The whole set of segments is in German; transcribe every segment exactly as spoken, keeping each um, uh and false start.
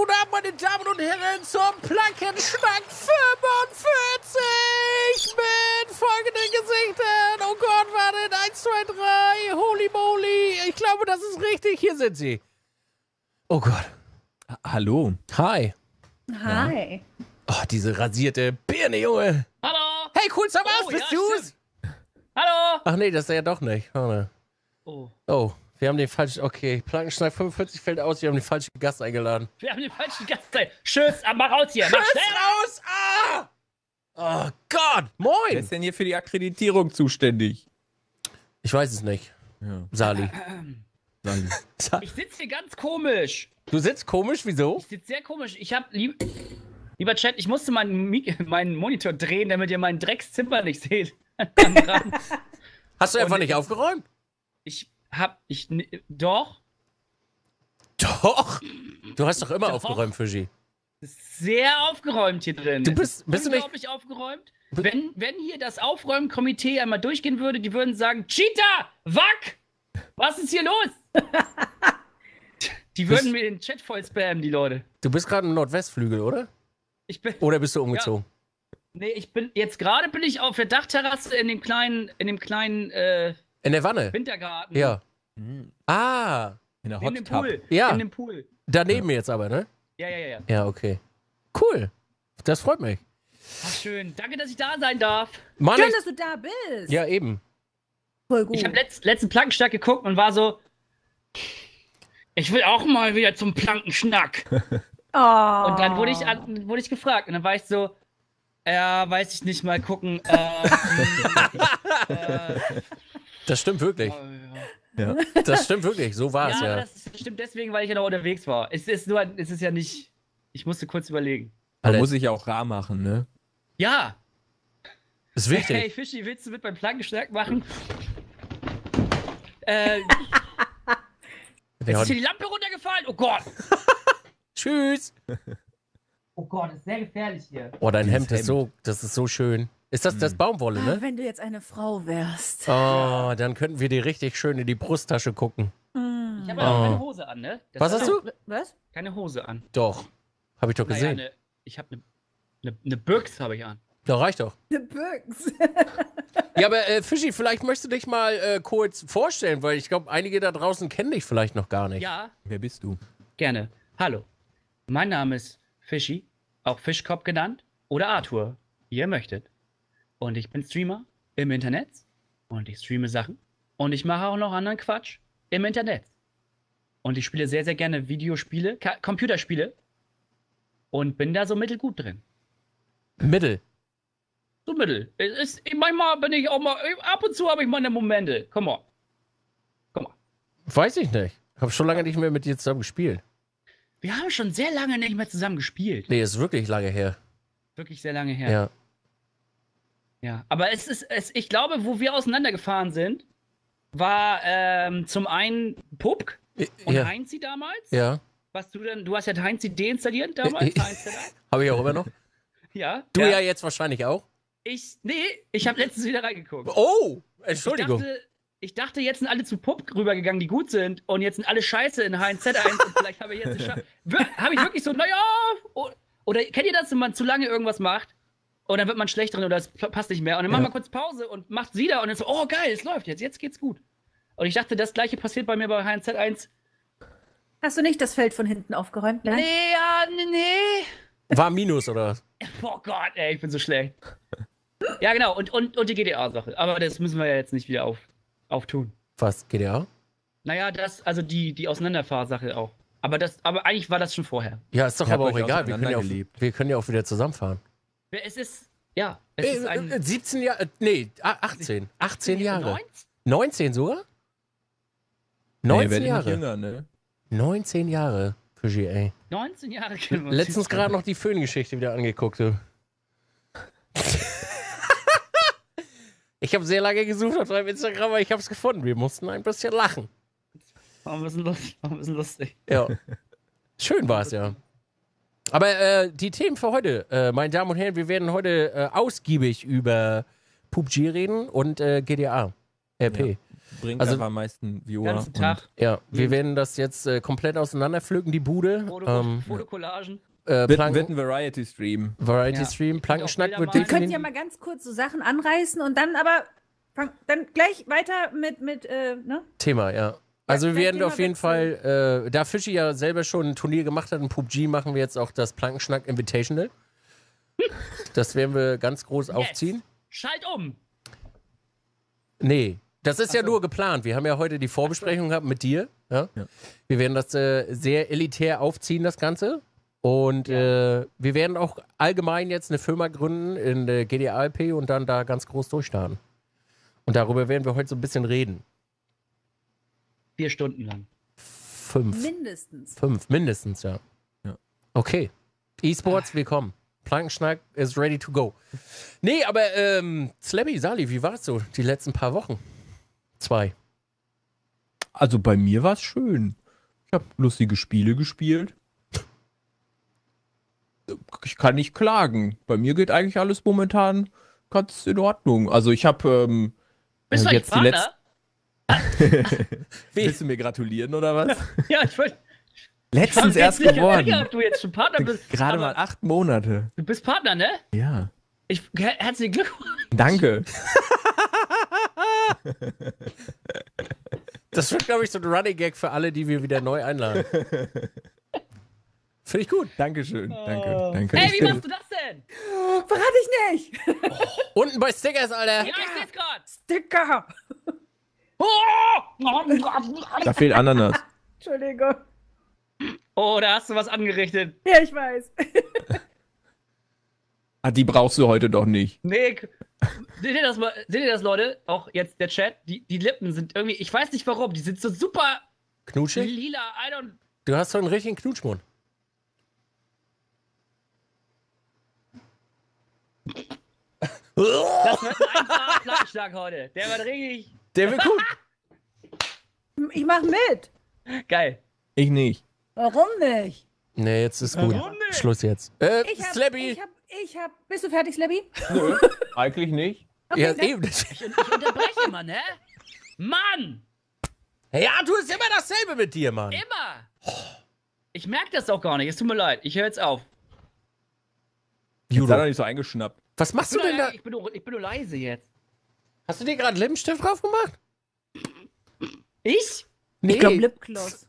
guten Abend, meine Damen und Herren, zum Plankenschnack fünfundvierzig mit folgenden Gesichtern. Oh Gott, wartet, eins, zwei, drei, holy moly. Ich glaube, das ist richtig. Hier sind sie. Oh Gott. Hallo. Hi. Hi. Oh, diese rasierte Birne, Junge. Hallo. Hey, cool, sag was, Oh, bist ja, du's? stimmt. Hallo. Ach nee, das ist er ja doch nicht. Warte. Oh, Oh, wir haben den falschen, okay, Plankenschnack fünfundvierzig fällt aus, wir haben den falschen Gast eingeladen. wir haben den falschen Gast. Tschüss, mach raus hier. Mach Tschüss, schnell. raus! Ah! Oh Gott, Wer moin! ist denn hier für die Akkreditierung zuständig? Ich weiß es nicht. Ja. Sali. Sali. Sa- Ich sitze hier ganz komisch. Du sitzt komisch, wieso? Ich sitze sehr komisch. Ich hab, lieb, lieber Chat, ich musste meinen, Mi- meinen Monitor drehen, damit ihr meinen Dreckszimmer nicht seht. Hast du einfach Und nicht ich- aufgeräumt? Ich hab, ich, n- doch, Doch! Du hast doch immer Doch. aufgeräumt, Fischi. ist sehr aufgeräumt hier drin. Du Es bist- ist bist du nicht- unglaublich aufgeräumt. Bi- Wenn, wenn hier das Aufräumkomitee einmal durchgehen würde, die würden sagen, Cheetah, Wack, was ist hier los? Die würden Bist- mir den Chat voll spammen, die Leute. Du bist gerade im Nordwestflügel, oder? Ich bin, Oder bist du umgezogen? nee, ich bin, jetzt gerade bin ich auf der Dachterrasse in dem kleinen, in dem kleinen, äh, In der Wanne? Wintergarten. Ja. Hm. Ah, In der In Hot dem Tub. Pool. Ja. In dem Pool. daneben jetzt aber, ne? Ja, ja, ja, ja. Ja, okay. Cool. Das freut mich. Ach, schön. Danke, dass ich da sein darf. Mann, Schön, ich, dass du da bist. ja, eben. Voll gut. Ich habe letzt, letzten Plankenschnack geguckt und war so, ich will auch mal wieder zum Plankenschnack. oh. Und dann wurde ich, an, wurde ich gefragt. Und dann war ich so, ja, weiß ich nicht, mal gucken. Äh, äh, Das stimmt wirklich. Ja. Das stimmt wirklich. So war es ja, ja. das stimmt deswegen, weil ich ja noch unterwegs war. Es ist nur, es ist ja nicht, ich musste kurz überlegen. Man Alter. muss sich ja auch rar machen, ne? Ja. Ist Hey, wichtig. Fischi, willst du mit beim Plankenschnack machen? äh, Ja, jetzt ist hier die Lampe runtergefallen. Oh Gott. tschüss. Oh Gott, ist sehr gefährlich hier. Oh, dein Dieses Hemd ist Hemd. so, das ist so schön. Ist das das Baumwolle, Ah, ne? wenn du jetzt eine Frau wärst. Oh, dann könnten wir dir richtig schön in die Brusttasche gucken. Mm. Ich habe aber Oh. keine Hose an, ne? Das Was ist hast auch- du? Was? Keine Hose an. Doch. Habe ich doch Naja, gesehen. ne, ich habe eine ne, ne Büchs habe ich an. Ja, reicht doch. The Büchs. Ja, aber äh, Fischi, vielleicht möchtest du dich mal äh, kurz vorstellen, weil ich glaube, einige da draußen kennen dich vielleicht noch gar nicht. Ja, Wer bist du? gerne. Hallo. Mein Name ist Fischi, auch Fischkopf genannt, oder Arthur, wie ihr möchtet. Und ich bin Streamer im Internet und ich streame Sachen und ich mache auch noch anderen Quatsch im Internet. Und ich spiele sehr, sehr gerne Videospiele, Ka Computerspiele und bin da so mittelgut drin. Mittel. So mittel. Es ist, manchmal bin ich auch mal, ab und zu habe ich meine Momente. Komm mal. Komm mal. Weiß ich nicht. Hab schon lange nicht mehr mit dir zusammen gespielt. Wir haben schon sehr lange nicht mehr zusammen gespielt. Nee, ist wirklich lange her. Wirklich sehr lange her. Ja. Ja, aber es ist, es, ich glaube, wo wir auseinandergefahren sind, war ähm, zum einen Pupk und Ja. Heinzi damals. Ja. Was du denn, du hast ja Heinzi deinstalliert damals. Heinz Habe ich auch immer noch. ja. Du ja. jetzt wahrscheinlich auch. Ich, nee, ich habe letztens wieder reingeguckt. Oh, Ich Entschuldigung. dachte, ich dachte, jetzt sind alle zu Pupk rübergegangen, die gut sind, und jetzt sind alle scheiße in H eins Z eins und vielleicht habe ich jetzt eine Chance. Habe ich wirklich so, naja, o- oder kennt ihr das, wenn man zu lange irgendwas macht und dann wird man schlecht drin oder es passt nicht mehr und dann macht Ja. man kurz Pause und macht wieder und dann so, oh geil, es läuft jetzt, jetzt geht's gut. Und ich dachte, das gleiche passiert bei mir bei H eins Z eins. Hast du nicht das Feld von hinten aufgeräumt? Nein? Nee, ja, nee, nee. War Minus oder was? Oh Gott, ey, ich bin so schlecht. Ja, genau, und, und, und die G D A-Sache. Aber das müssen wir ja jetzt nicht wieder auf, auftun. Was? G D A? Naja, das, also die, die Auseinanderfahrsache auch. Aber das, aber eigentlich war das schon vorher. Ja, ist doch Ihr habt aber auch euch egal. Wir können ja auch, auseinandergelebt. wir können ja auch wieder zusammenfahren. Es ist, ja, es Äh, ist ein... äh, siebzehn Jahre, äh, nee, a- achtzehn. achtzehn Jahre. neunzehn? neunzehn sogar? Nee, neunzehn werd ich nicht Jahre. jünger, ne? neunzehn Jahre für G A. neunzehn Jahre kennen wir uns. Letztens gerade noch die Föhn-Geschichte wieder angeguckt. Du. Ich habe sehr lange gesucht auf deinem Instagram, aber ich habe es gefunden. Wir mussten ein bisschen lachen. War ein bisschen lustig. War ein bisschen lustig. Ja. Schön war es ja. Aber äh, die Themen für heute, äh, meine Damen und Herren, wir werden heute äh, ausgiebig über P U B G reden und äh, G D A. R P. bringt Also- einfach am meisten Viewer. Ganzen und- Tag. Ja, wir werden das jetzt äh, komplett auseinanderpflücken, die Bude. Foto, Ähm, Fotocollagen. äh, Wird, Planken- wird ein Variety-Stream. Variety Ja. Stream, Ich Plankenschnack könnte auch wird Bilder Ihr könnt definitiv. ja mal ganz kurz so Sachen anreißen und dann aber fang, dann gleich weiter mit, mit äh, ne? Thema, ja. Also wir gleich werden Thema auf jeden wechseln. Fall, äh, da Fischi ja selber schon ein Turnier gemacht hat in P U B G, machen wir jetzt auch das Plankenschnack Invitational. Das werden wir ganz groß aufziehen. Schalt um. Nee, das ist ja Ach so. nur geplant. Wir haben ja heute die Vorbesprechung gehabt mit dir. Ja? Ja. Wir werden das äh, sehr elitär aufziehen, das Ganze. Und äh, wir werden auch allgemein jetzt eine Firma gründen in der G D A L P und dann da ganz groß durchstarten. Und darüber werden wir heute so ein bisschen reden. Vier Stunden lang. Fünf. Mindestens. Fünf, mindestens, ja. Ja. Okay. E-Sports, willkommen. Plankenschnack is ready to go. Nee, aber ähm, Slabby, Sali, wie war's so die letzten paar Wochen? Zwei. Also bei mir war es schön. Ich habe lustige Spiele gespielt. Ich kann nicht klagen. Bei mir geht eigentlich alles momentan ganz in Ordnung. Also ich habe ähm, Bist äh, du jetzt eigentlich die Partner? letzten. Willst du mir gratulieren oder was? Ja, ich wollte. Letztens erst Sicher, geworden. ob du jetzt schon Partner bist. Gerade aber mal acht Monate. Du bist Partner, ne? Ja. Ich, her herzlichen Glückwunsch. Danke. Das wird, glaube ich, so ein Running Gag für alle, die wir wieder neu einladen. Finde ich gut. Dankeschön. Danke. Danke. Ey, Ich wie bin- machst du das denn? Verrate ich nicht. Unten bei Stickers, Alter. Ja, ich seh's grad. Sticker. Da fehlt Ananas. Entschuldigung. Oh, da hast du was angerichtet. Ja, ich weiß. Ah, die brauchst du heute doch nicht. Nick. Seht ihr das mal? Seht ihr das, Leute? Auch jetzt der Chat. Die, die Lippen sind irgendwie, ich weiß nicht warum, die sind so super Knutschig? lila. I don't. Du hast so einen richtigen Knutschmund. Das wird ein einfacher Plattenschlag heute. Der wird richtig Der wird gut. Ich mach mit. geil. Ich nicht. Warum nicht? Nee, jetzt ist gut. Warum nicht? Schluss jetzt. Äh, Ich hab, Slabby. ich hab, ich hab, bist du fertig, Slabby? Nö, eigentlich nicht. ja, dann- eben. Ich, ich unterbreche immer, ne? Mann! Hey, Arthur, ist immer dasselbe mit dir, Mann. Immer! Ich merke das auch gar nicht. Es tut mir leid. Ich höre jetzt auf. Jetzt sei doch nicht so eingeschnappt. Was machst Ich du bin, denn nur, da? ich, bin nur, ich bin nur leise jetzt. Hast du dir gerade Lippenstift drauf gemacht? Ich? Nee. Ich glaub Lipgloss.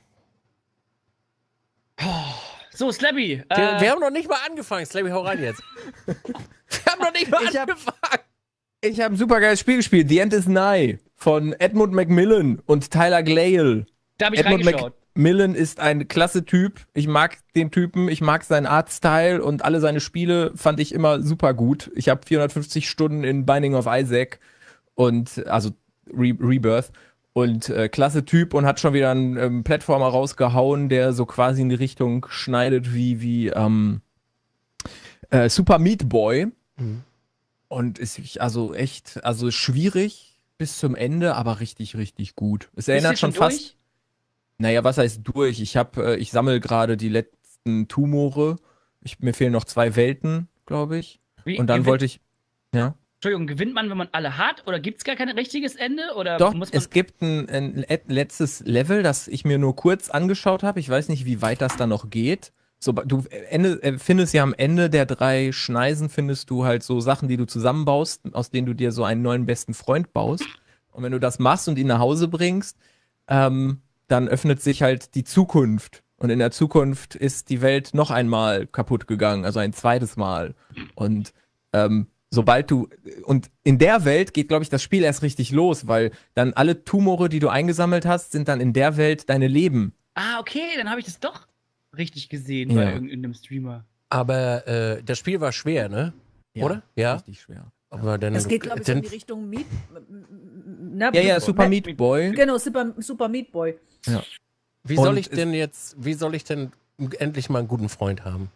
So, Slabby. wir, Äh, wir haben noch nicht mal angefangen. Slabby, hau rein jetzt. wir haben noch nicht mal Ich hab- angefangen. Ich habe ein super geiles Spiel gespielt. The End is Nigh von Edmund Macmillan und Tyler Glale. da habe ich Edmund reingeschaut. Macmillan ist ein klasse Typ. Ich mag den Typen, ich mag seinen Artstyle und alle seine Spiele fand ich immer super gut. Ich habe vierhundertfünfzig Stunden in Binding of Isaac und also Re Rebirth und äh, klasse Typ und hat schon wieder einen ähm, Plattformer rausgehauen, der so quasi in die Richtung schneidet wie wie ähm, äh, Super Meat Boy. Mhm. Und ist also echt, also schwierig bis zum Ende, aber richtig, richtig gut. Es Bist du erinnert schon fast. durch? Naja, was heißt durch? Ich habe, äh, ich sammle gerade die letzten Tumore. Ich, mir fehlen noch zwei Welten, glaube ich. Wie, Und dann gewinnt- wollte ich. Ja. Entschuldigung, gewinnt man, wenn man alle hat? Oder gibt es gar kein richtiges Ende? Oder Doch, muss man. es gibt ein, ein le- letztes Level, das ich mir nur kurz angeschaut habe. Ich weiß nicht, wie weit das da noch geht. So, du Ende, äh, findest ja am Ende der drei Schneisen findest du halt so Sachen, die du zusammenbaust, aus denen du dir so einen neuen besten Freund baust. Und wenn du das machst und ihn nach Hause bringst, ähm, dann öffnet sich halt die Zukunft. Und in der Zukunft ist die Welt noch einmal kaputt gegangen, also ein zweites Mal. Und ähm, sobald du, und in der Welt geht, glaube ich, das Spiel erst richtig los, weil dann alle Tumore, die du eingesammelt hast, sind dann in der Welt deine Leben. Ah, okay, dann habe ich das doch richtig gesehen Ja. bei irgendeinem Streamer. Aber äh, das Spiel war schwer, ne? Oder? Ja. Richtig schwer. Aber dann, Das geht, glaube ich, so dann, in die Richtung Meat. Na, Ja, ja, Super Meat. Meat Boy. Genau, Super, Super Meat Boy. Wie soll Und ich denn jetzt, wie soll ich denn endlich mal einen guten Freund haben?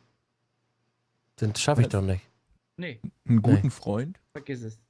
Das schaffe ich doch nicht. Nee, Einen guten Freund. vergiss es.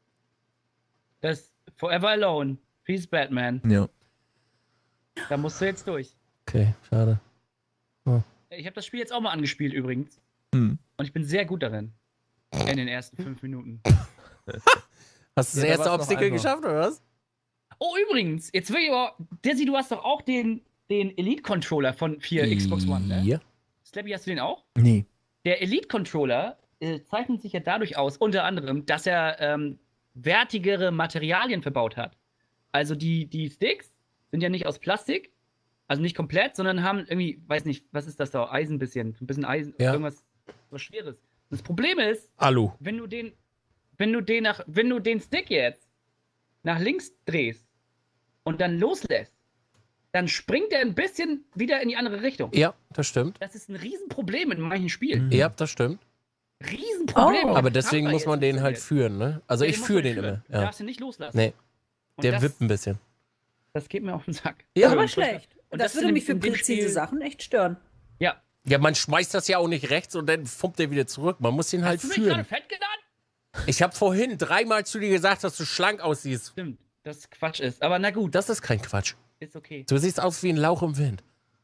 Das Forever Alone. Peace Batman. Ja. Da musst du jetzt durch. Okay, schade. Ich habe das Spiel jetzt auch mal angespielt übrigens. Hm. Und ich bin sehr gut darin. In den ersten fünf Minuten. Hast du das Ja, da erste war's noch Obstacle einfach. geschafft, oder was? Oh, übrigens, jetzt will ich aber, Dizzy, du hast doch auch den, den Elite-Controller von vier Xbox One, ne? Ja. Slappy, hast du den auch? Nee. Der Elite-Controller äh, zeichnet sich ja dadurch aus, unter anderem, dass er ähm, wertigere Materialien verbaut hat. Also die, die Sticks sind ja nicht aus Plastik, also nicht komplett, sondern haben irgendwie, weiß nicht, was ist das da, Eisen bisschen, ein bisschen Eisen, Ja. irgendwas was Schweres. Das Problem ist, Alu. wenn du den, wenn du den nach, wenn du den Stick jetzt nach links drehst und dann loslässt, dann springt er ein bisschen wieder in die andere Richtung. Ja, das stimmt. Das ist ein Riesenproblem in manchen Spielen. Ja, das stimmt. Riesenproblem. Oh. Aber deswegen muss man den halt führen, ne? Also Ja, ich den muss führe man den führen. immer. Du Ja. darfst ihn nicht loslassen. Nee, Und der das, wippt ein bisschen. Das geht mir auf den Sack. Ja. Aber Und schlecht. Und das, das würde in- mich für in dem präzise Spiel- Sachen echt stören. Ja. Ja, man schmeißt das ja auch nicht rechts und dann fummt der wieder zurück. Man muss ihn halt Hast du mich gerade führen. fett genannt? Ich habe vorhin dreimal zu dir gesagt, dass du schlank aussiehst. Stimmt, das Quatsch ist. Aber na gut, Das ist kein Quatsch. ist okay. Du siehst aus wie ein Lauch im Wind.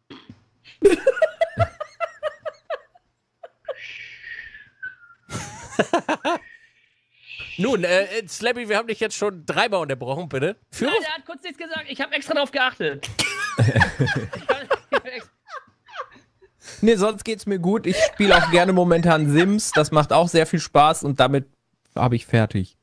Nun, äh, äh, Slappy, wir haben dich jetzt schon dreimal unterbrochen, bitte. Führ Nein, uns. der hat kurz nichts gesagt. Ich habe extra drauf geachtet. Ich hab extra- Nee, sonst geht's mir gut. Ich spiele auch gerne momentan Sims. Das macht auch sehr viel Spaß und damit habe ich fertig.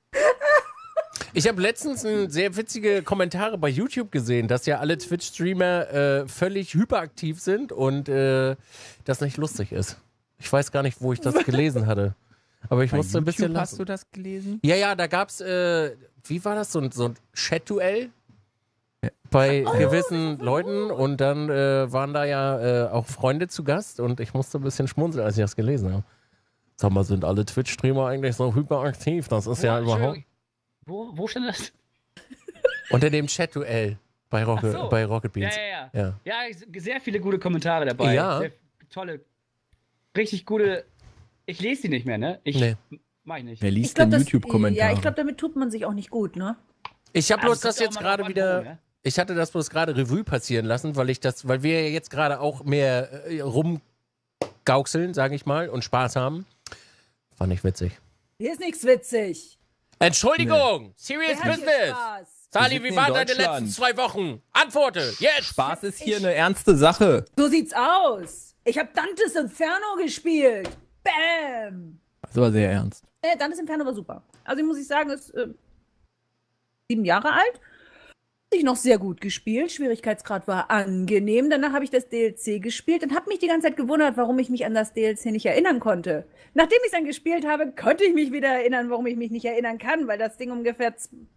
Ich habe letztens ein sehr witzige Kommentare bei YouTube gesehen, dass ja alle Twitch-Streamer äh, völlig hyperaktiv sind und äh, das nicht lustig ist. Ich weiß gar nicht, wo ich das gelesen hatte. Aber ich Bei musste ein bisschen YouTube hast lachen. du das gelesen? Ja, ja, da gab's, äh, wie war das, so ein, so ein Chat-Duell bei gewissen Leuten und dann äh, waren da ja äh, auch Freunde zu Gast und ich musste ein bisschen schmunzeln, als ich das gelesen habe. Sag mal, sind alle Twitch-Streamer eigentlich so hyperaktiv? Das ist ja Wo- überhaupt... Entschuldigung. Wo, wo stand das? Unter dem Chat-Duell bei, Rocket, Ach so. bei Rocket Ja, Beans. ja, ja. Ja. Ja, ich- sehr viele gute Kommentare dabei. Ja. Sehr tolle, richtig gute. Ich lese die nicht mehr, ne? Ich Nee. mach ich nicht. Wer liest Ich glaub, denn das- YouTube-Kommentare? Ja, ich glaube, damit tut man sich auch nicht gut, ne? Ich habe Ah, bloß kommt das ja auch jetzt mal gerade drauf an, wieder... wo, ne? Ich hatte das bloß gerade Revue passieren lassen, weil ich das, weil wir ja jetzt gerade auch mehr äh, rumgaukseln, sage ich mal, und Spaß haben. Fand ich witzig. Hier ist nichts witzig. Entschuldigung! Serious Wer hat hier Business! Spaß? Sali, Wir wie sitzen waren in deine letzten Deutschland. zwei Wochen? Antworte! Jetzt! Spaß ist hier eine ernste Sache. So sieht's aus. Ich habe Dantes Inferno gespielt. Bam! Das war sehr ernst. Äh, Dantes Inferno war super. Also muss ich sagen, ist äh, sieben Jahre alt. Ich noch sehr gut gespielt. Schwierigkeitsgrad war angenehm. Danach habe ich das D L C gespielt und habe mich die ganze Zeit gewundert, warum ich mich an das D L C nicht erinnern konnte. Nachdem ich es dann gespielt habe, konnte ich mich wieder erinnern, warum ich mich nicht erinnern kann, weil das Ding ungefähr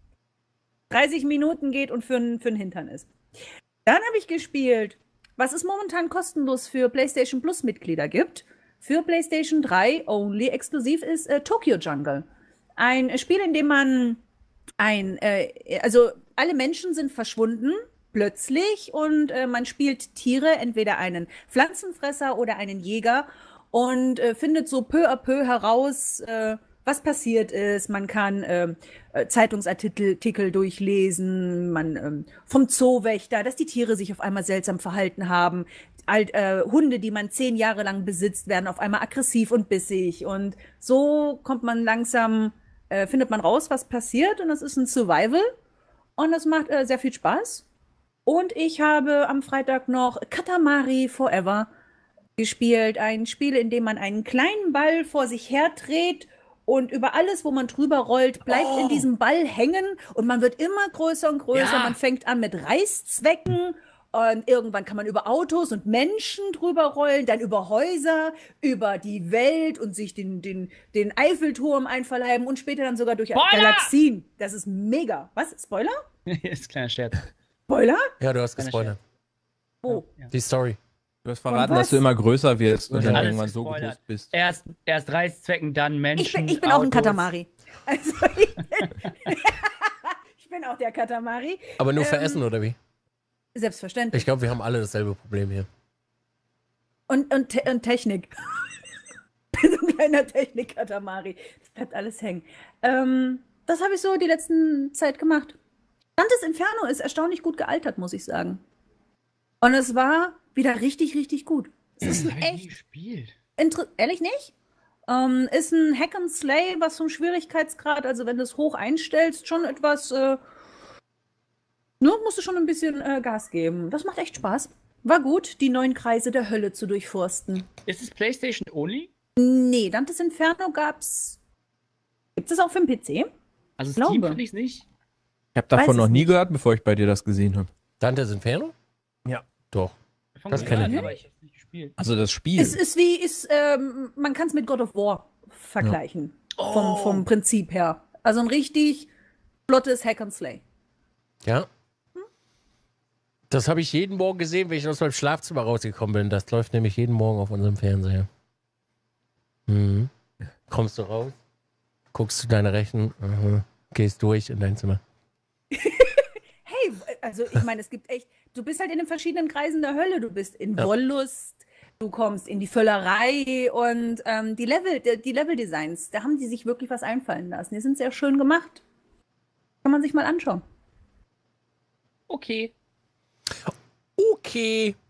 dreißig Minuten geht und für einen für einen Hintern ist. Dann habe ich gespielt, was es momentan kostenlos für PlayStation Plus Mitglieder gibt. Für PlayStation drei only exklusiv ist äh, Tokyo Jungle. Ein Spiel, in dem man ein, äh, also alle Menschen sind verschwunden, plötzlich, und äh, man spielt Tiere, entweder einen Pflanzenfresser oder einen Jäger, und äh, findet so peu à peu heraus, äh, was passiert ist. Man kann äh, äh, Zeitungsartikel durchlesen, man ähm, vom Zoowächter, dass die Tiere sich auf einmal seltsam verhalten haben. Alt, äh, Hunde, die man zehn Jahre lang besitzt, werden auf einmal aggressiv und bissig. Und so kommt man langsam, äh, findet man raus, was passiert. Und das ist ein Survival. Und das macht äh, sehr viel Spaß. Und ich habe am Freitag noch Katamari Forever gespielt. Ein Spiel, in dem man einen kleinen Ball vor sich herdreht und über alles, wo man drüber rollt, bleibt Oh. in diesem Ball hängen. Und man wird immer größer und größer. Ja. Man fängt an mit Reißzwecken. Und irgendwann kann man über Autos und Menschen drüber rollen, dann über Häuser, über die Welt und sich den, den, den Eiffelturm einverleiben und später dann sogar durch Spoiler! Galaxien. Das ist mega. Was? Spoiler? ist ein kleiner Scherz. Spoiler? Ja, du hast Keine gespoilert. Wo? Ja. Die Story. Du hast verraten, was? dass du immer größer wirst und dann Alles irgendwann so gespoilert. groß bist. Erst, erst Reißzwecken, dann Menschen. Ich bin, ich bin auch ein Autos. Katamari. Also ich bin, ich bin auch der Katamari. Aber nur für Ähm, Essen, oder wie? Selbstverständlich. Ich glaube, wir haben alle dasselbe Problem hier. Und, und, Te- und Technik. Ich bin so ein kleiner Technik-Katamari. Das bleibt alles hängen. Ähm, das habe ich so die letzten Zeit gemacht. Dantes Inferno ist erstaunlich gut gealtert, muss ich sagen. Und es war wieder richtig, richtig gut. Es ist Das ein hab ich nie echt, gespielt. inter- ehrlich nicht? Ähm, ist ein Hack and Slay, was vom Schwierigkeitsgrad, also wenn du es hoch einstellst, schon etwas äh, Nur musst du schon ein bisschen äh, Gas geben. Das macht echt Spaß. War gut, die neuen Kreise der Hölle zu durchforsten. Ist es PlayStation only? Nee, Dantes Inferno gab's. Gibt es auch für den P C? Also Glaube. Steam finde ich es nicht. Ich habe davon Weiß noch es nie nicht. gehört, bevor ich bei dir das gesehen habe. Dantes Inferno? Ja. Doch. Davon Das gehört, kenne ich. aber ich habe es nicht gespielt. Also das Spiel. Es ist wie, ist, ähm, man kann es mit God of War vergleichen. Vom, vom Prinzip her. Also ein richtig flottes Hack and Slay. Ja. Das habe ich jeden Morgen gesehen, wenn ich aus meinem Schlafzimmer rausgekommen bin. Das läuft nämlich jeden Morgen auf unserem Fernseher. Mhm. Kommst du raus, guckst du deine Rechen, aha, gehst durch in dein Zimmer. Hey, also ich meine, es gibt echt, du bist halt in den verschiedenen Kreisen der Hölle. Du bist in Ja. Wollust, du kommst in die Völlerei und ähm, die Level, die, die Level-Designs, da haben die sich wirklich was einfallen lassen. Die sind sehr schön gemacht. Kann man sich mal anschauen. Okay, Okay.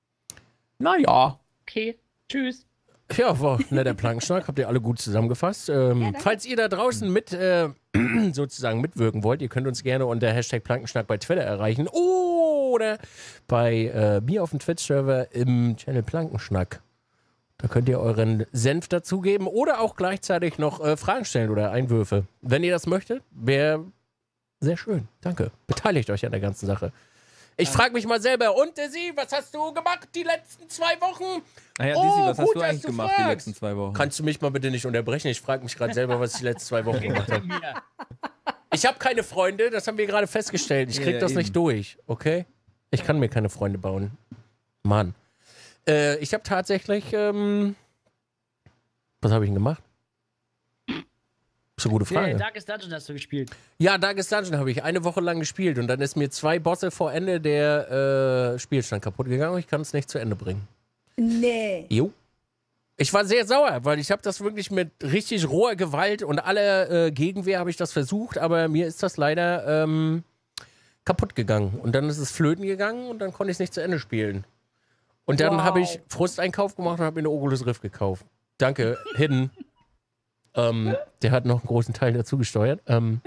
Naja. okay. Tschüss. Ja, war ein netter Plankenschnack, habt ihr alle gut zusammengefasst. Ähm, danke. falls ihr da draußen mit äh, sozusagen mitwirken wollt, ihr könnt uns gerne unter Hashtag Plankenschnack bei Twitter erreichen oder bei äh, mir auf dem Twitch-Server im Channel Plankenschnack. Da könnt ihr euren Senf dazugeben oder auch gleichzeitig noch äh, Fragen stellen oder Einwürfe. Wenn ihr das möchtet, wäre sehr schön. Danke. Beteiligt euch an der ganzen Sache. Ich frage mich mal selber, und Dizzy, was hast du gemacht die letzten zwei Wochen? Naja, Oh, Dizzy, was hast gut, du dass eigentlich du gemacht die fragst. letzten zwei Wochen? Kannst du mich mal bitte nicht unterbrechen? Ich frage mich gerade selber, was ich die letzten zwei Wochen gemacht habe. Ich habe keine Freunde, das haben wir gerade festgestellt. Ich krieg Ja, das eben. nicht durch, okay? Ich kann mir keine Freunde bauen. Mann. Äh, ich habe tatsächlich, ähm, was habe ich denn gemacht? Das ist eine gute Yeah, Frage. Darkest Dungeon hast du gespielt. Ja, Darkest Dungeon habe ich eine Woche lang gespielt und dann ist mir zwei Bosse vor Ende der äh, Spielstand kaputt gegangen und ich kann es nicht zu Ende bringen. Nee. Jo. Ich war sehr sauer, weil ich habe das wirklich mit richtig roher Gewalt und aller äh, Gegenwehr habe ich das versucht, aber mir ist das leider ähm, kaputt gegangen. Und dann ist es flöten gegangen und dann konnte ich es nicht zu Ende spielen. Und dann Wow. habe ich Frusteinkauf gemacht und habe mir eine Oculus Rift gekauft. Danke, Hidden. ähm, der hat noch einen großen Teil dazu gesteuert. Ähm,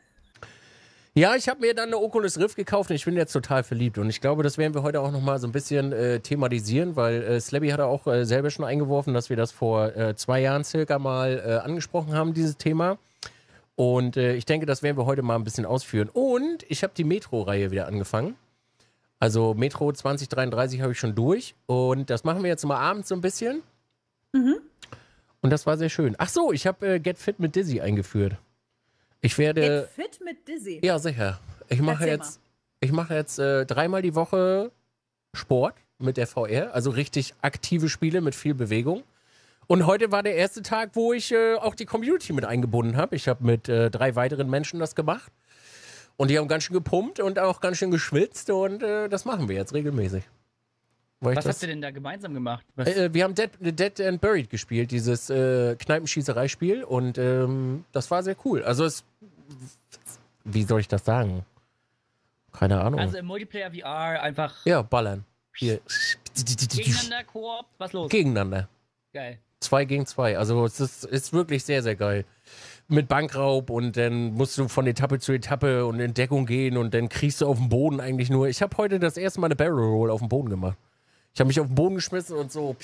ja, ich habe mir dann eine Oculus Rift gekauft und ich bin jetzt total verliebt. Und ich glaube, das werden wir heute auch nochmal so ein bisschen äh, thematisieren, weil äh, Slabby hat auch äh, selber schon eingeworfen, dass wir das vor äh, zwei Jahren circa mal äh, angesprochen haben, dieses Thema. Und äh, ich denke, das werden wir heute mal ein bisschen ausführen. Und ich habe die Metro-Reihe wieder angefangen. Also Metro zwanzig dreiunddreißig habe ich schon durch. Und das machen wir jetzt mal abends so ein bisschen. Mhm. Und das war sehr schön. Ach so, ich habe äh, Get Fit mit Dizzy eingeführt. Ich werde... Get fit mit Dizzy. Ja, sicher. Ich mache Erzähl jetzt, ich mache jetzt äh, dreimal die Woche Sport mit der V R, also richtig aktive Spiele mit viel Bewegung. Und heute war der erste Tag, wo ich äh, auch die Community mit eingebunden habe. Ich habe mit äh, drei weiteren Menschen das gemacht. Und die haben ganz schön gepumpt und auch ganz schön geschwitzt. Und äh, das machen wir jetzt regelmäßig. Weil ich Was das, habt ihr denn da gemeinsam gemacht? Was? äh, wir haben Dead, Dead and Buried gespielt, dieses äh, Kneipenschießereispiel. Und ähm, das war sehr cool. Also es, wie soll ich das sagen? Keine Ahnung. Also im Multiplayer V R einfach ja, ballern. Hier. gegeneinander, Koop, was los? Gegeneinander. Geil. Zwei gegen zwei. Also es ist, ist wirklich sehr, sehr geil. Mit Bankraub und dann musst du von Etappe zu Etappe und in Deckung gehen und dann kriegst du auf dem Boden eigentlich nur. Ich habe heute das erste Mal eine Barrel Roll auf dem Boden gemacht. Ich habe mich auf den Boden geschmissen und so.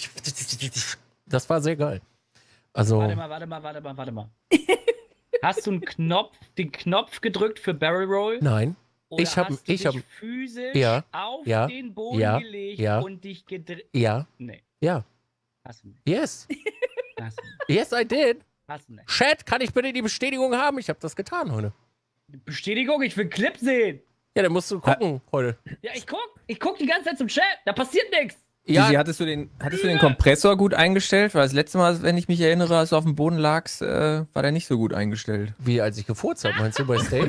Das war sehr geil. Also, Warte mal, warte mal, warte mal, warte mal. Hast du einen Knopf, den Knopf gedrückt für Barrel Roll? nein. Oder ich hab- hast du ich dich hab- physisch Ja, auf ja, den Boden ja, gelegt ja. und dich gedreht? Ja, Nee, ja. hast du nicht. Yes. Hast du nicht. Yes, I did. Hast du nicht. Chat, kann ich bitte die Bestätigung haben? Ich habe das getan heute. Bestätigung, ich will Clip sehen. Ja, dann musst du gucken heute. Ja, ich guck. Ich guck die ganze Zeit zum Chat. Da passiert nichts. Ja, Dizzy, hattest du den, hattest du den Kompressor gut eingestellt? Weil das letzte Mal, wenn ich mich erinnere, als du auf dem Boden lagst, äh, war der nicht so gut eingestellt. wie als ich gefurzt habe, meinst du bei Stay?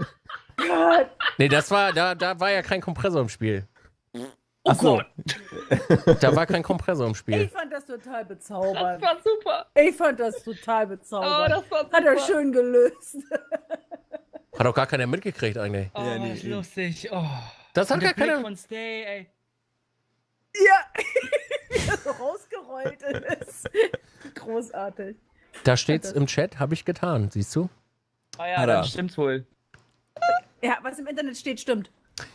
Gott. Nee, das war, da, da war ja kein Kompressor im Spiel. Oh Ach so. Gott, Da war kein Kompressor im Ich Spiel. fand das total das bezaubernd. war super. Ich fand das total Oh, bezaubernd. das war super. Hat er schön gelöst. Hat auch gar keiner mitgekriegt eigentlich. Oh, Ja, nee, was eben. lustig. Oh. Das hat Und der gar Blick keiner. von Stay, ey. Ja, wie er so rausgerollt ist. Großartig. Da steht's im Chat, habe ich getan, siehst du? Ah ja, Hat dann er. stimmt's wohl. Ja, was im Internet steht, stimmt.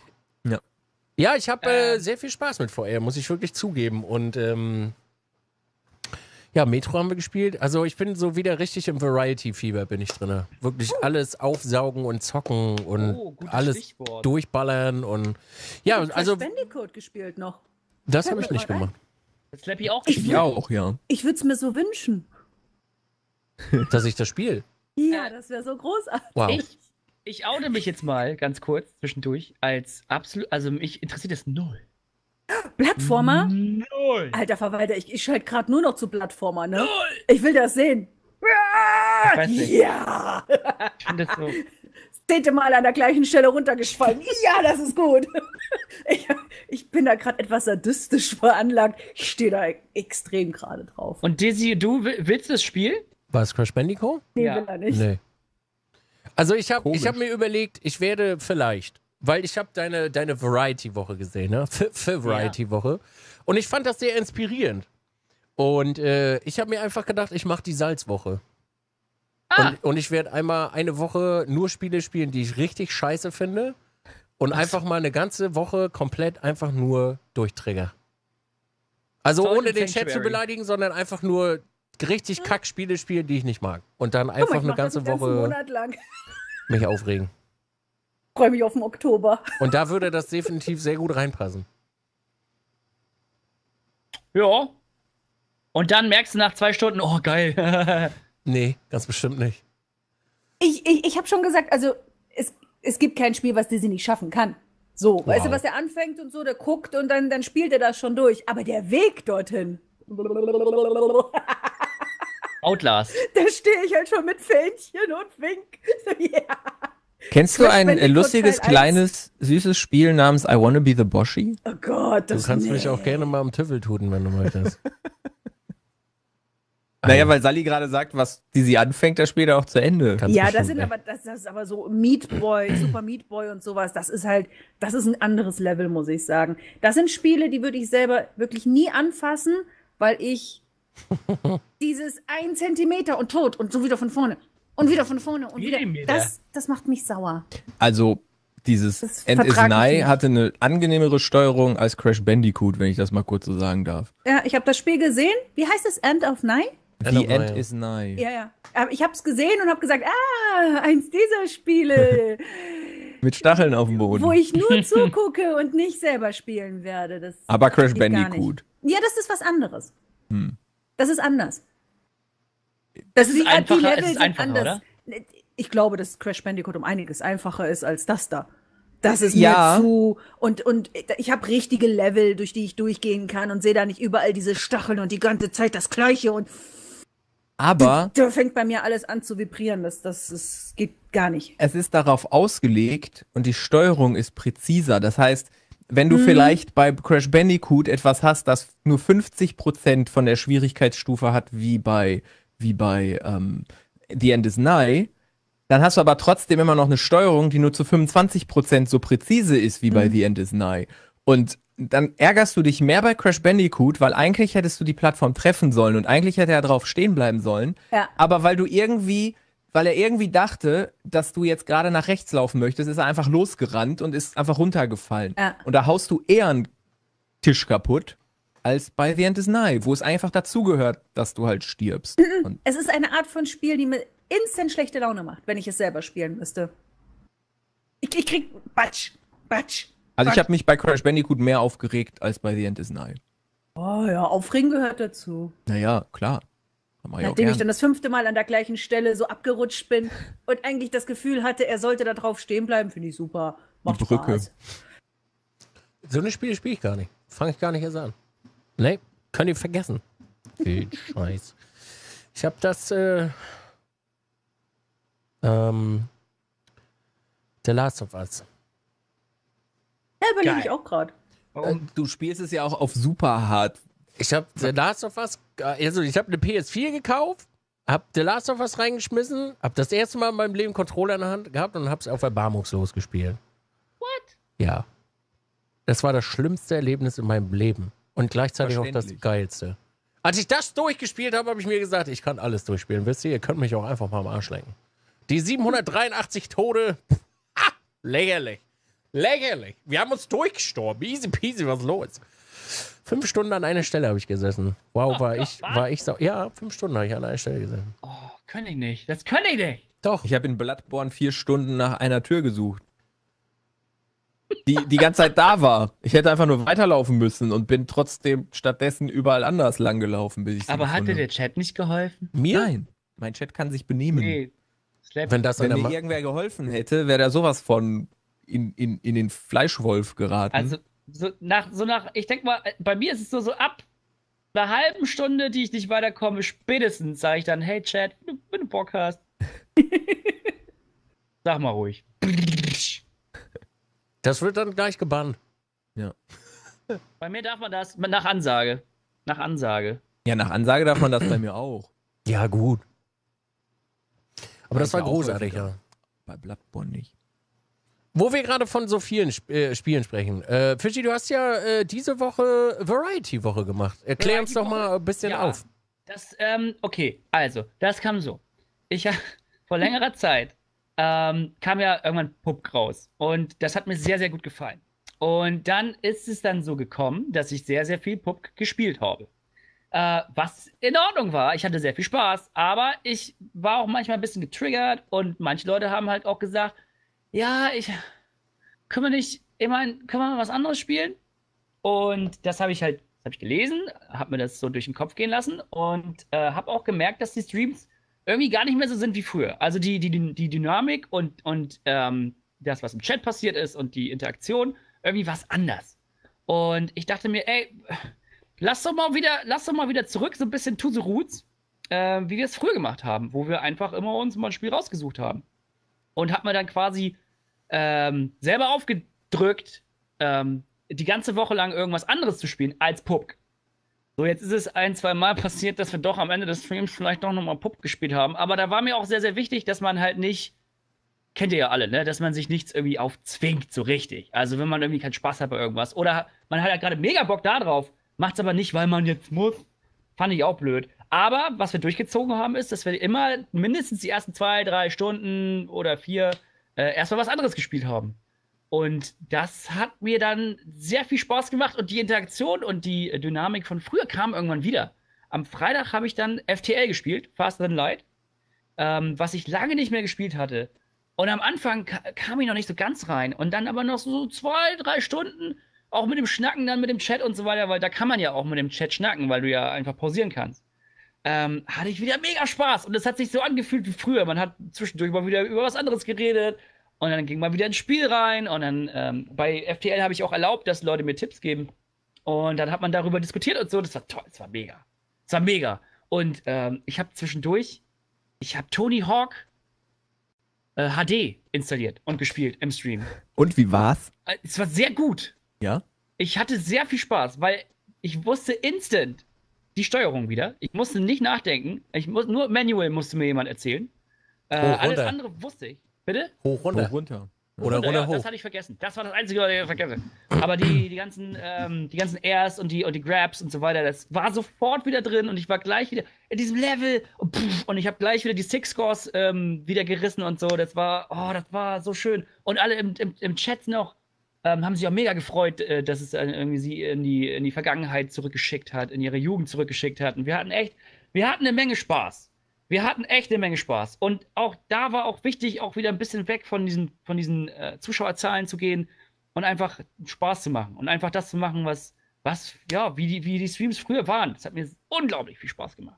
Ja, ich habe äh, Ähm. sehr viel Spaß mit V R, muss ich wirklich zugeben. Und ähm, ja, Metro haben wir gespielt. Also ich bin so wieder richtig im Variety-Fieber bin ich drin. Wirklich alles aufsaugen und zocken und Oh, gutes alles Stichwort. durchballern und ja, Crash also Bandicoot gespielt noch. das Fällt habe ich mir nicht grad ein. gemacht. Das Slappy auch Ich gespielt. Ich auch, ja. Ich würde es mir so wünschen. Dass ich das spiele. Ja, Äh, das wäre so großartig. Wow. Ich, ich oute mich jetzt mal ganz kurz zwischendurch als absolut, also mich interessiert das null. Plattformer? Null. Alter Verwalter, ich, ich schalte gerade nur noch zu Plattformer, ne? Ich will das sehen. Ich weiß nicht. Ja! Ich finde das so. Das zehnte Mal an der gleichen Stelle runtergefallen. Ja, das ist gut. Ich, ich bin da gerade etwas sadistisch veranlagt. Ich stehe da extrem gerade drauf. Und Dizzy, du wi- willst das Spiel? War es Crash Bandicoot? Nee, Ja. will er nicht. Nee. Also ich habe Komisch. ich hab mir überlegt, ich werde vielleicht, weil ich habe deine, deine Variety-Woche gesehen, ne? Für, für Variety-Woche. Und ich fand das sehr inspirierend. Und äh, ich habe mir einfach gedacht, ich mache die Salzwoche. Ah, Und, und ich werde einmal eine Woche nur Spiele spielen, die ich richtig scheiße finde. Und einfach mal eine ganze Woche komplett einfach nur durchtrigger. Also Fallen ohne den Chat zu Sanctuary. beleidigen, sondern einfach nur richtig Kack-Spiele spielen, die ich nicht mag. Und dann Guck einfach mal, ich eine mach das ganze einen ganzen Woche Monat lang. mich aufregen. Freue mich auf den Oktober. Und da würde das definitiv sehr gut reinpassen. ja. Und dann merkst du nach zwei Stunden, oh geil. Nee, ganz bestimmt nicht. Ich, ich, ich habe schon gesagt, also es, es gibt kein Spiel, was Disney nicht schaffen kann. So, weißt du, was er anfängt und so, der guckt und dann, dann spielt er das schon durch. Aber der Weg dorthin, Outlast. da stehe ich halt schon mit Fähnchen und wink. Ja. Kennst du Crash ein äh, Bandicoot lustiges, Teil eins? kleines, süßes Spiel namens I Wanna Be the Boshi? Oh Gott, das Du kannst nee. mich auch gerne mal am Tüffel tun, wenn du möchtest. Naja, weil Sally gerade sagt, was die sie anfängt, das spielt er auch zu Ende. Ganz Ja, das bestimmt sind nicht. aber, das, das ist aber so Meat Boy, Super Meat Boy und sowas. Das ist halt, das ist ein anderes Level, muss ich sagen. Das sind Spiele, die würde ich selber wirklich nie anfassen, weil ich dieses ein Zentimeter und tot und so wieder von vorne und wieder von vorne und wieder. Millimeter. Das, das macht mich sauer. Also, dieses Das End is vertrag ich Nigh nicht. hatte eine angenehmere Steuerung als Crash Bandicoot, wenn ich das mal kurz so sagen darf. Ja, ich habe das Spiel gesehen. Wie heißt es? End of Night? End The of End Nigh. is Nigh. Ja, ja. Aber ich habe es gesehen und habe gesagt, ah, eins dieser Spiele, Mit Stacheln auf dem Boden. wo ich nur zugucke und nicht selber spielen werde. Das Aber Crash geht gar nicht. Bandicoot. Ja, das ist was anderes. Hm. Das ist anders. Das ist die, einfacher, die es Level ist sind einfacher, anders. Ich glaube, dass Crash Bandicoot um einiges einfacher ist als das da. Das ist Ja. mir zu. Und, und ich habe richtige Level, durch die ich durchgehen kann und sehe da nicht überall diese Stacheln und die ganze Zeit das Gleiche. Und Aber da fängt bei mir alles an zu vibrieren. Das, das, das geht gar nicht. es ist darauf ausgelegt und die Steuerung ist präziser. Das heißt, wenn Mhm. du vielleicht bei Crash Bandicoot etwas hast, das nur fünfzig Prozent von der Schwierigkeitsstufe hat, wie bei, wie bei ähm, The End is Nigh, dann hast du aber trotzdem immer noch eine Steuerung, die nur zu fünfundzwanzig Prozent so präzise ist wie bei Mhm. The End is Nigh. Und dann ärgerst du dich mehr bei Crash Bandicoot, weil eigentlich hättest du die Plattform treffen sollen und eigentlich hätte er drauf stehen bleiben sollen. Ja. Aber weil du irgendwie, weil er irgendwie dachte, dass du jetzt gerade nach rechts laufen möchtest, ist er einfach losgerannt und ist einfach runtergefallen. Ja. Und da haust du eher einen Tisch kaputt als bei The End is Nigh, wo es einfach dazugehört, dass du halt stirbst. Und Es ist eine Art von Spiel, die mir instant schlechte Laune macht, wenn ich es selber spielen müsste. Ich, ich krieg Batsch, Batsch. also ich habe mich bei Crash Bandicoot mehr aufgeregt als bei The End is Nigh. Oh ja, Aufregen gehört dazu. Naja, klar. Mach ich auch Nachdem ich gern. dann das fünfte Mal an der gleichen Stelle so abgerutscht bin und eigentlich das Gefühl hatte, er sollte da drauf stehen bleiben, finde ich super. Macht Die Brücke. Spaß. So eine Spiele spiele ich gar nicht. Fange ich gar nicht erst an. Nee, könnt ihr vergessen. Viel Scheiß. Ich habe das, äh, ähm, The Last of Us. Ja, überlege Geil. ich auch gerade. Äh, Du spielst es ja auch auf super hart. Ich habe The Last of Us, also ich habe eine P S vier gekauft, habe The Last of Us reingeschmissen, habe das erste Mal in meinem Leben Controller in der Hand gehabt und habe es auf erbarmungslos gespielt. What? Ja. Das war das schlimmste Erlebnis in meinem Leben. Und gleichzeitig auch das Verständlich. geilste. Als ich das durchgespielt habe, habe ich mir gesagt, ich kann alles durchspielen. Wisst ihr, ihr könnt mich auch einfach mal am Arsch lenken. Die siebenhundertdreiundachtzig Tode, ah, lächerlich. Lächerlich. Wir haben uns durchgestorben. Easy peasy, was ist los? Fünf Stunden an einer Stelle habe ich gesessen. Wow, Oh war Gott, ich, was? war ich so. Ja, fünf Stunden habe ich an einer Stelle gesessen. Oh, kann ich nicht. Das kann ich nicht. Doch. Ich habe in Bloodborne vier Stunden nach einer Tür gesucht. Die die ganze Zeit da war. Ich hätte einfach nur weiterlaufen müssen und bin trotzdem stattdessen überall anders lang gelaufen, bis ich sie Aber hat gefunden dir der habe. Chat nicht geholfen? Mir? Nein, mein Chat kann sich benehmen. Nee. Slap. Wenn das Wenn einer mir macht. irgendwer geholfen hätte, wäre da sowas von in, in, in den Fleischwolf geraten. Also, so nach, so nach, ich denke mal, bei mir ist es so, so ab einer halben Stunde, die ich nicht weiterkomme, spätestens sage ich dann, hey Chat, wenn du, wenn du Bock hast. Sag mal ruhig. Das wird dann gleich gebannt. Bei mir darf man das nach Ansage. Nach Ansage. Ja, nach Ansage darf man das bei mir auch. Ja, gut. Aber das Ich war war auch großartig, häufiger. ja. Bei Bloodborne nicht. Wo wir gerade von so vielen Sp äh, Spielen sprechen. Äh, Fischi, du hast ja äh, diese Woche Variety-Woche gemacht. Erklär uns doch mal ein bisschen Ja. auf. Das, ähm, okay, also, das kam so. Ich habe vor längerer Zeit ähm, kam ja irgendwann Puck raus. Und das hat mir sehr, sehr gut gefallen. Und dann ist es dann so gekommen, dass ich sehr, sehr viel Puck gespielt habe. Äh, was in Ordnung war. Ich hatte sehr viel Spaß, aber ich war auch manchmal ein bisschen getriggert und manche Leute haben halt auch gesagt, ja, ich können wir nicht, ich meine, können wir mal was anderes spielen? Und das habe ich halt, das habe ich gelesen, habe mir das so durch den Kopf gehen lassen und äh, habe auch gemerkt, dass die Streams irgendwie gar nicht mehr so sind wie früher. Also die, die, die Dynamik und, und ähm, das, was im Chat passiert ist und die Interaktion, irgendwie was anders. Und ich dachte mir, ey, lass doch mal wieder, lass doch mal wieder zurück, so ein bisschen to the roots, äh, wie wir es früher gemacht haben, wo wir einfach immer uns mal ein Spiel rausgesucht haben. Und hab mir dann quasi ähm, selber aufgedrückt, ähm, die ganze Woche lang irgendwas anderes zu spielen als Puck. So, jetzt ist es ein, zwei Mal passiert, dass wir doch am Ende des Streams vielleicht doch nochmal Puck gespielt haben. Aber da war mir auch sehr, sehr wichtig, dass man halt nicht, kennt ihr ja alle, ne, dass man sich nichts irgendwie aufzwingt, so richtig. Also, wenn man irgendwie keinen Spaß hat bei irgendwas. Oder man hat ja gerade mega Bock da drauf, macht's aber nicht, weil man jetzt muss. Fand ich auch blöd. Aber was wir durchgezogen haben, ist, dass wir immer mindestens die ersten zwei, drei Stunden oder vier äh, erstmal was anderes gespielt haben. Und das hat mir dann sehr viel Spaß gemacht und die Interaktion und die Dynamik von früher kam irgendwann wieder. Am Freitag habe ich dann F T L gespielt, Faster Than Light, ähm, was ich lange nicht mehr gespielt hatte. Und am Anfang ka kam ich noch nicht so ganz rein. Und dann aber noch so zwei, drei Stunden, auch mit dem Schnacken dann mit dem Chat und so weiter, weil da kann man ja auch mit dem Chat schnacken, weil du ja einfach pausieren kannst. Ähm, hatte ich wieder mega Spaß. Und es hat sich so angefühlt wie früher. Man hat zwischendurch mal wieder über was anderes geredet. Und dann ging man wieder ins Spiel rein. Und dann ähm, bei F T L habe ich auch erlaubt, dass Leute mir Tipps geben. Und dann hat man darüber diskutiert und so. Das war toll. Das war mega. Das war mega. Und ähm, ich habe zwischendurch, ich habe Tony Hawk äh, H D installiert und gespielt im Stream. Und wie war's? Äh, Es war sehr gut. Ja? Ich hatte sehr viel Spaß, weil ich wusste instant die Steuerung wieder. Ich musste nicht nachdenken. Ich muss, nur Manual musste mir jemand erzählen. Äh, Hoch, alles runter. andere wusste ich. Bitte? Hoch, runter. Hoch, runter. Oder Runter, runter ja, hoch. Das hatte ich vergessen. Das war das Einzige, was ich vergesse. Aber die, die ganzen, ähm, die ganzen Airs und die, und die Grabs und so weiter, das war sofort wieder drin und ich war gleich wieder in diesem Level und, pff, und ich habe gleich wieder die Six Scores ähm, wieder gerissen und so. Das war, oh, das war so schön. Und alle im, im, im Chat noch ähm, haben sich auch mega gefreut, äh, dass es äh, irgendwie sie in die, in die Vergangenheit zurückgeschickt hat, in ihre Jugend zurückgeschickt hat. Und wir hatten echt, wir hatten eine Menge Spaß. Wir hatten echt eine Menge Spaß. Und auch da war auch wichtig, auch wieder ein bisschen weg von diesen, von diesen äh, Zuschauerzahlen zu gehen und einfach Spaß zu machen. Und einfach das zu machen, was, was ja, wie die, wie die Streams früher waren. Das hat mir unglaublich viel Spaß gemacht.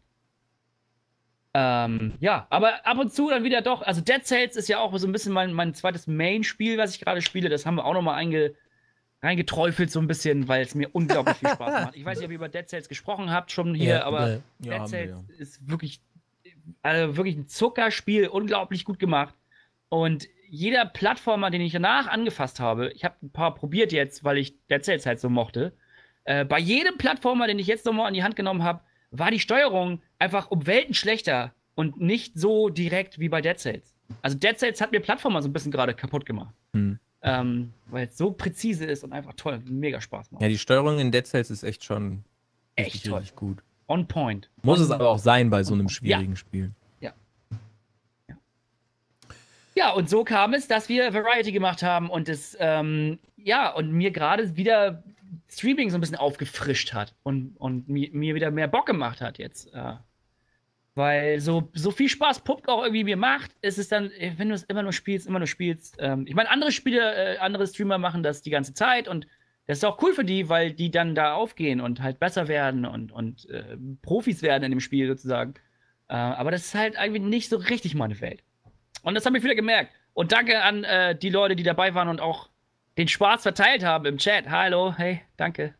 Ähm, ja, aber ab und zu dann wieder doch. Also Dead Cells ist ja auch so ein bisschen mein, mein zweites Main-Spiel, was ich gerade spiele. Das haben wir auch nochmal einge, reingeträufelt so ein bisschen, weil es mir unglaublich viel Spaß macht. Ich weiß nicht, ob ihr über Dead Cells gesprochen habt schon hier, Ja, aber nee. Ja, Dead haben wir, Cells ja. ist wirklich, also wirklich ein Zuckerspiel, unglaublich gut gemacht. Und jeder Plattformer, den ich danach angefasst habe, ich habe ein paar probiert jetzt, weil ich Dead Cells halt so mochte. Äh, bei jedem Plattformer, den ich jetzt nochmal in die Hand genommen habe, war die Steuerung einfach um Welten schlechter und nicht so direkt wie bei Dead Cells. Also Dead Cells hat mir Plattformer so ein bisschen gerade kaputt gemacht. Hm. Ähm, weil es so präzise ist und einfach toll, mega Spaß macht. Ja, die Steuerung in Dead Cells ist echt schon Echt richtig, toll. richtig gut. On point. Muss On es aber auch sein bei so einem Ja. schwierigen Spiel. Ja, und so kam es, dass wir Variety gemacht haben und es, ähm, ja, und mir gerade wieder Streaming so ein bisschen aufgefrischt hat und, und mir, mir wieder mehr Bock gemacht hat jetzt. Äh, weil so, so viel Spaß Puppt auch irgendwie mir macht, ist es dann, wenn du es immer nur spielst, immer nur spielst. Ähm, ich meine, andere Spiele, äh, andere Streamer machen das die ganze Zeit und das ist auch cool für die, weil die dann da aufgehen und halt besser werden und, und äh, Profis werden in dem Spiel sozusagen. Äh, aber das ist halt irgendwie nicht so richtig meine Welt. Und das habe ich wieder gemerkt. Und danke an äh, die Leute, die dabei waren und auch den Spaß verteilt haben im Chat. Hallo, hey, danke.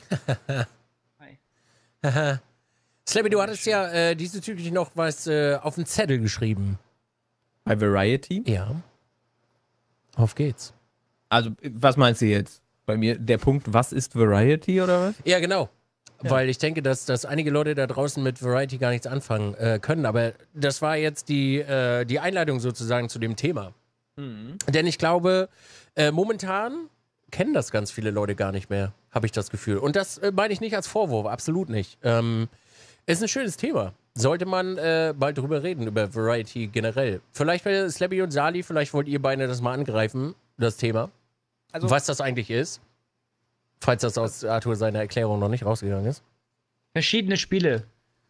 Hi. Slappy, du hattest ja äh, diesbezüglich noch was äh, auf den Zettel geschrieben. Bei Variety? Ja. Auf geht's. Also, was meinst du jetzt? Bei mir der Punkt, was ist Variety oder was? Ja, genau. Ja. Weil ich denke, dass, dass einige Leute da draußen mit Variety gar nichts anfangen äh, können. Aber das war jetzt die, äh, die Einleitung sozusagen zu dem Thema. Mhm. Denn ich glaube, äh, momentan kennen das ganz viele Leute gar nicht mehr, habe ich das Gefühl. Und das äh, meine ich nicht als Vorwurf, absolut nicht. Ähm, ist ein schönes Thema. Sollte man äh, bald drüber reden, über Variety generell. Vielleicht bei Slappy und Sali, vielleicht wollt ihr beide das mal angreifen, das Thema. Also, Was das eigentlich ist. Falls das aus Arthur seiner Erklärung noch nicht rausgegangen ist. Verschiedene Spiele.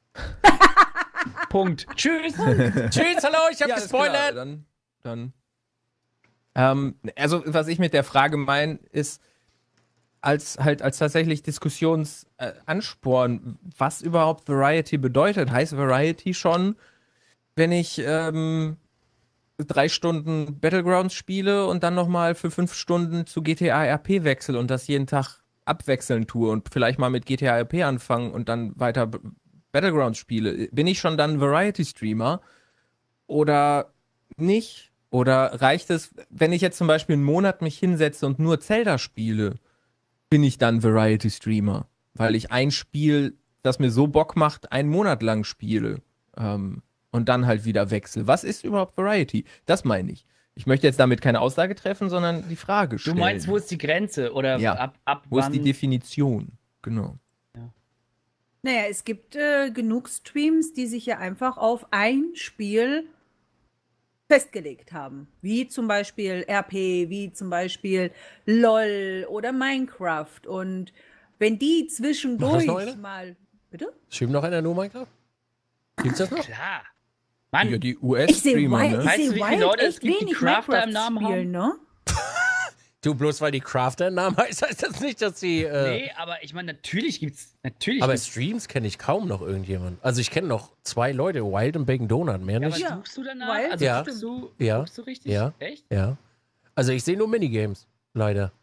Punkt. Tschüss. Tschüss, hallo, ich hab ja, ist klar. gespoilert. Dann, dann. Ähm, also, was ich mit der Frage meine, ist, als halt als tatsächlich Diskussionsansporn, äh, was überhaupt Variety bedeutet. Heißt Variety schon, wenn ich ähm, drei Stunden Battlegrounds spiele und dann nochmal für fünf Stunden zu G T A R P wechsle und das jeden Tag abwechselnd tue und vielleicht mal mit G T A R P anfangen und dann weiter B- Battlegrounds spiele. Bin ich schon dann Variety-Streamer oder nicht? Oder reicht es, wenn ich jetzt zum Beispiel einen Monat mich hinsetze und nur Zelda spiele, bin ich dann Variety-Streamer? Weil ich ein Spiel, das mir so Bock macht, einen Monat lang spiele. Ähm, und dann halt wieder wechsle. Was ist überhaupt Variety? Das meine ich. Ich möchte jetzt damit keine Aussage treffen, sondern die Frage Du stellen. meinst, wo ist die Grenze? Oder Ja. ab, ab Wo ist wann? die Definition? Genau. Naja, es gibt äh, genug Streams, die sich ja einfach auf ein Spiel festgelegt haben. Wie zum Beispiel R P, wie zum Beispiel LOL oder Minecraft. Und wenn die Macht zwischendurch das noch einer? mal... Bitte? Schreibt noch einer nur Minecraft? Gibt's das noch? Klar. Mann, Ja, die Ich sehe U S-Streamer, Wild, ne? ich Weißt seh du, wie viele Wild Leute es echt gibt, die wenig Crafter Minecraft im Namen spielen, ne? Du, bloß weil die Crafter im Namen heißt, heißt das nicht, dass sie. Äh, nee, aber ich meine, natürlich gibt's. Natürlich aber gibt's. Streams kenne ich kaum noch irgendjemand. Also ich kenne noch zwei Leute, Wild und Bacon Donut, mehr Ja, aber nicht. Ja. suchst du danach? Wild? Also Ja. guckst du, Ja. guckst du richtig? Ja. Echt? Ja. Also ich sehe nur Minigames, leider.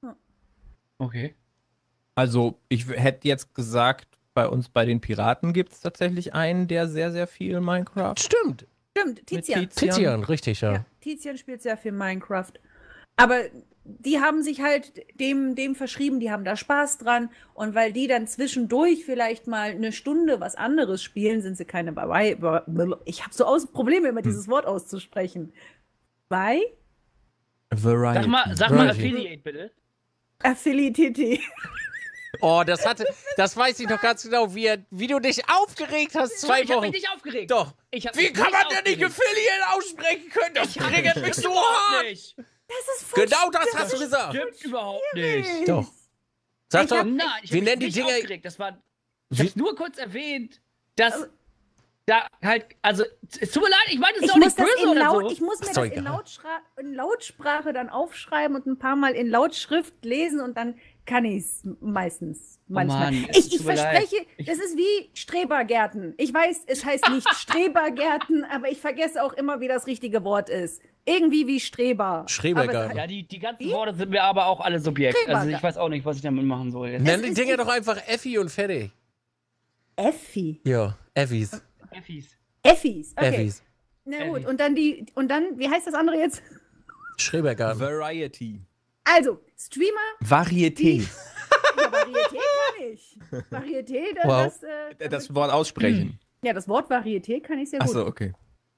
Okay. Also, ich w- hätte jetzt gesagt, bei uns bei den Piraten gibt es tatsächlich einen, der sehr, sehr viel Minecraft Stimmt. Stimmt, Tizian. mit Tizian. Tizian, richtig, ja. Ja, Tizian spielt sehr viel Minecraft. Aber die haben sich halt dem, dem verschrieben, die haben da Spaß dran. Und weil die dann zwischendurch vielleicht mal eine Stunde was anderes spielen, sind sie keine bei. Ich habe so aus Probleme, immer dieses Wort auszusprechen. Bei Variety. Sag mal, sag mal Variety. Affiliate, bitte. Affiliate. Oh, das hatte, das weiß ich noch ganz genau, wie, er- wie du dich aufgeregt hast, zwei ich hab Wochen. mich nicht aufgeregt. Doch. Ich hab Wie mich kann man denn nicht aufgeregt. Affiliate aussprechen können? Das Ich hab triggert mich mich so überhaupt hart. nicht. Das ist voll Genau das hast du gesagt. Stimmt überhaupt nicht. Doch. Sag Ich doch, hab- Nein, ich Wir hab nennen mich die nicht Dinger- aufgeregt. Das war. Ich Wie- hab's nur kurz erwähnt, dass da halt, also, es tut mir leid, ich meine, es ist Ich auch muss, nicht das böse in oder laut, so. ich muss mir Ist doch das in, egal. Lautschra in Lautsprache dann aufschreiben und ein paar Mal in Lautschrift lesen und dann kann ich es meistens. Manchmal. Mann, es ich ich tut mir verspreche, leid. Ich- das ist wie Strebergärten. Ich weiß, es heißt nicht Strebergärten, aber ich vergesse auch immer, wie das richtige Wort ist. Irgendwie wie Streber. Schrebergarten. Aber Ja, die, die ganzen Worte sind mir aber auch alle Subjekt. Also Strebergarten. ich weiß auch nicht, was ich damit machen soll. Jetzt. nenn die ist Dinger die- doch einfach Effi und fertig. es- Effi. Ja, Effis. Effis. Effis. Okay. Effis. Na gut, Effi. und dann die, und dann, wie heißt das andere jetzt? Schrebergarten. Variety. Also, Streamer, Varieté. ja, Varieté kann ich. Varieté, das, Wow. das, äh, Das Wort aussprechen. ja, das Wort Varieté kann ich sehr gut. Achso, okay.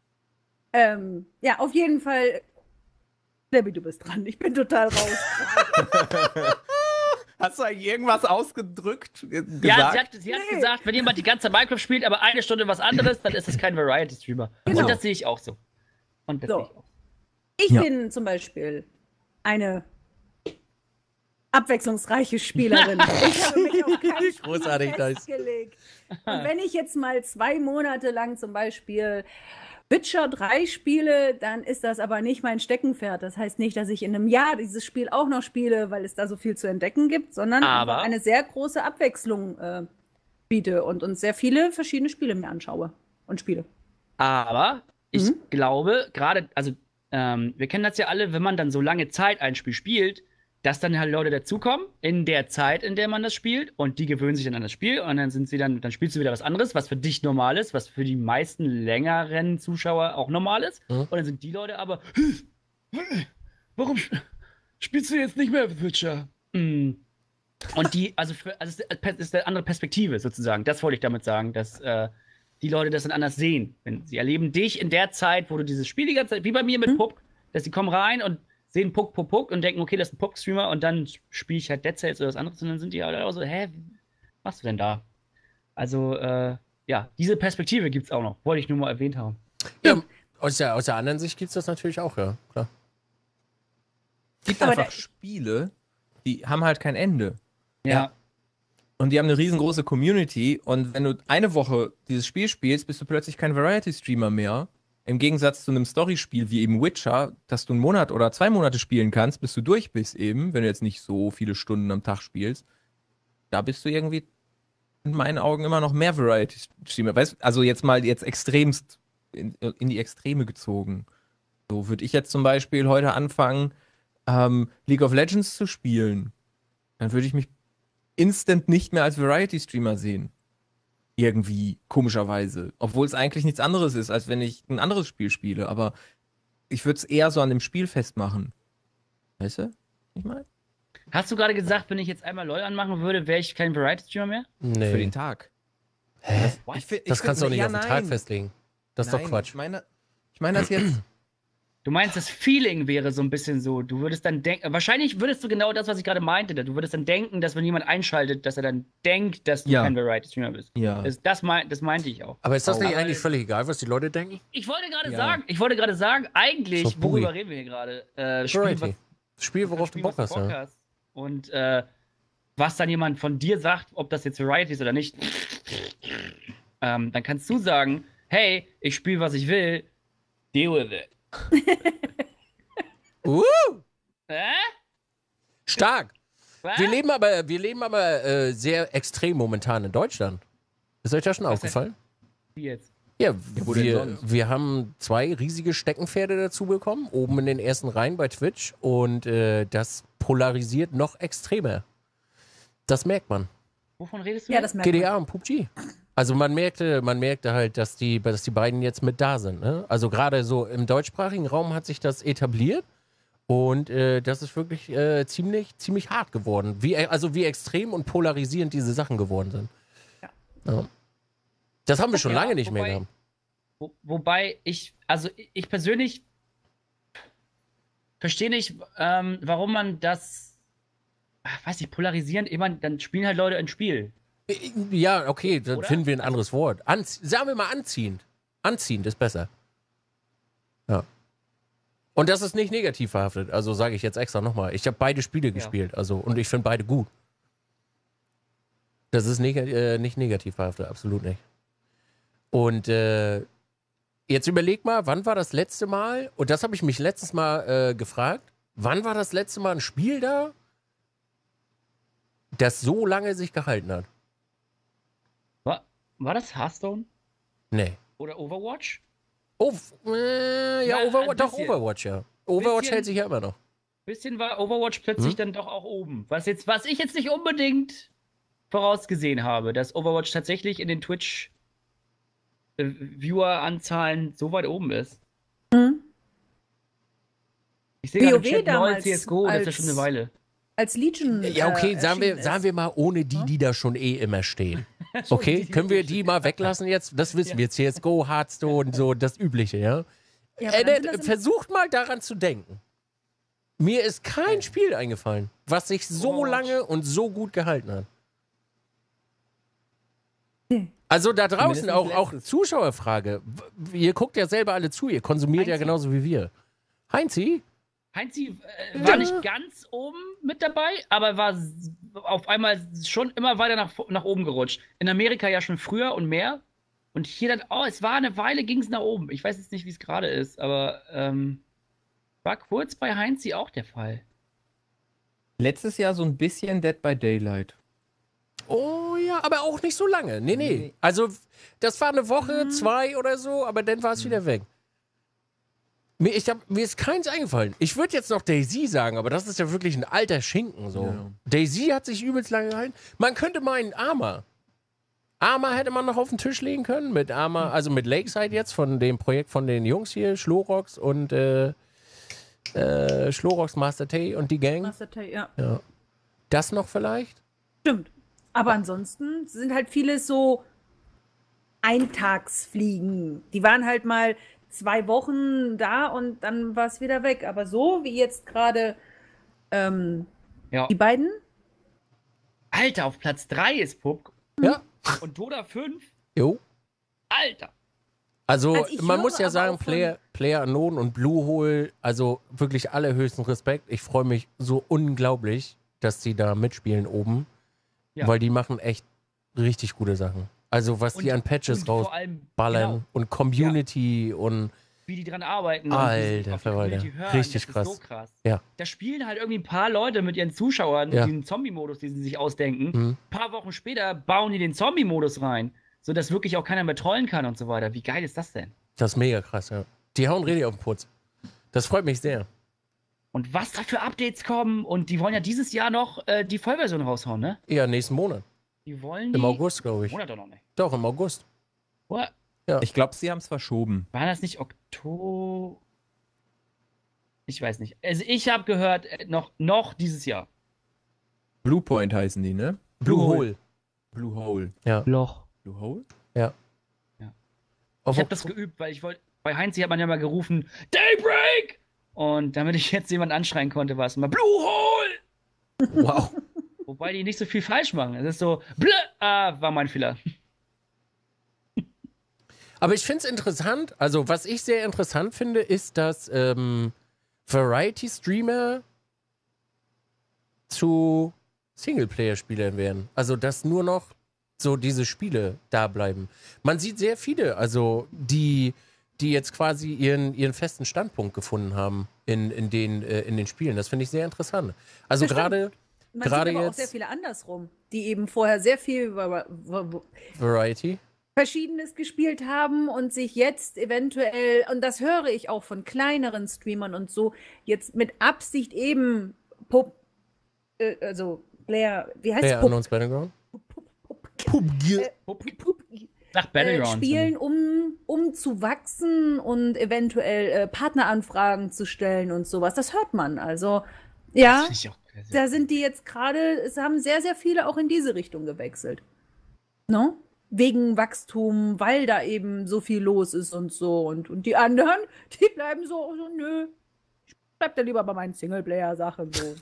Ähm, ja, auf jeden Fall. Debbie, du bist dran. Ich bin total raus. Hast du eigentlich irgendwas ausgedrückt? äh, Gesagt? Ja, sie hat, sie hat Nee. gesagt, wenn jemand die ganze Zeit Minecraft spielt, aber eine Stunde was anderes, dann ist das kein Variety-Streamer. Genau. Und das sehe ich auch so. Und das So. sehe ich auch. Ich Ja. bin zum Beispiel eine abwechslungsreiche Spielerin. Ich habe mich auf kein Spiel Großartig, das. festgelegt. Und wenn ich jetzt mal zwei Monate lang zum Beispiel Witcher drei spiele, dann ist das aber nicht mein Steckenpferd. Das heißt nicht, dass ich in einem Jahr dieses Spiel auch noch spiele, weil es da so viel zu entdecken gibt, sondern Aber- einfach eine sehr große Abwechslung äh, biete und uns sehr viele verschiedene Spiele mir anschaue und spiele. Aber ich Mhm. glaube, gerade, also ähm, wir kennen das ja alle, wenn man dann so lange Zeit ein Spiel spielt, dass dann halt Leute dazukommen in der Zeit, in der man das spielt, und die gewöhnen sich dann an das Spiel und dann sind sie dann, dann spielst du wieder was anderes, was für dich normal ist, was für die meisten längeren Zuschauer auch normal ist. Mhm. Und dann sind die Leute aber, warum sp- spielst du jetzt nicht mehr Witcher? Mm. Und die, also, für, also es ist eine andere Perspektive sozusagen. Das wollte ich damit sagen, dass äh, die Leute das dann anders sehen. Wenn sie erleben dich in der Zeit, wo du dieses Spiel die ganze Zeit, wie bei mir mit Mhm. Puck, dass die kommen rein und sehen Puck, Puck, Puck und denken, okay, das ist ein Puck-Streamer und dann spiele ich halt Dead Cells oder was anderes und dann sind die halt auch so, hä, was machst du denn da? Also, äh, ja, diese Perspektive gibt's auch noch. Wollte ich nur mal erwähnt haben. Ja, aus der, aus der anderen Sicht gibt es das natürlich auch, ja, klar. Es gibt Aber einfach der- Spiele, die haben halt kein Ende. Ja. Und die haben eine riesengroße Community. Und wenn du eine Woche dieses Spiel spielst, bist du plötzlich kein Variety-Streamer mehr. Im Gegensatz zu einem Storyspiel wie eben Witcher, dass du einen Monat oder zwei Monate spielen kannst, bis du durch bist eben, wenn du jetzt nicht so viele Stunden am Tag spielst. Da bist du irgendwie in meinen Augen immer noch mehr Variety-Streamer. Weißt du, also jetzt mal jetzt extremst in, in die Extreme gezogen. So würde ich jetzt zum Beispiel heute anfangen, ähm, League of Legends zu spielen. Dann würde ich mich instant nicht mehr als Variety-Streamer sehen. Irgendwie, komischerweise. Obwohl es eigentlich nichts anderes ist, als wenn ich ein anderes Spiel spiele. Aber ich würde es eher so an dem Spiel festmachen. Weißt du? Ich meine? Hast du gerade gesagt, wenn ich jetzt einmal LOL anmachen würde, wäre ich kein Variety-Streamer mehr? Nee. Für den Tag. Hä? What? Ich fi- ich Das kannst du doch find- nicht ja, auf den nein. Tag festlegen. Das ist Nein, doch Quatsch. Ich meine, ich meine das jetzt. Du meinst, das Feeling wäre so ein bisschen so, du würdest dann denken, wahrscheinlich würdest du genau das, was ich gerade meinte, du würdest dann denken, dass wenn jemand einschaltet, dass er dann denkt, dass du Ja. kein Variety-Streamer bist. Ja. Das, das, mein, das meinte ich auch. Aber ist das Aber- nicht eigentlich völlig egal, was die Leute denken? Ich wollte gerade Ja. sagen, ich wollte gerade sagen, eigentlich, So, Boogie. worüber reden wir hier gerade? Äh, Spiel, Variety. was- Spiel, worauf du Spiel, Bock was hast, ja. hast. Und äh, was dann jemand von dir sagt, ob das jetzt Variety ist oder nicht, ähm, dann kannst du sagen, hey, ich spiele, was ich will, deal with it. Uh, Äh? stark. Was? Wir leben aber, wir leben aber äh, sehr extrem momentan in Deutschland. Ist euch das schon Was aufgefallen? Wie jetzt? Ja, wo denn wir, sonst? wir haben zwei riesige Steckenpferde dazu bekommen, oben in den ersten Reihen bei Twitch. Und äh, das polarisiert noch extremer. Das merkt man. Wovon redest du? Ja, jetzt? das merkt man. G D A und P U B G. Also man merkte, man merkte halt, dass die, dass die beiden jetzt mit da sind. Ne? Also gerade so im deutschsprachigen Raum hat sich das etabliert. Und äh, das ist wirklich äh, ziemlich, ziemlich hart geworden. Wie, also wie extrem und polarisierend diese Sachen geworden sind. Ja. Das haben wir schon Ja, lange nicht mehr wobei- gehabt. Wo, wobei ich, also ich persönlich verstehe nicht, ähm, warum man das, ach, weiß ich, polarisierend, ich meine, dann spielen halt Leute ein Spiel. Ja, okay, dann Oder? finden wir ein anderes Wort. Anzie sagen wir mal anziehend. Anziehend ist besser. Ja. Und das ist nicht negativ verhaftet. Also sage ich jetzt extra nochmal. Ich habe beide Spiele gespielt. Also, und ich finde beide gut. Das ist neg äh, nicht negativ verhaftet, absolut nicht. Und äh, jetzt überleg mal, wann war das letzte Mal, und das habe ich mich letztes Mal äh, gefragt, wann war das letzte Mal ein Spiel da, das so lange sich gehalten hat? War, war das Hearthstone Nee. oder Overwatch? Oh, äh, ja, Ja, Overwatch, ein doch, bisschen. Overwatch, ja. Overwatch Bisschen. hält sich ja immer noch. Bisschen war Overwatch plötzlich Hm? dann doch auch oben. Was, jetzt, was ich jetzt nicht unbedingt vorausgesehen habe, dass Overwatch tatsächlich in den Twitch äh, Viewer-Anzahlen so weit oben ist. Mhm. Ich sehe gerade im WoW Chat LOL, damals C S G O, das ist ja als- schon eine Weile. Als Legion. Ja, okay, äh, sagen, wir, erschienen sagen ist. wir mal, ohne die, die da schon eh immer stehen. Schon Okay, die, können wir die- die mal weglassen jetzt? Das wissen wir. C S G O, Hearthstone, so das Übliche, ja? Ja, aber Äh, dann ne, sind das immer- versucht mal daran zu denken. Mir ist kein Spiel eingefallen, was sich so Overwatch. lange und so gut gehalten hat. Nee. Also da draußen Zumindest auch, auch letztes. Zuschauerfrage. W- Ihr guckt ja selber alle zu, ihr konsumiert ja Einzig. genauso wie wir. Heinzi? Heinzi äh, Ja. war nicht ganz oben mit dabei, aber war s- auf einmal schon immer weiter nach, nach oben gerutscht. In Amerika ja schon früher und mehr. Und hier dann, oh, es war eine Weile, ging es nach oben. Ich weiß jetzt nicht, wie es gerade ist, aber ähm, war kurz bei Heinzi auch der Fall. Letztes Jahr so ein bisschen Dead by Daylight. Oh ja, aber auch nicht so lange. Nee, nee. Nee. Also, das war eine Woche, Mhm. zwei oder so, aber dann war es wieder weg. Mir, ich hab, mir ist keins eingefallen. Ich würde jetzt noch Daisy sagen, aber das ist ja wirklich ein alter Schinken. So. Ja. Daisy hat sich übelst lange gehalten. Man könnte meinen, Arma. Arma hätte man noch auf den Tisch legen können. Mit Arma, also mit Lakeside jetzt, von dem Projekt von den Jungs hier, Schlorox und äh, äh, Schlorox, Master Tay und die Gang. Master Tay, ja. Ja. Das noch vielleicht? Stimmt. Aber ansonsten sind halt viele so Eintagsfliegen. Die waren halt mal zwei Wochen da und dann war es wieder weg. Aber so wie jetzt gerade ähm, Ja. die beiden. Alter, auf Platz drei ist Pup Ja. und Doda fünf. Jo. Alter. Also, Also ich man höre muss ja aber sagen, auch von- Player, Player Unknown und Bluehole, also wirklich allerhöchsten Respekt. Ich freue mich so unglaublich, dass die da mitspielen oben, Ja. weil die machen echt richtig gute Sachen. Also, was die Und- an Patches und vor allem, rausballern genau, und Community und wie die dran arbeiten. Alter und wie sie auf die Verwalter. Community hören, Richtig das krass. Ist so krass. Ja. Da spielen halt irgendwie ein paar Leute mit ihren Zuschauern, Ja. diesen Zombie-Modus, den sie sich ausdenken. Mhm. Ein paar Wochen später bauen die den Zombie-Modus rein, sodass wirklich auch keiner mehr trollen kann und so weiter. Wie geil ist das denn? das ist mega krass, ja. Die hauen richtig auf den Putz. Das freut mich sehr. Und was da für Updates kommen. Und die wollen ja dieses Jahr noch äh, die Vollversion raushauen, ne? Ja, nächsten Monat. Die wollen die... Im August, glaube ich. Monat doch noch nicht. Doch, im August. What? Ich glaube, sie haben es verschoben. War das nicht Oktober? Ich weiß nicht. Also ich habe gehört, äh, noch, noch dieses Jahr. Bluepoint heißen die, ne? Bluehole. Bluehole. Ja. Loch. Bluehole? Auf- Ich habe das geübt, weil ich wollte. Bei Heinz hat man ja mal gerufen, Daybreak! Und damit ich jetzt jemanden anschreien konnte, war es immer Blue Hole! Wow. Wobei die nicht so viel falsch machen. Es ist so, blö, ah, war mein Fehler. Aber ich finde es interessant, also was ich sehr interessant finde, ist, dass ähm, Variety-Streamer zu Singleplayer-Spielern werden. Also, dass nur noch so diese Spiele da bleiben. Man sieht sehr viele, also die, die jetzt quasi ihren, ihren festen Standpunkt gefunden haben in, in, den, äh, in den Spielen. Das finde ich sehr interessant. Also Das stimmt. gerade Man Gerade sieht aber auch jetzt- sehr viele andersrum, die eben vorher sehr viel wa- wa- wa- Variety. Verschiedenes gespielt haben und sich jetzt eventuell, und das höre ich auch von kleineren Streamern und so, jetzt mit Absicht eben Pup, äh, also Blair, wie heißt Player Pup? Unknown's Battleground. Äh, Pup, Nach äh, Battleground. spielen, um, um zu wachsen und eventuell äh, Partneranfragen zu stellen und sowas. Das hört man. Also, ja, Das find ich auch sehr- da sind die jetzt gerade, es haben sehr, sehr viele auch in diese Richtung gewechselt. No? Wegen Wachstum, weil da eben so viel los ist und so. Und, und die anderen, die bleiben so, so nö. Ich bleib da lieber bei meinen Singleplayer-Sachen so.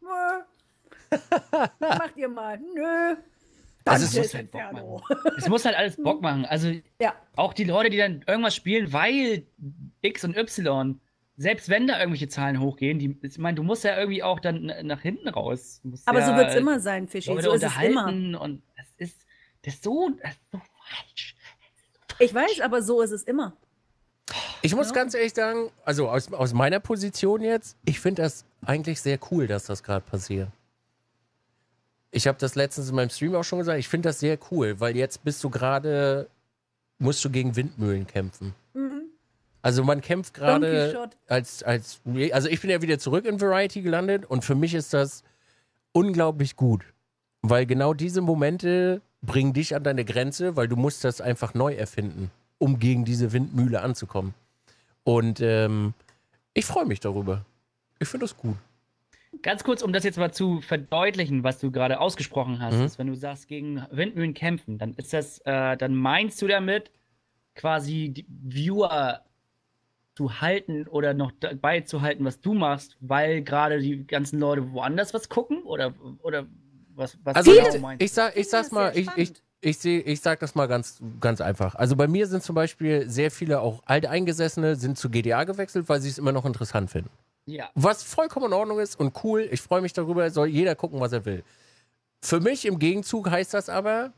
Nö. Macht ihr mal. Nö. Also es Dantes muss halt Bock Inferno. Es muss halt alles Bock machen. Also Ja. auch die Leute, die dann irgendwas spielen, weil X und Y, selbst wenn da irgendwelche Zahlen hochgehen, die, ich meine, du musst ja irgendwie auch dann n- nach hinten raus. Du musst Aber ja so wird es immer sein, Fischi. Leute So ist es immer. unterhalten und das ist, das ist so, das ist so falsch. Ich weiß, aber so ist es immer. Ich muss Ja. ganz ehrlich sagen, also aus, aus meiner Position jetzt, ich finde das eigentlich sehr cool, dass das gerade passiert. Ich habe das letztens in meinem Stream auch schon gesagt, ich finde das sehr cool, weil jetzt bist du gerade, musst du gegen Windmühlen kämpfen. Mhm. Also man kämpft Donkey gerade Shot. als, als, also ich bin ja wieder zurück in Variety gelandet und für mich ist das unglaublich gut, weil genau diese Momente bringen dich an deine Grenze, weil du musst das einfach neu erfinden, um gegen diese Windmühle anzukommen. Und ähm, ich freue mich darüber. Ich finde das gut. Ganz kurz, um das jetzt mal zu verdeutlichen, was du gerade ausgesprochen hast, Mhm. ist, wenn du sagst, gegen Windmühlen kämpfen, dann ist das, äh, dann meinst du damit quasi die Viewer zu halten oder noch dabei zu halten, was du machst, weil gerade die ganzen Leute woanders was gucken oder, oder was, was Also genau ich, meinst ich, du? sag, ich finde sag's das mal, sehr ich, ich, spannend. ich sehe, ich sag das mal ganz, ganz einfach. Also bei mir sind zum Beispiel sehr viele auch Alteingesessene sind zu G T A gewechselt, weil sie es immer noch interessant finden. Ja. Was vollkommen in Ordnung ist und cool. Ich freue mich darüber, soll jeder gucken, was er will. Für mich im Gegenzug heißt das aber,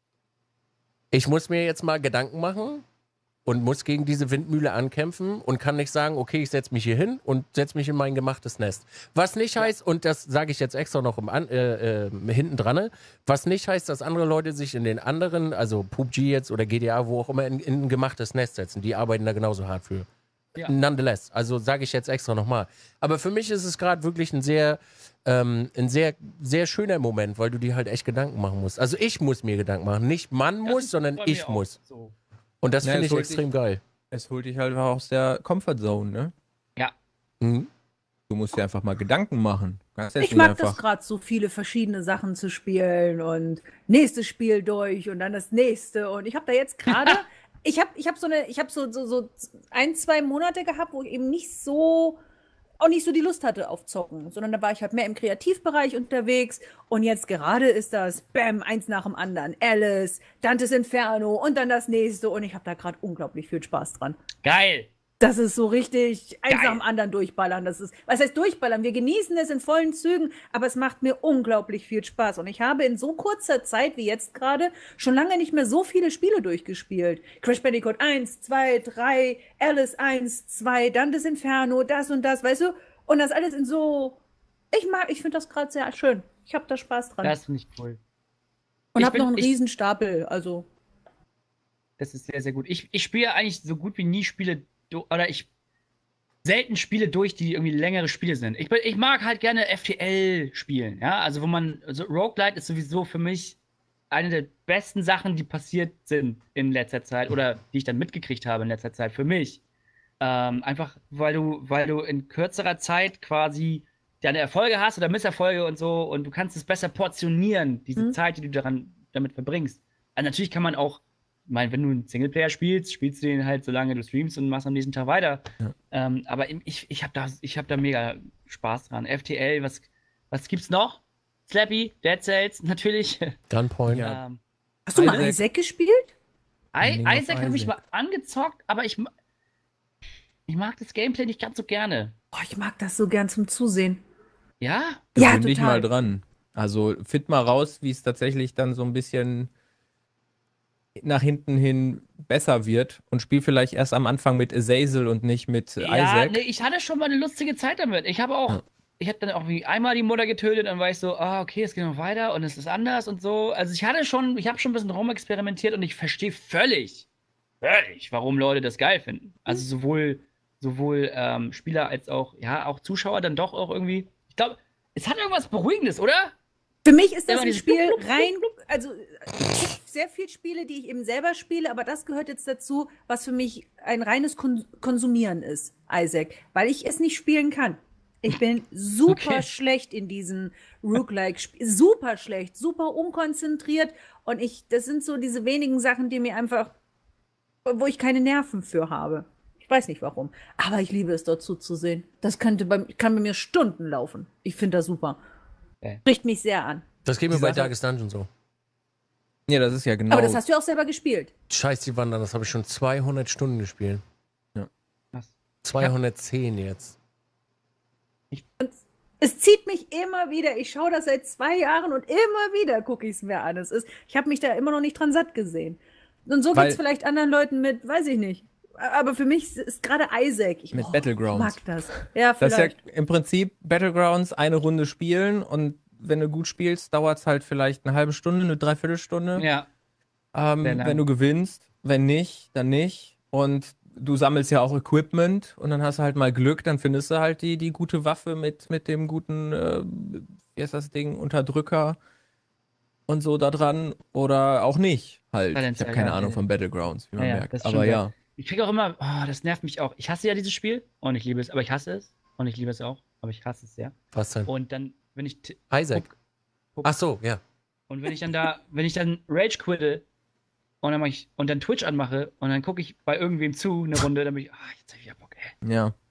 ich muss mir jetzt mal Gedanken machen und muss gegen diese Windmühle ankämpfen und kann nicht sagen, okay, ich setze mich hier hin und setze mich in mein gemachtes Nest. Was nicht heißt, und das sage ich jetzt extra noch im An äh, äh, hinten dran, was nicht heißt, dass andere Leute sich in den anderen, also P U B G jetzt oder G T A, wo auch immer, in, in ein gemachtes Nest setzen. Die arbeiten da genauso hart für. Ja. Nonetheless, also sage ich jetzt extra nochmal. Aber für mich ist es gerade wirklich ein sehr, ähm, ein sehr, sehr schöner Moment, weil du dir halt echt Gedanken machen musst. Also ich muss mir Gedanken machen. Nicht man Das muss, ist sondern bei ich mir auch muss. so. Und das Ja, finde es ich holt extrem dich- geil. Es holt dich halt aus der Comfortzone, ne? Ja. Mhm. Du musst dir einfach mal Gedanken machen. Du kannst jetzt Ich nicht mag einfach, das gerade, so viele verschiedene Sachen zu spielen und nächstes Spiel durch und dann das nächste. Und ich habe da jetzt gerade, ich habe ich hab so eine, ich habe so, so, so ein, zwei Monate gehabt, wo ich eben nicht so, auch nicht so die Lust hatte auf Zocken, sondern da war ich halt mehr im Kreativbereich unterwegs und jetzt gerade ist das, bam, eins nach dem anderen. Alice, Dantes Inferno und dann das nächste und ich habe da gerade unglaublich viel Spaß dran. Geil. Das ist so richtig eins Geil. nach dem anderen durchballern. Das ist, was heißt durchballern? Wir genießen es in vollen Zügen, aber es macht mir unglaublich viel Spaß. Und ich habe in so kurzer Zeit wie jetzt gerade schon lange nicht mehr so viele Spiele durchgespielt. Crash Bandicoot eins, zwei, drei, Alice eins, zwei, Dantes Inferno, das und das, weißt du? Und das alles in so. Ich mag, ich finde das gerade sehr schön. Ich habe da Spaß dran. Das finde ich cool. und ich habe bin- noch einen ich- riesen Stapel. Also. Das ist sehr, sehr gut. Ich, ich spiele eigentlich so gut wie nie Spiele, do- oder ich selten Spiele durch, die irgendwie längere Spiele sind. Ich, bin- ich mag halt gerne F T L spielen, ja, also wo man, also Roguelite ist sowieso für mich eine der besten Sachen, die passiert sind in letzter Zeit oder die ich dann mitgekriegt habe in letzter Zeit für mich. Ähm, einfach, weil du, weil du in kürzerer Zeit quasi deine Erfolge hast oder Misserfolge und so und du kannst es besser portionieren, diese Mhm. Zeit, die du daran damit verbringst. Also natürlich kann man auch, ich meine, wenn du einen Singleplayer spielst, spielst du den halt, solange du streamst und machst am nächsten Tag weiter. Ja. Ähm, aber ich, ich habe da, ich hab da mega Spaß dran. F T L, was, was gibt's noch? Slappy, Dead Cells, natürlich. Gunpoint. Ja. Ähm, Hast du mal Isaac. Isaac gespielt? I Binding of Isaac habe ich Isaac. mal angezockt, aber ich, ma- ich mag das Gameplay nicht ganz so gerne. Oh, ich mag das so gern zum Zusehen. Ja? Ja, gewöhn dich total. mal dran. Also find mal raus, wie es tatsächlich dann so ein bisschen nach hinten hin besser wird und spiel vielleicht erst am Anfang mit Azazel und nicht mit äh, Ja, Isaac. nee, ich hatte schon mal eine lustige Zeit damit. Ich habe auch, Ja. ich habe dann auch wie einmal die Mutter getötet, dann war ich so, ah, okay, es geht noch weiter und es ist anders und so. Also ich hatte schon, ich habe schon ein bisschen rumexperimentiert und ich verstehe völlig, völlig, warum Leute das geil finden. Also sowohl, sowohl ähm, Spieler als auch, ja, auch Zuschauer dann doch auch irgendwie. Ich glaube, es hat irgendwas Beruhigendes, oder? Für mich ist das Immer ein dieses Spiel Blub, blub, rein, also es gibt sehr viele Spiele, die ich eben selber spiele, aber das gehört jetzt dazu, was für mich ein reines Kon Konsumieren ist, Isaac, weil ich es nicht spielen kann. Ich bin super Okay. schlecht in diesen Roguelike-Spielen, super schlecht, super unkonzentriert und ich, das sind so diese wenigen Sachen, die mir einfach, wo ich keine Nerven für habe. Ich weiß nicht warum, aber ich liebe es dort zuzusehen. Das könnte bei, kann bei mir Stunden laufen. Ich finde das super. Okay. Spricht mich sehr an. Das geht mir Die bei Sache- Darkest Dungeon so. Ja, das ist ja genau. Aber das hast du ja auch selber gespielt. Scheiß die Wander, das habe ich schon zweihundert Stunden gespielt. Was? zweihundertzehn jetzt. Es zieht mich immer wieder. Ich schaue das seit zwei Jahren und immer wieder gucke ich es mir an. Es ist, ich habe mich da immer noch nicht dran satt gesehen. Und so Weil- geht es vielleicht anderen Leuten mit, weiß ich nicht. Aber für mich ist gerade Isaac. Ich, Mit oh, Battlegrounds. Ich mag das. Ja, Das ist ja vielleicht. im Prinzip Battlegrounds eine Runde spielen und wenn du gut spielst, dauert es halt vielleicht eine halbe Stunde, eine Dreiviertelstunde. Ja. Ähm, Sehr lang. wenn du gewinnst, wenn nicht, dann nicht. Und du sammelst ja auch Equipment und dann hast du halt mal Glück, dann findest du halt die, die gute Waffe mit, mit dem guten, äh, wie heißt das Ding, Unterdrücker und so da dran oder auch nicht halt. Silencer, Ich habe keine ja, Ahnung ja. von Battlegrounds, wie man Ja, ja, merkt. das ist Aber schon ja, Ich kriege auch immer, oh, das nervt mich auch. Ich hasse ja dieses Spiel und ich liebe es, aber ich hasse es und ich liebe es auch, aber ich hasse es sehr. Was denn? Und dann, wenn ich t- Isaac. Puck- Ach so, ja. und wenn ich dann da, wenn ich dann Rage quitte und dann mach ich und dann Twitch anmache und dann gucke ich bei irgendwem zu eine Runde, dann bin ich, ah, jetzt hab ich wieder Bock, ey. ja.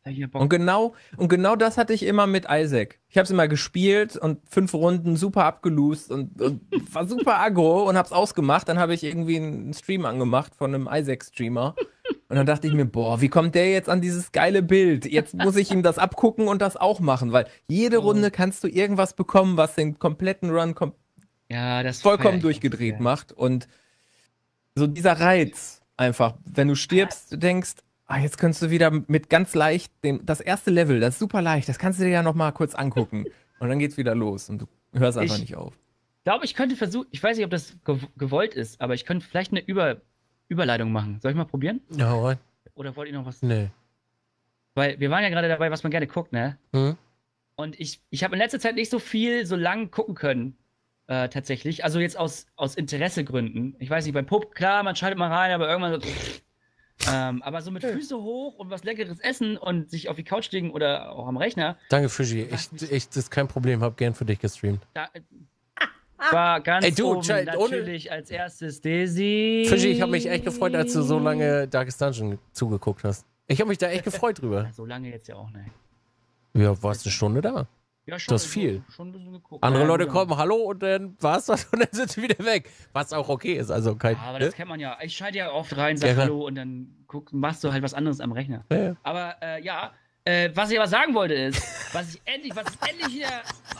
hab ich hier Bock. Und genau, und genau das hatte ich immer mit Isaac. Ich habe es immer gespielt und fünf Runden super abgelost und, und war super aggro und hab's ausgemacht. Dann habe ich irgendwie einen Stream angemacht von einem Isaac-Streamer. Und dann dachte ich mir, boah, wie kommt der jetzt an dieses geile Bild? Jetzt muss ich ihm das abgucken und das auch machen, weil jede Oh. Runde kannst du irgendwas bekommen, was den kompletten Run kom Ja, das feier vollkommen ich durchgedreht auch sehr. macht. Und so dieser Reiz einfach, wenn du stirbst, du denkst, ah, jetzt könntest du wieder mit ganz leicht, dem, das erste Level, das ist super leicht, das kannst du dir ja noch mal kurz angucken. Und dann geht's wieder los und du hörst einfach Ich- nicht auf. Ich glaube, ich könnte versuchen, ich weiß nicht, ob das gew- gewollt ist, aber ich könnte vielleicht eine Über Überleitung machen. Soll ich mal probieren? Ja, hau rein. Oder wollt ihr noch was? Nee. Weil wir waren ja gerade dabei, was man gerne guckt, ne? Hm? Und ich, ich habe in letzter Zeit nicht so viel so lang gucken können, äh, tatsächlich. Also jetzt aus, aus Interessegründen. Ich weiß nicht, beim Pub, klar, man schaltet mal rein, aber irgendwann so. ähm, aber so mit Füße hoch und was Leckeres essen und sich auf die Couch legen oder auch am Rechner, Danke, Fischi. Ich, ich, das ist kein Problem, hab gern für dich gestreamt. da äh, war ganz Ey, du, oben Chai, ohne- natürlich als erstes Daisy. Fischi, ich habe mich echt gefreut, als du so lange Darkest Dungeon zugeguckt hast. Ich habe mich da echt gefreut drüber. Ja, so lange jetzt ja auch nicht. Ja, warst eine Stunde da. Ja, schon. Das ist viel. So, schon ein bisschen geguckt. Andere Ja, Leute gut, kommen, hallo, und dann war's das und dann sind sie wieder weg. Was auch okay ist, also kein. ja. Aber ne? das kennt man ja. Ich schalte ja oft rein, sag Ja, klar. Hallo und dann guck, machst du halt was anderes am Rechner. Ja, ja. Aber äh, ja, äh, was ich aber sagen wollte ist, was ich endlich, was ich endlich wieder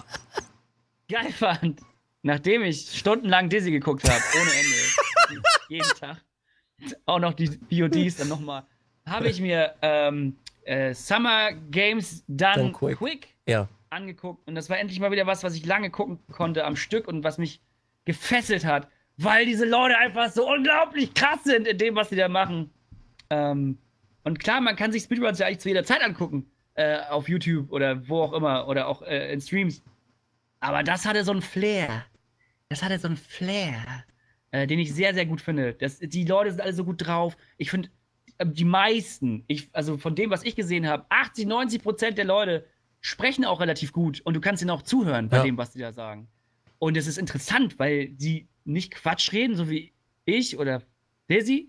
geil fand, nachdem ich stundenlang Dizzy geguckt habe, ohne Ende, jeden Tag, auch noch die V O Ds dann nochmal, habe ich mir ähm, äh, Summer Games Done, Done Quick. Quick Ja. angeguckt und das war endlich mal wieder was, was ich lange gucken konnte am Stück und was mich gefesselt hat, weil diese Leute einfach so unglaublich krass sind in dem, was sie da machen. Ähm, und klar, man kann sich Speedruns ja eigentlich zu jeder Zeit angucken, äh, auf YouTube oder wo auch immer oder auch äh, in Streams. Aber das hatte so einen Flair. Das hatte so einen Flair, äh, den ich sehr, sehr gut finde. Das, die Leute sind alle so gut drauf. Ich finde, äh, die meisten, ich, also von dem, was ich gesehen habe, achtzig, neunzig Prozent der Leute sprechen auch relativ gut und du kannst ihnen auch zuhören bei Ja. dem, was die da sagen. Und es ist interessant, weil die nicht Quatsch reden, so wie ich oder Daisy.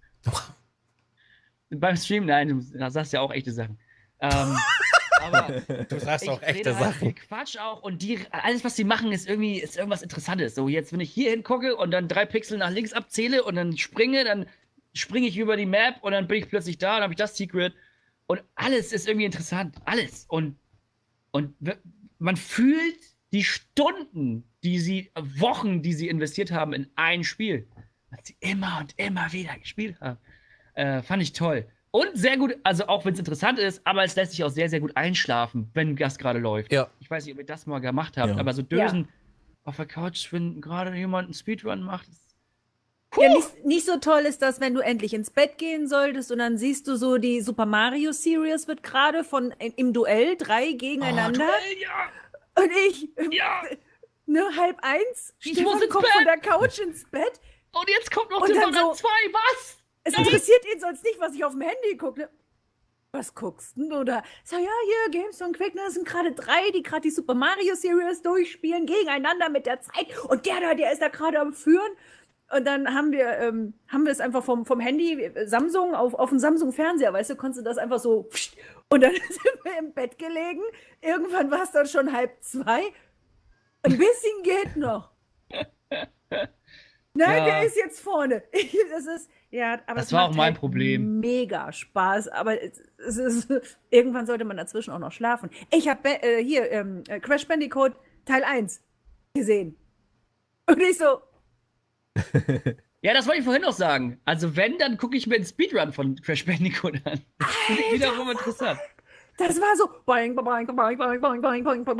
Beim Stream, nein, du da sagst ja auch echte Sachen. Ähm, aber Du sagst ich auch echte rede halt viel Sachen. Quatsch auch und die, alles, was die machen, ist irgendwie ist irgendwas Interessantes. So, jetzt, wenn ich hier hingucke und dann drei Pixel nach links abzähle und dann springe, dann springe ich über die Map und dann bin ich plötzlich da, dann habe ich das Secret. Und alles ist irgendwie interessant. Alles. Und, und w- man fühlt die Stunden, die sie, Wochen, die sie investiert haben in ein Spiel. Was sie immer und immer wieder gespielt haben. Äh, fand ich toll. Und sehr gut, also auch wenn es interessant ist, aber es lässt sich auch sehr, sehr gut einschlafen, wenn das gerade läuft. Ja. Ich weiß nicht, ob ihr das mal gemacht habt, Ja. aber so Dösen auf der Couch, wenn gerade jemand einen Speedrun macht, ist Ja, nicht, nicht so toll ist das, wenn du endlich ins Bett gehen solltest und dann siehst du so, die Super Mario Series wird gerade von im Duell drei gegeneinander. Oh, ja, Und ich, ja. ne, halb eins, Ich Stefan muss ins kommt Bett. von der Couch ins Bett. Und jetzt kommt noch Und dann Dishonored so- zwei, was? Es interessiert ihn sonst nicht, was ich auf dem Handy gucke. Ne? Was guckst du denn? Oder so, ja, hier, Games on Quick, ne, das sind gerade drei, die gerade die Super Mario Series durchspielen, gegeneinander mit der Zeit. Und der da, der ist da gerade am Führen. Und dann haben wir, ähm, haben wir es einfach vom, vom Handy äh, Samsung auf, auf den Samsung-Fernseher, weißt du, konntest du das einfach so. pssst, Und dann sind wir im Bett gelegen. Irgendwann war es dann schon halb zwei. Ein bisschen geht noch. Nein, Ja. der ist jetzt vorne. Ich, das ist, ja, aber Das es war macht auch mein halt Problem. Mega Spaß, aber es, es ist, irgendwann sollte man dazwischen auch noch schlafen. Ich habe äh, hier ähm, äh, Crash Bandicoot Teil eins gesehen. Und ich so, Ja, das wollte ich vorhin noch sagen. Also wenn, dann gucke ich mir den Speedrun von Crash Bandicoot an. Das finde ich wiederum interessant. das war so, boing, boing, boing, boing, boing, boing, boing, boing.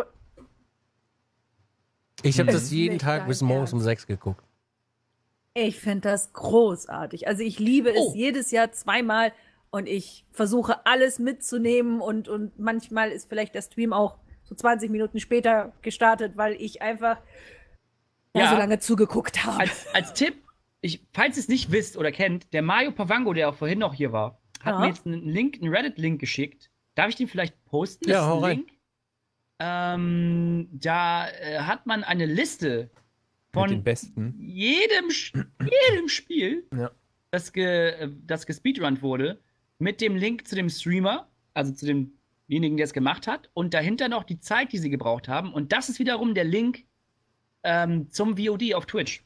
Ich habe Hm. das jeden Nicht Tag dein bis morgens um Ernst. sechs geguckt. Ich finde das großartig. Also ich liebe es Oh. jedes Jahr zweimal und ich versuche alles mitzunehmen und, und manchmal ist vielleicht der Stream auch so zwanzig Minuten später gestartet, weil ich einfach ja, Ja. so lange zugeguckt habe. Als, als Tipp, ich, falls ihr es nicht wisst oder kennt, der Mario Pavango, der auch vorhin noch hier war, hat Ja. mir jetzt einen Link, einen Reddit-Link geschickt. Darf ich den vielleicht posten? Ja, Das ist hau ein rein. Link. Ähm, da äh, hat man eine Liste Mit den von Besten. jedem, Sch- jedem Spiel, Ja. das, ge, äh, das gespeedrunnt wurde, mit dem Link zu dem Streamer, also zu demjenigen, der es gemacht hat, und dahinter noch die Zeit, die sie gebraucht haben. Und das ist wiederum der Link ähm, zum V O D auf Twitch.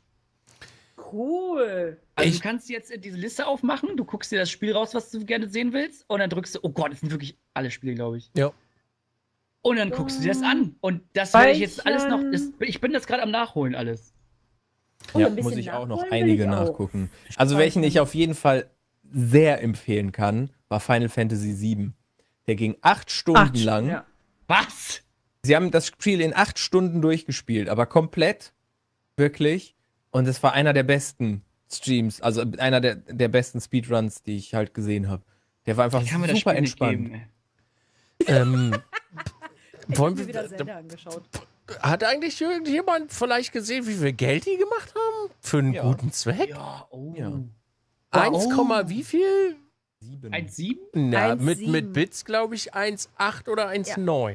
Cool. Also Ich- du kannst jetzt diese Liste aufmachen, du guckst dir das Spiel raus, was du gerne sehen willst, und dann drückst du, oh Gott, das sind wirklich alle Spiele, glaube ich. Ja. Und dann guckst du dir das an. Und das werde ich jetzt alles noch, das, Speichern. ich bin das gerade am Nachholen alles. Oh, Ja, ein bisschen muss ich auch noch nachholen will einige ich auch. nachgucken. Also welchen ich auf jeden Fall sehr empfehlen kann, war Final Fantasy sieben. Der ging acht Stunden Acht, lang. ja. Was? Sie haben das Spiel in acht Stunden durchgespielt, aber komplett, wirklich. Und es war einer der besten Streams, also einer der, der besten Speedruns, die ich halt gesehen habe. Der war einfach Ich kann mir das super Spiel nicht entspannt. geben, ey. Ähm, Ich wollen hab mir wieder wir, Zelda angeschaut. hat eigentlich irgendjemand vielleicht gesehen, wie viel Geld die gemacht haben? Für einen Ja. guten Zweck? Ja, oh. Ja. eins, Oh. wie viel? Sieben. eins Komma sieben? Na, eins mit, sieben. mit Bits glaube ich eins Komma acht oder eins Komma neun.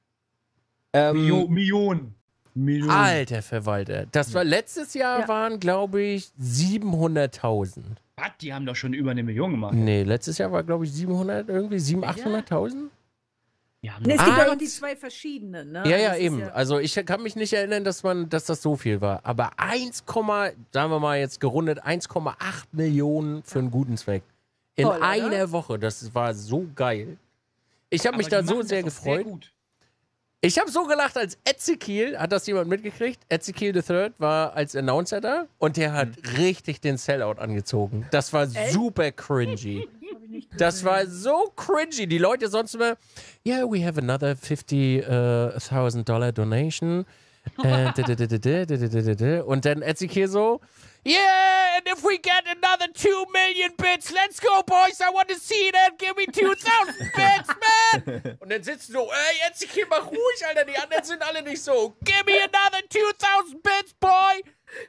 Ähm, Millionen. Millionen. Alter Verwalter. Das war letztes Jahr Ja. waren, glaube ich, siebenhunderttausend. Was? Die haben doch schon über eine Million gemacht. Nee, letztes Jahr war, glaube ich, siebenhundert irgendwie, siebenhundert, achthunderttausend? Die haben Ne, es doch- gibt auch noch Eins- die zwei verschiedenen, ne? Ja, Also ja, es ist eben. Also ich kann mich nicht erinnern, dass man, dass das so viel war. Aber eins, sagen wir mal jetzt gerundet, eins Komma acht Millionen für einen guten Zweck. In Toll, oder? einer Woche. Das war so geil. Ich habe mich Aber da die so machen sehr das auch gefreut. gut. Ich habe so gelacht, als Ezekiel, hat das jemand mitgekriegt? Ezekiel the Third war als Announcer da und der hat richtig den Sellout angezogen. Das war super cringy. Hab ich nicht Das gesehen. war so cringy. Die Leute sonst immer, yeah, we have another fifty thousand dollar donation. Äh, da, da, da, da, da, da, da, da, da. Und dann Ezekiel so, yeah, and if we get another two million bits, let's go, boys, I want to see that, give me two thousand bits, man. Und dann sitzt du so, ey, Ezekiel, mach ruhig, Alter, die anderen sind alle nicht so, give me another two thousand bits, boy.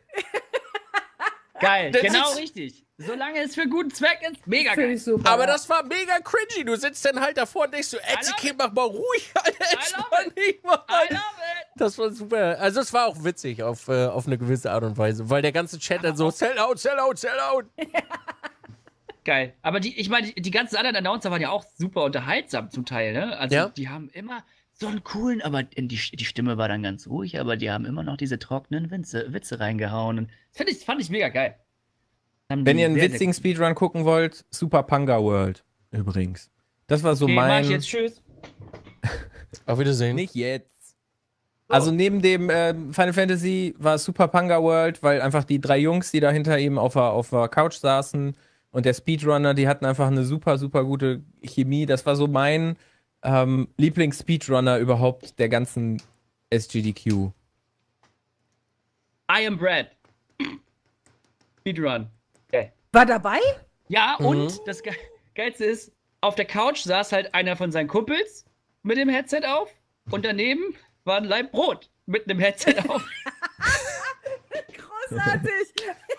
Geil, Das genau ist- richtig. Solange es für guten Zweck ist, mega Finde geil. ich super. Aber ja. das war mega cringy. Du sitzt dann halt davor und denkst so, Ezekiel, mach mal ruhig, Alter, love entspann it. dich mal. I love it. Das war super. Also es war auch witzig auf, äh, auf eine gewisse Art und Weise, weil der ganze Chat dann so, sell out, sell out, sell out. Geil. Aber die, ich meine, die, die ganzen anderen Announcer waren ja auch super unterhaltsam zum Teil, ne? Also Ja. die haben immer so einen coolen, aber die, die Stimme war dann ganz ruhig, aber die haben immer noch diese trockenen Witze, Witze reingehauen. Und das fand ich, fand ich mega geil. Haben Wenn die ihr einen sehr, sehr witzigen gut- Speedrun gucken wollt, Super Panga World übrigens. Das war so Okay, mach mein... ich jetzt tschüss. Auf Wiedersehen. Nicht jetzt. Also neben dem ähm, Final Fantasy war Super Panga World, weil einfach die drei Jungs, die dahinter eben auf der, auf der Couch saßen und der Speedrunner, die hatten einfach eine super, super gute Chemie. Das war so mein ähm, Lieblings-Speedrunner überhaupt der ganzen S G D Q. I am Brad. Speedrun. Okay. War dabei? Ja, und das Ge Geilste ist, auf der Couch saß halt einer von seinen Kumpels mit dem Headset auf und daneben war ein Laib Brot mit einem Headset auf. Großartig.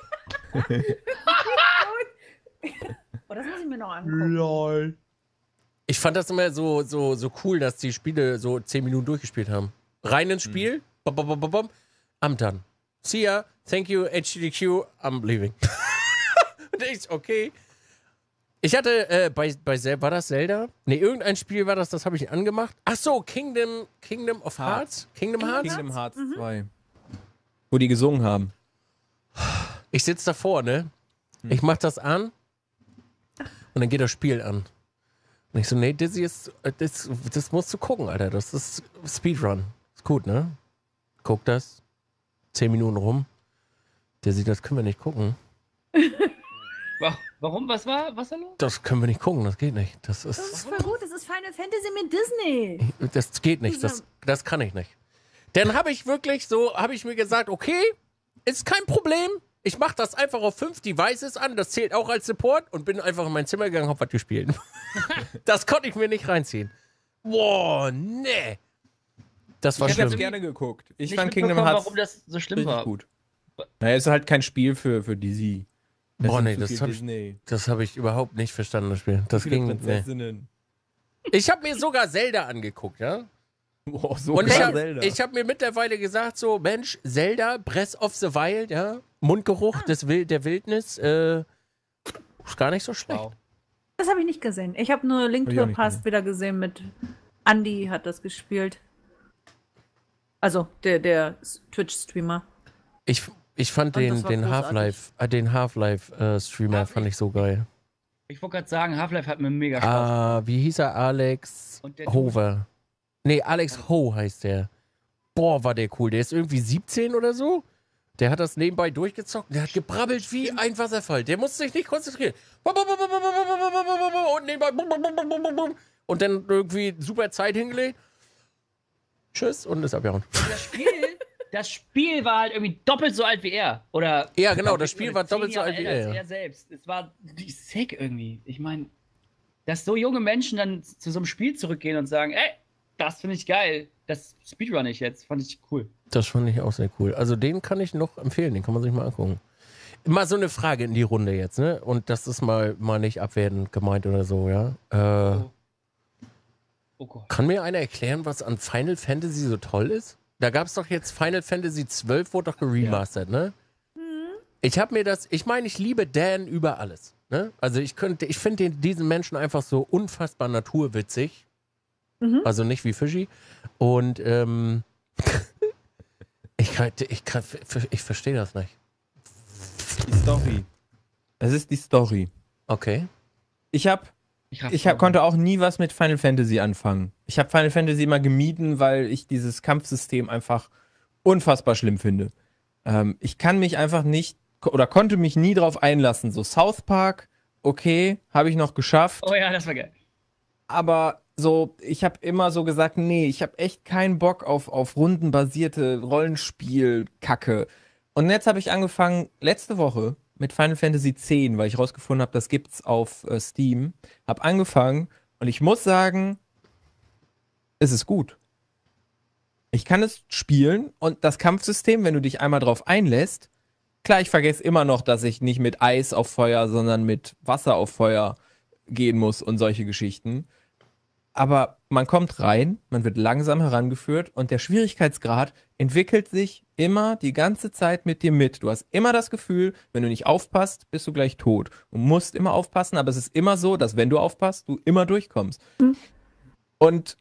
Oh, das muss ich mir noch angucken. Lol. Ich fand das immer so, so, so cool, dass die Spiele so zehn Minuten durchgespielt haben. Rein ins Spiel, bom, bom, bom, bom, bom, I'm done. See ya, thank you, H D D Q, I'm leaving. Und ich, okay. Ich hatte, äh, bei, bei Zel- war das Zelda? Ne, irgendein Spiel war das, das habe ich angemacht. Ach so, Kingdom, Kingdom of Hearts? Kingdom Hearts? Kingdom Hearts zwei. Wo die gesungen haben. Ich sitze davor, ne? Ich mach das an und dann geht das Spiel an. Und ich so, nee, Dizzy ist, das, das musst du gucken, Alter. Das ist Speedrun. Ist gut, ne? Guck das. Zehn Minuten rum. Dizzy, das können wir nicht gucken. Wa- Warum? Was war? Was war los? Das können wir nicht gucken, das geht nicht. Das Das ist ist, voll gut. Das ist Final Fantasy mit Disney. das geht nicht. Das, das kann ich nicht. Dann habe ich wirklich so, habe ich mir gesagt, okay, ist kein Problem. Ich mache das einfach auf fünf Devices an, das zählt auch als Support und bin einfach in mein Zimmer gegangen, hab was gespielt. Das konnte ich mir nicht reinziehen. Boah, nee. Das war Ich hab's schlimm. gerne geguckt. Ich Nicht fand Kingdom mitbekommen, Hearts warum das so schlimm richtig war. gut. Naja, ist halt kein Spiel für, für D C. Das Boah, ist nee, zu das viel hab ich, Disney. das hab ich überhaupt nicht verstanden, das Spiel. Das Viele ging, nee. Prinzessinnen. Ich habe mir sogar Zelda angeguckt, ja. Boah, so Und ich klar habe Zelda. hab mir mittlerweile gesagt, so, Mensch, Zelda, Breath of the Wild, ja, Mundgeruch des Wil der Wildnis, äh, ist gar nicht so schlecht. Wow. Das habe ich nicht gesehen. Ich habe nur Link Hab ich to auch the nicht Past gesehen. wieder gesehen mit Andy hat das gespielt. Also der, der Twitch-Streamer. Ich, ich fand Und den, das war den großartig. Half-Life, äh, den Half-Life-Streamer Ja, fand ich- ich so geil. Ich wollte gerade sagen, Half-Life hat mir mega Spaß gemacht. Ah, wie hieß er? Alex Und der Dude- Hover. Nee, Alex Ho heißt der. Boah, war der cool. Der ist irgendwie siebzehn oder so. Der hat das nebenbei durchgezockt. Der hat gebrabbelt wie ein Wasserfall. Der musste sich nicht konzentrieren. Und nebenbei. Und dann irgendwie super Zeit hingelegt. Tschüss und ist abgehauen. Das Spiel, das Spiel war halt irgendwie doppelt so alt wie er. Oder Ja, genau, das Spiel war zehn doppelt so Jahre alt wie älter er. als er selbst. Es war sick irgendwie. Ich meine, dass so junge Menschen dann zu so einem Spiel zurückgehen und sagen, ey, das finde ich geil. Das speedrun ich jetzt. Fand ich cool. Das fand ich auch sehr cool. Also den kann ich noch empfehlen, den kann man sich mal angucken. Mal so eine Frage in die Runde jetzt, ne? Und das ist mal, mal nicht abwertend gemeint oder so, ja? Äh, Oh. Oh Gott. Kann mir einer erklären, was an Final Fantasy so toll ist? Da gab es doch jetzt Final Fantasy zwölf, wurde doch geremastert, ne? Ich habe mir das, ich meine, ich liebe Dan über alles, ne? Also ich könnte, ich finde den- diesen Menschen einfach so unfassbar naturwitzig. Mhm. Also nicht wie Fischi. Und ähm, ich, kann, ich, kann, ich verstehe das nicht. Die Story. Es ist die Story. Okay. Ich habe Ich, raff's Ich hab, auch konnte auch nie was mit Final Fantasy anfangen. Ich habe Final Fantasy immer gemieden, weil ich dieses Kampfsystem einfach unfassbar schlimm finde. Ähm, ich kann mich einfach nicht oder konnte mich nie drauf einlassen. So South Park, okay, habe ich noch geschafft. Oh ja, das war geil. Aber so, ich habe immer so gesagt, nee, ich habe echt keinen Bock auf, auf rundenbasierte Rollenspiel-Kacke. Und jetzt habe ich angefangen, letzte Woche mit Final Fantasy X, weil ich rausgefunden habe, das gibt's auf äh, Steam. Hab angefangen und ich muss sagen, es ist gut. Ich kann es spielen und das Kampfsystem, wenn du dich einmal drauf einlässt, klar, ich vergesse immer noch, dass ich nicht mit Eis auf Feuer, sondern mit Wasser auf Feuer gehen muss und solche Geschichten. Aber man kommt rein, man wird langsam herangeführt und der Schwierigkeitsgrad entwickelt sich immer die ganze Zeit mit dir mit. Du hast immer das Gefühl, wenn du nicht aufpasst, bist du gleich tot. Du musst immer aufpassen, aber es ist immer so, dass wenn du aufpasst, du immer durchkommst. Mhm. Und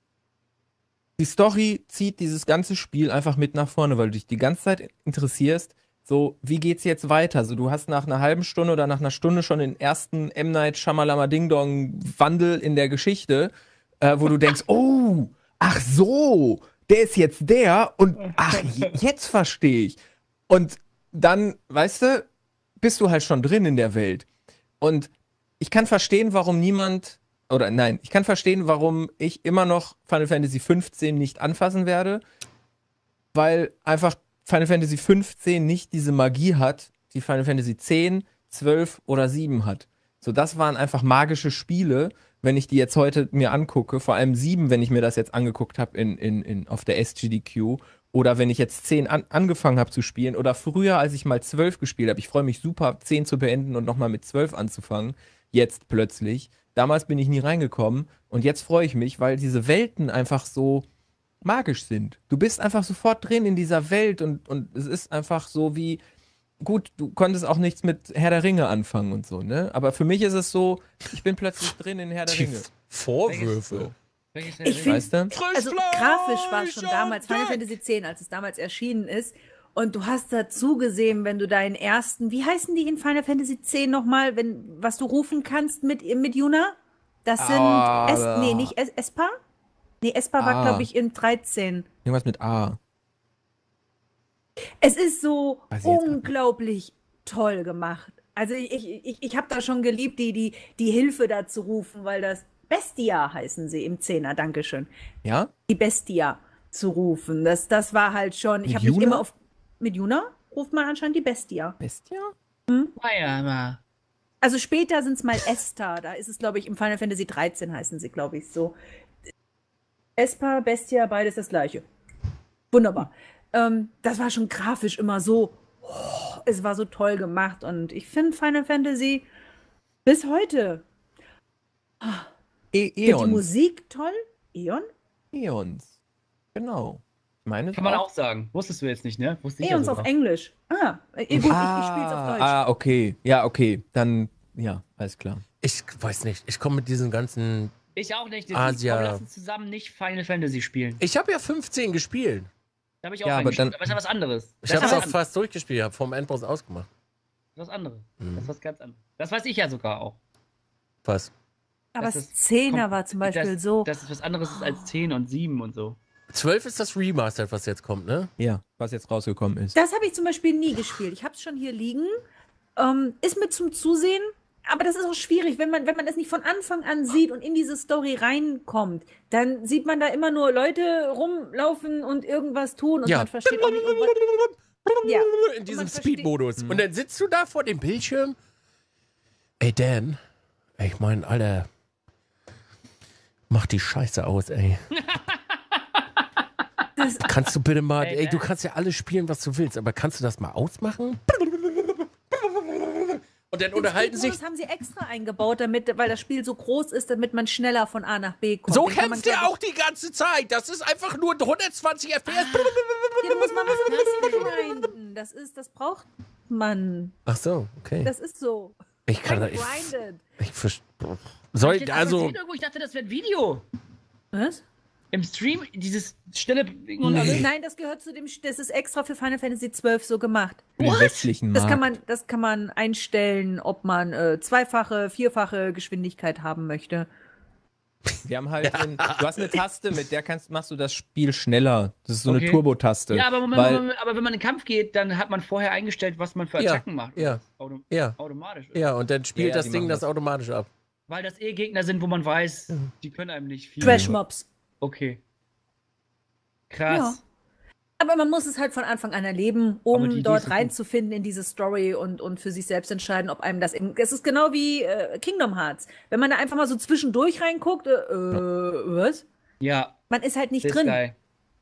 die Story zieht dieses ganze Spiel einfach mit nach vorne, weil du dich die ganze Zeit interessierst, so, wie geht's jetzt weiter? So, du hast nach einer halben Stunde oder nach einer Stunde schon den ersten M. Night Shyamalama Ding Dong Wandel in der Geschichte, äh, wo du denkst, oh, ach so, der ist jetzt der und ach, j- jetzt verstehe ich. Und dann, weißt du, bist du halt schon drin in der Welt. Und ich kann verstehen, warum niemand, oder nein, ich kann verstehen, warum ich immer noch Final Fantasy fünfzehn nicht anfassen werde, weil einfach Final Fantasy fünfzehn nicht diese Magie hat, die Final Fantasy zehn, zwölf oder sieben hat. So, das waren einfach magische Spiele, wenn ich die jetzt heute mir angucke, vor allem sieben, wenn ich mir das jetzt angeguckt habe in, in, in, auf der S G D Q, oder wenn ich jetzt zehn an, angefangen habe zu spielen, oder früher, als ich mal zwölf gespielt habe. Ich freue mich super, zehn zu beenden und nochmal mit zwölf anzufangen, jetzt plötzlich. Damals bin ich nie reingekommen und jetzt freue ich mich, weil diese Welten einfach so magisch sind. Du bist einfach sofort drin in dieser Welt und, und es ist einfach so wie, gut, du konntest auch nichts mit Herr der Ringe anfangen und so, ne? Aber für mich ist es so, ich bin plötzlich drin in Herr der Die Ringe. Vorwürfe. Welches ist Ich der find- Weißt du? Also grafisch war es schon damals, Final Fantasy X, als es damals erschienen ist. Und du hast dazu gesehen, wenn du deinen ersten, wie heißen die in Final Fantasy X nochmal, wenn, was du rufen kannst mit, mit Yuna? Das sind, Ah, es, nee, nicht es, Espa? Nee, Espa war, Ah. glaube ich, in dreizehn. Irgendwas mit A. Es ist so Weiß ich jetzt grad nicht. unglaublich toll gemacht. Also ich, ich, ich, ich habe da schon geliebt, die, die, die Hilfe da zu rufen, weil das Bestia heißen sie im Zehner, Dankeschön. Ja? Die Bestia zu rufen. Das, das war halt schon, ich Mit habe mich Yuna? immer auf, mit Yuna ruft man anscheinend die Bestia. Bestia? Ah ja, aber Also später sind es mal Esta, da ist es, glaube ich, im Final Fantasy dreizehn heißen sie, glaube ich, so. Espa, Bestia, beides das gleiche. Wunderbar. Ähm, das war schon grafisch immer so, oh, es war so toll gemacht und ich finde Final Fantasy bis heute. E Ich find die Eons. Musik toll. Eon? Eons. Genau. Ich meine, kann man auch sagen. Wusstest du jetzt nicht, ne? Wusste ich Eons ja auf sogar. Englisch. Ah, äh, gut, ich, ich spiele es auf Deutsch. Ah, okay. Ja, okay. Dann, ja, alles klar. Ich weiß nicht. Ich komme mit diesen ganzen. Ich auch nicht. Asia. Aber lass uns zusammen nicht Final Fantasy spielen. Ich habe ja fünfzehn gespielt. Da habe ich auch Ja, aber reingespielt, dann- aber es ist ja was anderes. Ich Das habe ist es was auch fast durchgespielt. Ich habe vom Endboss ausgemacht. Das ist was anderes. Mhm. Das ist was ganz anderes. Das weiß ich ja sogar auch. Was? Aber Das ist- Zehner Komm, war zum Beispiel das, so. Das ist was anderes ist als zehn und sieben und so. zwölf ist das Remastered, was jetzt kommt, ne? Ja, was jetzt rausgekommen ist. Das habe ich zum Beispiel nie gespielt. Ich habe es schon hier liegen. Ähm, ist mir zum Zusehen. Aber das ist auch schwierig, wenn man, wenn man das nicht von Anfang an sieht und in diese Story reinkommt. Dann sieht man da immer nur Leute rumlaufen und irgendwas tun und Ja. man versteht auch nicht irgendwas. Ja. In diesem man versteht- Speed-Modus. Und dann sitzt du da vor dem Bildschirm. Ey, Dan. Ey, ich meine, Alter. Mach die Scheiße aus, ey. Das, Kannst du bitte mal. Ey, Ey, Dan. du kannst ja alles spielen, was du willst, aber kannst du das mal ausmachen? Und dann unterhalten sich. Das haben sie extra eingebaut, damit, weil das Spiel so groß ist, damit man schneller von A nach B kommt. So Den kann man, kämpft er glaub auch die ganze Zeit. Das ist einfach nur hundertzwanzig F P S. ich, Den muss man was grinden. Das ist, das braucht man. Ach so, okay. Das ist so. Ich kann da. Kein Ich, grinded. ich verst- Soll Ich ich also. irgendwo, ich dachte, das wäre ein Video. Was? Im Stream, dieses stille Ding und Nee. alles. Nein, das gehört zu dem, das ist extra für Final Fantasy zwölf so gemacht. Für den westlichen Das Markt. kann man, das kann man einstellen, ob man äh, zweifache, vierfache Geschwindigkeit haben möchte. Wir haben halt, in, du hast eine Taste, mit der kannst, machst du das Spiel schneller. Das ist so eine Okay. Turbo-Taste. Ja, aber, Moment, weil, Moment, aber wenn man in den Kampf geht, dann hat man vorher eingestellt, was man für Ja, Attacken macht. ja. Auto Ja, automatisch. ja, und dann spielt Ja, ja, das die Ding machen das das. automatisch ab. Weil das eh Gegner sind, wo man weiß, die können einem nicht viel. Trash-Mobs. Okay. Krass. Aber man muss es halt von Anfang an erleben, Aber um die Idee dort ist so gut. reinzufinden in diese Story und, und für sich selbst entscheiden, ob einem das eben. Es ist genau wie äh, Kingdom Hearts. Wenn man da einfach mal so zwischendurch reinguckt, äh, äh, was? Ja, Man ist halt nicht this drin. guy.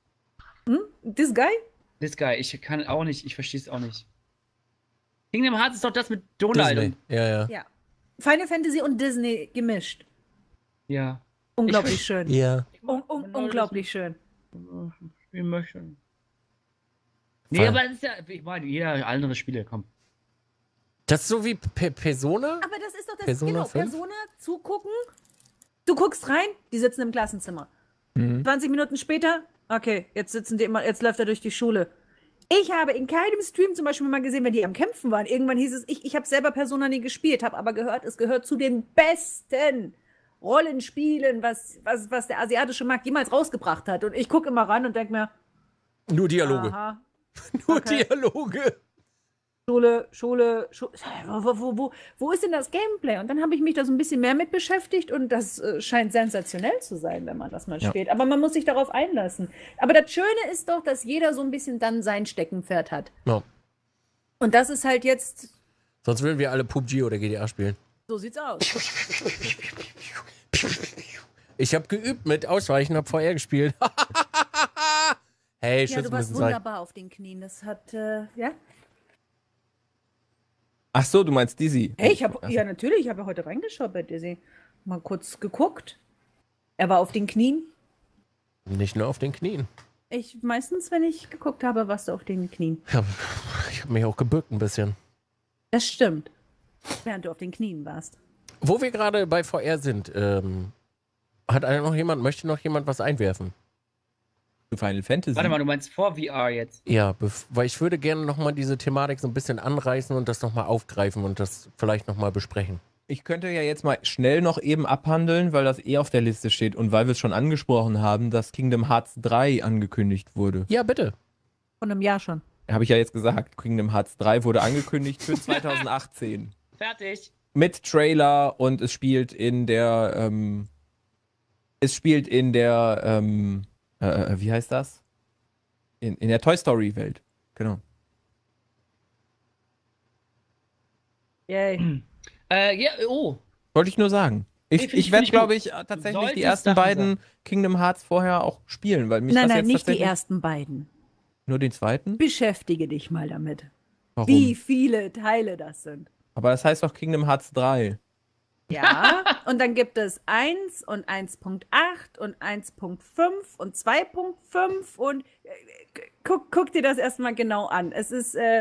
This guy? This guy. Ich kann auch nicht, ich verstehe es auch nicht. Kingdom Hearts ist doch das mit Donald. Disney. Und, Ja, ja. Ja. Final Fantasy und Disney gemischt. ja. Unglaublich Ich- schön. Ja. Un un unglaublich schön. Spielen möchte. Nee, Fein. aber das ist ja, ich meine, jeder andere Spiele, komm. Das ist so wie P Persona? Aber das ist doch das, Persona genau, fünf? Persona, zugucken. Du guckst rein, die sitzen im Klassenzimmer. Mhm. zwanzig Minuten später, okay, jetzt sitzen die immer, jetzt läuft er durch die Schule. Ich habe in keinem Stream zum Beispiel mal gesehen, wenn die am Kämpfen waren. Irgendwann hieß es, ich, ich habe selber Persona nie gespielt, habe aber gehört, es gehört zu den besten Rollenspielen, was, was, was der asiatische Markt jemals rausgebracht hat. Und ich gucke immer ran und denke mir, Nur Dialoge. aha, Nur okay. Dialoge. Schule, Schule, Schule. Wo, wo, wo, wo ist denn das Gameplay? Und dann habe ich mich da so ein bisschen mehr mit beschäftigt und das äh, scheint sensationell zu sein, wenn man das mal Ja. spielt. Aber man muss sich darauf einlassen. Aber das Schöne ist doch, dass jeder so ein bisschen dann sein Steckenpferd hat. Ja. Und das ist halt jetzt, Sonst würden wir alle P U B G oder G T A spielen. so sieht's aus. Ich habe geübt mit Ausweichen, habe V R gespielt. Hey, Ja, Schützen du warst müssen sein. wunderbar auf den Knien. Das hat, äh, ja. Ach so, du meinst Dizzy. Hey, ich habe, ja natürlich, ich habe heute reingeschaut bei Dizzy. Mal kurz geguckt. Er war auf den Knien. Nicht nur auf den Knien. Ich, meistens, wenn ich geguckt habe, warst du auf den Knien. Ich habe hab mich auch gebückt ein bisschen. Das stimmt. Während du auf den Knien warst. Wo wir gerade bei V R sind, ähm, hat einer noch jemand, möchte noch jemand was einwerfen? Zu Final Fantasy. Warte mal, du meinst vor V R jetzt? Ja, bef- weil ich würde gerne nochmal diese Thematik so ein bisschen anreißen und das nochmal aufgreifen und das vielleicht nochmal besprechen. Ich könnte ja jetzt mal schnell noch eben abhandeln, weil das eh auf der Liste steht und weil wir es schon angesprochen haben, dass Kingdom Hearts drei angekündigt wurde. Ja, bitte. Von einem Jahr schon. Habe ich ja jetzt gesagt, Kingdom Hearts drei wurde angekündigt für zwanzig achtzehn. Fertig. Mit Trailer und es spielt in der, ähm, es spielt in der, ähm, äh, wie heißt das? In, in der Toy Story Welt. Genau. Yay. Äh, ja, oh. Wollte ich nur sagen. Ich, Nee, ich, find ich- werde, find ich glaube gut. ich, tatsächlich solltest die ersten Sachen beiden sagen. Kingdom Hearts vorher auch spielen, weil mich Nein, das nein, jetzt nicht die tatsächlich ersten beiden. nur den zweiten. Beschäftige dich mal damit. Warum? Wie viele Teile das sind. Aber das heißt doch Kingdom Hearts drei. Ja, und dann gibt es eins und eins Punkt acht und eins Punkt fünf und zwei Punkt fünf und äh, guck, guck dir das erstmal genau an. Es ist, äh,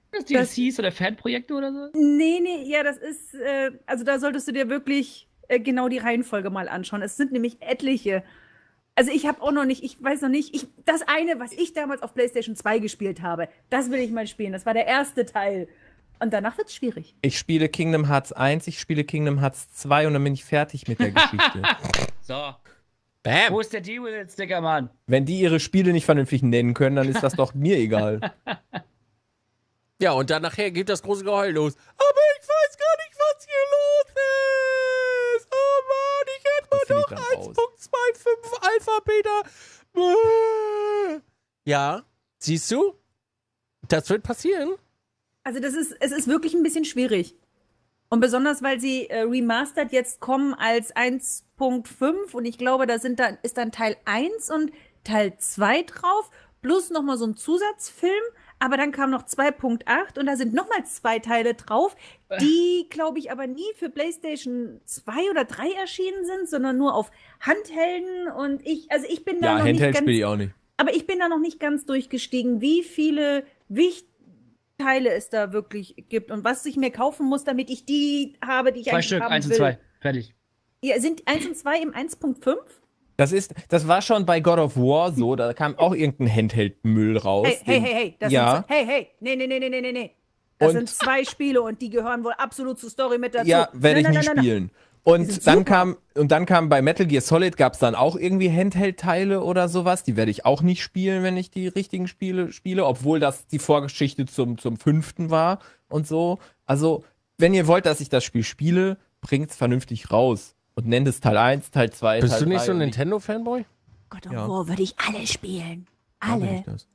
Das D L Cs oder Fanprojekte oder so? Nee, nee, ja, das ist, äh, also da solltest du dir wirklich äh, genau die Reihenfolge mal anschauen. Es sind nämlich etliche. Also ich habe auch noch nicht, ich weiß noch nicht, ich, das eine, was ich damals auf PlayStation zwei gespielt habe, das will ich mal spielen. Das war der erste Teil. Und danach wird's schwierig. Ich spiele Kingdom Hearts eins, ich spiele Kingdom Hearts zwei und dann bin ich fertig mit der Geschichte. So. Bam. Wo ist der Deal with it, Sticker, Mann? Wenn die ihre Spiele nicht vernünftig nennen können, dann ist das doch mir egal. Ja, und dann nachher geht das große Geheul los. Aber ich weiß gar nicht, was hier los ist. Oh Mann, ich hätte Das mal find ich doch dann eins raus. Punkt fünfundzwanzig Alpha Beta. Ja, siehst du? Das wird passieren. Also das ist, es ist wirklich ein bisschen schwierig. Und besonders, weil sie äh, remastered jetzt kommen als eins Punkt fünf und ich glaube, da sind dann, ist dann Teil eins und Teil zwei drauf, plus nochmal so ein Zusatzfilm, aber dann kam noch zwei Punkt acht und da sind nochmal zwei Teile drauf, die, glaube ich, aber nie für PlayStation zwei oder drei erschienen sind, sondern nur auf Handhelden und ich, also ich bin da Ja, noch nicht Handheld ganz, spiele ich auch nicht. aber ich bin da noch nicht ganz durchgestiegen, wie viele wichtige Teile es da wirklich gibt und was ich mir kaufen muss, damit ich die habe, die ich Zwei eigentlich Stück, haben eins und will. zwei. Fertig. Ja, sind eins und zwei im eins Punkt fünf? Das ist, das war schon bei God of War so, da kam auch irgendein Handheld-Müll raus. Hey, hey, den- hey, hey, das ja. sind, hey, hey, nee, nee, nee, nee, nee, nee, nee. Das Und- sind zwei Spiele und die gehören wohl absolut zur Story mit dazu. Ja, werde ich Nein, nie nein, nein, nein, spielen. Die Und sind dann super. kam und dann kam bei Metal Gear Solid gab es dann auch irgendwie Handheld-Teile oder sowas. Die werde ich auch nicht spielen, wenn ich die richtigen Spiele spiele, obwohl das die Vorgeschichte zum, zum fünften war und so. Also, wenn ihr wollt, dass ich das Spiel spiele, bringt's vernünftig raus. Und nennt es Teil eins, Teil zwei, Bist Teil du nicht drei so ein und ich- Nintendo-Fanboy? God of Ja. War würde ich alle spielen. Ja, bin Alle. ich das.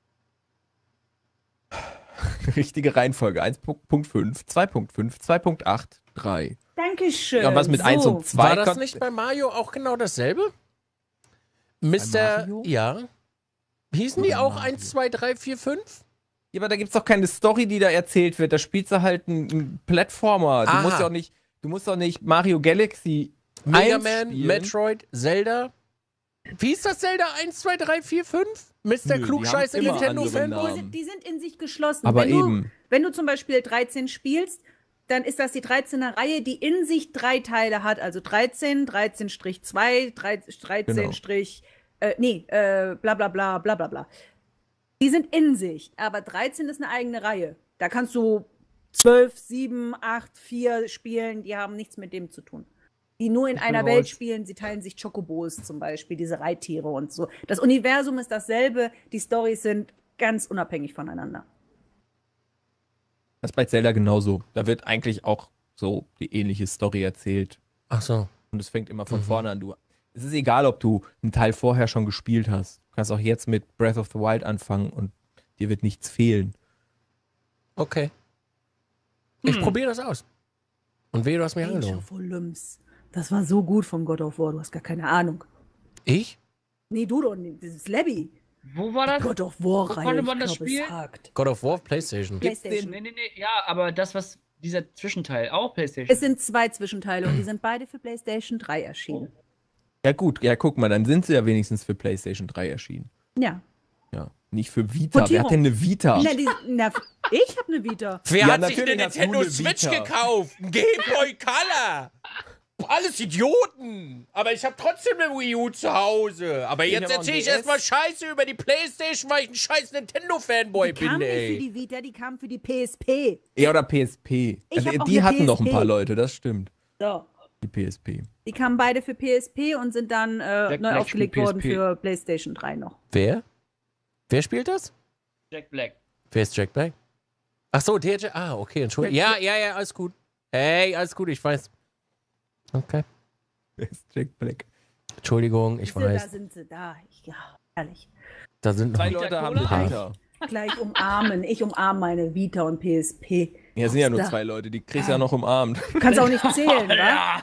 Richtige Reihenfolge. eins Punkt fünf, zwei Punkt fünf, zwei Punkt acht, drei. Dankeschön. Ja, was mit so. eins und zwei War das kommt- nicht bei Mario auch genau dasselbe? Mister Mario? Ja. Hießen die Oder auch Mario? eins, zwei, drei, vier, fünf? Ja, aber da gibt's doch keine Story, die da erzählt wird. Da spielst du halt einen, einen Plattformer. Du Aha. musst doch nicht, du musst doch nicht Mario Galaxy Mega eins Man, spielen. Metroid, Zelda. Wie ist das Zelda eins, zwei, drei, vier, fünf? Mister Nö, die Klugscheißer haben immer Nintendo-Fanboy? andere Die sind, die sind in sich geschlossen. Aber wenn eben. Du, wenn du zum Beispiel dreizehn spielst, dann ist das die dreizehner Reihe, die in sich drei Teile hat. Also dreizehn, dreizehn zwei, dreizehn, äh, nee, äh, bla bla bla bla bla bla. Die sind in sich, aber dreizehn ist eine eigene Reihe. Da kannst du zwölf, sieben, acht, vier spielen, die haben nichts mit dem zu tun. Die nur in Ich einer bin Welt raus. spielen, sie teilen sich Chocobos zum Beispiel, diese Reittiere und so. Das Universum ist dasselbe, die Storys sind ganz unabhängig voneinander. Das ist bei Zelda genauso. Da wird eigentlich auch so die ähnliche Story erzählt. Ach so. Und es fängt immer von Mhm. vorne an. Du, es ist egal, ob du einen Teil vorher schon gespielt hast. Du kannst auch jetzt mit Breath of the Wild anfangen und dir wird nichts fehlen. Okay. Ich Hm. probiere das aus. Und wehe, du hast mich Age angelogen. of Olymps. Das war so gut von God of War, du hast gar keine Ahnung. Ich? Nee, du doch nicht, das ist Labby. Wo war das? God of War Wo Reihe, konnte man ich das glaub, es spielen? hakt. God of War auf PlayStation. PlayStation. Nee, nee, nee. Ja, aber das, was dieser Zwischenteil, auch PlayStation. Es sind zwei Zwischenteile und die sind beide für PlayStation drei erschienen. Ja gut, ja guck mal, dann sind sie ja wenigstens für PlayStation drei erschienen. Ja. Ja, nicht für Vita. Wer Portierung. hat denn eine Vita? Na, die, na, ich habe eine Vita. Wer Ja, hat sich eine natürlich hast du Nintendo eine Switch Vita. gekauft? Ein Game Boy Color. Alles Idioten. Aber ich habe trotzdem eine Wii U zu Hause. Aber Ich jetzt hab auch erzähle ich ein D S. erstmal Scheiße über die PlayStation, weil ich ein scheiß Nintendo-Fanboy Die kam bin, nicht für ey. die Vita, die kam für die P S P. Ja, oder P S P. Ich Also, hab auch die eine hatten noch ein P S P. paar Leute, das stimmt. So. Die P S P. Die kamen beide für P S P und sind dann äh, Jack neu Black aufgelegt spielt worden P S P. für PlayStation drei noch. Wer? Wer spielt das? Jack Black. Wer ist Jack Black? Ach so, der Jack. Ah, okay, Entschuldigung. Ja, ja, ja, alles gut. Hey, alles gut, ich weiß. Okay. Wer ist Jack Black? Entschuldigung, ich Siehste, Da weiß. sind sie da. Ich, ja, ehrlich. Da sind noch. Zwei Vita Leute haben Cola? eine Vita. Gleich umarmen. Ich umarme meine Vita und P S P. Ja, sind ja nur Da. zwei Leute, die kriegst du ja noch umarmt. Du kannst auch nicht zählen, wa? Ja.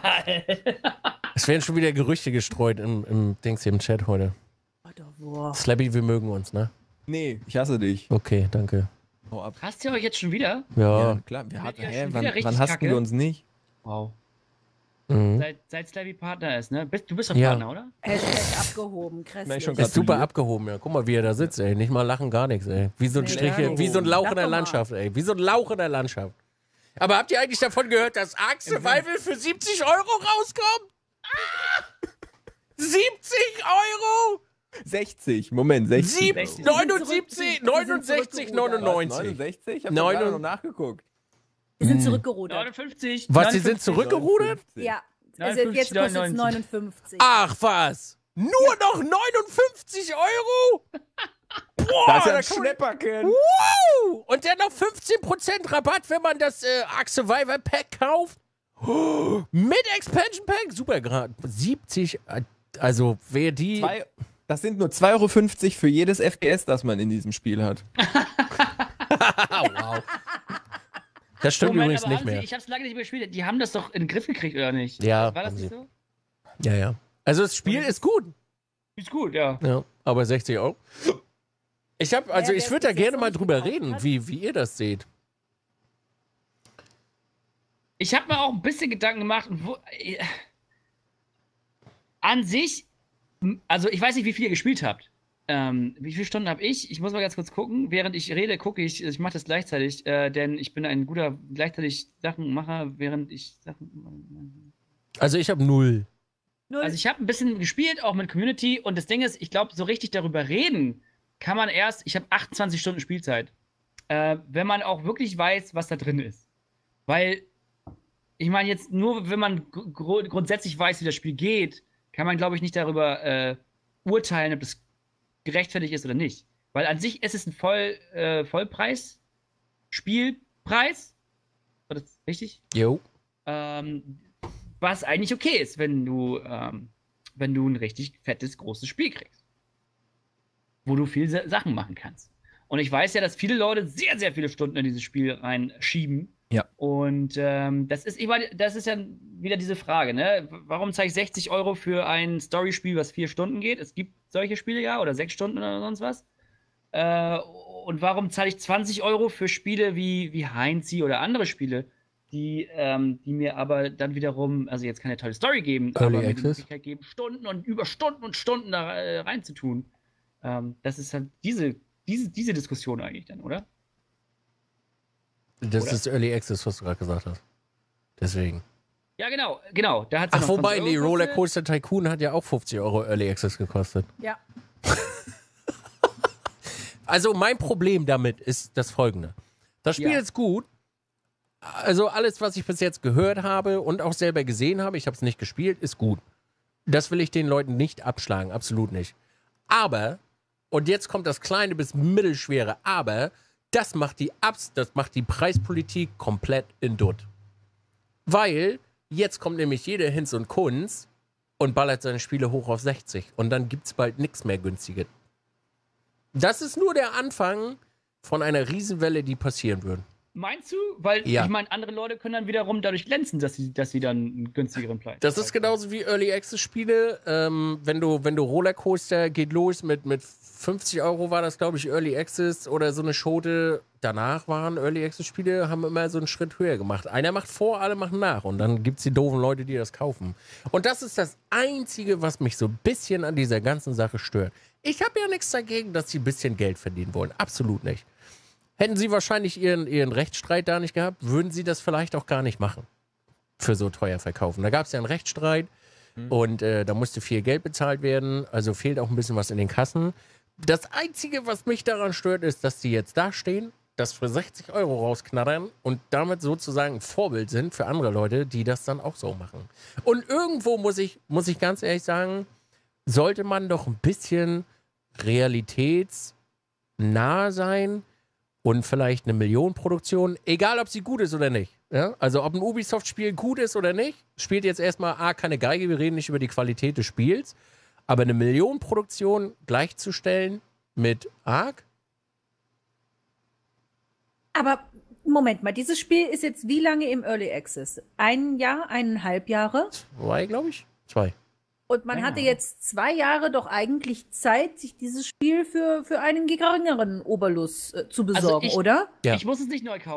Es werden schon wieder Gerüchte gestreut im, im Dings hier im Chat heute. God of War. Slabby, wir mögen uns, ne? Nee, ich hasse dich. Okay, danke. Hau ab. Hast du euch jetzt schon wieder? Ja. Ja, klar. Wir hatten, ja hä, schon wann wieder richtig wann hassen kacke. wir uns nicht? Wow. Mhm. Seit, seit Slavy Partner ist, ne? Bist, du bist doch Ja. Partner, oder? Hashtag abgehoben, Nein, grässlich. schon Ist super gratuliert. abgehoben, ja. Guck mal, wie er da sitzt, ey. Nicht mal lachen, gar nichts, ey. Wie so ein Nee, Strich, gar nicht. wie so ein Lauch Sag in der doch mal. Landschaft, ey. Wie so ein Lauch in der Landschaft. Aber habt ihr eigentlich davon gehört, dass Ark Survival für siebzig Euro rauskommt? Ah! siebzig Euro? sechzig, Moment, sechzig. Sieb- Euro. neunundsiebzig, Wir sind neunundsechzig, zurückgerudert. neunundneunzig. neunundsechzig? Ich hab Neun- doch gerade noch nachgeguckt. Wir sind zurückgerudert. neunundfünfzig. Was, sie sind neunundfünfzig. zurückgerudert? Ja, also jetzt kostet es neunundneunzig. neunundfünfzig. Ach was! Nur noch neunundfünfzig Euro? Boah, Das ist ja da ein kann man- Schnäpperken. Wow! Und dann noch fünfzehn Prozent Rabatt, wenn man das äh, Ark Survivor Pack kauft. Oh, mit Expansion Pack? Super gerade. siebzig, äh, also wer die... Zwei, das sind nur zwei Euro fünfzig für jedes F P S, das man in diesem Spiel hat. Ah, wow. Das stimmt Moment, übrigens aber nicht haben Sie, mehr. ich hab's lange nicht mehr gespielt. Die haben das doch in den Griff gekriegt, oder nicht? Ja, War das haben nicht sie. so? Ja, ja. Also das Spiel ist gut. Ist gut, ja. Ja, aber sechzig Euro. Ich habe, also Ja, ich wer würde da es bis jetzt gerne noch mal nicht drüber gekauft reden, hat. wie, wie ihr das seht. Ich habe mir auch ein bisschen Gedanken gemacht. Wo, äh, an sich, m- also ich weiß nicht, wie viel ihr gespielt habt. Ähm, wie viele Stunden habe ich? Ich muss mal ganz kurz gucken. Während ich rede, gucke ich. Ich mache das gleichzeitig, äh, denn ich bin ein guter gleichzeitig Sachenmacher, während ich Sachen. Also ich habe null. Null. Also ich habe ein bisschen gespielt, auch mit Community. Und das Ding ist, ich glaube, so richtig darüber reden kann man erst. Ich habe achtundzwanzig Stunden Spielzeit. Äh, wenn man auch wirklich weiß, was da drin ist. Weil, ich meine, jetzt nur, wenn man gr grundsätzlich weiß, wie das Spiel geht, kann man, glaube ich, nicht darüber äh, urteilen, ob das gerechtfertigt ist oder nicht. Weil an sich ist es ein Voll, äh, Vollpreis-Spielpreis. War das richtig? Jo. Ähm, was eigentlich okay ist, wenn du, ähm, wenn du ein richtig fettes, großes Spiel kriegst. Wo du viele Sa- Sachen machen kannst. Und ich weiß ja, dass viele Leute sehr, sehr viele Stunden in dieses Spiel reinschieben. Ja. Und ähm, das ist, ich meine, das ist ja wieder diese Frage, ne? Warum zahle ich sechzig Euro für ein Storyspiel, was vier Stunden geht? Es gibt solche Spiele ja, oder sechs Stunden oder sonst was. Äh, und warum zahle ich zwanzig Euro für Spiele wie, wie Heinzi oder andere Spiele, die, ähm, die mir aber dann wiederum, also jetzt keine tolle Story geben, Early aber mir die Access? Möglichkeit geben, Stunden und über Stunden und Stunden da äh, reinzutun. Ähm, das ist halt diese, diese, diese Diskussion eigentlich dann, oder? Das Oder? ist Early Access, was du gerade gesagt hast. Deswegen. Ja, genau, genau. Da hat's ja Ach, noch wobei, zwanzig nee, Euro gekostet. Rollercoaster Tycoon hat ja auch fünfzig Euro Early Access gekostet. Ja. Also mein Problem damit ist das folgende. Das Spiel Ja. ist gut. Also alles, was ich bis jetzt gehört habe und auch selber gesehen habe, ich habe es nicht gespielt, ist gut. Das will ich den Leuten nicht abschlagen, absolut nicht. Aber, und jetzt kommt das kleine bis mittelschwere Aber, das macht die Abs, das macht die Preispolitik komplett in Dutt. Weil jetzt kommt nämlich jeder Hinz und Kunz und ballert seine Spiele hoch auf sechzig und dann gibt's bald nichts mehr günstiges. Das ist nur der Anfang von einer Riesenwelle, die passieren wird. Meinst du? Weil, Ja. ich meine, andere Leute können dann wiederum dadurch glänzen, dass sie, dass sie dann einen günstigeren Preis Das ist genauso wie Early Access Spiele. Ähm, wenn du, wenn du Rollercoaster geht los mit, mit fünfzig Euro war das, glaube ich, Early Access oder so eine Schote. Danach waren Early Access Spiele, haben immer so einen Schritt höher gemacht. Einer macht vor, alle machen nach. Und dann gibt es die doofen Leute, die das kaufen. Und das ist das Einzige, was mich so ein bisschen an dieser ganzen Sache stört. Ich habe ja nichts dagegen, dass sie ein bisschen Geld verdienen wollen. Absolut nicht. Hätten sie wahrscheinlich ihren, ihren Rechtsstreit da nicht gehabt, würden sie das vielleicht auch gar nicht machen. Für so teuer verkaufen. Da gab es ja einen Rechtsstreit und äh, da musste viel Geld bezahlt werden. Also fehlt auch ein bisschen was in den Kassen. Das Einzige, was mich daran stört, ist, dass die jetzt da stehen, das für sechzig Euro rausknattern und damit sozusagen ein Vorbild sind für andere Leute, die das dann auch so machen. Und irgendwo muss ich, muss ich ganz ehrlich sagen, sollte man doch ein bisschen realitätsnah sein und vielleicht eine Millionenproduktion, egal ob sie gut ist oder nicht. Ja? Also ob ein Ubisoft-Spiel gut ist oder nicht, spielt jetzt erstmal A, keine Geige, wir reden nicht über die Qualität des Spiels, aber eine Millionenproduktion gleichzustellen mit Ark? Aber Moment mal, dieses Spiel ist jetzt wie lange im Early Access? Ein Jahr, eineinhalb Jahre? Zwei, glaube ich? Zwei. Und man Länger, hatte oder? jetzt zwei Jahre doch eigentlich Zeit, sich dieses Spiel für, für einen geringeren Oberlus äh, zu besorgen, ich- oder? Ja. Ich muss es nicht neu kaufen.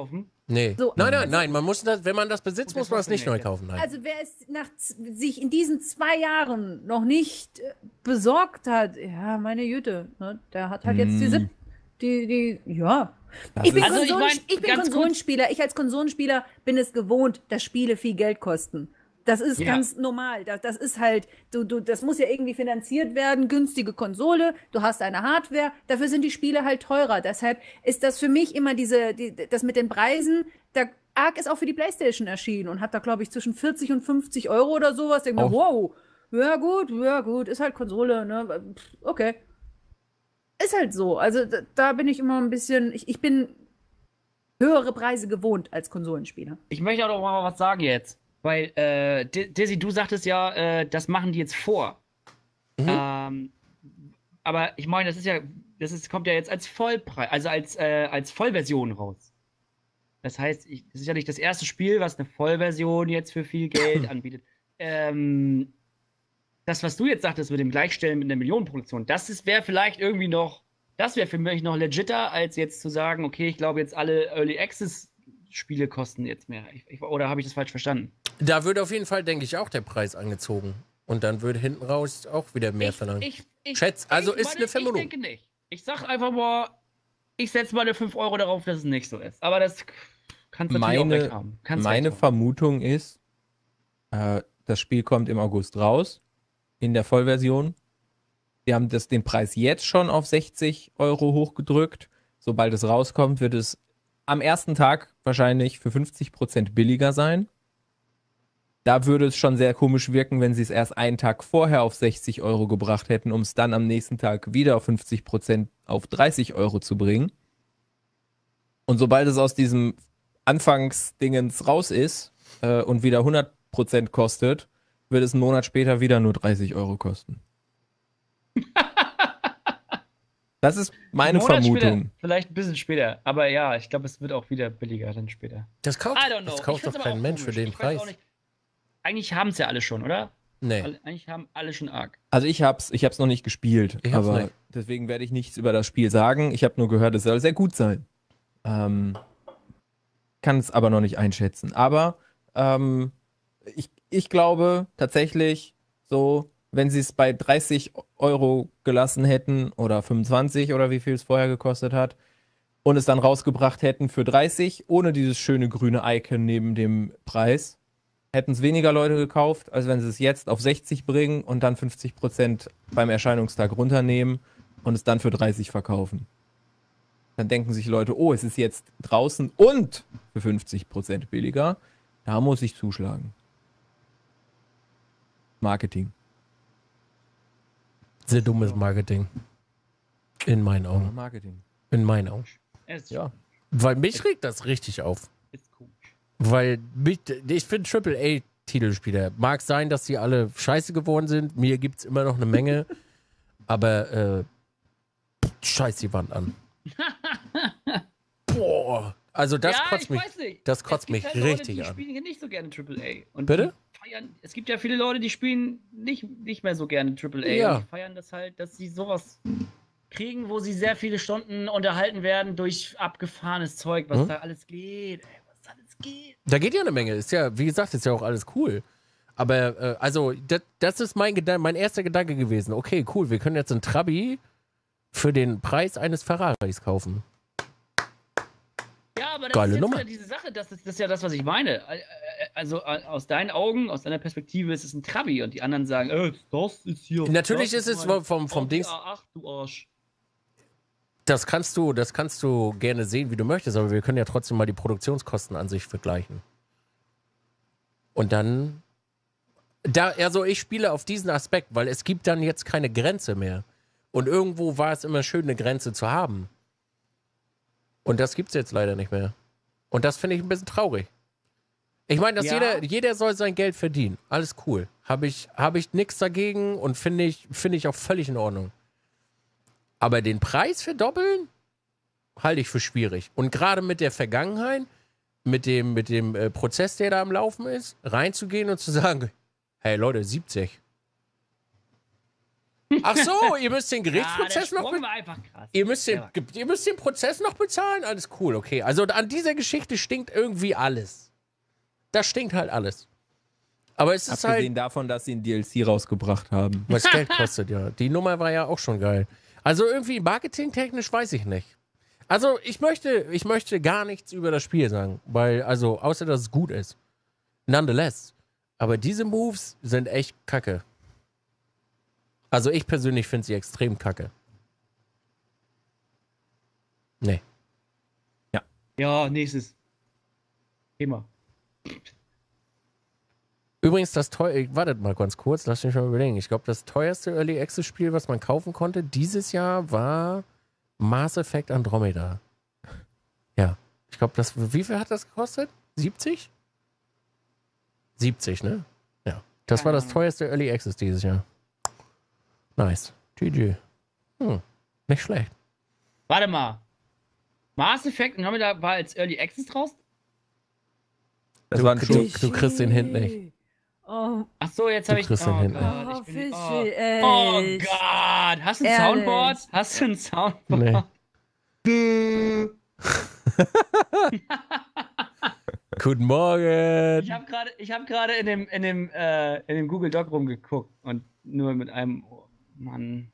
Nee. So, nein, nein, also- nein, man muss das, wenn man das besitzt, Und muss das man das war's nicht nicht. neu kaufen. Nein. Also wer es nach z- sich in diesen zwei Jahren noch nicht äh, besorgt hat, ja, meine Güte, ne, der hat halt jetzt Mm. diese, die, die, ja. Das Ich bin, ist- Also ich Konsolen, mein, ich bin ganz kurz- Konsolenspieler. Ich als Konsolenspieler bin es gewohnt, dass Spiele viel Geld kosten. Das ist Ja. ganz normal. Das, das ist halt, du, du, das muss ja irgendwie finanziert werden. Günstige Konsole, du hast eine Hardware, dafür sind die Spiele halt teurer. Deshalb ist das für mich immer diese, die, das mit den Preisen. Da Ark ist auch für die PlayStation erschienen und hat da, glaube ich, zwischen vierzig und fünfzig Euro oder sowas. Denk mir, Auch- wow, ja gut, ja gut, ist halt Konsole, ne? Pff, okay. Ist halt so. Also da, da bin ich immer ein bisschen, ich, ich bin höhere Preise gewohnt als Konsolenspieler. Ich möchte auch noch mal was sagen jetzt. Weil, äh, Di- Dizzy, du sagtest ja, äh, das machen die jetzt vor. Mhm. Ähm, aber ich meine, das ist ja, das ist, kommt ja jetzt als Vollpreis, also als, äh, als Vollversion raus. Das heißt, ich, das ist ja nicht das erste Spiel, was eine Vollversion jetzt für viel Geld anbietet. Ähm, das, was du jetzt sagtest mit dem Gleichstellen mit einer Millionenproduktion, das wäre vielleicht irgendwie noch, das wäre für mich noch legitter, als jetzt zu sagen, okay, ich glaube jetzt alle Early Access Spiele kosten jetzt mehr. Ich, ich, oder habe ich das falsch verstanden? Da würde auf jeden Fall, denke ich, auch der Preis angezogen. Und dann würde hinten raus auch wieder mehr ich, verlangen. ich, ich, Schätz, also ich ist eine Vermutung. Ich denke nicht. Ich sag einfach mal, ich setze mal eine fünf Euro darauf, dass es nicht so ist. Aber das kannst du natürlich auch Meine, recht haben. Kannst meine recht haben. Vermutung ist, äh, das Spiel kommt im August raus, in der Vollversion. Die haben das, den Preis jetzt schon auf sechzig Euro hochgedrückt. Sobald es rauskommt, wird es am ersten Tag wahrscheinlich für fünfzig Prozent billiger sein. Da würde es schon sehr komisch wirken, wenn sie es erst einen Tag vorher auf sechzig Euro gebracht hätten, um es dann am nächsten Tag wieder auf fünfzig Prozent auf dreißig Euro zu bringen. Und sobald es aus diesem Anfangsdingens raus ist äh, und wieder hundert Prozent kostet, wird es einen Monat später wieder nur dreißig Euro kosten. Das ist meine Einen Monat Vermutung. Später, vielleicht ein bisschen später. Aber ja, ich glaube, es wird auch wieder billiger dann später. Das kauft, I don't know. das kauft Ich find's doch aber kein auch Mensch für komisch. den Ich weiß auch Preis. nicht. Eigentlich haben es ja alle schon, oder? Nee. Alle- Eigentlich haben alle schon Arc. Also ich hab's, ich hab's noch nicht gespielt, Ich hab's aber nicht. deswegen werde ich nichts über das Spiel sagen. Ich habe nur gehört, es soll sehr gut sein. Ähm, kann es aber noch nicht einschätzen. Aber ähm, ich, ich glaube tatsächlich, so, wenn sie es bei dreißig Euro gelassen hätten oder fünfundzwanzig oder wie viel es vorher gekostet hat und es dann rausgebracht hätten für dreißig, ohne dieses schöne grüne Icon neben dem Preis, hätten es weniger Leute gekauft, als wenn sie es jetzt auf sechzig bringen und dann fünfzig Prozent beim Erscheinungstag runternehmen und es dann für dreißig verkaufen. Dann denken sich Leute, oh, es ist jetzt draußen und für fünfzig Prozent billiger. Da muss ich zuschlagen. Marketing. Sehr dummes Marketing. In meinen Ja, Augen. Marketing. In meinen Augen. Es ist, Ja. Weil mich regt das richtig auf. ist komisch. Weil mich, ich finde Triple A Titelspieler. Mag sein, dass sie alle scheiße geworden sind. Mir gibt es immer noch eine Menge. Aber äh, scheiß die Wand an. Boah. Also das ja, kotzt ich mich. weiß nicht. Das kotzt Es gibt mich halt Leute, richtig die an. spielen hier nicht so gerne Triple A. Und Bitte? die Feiern, es gibt ja viele Leute, die spielen nicht, nicht mehr so gerne Triple A. Ja. Und die feiern das halt, dass sie sowas kriegen, wo sie sehr viele Stunden unterhalten werden durch abgefahrenes Zeug, was Hm? da alles geht. Ey, was da alles geht. Da geht ja eine Menge. Ist ja, wie gesagt, ist ja auch alles cool. Aber, äh, also, das, das ist mein, Gedan mein erster Gedanke gewesen. Okay, cool, wir können jetzt einen Trabi für den Preis eines Ferraris kaufen. Ja, aber das Geile ist jetzt Nummer. wieder diese Sache, das ist, das ist ja das, was ich meine. Äh, äh, Also äh, aus deinen Augen, aus deiner Perspektive ist es ein Trabi und die anderen sagen, äh, das ist hier. Natürlich das ist es mein vom, vom Audi Dings. A acht, du Arsch. Das kannst du, das kannst du gerne sehen, wie du möchtest, aber wir können ja trotzdem mal die Produktionskosten an sich vergleichen. Und dann, da, also ich spiele auf diesen Aspekt, weil es gibt dann jetzt keine Grenze mehr. Und irgendwo war es immer schön, eine Grenze zu haben. Und das gibt's jetzt leider nicht mehr. Und das finde ich ein bisschen traurig. Ich meine, dass Ja. jeder, jeder soll sein Geld verdienen. Alles cool. Habe ich, hab ich nichts dagegen und finde ich, finde ich auch völlig in Ordnung. Aber den Preis verdoppeln, halte ich für schwierig. Und gerade mit der Vergangenheit, mit dem, mit dem äh, Prozess, der da am Laufen ist, reinzugehen und zu sagen, hey Leute, siebzig. Ach so, ihr müsst den Ja, Gerichtsprozess der noch... Sprung Be war einfach krass. ihr, müsst den, Ja. ihr müsst den Prozess noch bezahlen? Alles cool, okay. Also an dieser Geschichte stinkt irgendwie alles. Da stinkt halt alles. Aber es ist Abgesehen halt... davon, dass sie ein D L C rausgebracht haben. Was Geld kostet, ja. Die Nummer war ja auch schon geil. Also irgendwie marketingtechnisch weiß ich nicht. Also ich möchte, ich möchte gar nichts über das Spiel sagen, weil, also außer dass es gut ist. Nonetheless. Aber diese Moves sind echt kacke. Also ich persönlich finde sie extrem kacke. Nee. Ja, nächstes Thema. Übrigens, das teuer, wartet mal ganz kurz, lass mich mal überlegen. Ich glaube, das teuerste Early Access Spiel, was man kaufen konnte, dieses Jahr war Mass Effect Andromeda. Ja. Ich glaube, das, wie viel hat das gekostet? siebzig? siebzig, ne? Ja. Das war das teuerste Early Access dieses Jahr. Nice. G G. Hm. Nicht schlecht. Warte mal. Mass Effect und da war als Early Access draußen? Das Du, waren du, schon, du kriegst den Hint nicht. Oh, Ach so, jetzt Du habe ich. kriegst den Oh hin. Gott, oh ich bin, Fischi, oh. echt. oh Gott. Hast du ein Ehrlich. Soundboard? Hast du ein Soundboard? Nee. Guten Morgen. Ich habe gerade, ich habe gerade in dem, in dem, äh, in dem Google Doc rumgeguckt und nur mit einem, oh, Mann.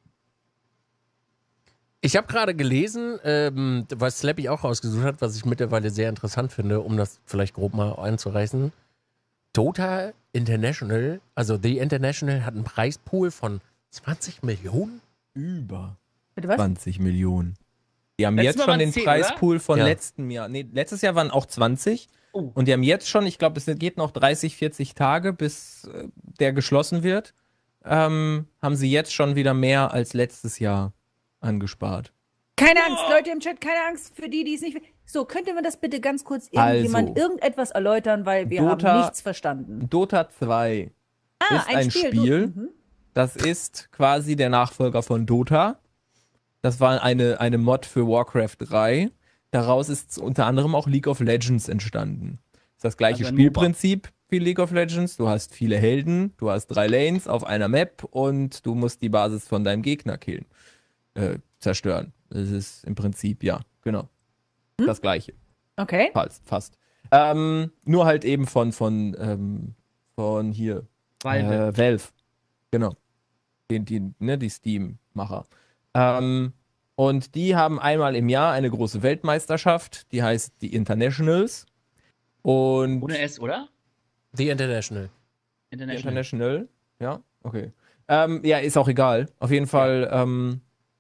Ich habe gerade gelesen, ähm, was Slappy auch rausgesucht hat, was ich mittlerweile sehr interessant finde, um das vielleicht grob mal einzureißen. Dota International, also The International, hat einen Preispool von zwanzig Millionen? über Bitte was? zwanzig Millionen. Die haben Letztes jetzt Mal schon den waren's zehn, Preispool von Ja. letztem Jahr. Nee, letztes Jahr waren auch zwanzig. Oh. Und die haben jetzt schon, ich glaube, es geht noch dreißig, vierzig Tage, bis äh, der geschlossen wird. Ähm, haben sie jetzt schon wieder mehr als letztes Jahr angespart. Keine Angst, Leute im Chat, keine Angst für die, die es nicht. So, könnte man das bitte ganz kurz Also. irgendjemand irgendetwas erläutern, weil wir Dota- haben nichts verstanden. Dota zwei Ah, ist ein Spiel. Du, mhm. Das ist quasi der Nachfolger von Dota. Das war eine, eine Mod für Warcraft drei. Daraus ist unter anderem auch League of Legends entstanden. Das ist das gleiche Also ein Spielprinzip wie League of Legends. Du hast viele Helden, du hast drei Lanes auf einer Map und du musst die Basis von deinem Gegner killen, äh, zerstören. Das ist im Prinzip, ja, genau. Das gleiche. Okay. Fast. fast. Ähm, nur halt eben von, von, ähm, von hier. Valve. Äh, Valve. Genau. Die, die, ne, die Steam-Macher. Ähm, und die haben einmal im Jahr eine große Weltmeisterschaft, die heißt die Internationals. Und Ohne S, oder? The International. die International. International, ja, okay. Ähm, ja, ist auch egal. Auf jeden Fall, ähm,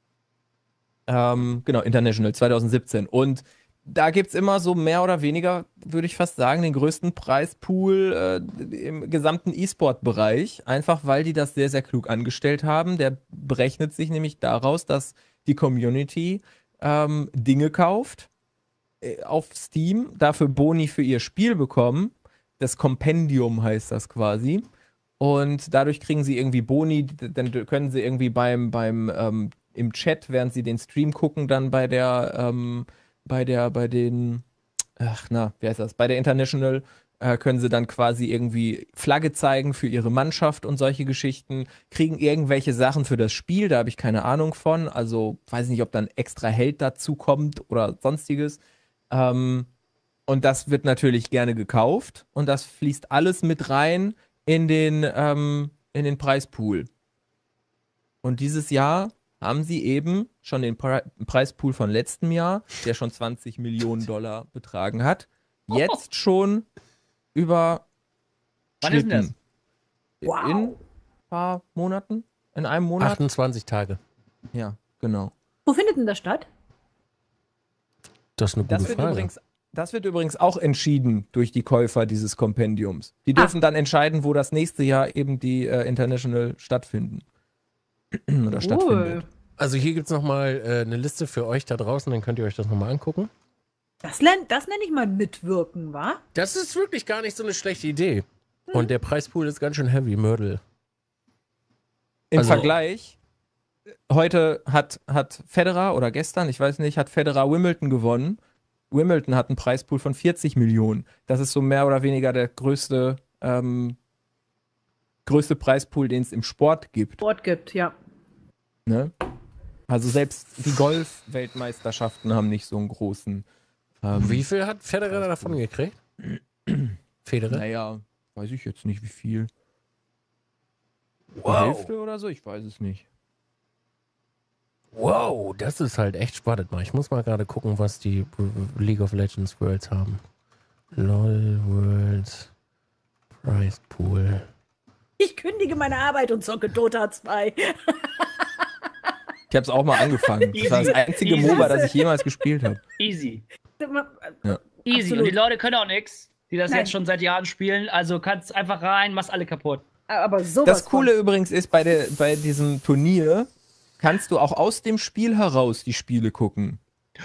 ähm, genau, International zwanzig siebzehn. Und da gibt es immer so mehr oder weniger, würde ich fast sagen, den größten Preispool äh, im gesamten E-Sport-Bereich. Einfach weil die das sehr, sehr klug angestellt haben. Der berechnet sich nämlich daraus, dass die Community ähm, Dinge kauft äh, auf Steam, dafür Boni für ihr Spiel bekommen. Das Kompendium heißt das quasi. Und dadurch kriegen sie irgendwie Boni, d- dann können sie irgendwie beim, beim ähm, im Chat, während sie den Stream gucken, dann bei der, ähm, bei der, bei den, ach na, wie heißt das, bei der International, äh, können sie dann quasi irgendwie Flagge zeigen für ihre Mannschaft und solche Geschichten, kriegen irgendwelche Sachen für das Spiel, da habe ich keine Ahnung von, also weiß nicht, ob dann extra Held dazu kommt oder sonstiges. Ähm, und das wird natürlich gerne gekauft und das fließt alles mit rein in den, ähm, in den Preispool. Und dieses Jahr haben sie eben schon den Pre Preispool von letztem Jahr, der schon zwanzig Millionen Dollar betragen hat, jetzt schon über Wann ist denn das? Wow. in ein paar Monaten? In einem Monat? achtundzwanzig Tage. Ja, genau. Wo findet denn das statt? Das ist eine gute Das wird, Frage. übrigens, das wird übrigens auch entschieden durch die Käufer dieses Kompendiums. Die dürfen dann entscheiden, wo das nächste Jahr eben die äh, International stattfinden. Oder stattfindet. Also hier gibt es nochmal äh, eine Liste für euch da draußen, dann könnt ihr euch das nochmal angucken. Das, len- das nenne ich mal mitwirken, wa? Das ist wirklich gar nicht so eine schlechte Idee. Und der Preispool ist ganz schön heavy, Mördel. Im Also- Vergleich, heute hat, hat Federer oder gestern, ich weiß nicht, hat Federer Wimbledon gewonnen. Wimbledon hat einen Preispool von vierzig Millionen. Das ist so mehr oder weniger der größte, ähm, größte Preispool, den es im Sport gibt. Sport gibt, ja. Ne? Also selbst die Golf-Weltmeisterschaften haben nicht so einen großen. Ähm, Wie viel hat Federer davon gekriegt? Federer? Naja, weiß ich jetzt nicht, wie viel. Die Wow. Hälfte oder so? Ich weiß es nicht. Wow, das ist halt echt spannend. Ich muss mal gerade gucken, was die League of Legends Worlds haben. LOL Worlds Prize Pool. Ich kündige meine Arbeit und zocke Dota zwei. Ich habe es auch mal angefangen. Das war das einzige Easy. MOBA, das ich jemals gespielt habe. Easy. Ja. Easy. Absolut. Und die Leute können auch nichts, die das Nein. jetzt schon seit Jahren spielen. Also kannst einfach rein, machst alle kaputt. Aber sowas Das Coole übrigens ist, bei, der, bei diesem Turnier kannst du auch aus dem Spiel heraus die Spiele gucken.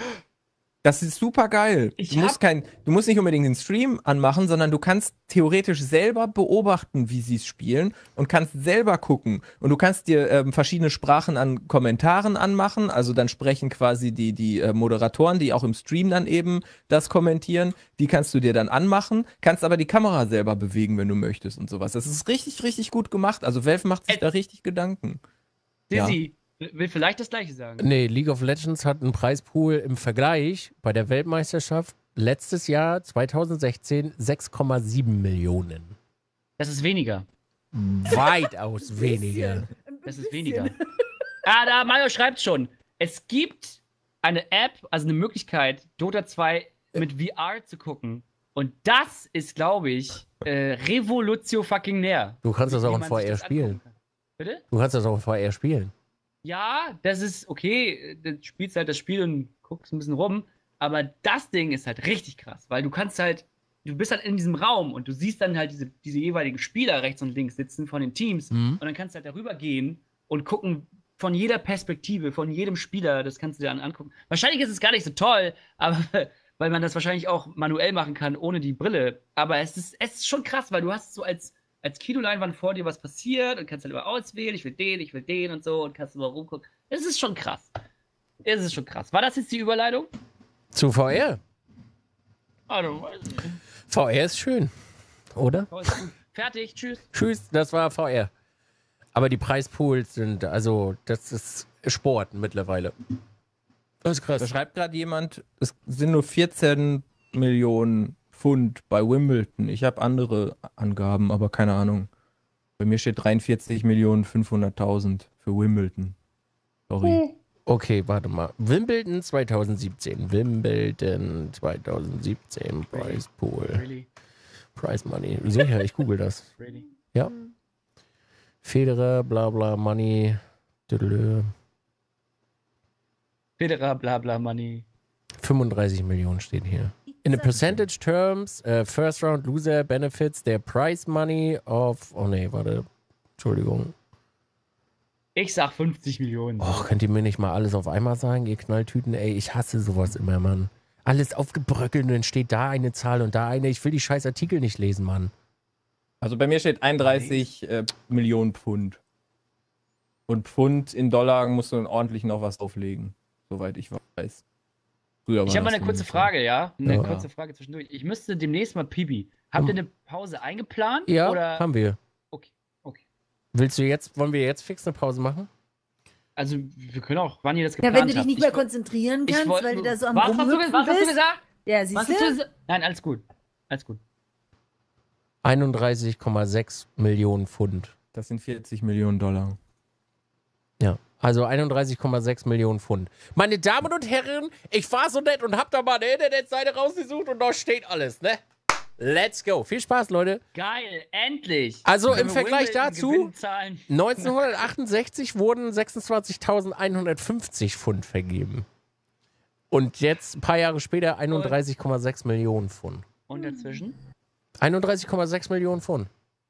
Das ist super geil. Ich Du musst, hab- kein, du musst nicht unbedingt den Stream anmachen, sondern du kannst theoretisch selber beobachten, wie sie es spielen und kannst selber gucken. Und du kannst dir ähm, verschiedene Sprachen an Kommentaren anmachen. Also dann sprechen quasi die, die äh, Moderatoren, die auch im Stream dann eben das kommentieren. Die kannst du dir dann anmachen, kannst aber die Kamera selber bewegen, wenn du möchtest und sowas. Das ist richtig, richtig gut gemacht. Also Valve macht sich Ä- da richtig Gedanken. Ja. Dizzy will vielleicht das Gleiche sagen. Nee, League of Legends hat einen Preispool im Vergleich bei der Weltmeisterschaft letztes Jahr zwanzig sechzehn sechs Komma sieben Millionen. Das ist weniger. Weitaus weniger. Das ist weniger. Ah, da, Mario schreibt schon. Es gibt eine App, also eine Möglichkeit, Dota zwei mit V R zu gucken. Und das ist, glaube ich, äh, Revolutio fucking näher. Du kannst das Wie auch in man V sich R das spielen. angucken kann. Bitte? Du kannst das auch in V R spielen. Ja, das ist okay. Du spielst halt das Spiel und guckst ein bisschen rum. Aber das Ding ist halt richtig krass, weil du kannst halt, du bist halt in diesem Raum und du siehst dann halt diese, diese jeweiligen Spieler rechts und links sitzen von den Teams. Mhm. Und dann kannst du halt darüber gehen und gucken von jeder Perspektive, von jedem Spieler, das kannst du dir dann angucken. Wahrscheinlich ist es gar nicht so toll, aber weil man das wahrscheinlich auch manuell machen kann, ohne die Brille. Aber es ist, es ist schon krass, weil du hast so als, als Kinoleinwand vor dir was passiert und kannst halt immer auswählen, ich will den, ich will den und so und kannst immer rumgucken. Es ist schon krass. Es ist schon krass. War das jetzt die Überleitung? Zu V R. Also, weiß ich nicht. V R ist schön, oder? Oh, ist gut. Fertig, tschüss. Tschüss, das war V R. Aber die Preispools sind, also, das ist Sport mittlerweile. Das ist Da krass. schreibt gerade jemand, es sind nur vierzehn Millionen Pfund bei Wimbledon. Ich habe andere Angaben, aber keine Ahnung. Bei mir steht dreiundvierzig Millionen fünfhunderttausend für Wimbledon. Sorry. Okay, warte mal. Wimbledon zwanzig siebzehn. Wimbledon zwanzig siebzehn. Preispool. Really? Prize Money. Sicher, ich google das. Really? Ja. Federer, bla bla, Money. Düdelö. Federer, bla bla, Money. fünfunddreißig Millionen steht hier. In the percentage terms, uh, first round loser benefits their prize money of. Oh nee, warte. Entschuldigung. Ich sag fünfzig Millionen. Och, könnt ihr mir nicht mal alles auf einmal sagen, ihr Knalltüten? Ey, ich hasse sowas immer, Mann. Alles aufgebröckelt und dann steht da eine Zahl und da eine. Ich will die scheiß Artikel nicht lesen, Mann. Also bei mir steht einunddreißig äh, Millionen Pfund. Und Pfund in Dollar musst du dann ordentlich noch was auflegen. Soweit ich weiß. Früher Ich war habe mal das eine kurze nämlich so. Frage, ja? Eine Ja. kurze Frage zwischendurch. Ich müsste demnächst mal Pipi. Habt ihr eine Pause eingeplant? Ja, Oder? haben wir. Okay, okay. Willst du jetzt, wollen wir jetzt fix eine Pause machen? Also, wir können auch, wann ihr das Ja, geplant wenn du dich habt. nicht Ich mehr woll- konzentrieren ich kannst, wollt- weil du da so am was hast du, Rumhüpfen was hast du bist. gesagt? Ja, Was siehst hast du du? gesagt? Nein, alles gut. Alles gut. einunddreißig Komma sechs Millionen Pfund. Das sind vierzig Millionen Dollar. Ja, also einunddreißig Komma sechs Millionen Pfund. Meine Damen und Herren, ich war so nett und hab da mal eine Internetseite rausgesucht und da steht alles, ne? Let's go. Viel Spaß, Leute. Geil, endlich. Also Können im wir Vergleich Wimbledon dazu- Gewinnzahlen. neunzehnhundertachtundsechzig wurden sechsundzwanzigtausendeinhundertfünfzig Pfund vergeben. Und jetzt, ein paar Jahre später, einunddreißig Komma sechs Millionen Pfund. Und dazwischen? einunddreißig Komma sechs Millionen Pfund.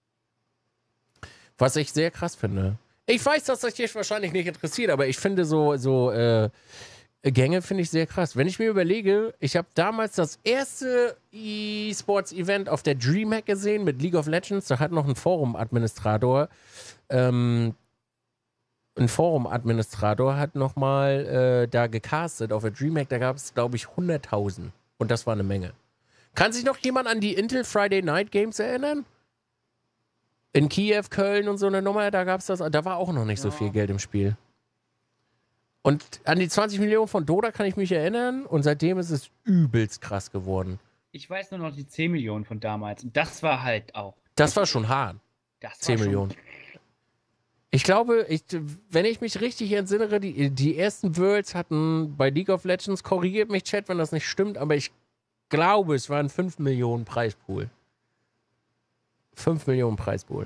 Was ich sehr krass finde. Ich weiß, dass das dich wahrscheinlich nicht interessiert, aber ich finde so, so äh, Gänge finde ich sehr krass. Wenn ich mir überlege, ich habe damals das erste E-Sports-Event auf der DreamHack gesehen mit League of Legends. Da hat noch ein Forum-Administrator, ähm, ein Forum-Administrator hat nochmal äh, da gecastet auf der DreamHack. Da gab es, glaube ich, hunderttausend. Und das war eine Menge. Kann sich noch jemand an die Intel Friday Night Games erinnern? In Kiew, Köln und so eine Nummer, da gab's das, da war auch noch nicht so Ja. viel Geld im Spiel. Und an die zwanzig Millionen von Dota kann ich mich erinnern und seitdem ist es übelst krass geworden. Ich weiß nur noch die zehn Millionen von damals. Und das war halt auch. Das war schon hart. Das war zehn schon- Millionen. Ich glaube, ich, wenn ich mich richtig erinnere, die, die ersten Worlds hatten bei League of Legends, korrigiert mich Chat, wenn das nicht stimmt, aber ich glaube, es waren fünf Millionen Preispool. fünf Millionen Preispool.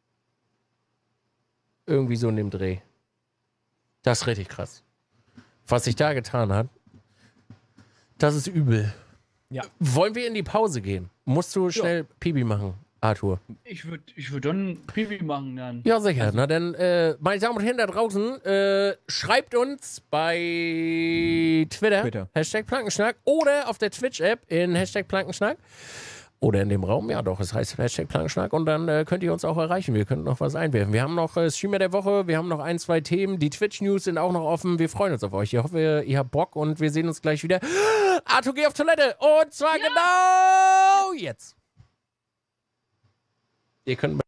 Irgendwie so in dem Dreh. Das ist richtig krass. Was sich da getan hat, das ist übel. Ja. Wollen wir in die Pause gehen? Musst du schnell Pipi machen, Arthur? Ich würde ich würd dann Pipi machen dann. Ja, sicher. Na dann, äh, meine Damen und Herren da draußen, äh, schreibt uns bei Twitter, Twitter. Hashtag Plankenschnack oder auf der Twitch-App in Hashtag Plankenschnack. Oder in dem Raum, ja doch, es heißt Hashtag Plankenschnack und dann äh, könnt ihr uns auch erreichen. Wir können noch was einwerfen. Wir haben noch äh, Streamer der Woche, wir haben noch ein, zwei Themen. Die Twitch-News sind auch noch offen. Wir freuen uns auf euch. Ich hoffe, ihr, ihr habt Bock und wir sehen uns gleich wieder. Arthur, geh auf Toilette und zwar genau jetzt. Ihr könnt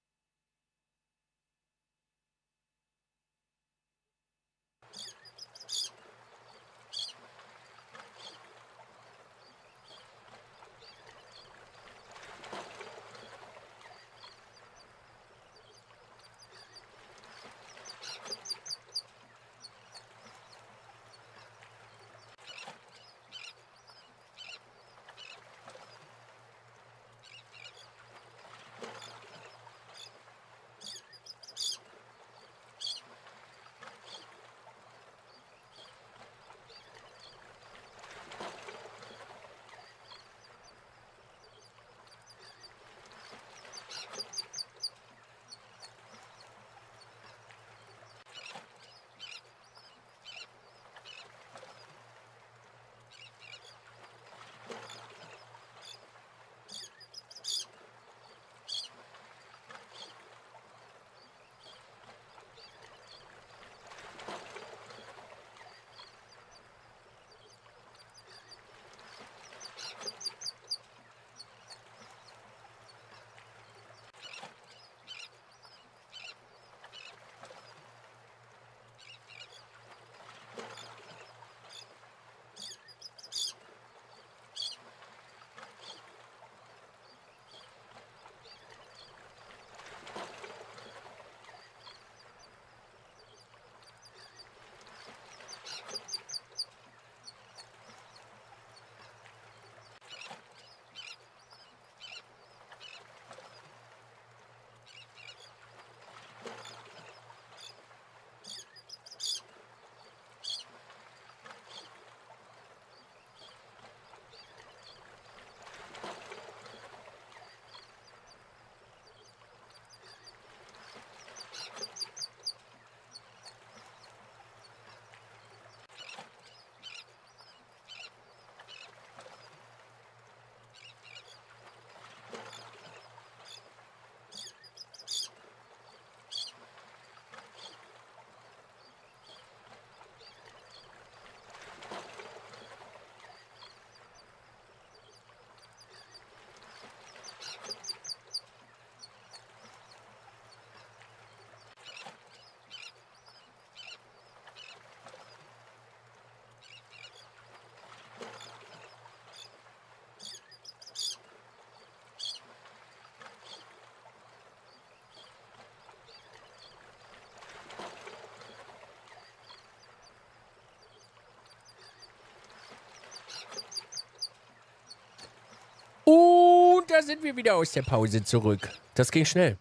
Und da sind wir wieder aus der Pause zurück. Das ging schnell.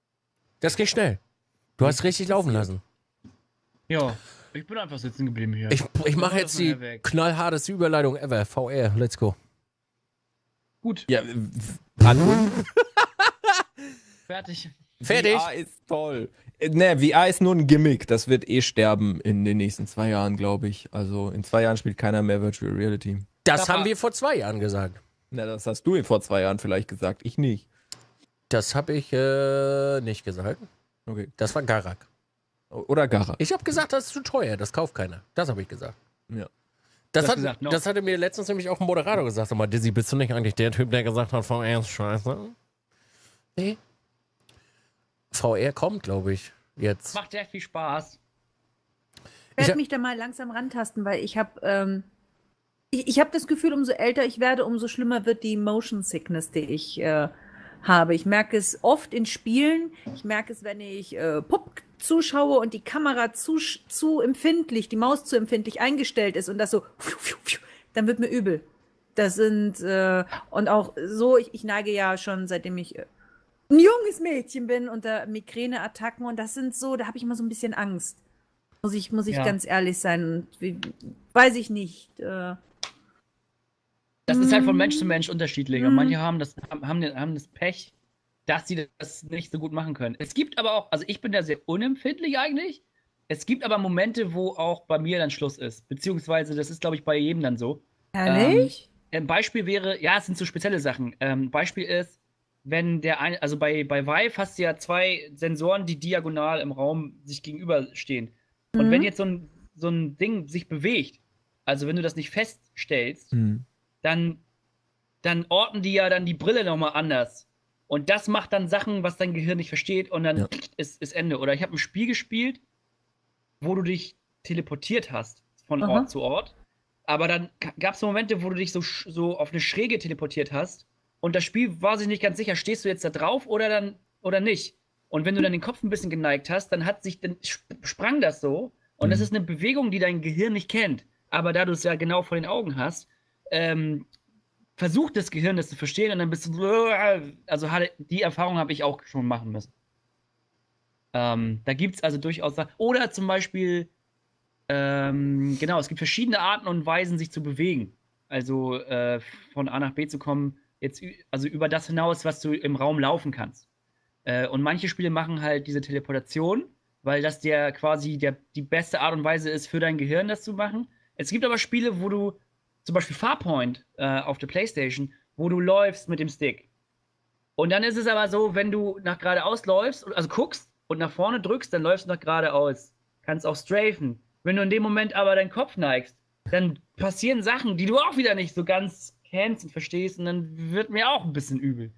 Das ging schnell. Du hast richtig laufen lassen. Ja, ich bin einfach sitzen geblieben hier. Ich, ich mache mach jetzt das die mal weg. knallharteste Überleitung ever. V R, let's go. Gut, Ja, Arthur, fertig. Fertig? V R ist toll. Äh, Ne, V R ist nur ein Gimmick. Das wird eh sterben in den nächsten zwei Jahren, glaube ich. Also in zwei Jahren spielt keiner mehr Virtual Reality. Das Papa. haben wir vor zwei Jahren gesagt. Na, das hast du vor zwei Jahren vielleicht gesagt. Ich nicht. Das habe ich äh, nicht gesagt. Okay. Das war Garak. Oder Gara. Ich habe gesagt, das ist zu teuer. Das kauft keiner. Das habe ich gesagt. Ja. Das, hast hat, gesagt, no. das hatte mir letztens nämlich auch ein Moderator gesagt. Sag mal, Dizzy, bist du nicht eigentlich der Typ, der gesagt hat, V R ist scheiße? Nee. V R kommt, glaube ich, jetzt. Macht sehr viel Spaß. Ich werde mich da mal langsam rantasten, weil ich habe ähm, ich, ich habe das Gefühl, umso älter ich werde, umso schlimmer wird die Motion Sickness, die ich äh, habe. Ich merke es oft in Spielen. Ich merke es, wenn ich äh, Puck zuschaue und die Kamera zu, zu empfindlich, die Maus zu empfindlich eingestellt ist und das so, dann wird mir übel. Das sind, äh, und auch so, ich, ich neige ja schon, seitdem ich äh, ein junges Mädchen bin, unter Migräneattacken und das sind so, da habe ich immer so ein bisschen Angst. Muss ich, muss ich Ja. ganz ehrlich sein. Und wie, weiß ich nicht. Äh, Das ist halt von Mensch zu Mensch unterschiedlich. Und Mhm. manche haben das, haben, haben haben das Pech, dass sie das nicht so gut machen können. Es gibt aber auch, also ich bin da sehr unempfindlich eigentlich. Es gibt aber Momente, wo auch bei mir dann Schluss ist. Beziehungsweise, das ist, glaube ich, bei jedem dann so. ehrlich? Ähm, ein Beispiel wäre, ja, es sind so spezielle Sachen. Ähm, Beispiel ist, wenn der eine, also bei, bei Vive hast du ja zwei Sensoren, die diagonal im Raum sich gegenüberstehen. Und Mhm. wenn jetzt so ein, so ein Ding sich bewegt, also wenn du das nicht feststellst, Hm. dann, dann orten die ja dann die Brille nochmal anders. Und das macht dann Sachen, was dein Gehirn nicht versteht und dann Ja. ist, ist Ende. Oder ich habe ein Spiel gespielt, wo du dich teleportiert hast von Aha. Ort zu Ort. Aber dann gab es Momente, wo du dich so, sch- so auf eine Schräge teleportiert hast und das Spiel war sich nicht ganz sicher, stehst du jetzt da drauf oder dann oder nicht. Und wenn du dann den Kopf ein bisschen geneigt hast, dann hat sich dann sp- sprang das so und das Mhm. ist eine Bewegung, die dein Gehirn nicht kennt. Aber da du es ja genau vor den Augen hast, ähm, versucht das Gehirn das zu verstehen und dann bist du, also hatte, die Erfahrung habe ich auch schon machen müssen. Ähm, da gibt es also durchaus Sachen. Oder zum Beispiel, ähm, genau, es gibt verschiedene Arten und Weisen, sich zu bewegen. Also äh, von A nach B zu kommen, jetzt ü- also über das hinaus, was du im Raum laufen kannst. Äh, und manche Spiele machen halt diese Teleportation, weil das der quasi der, die beste Art und Weise ist, für dein Gehirn das zu machen. Es gibt aber Spiele, wo du, zum Beispiel Farpoint äh, auf der PlayStation, wo du läufst mit dem Stick. Und dann ist es aber so, wenn du nach geradeaus läufst, also guckst und nach vorne drückst, dann läufst du nach geradeaus. Kannst auch strafen. Wenn du in dem Moment aber deinen Kopf neigst, dann passieren Sachen, die du auch wieder nicht so ganz kennst und verstehst und dann wird mir auch ein bisschen übel.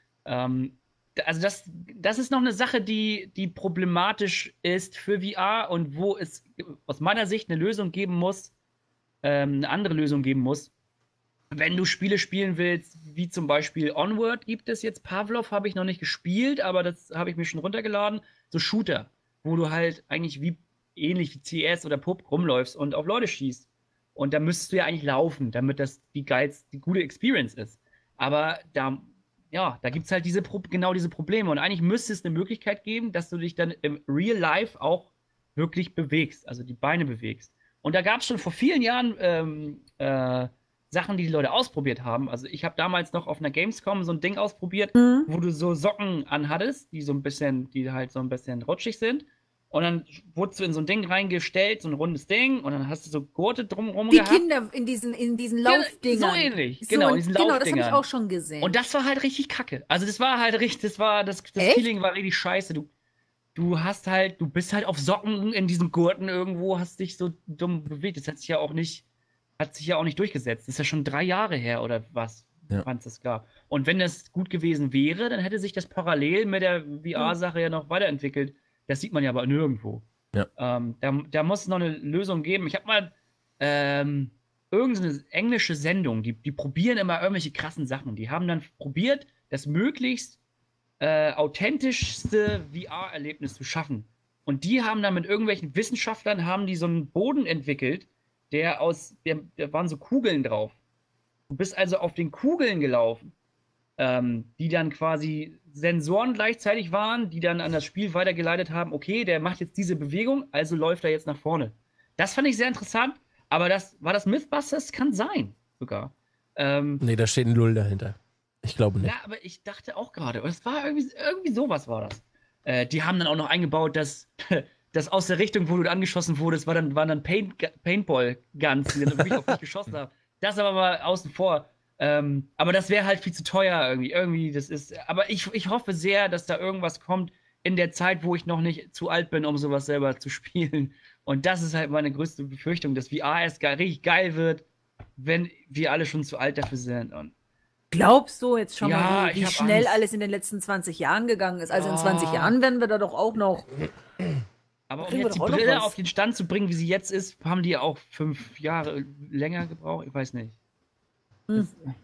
Ähm, also das, das ist noch eine Sache, die, die problematisch ist für V R und wo es aus meiner Sicht eine Lösung geben muss, ähm, eine andere Lösung geben muss. Wenn du Spiele spielen willst, wie zum Beispiel Onward gibt es jetzt, Pavlov habe ich noch nicht gespielt, aber das habe ich mir schon runtergeladen, so Shooter, wo du halt eigentlich wie ähnlich wie C S oder P U B G rumläufst und auf Leute schießt. Und da müsstest du ja eigentlich laufen, damit das die geilste, die gute Experience ist. Aber da, ja, da gibt es halt diese, Pro- genau diese Probleme. Und eigentlich müsste es eine Möglichkeit geben, dass du dich dann im Real Life auch wirklich bewegst, also die Beine bewegst. Und da gab es schon vor vielen Jahren ähm, äh, Sachen, die die Leute ausprobiert haben. Also ich habe damals noch auf einer Gamescom so ein Ding ausprobiert, Mhm. wo du so Socken anhattest, die so ein bisschen, die halt so ein bisschen rutschig sind. Und dann wurdest du in so ein Ding reingestellt, so ein rundes Ding, und dann hast du so Gurte drumherum Die gehabt. Kinder in diesen, in diesen Ja, Laufdingern. so ähnlich, So genau, ein- in diesen Genau, das habe ich Laufdingern. auch schon gesehen. Und das war halt richtig kacke. Also das war halt richtig, das war, das, das Echt? Feeling war richtig scheiße. Du, du hast halt, du bist halt auf Socken in diesem Gurten irgendwo, hast dich so dumm bewegt. Das hat sich ja auch nicht, hat sich ja auch nicht durchgesetzt. Das ist ja schon drei Jahre her oder was, Ja. fand es klar. Und wenn das gut gewesen wäre, dann hätte sich das parallel mit der V R-Sache ja noch weiterentwickelt. Das sieht man ja aber nirgendwo. Ja. Ähm, da, da muss es noch eine Lösung geben. Ich habe mal ähm, irgendeine englische Sendung, die, die probieren immer irgendwelche krassen Sachen. Die haben dann probiert, das möglichst äh, authentischste V R-Erlebnis zu schaffen. Und die haben dann mit irgendwelchen Wissenschaftlern haben die so einen Boden entwickelt, der aus, der, da waren so Kugeln drauf. Du bist also auf den Kugeln gelaufen, ähm, die dann quasi Sensoren gleichzeitig waren, die dann an das Spiel weitergeleitet haben, okay, der macht jetzt diese Bewegung, also läuft er jetzt nach vorne. Das fand ich sehr interessant, aber das war das Mythbusters? Kann sein, sogar. Ähm, Nee, da steht ein Null dahinter. Ich glaube nicht. ja, aber ich dachte auch gerade, es war irgendwie, irgendwie sowas war das. Äh, die haben dann auch noch eingebaut, dass, dass aus der Richtung, wo du angeschossen wurdest, war dann, waren dann Paint, Paintball-Guns, die dann wirklich auf dich geschossen haben. Das aber mal außen vor. Ähm, aber das wäre halt viel zu teuer irgendwie. Irgendwie, das ist. Aber ich, ich hoffe sehr, dass da irgendwas kommt in der Zeit, wo ich noch nicht zu alt bin, um sowas selber zu spielen. Und das ist halt meine größte Befürchtung, dass V R erst geil, richtig geil wird, wenn wir alle schon zu alt dafür sind. Und Glaubst du jetzt schon Ja, mal, ich wie, wie hab schnell Angst. alles in den letzten zwanzig Jahren gegangen ist? Also in Oh. zwanzig Jahren werden wir da doch auch noch. Aber um Kriegen wir jetzt die doch auch noch Brille was. auf den Stand zu bringen, wie sie jetzt ist, haben die auch fünf Jahre länger gebraucht. Ich weiß nicht. Hm.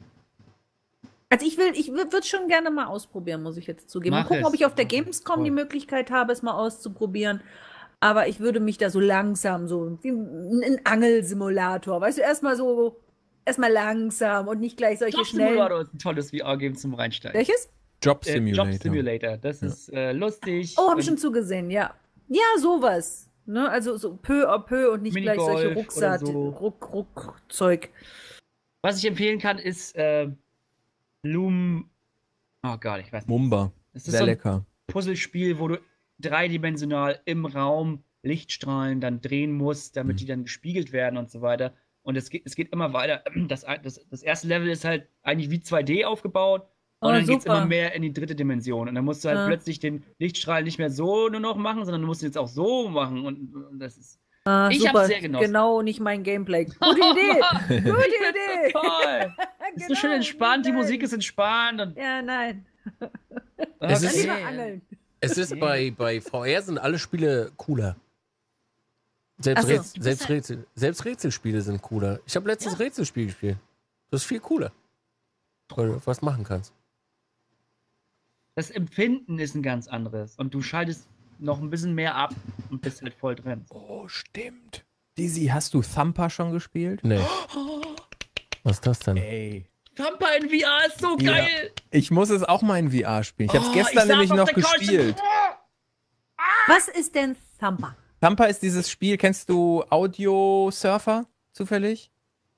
Also ich will, ich würde es schon gerne mal ausprobieren, muss ich jetzt zugeben. Mal Mach gucken, es. ob ich auf der Mach es. Gamescom die Voll. Möglichkeit habe, es mal auszuprobieren. Aber ich würde mich da so langsam, so wie ein ein Angelsimulator, weißt du, erstmal so, erstmal langsam und nicht gleich solche Job schnellen. Simulator ist ein tolles V R-Game zum Reinsteigen. Welches? Job Äh, Simulator. Job Simulator. Das ist äh, lustig. Oh, habe und ich schon zugesehen, ja. Ja, sowas. Ne? Also so peu à peu und nicht gleich solche Minigolf Rucksack, oder so. Ruck, Ruckzeug. Was ich empfehlen kann, ist äh, Loom. Oh Gott, ich weiß nicht. Mumba. Es ist Sehr so ein lecker. Puzzlespiel, wo du dreidimensional im Raum Lichtstrahlen dann drehen musst, damit Mhm. die dann gespiegelt werden und so weiter. Und es geht, es geht immer weiter. Das, das, das erste Level ist halt eigentlich wie zwei D aufgebaut. Und Oh, dann geht es super. immer mehr in die dritte Dimension. Und dann musst du halt Ah. plötzlich den Lichtstrahl nicht mehr so nur noch machen, sondern du musst ihn jetzt auch so machen. Und, und das ist. Ah, Ich super. hab's sehr genossen. Genau, nicht mein Gameplay. Gute Idee. Gute Idee. Toll! Ist so schön entspannt, die Musik ist entspannt. Und, Ja, nein. Es Dann ist- lieber angeln. Es ist bei, bei V R sind alle Spiele cooler. Selbst, Ach so. Rätsel, selbst, Rätsel, selbst Rätselspiele sind cooler. Ich habe letztens Rätselspiel gespielt. Das ist viel cooler. Weil du was machen kannst. das Empfinden ist ein ganz anderes. Und du schaltest noch ein bisschen mehr ab und bist halt voll drin. Oh, stimmt. Dizzy, hast du Thumper schon gespielt? Nee. Was ist das denn? Ey. Thumper in V R ist so Ja. geil! Ich muss es auch mal in V R spielen. Ich habe es Oh, gestern saß nämlich auf noch der Couch und- gespielt. Was ist denn Thumper? Thumper ist dieses Spiel, kennst du Audio Surfer zufällig?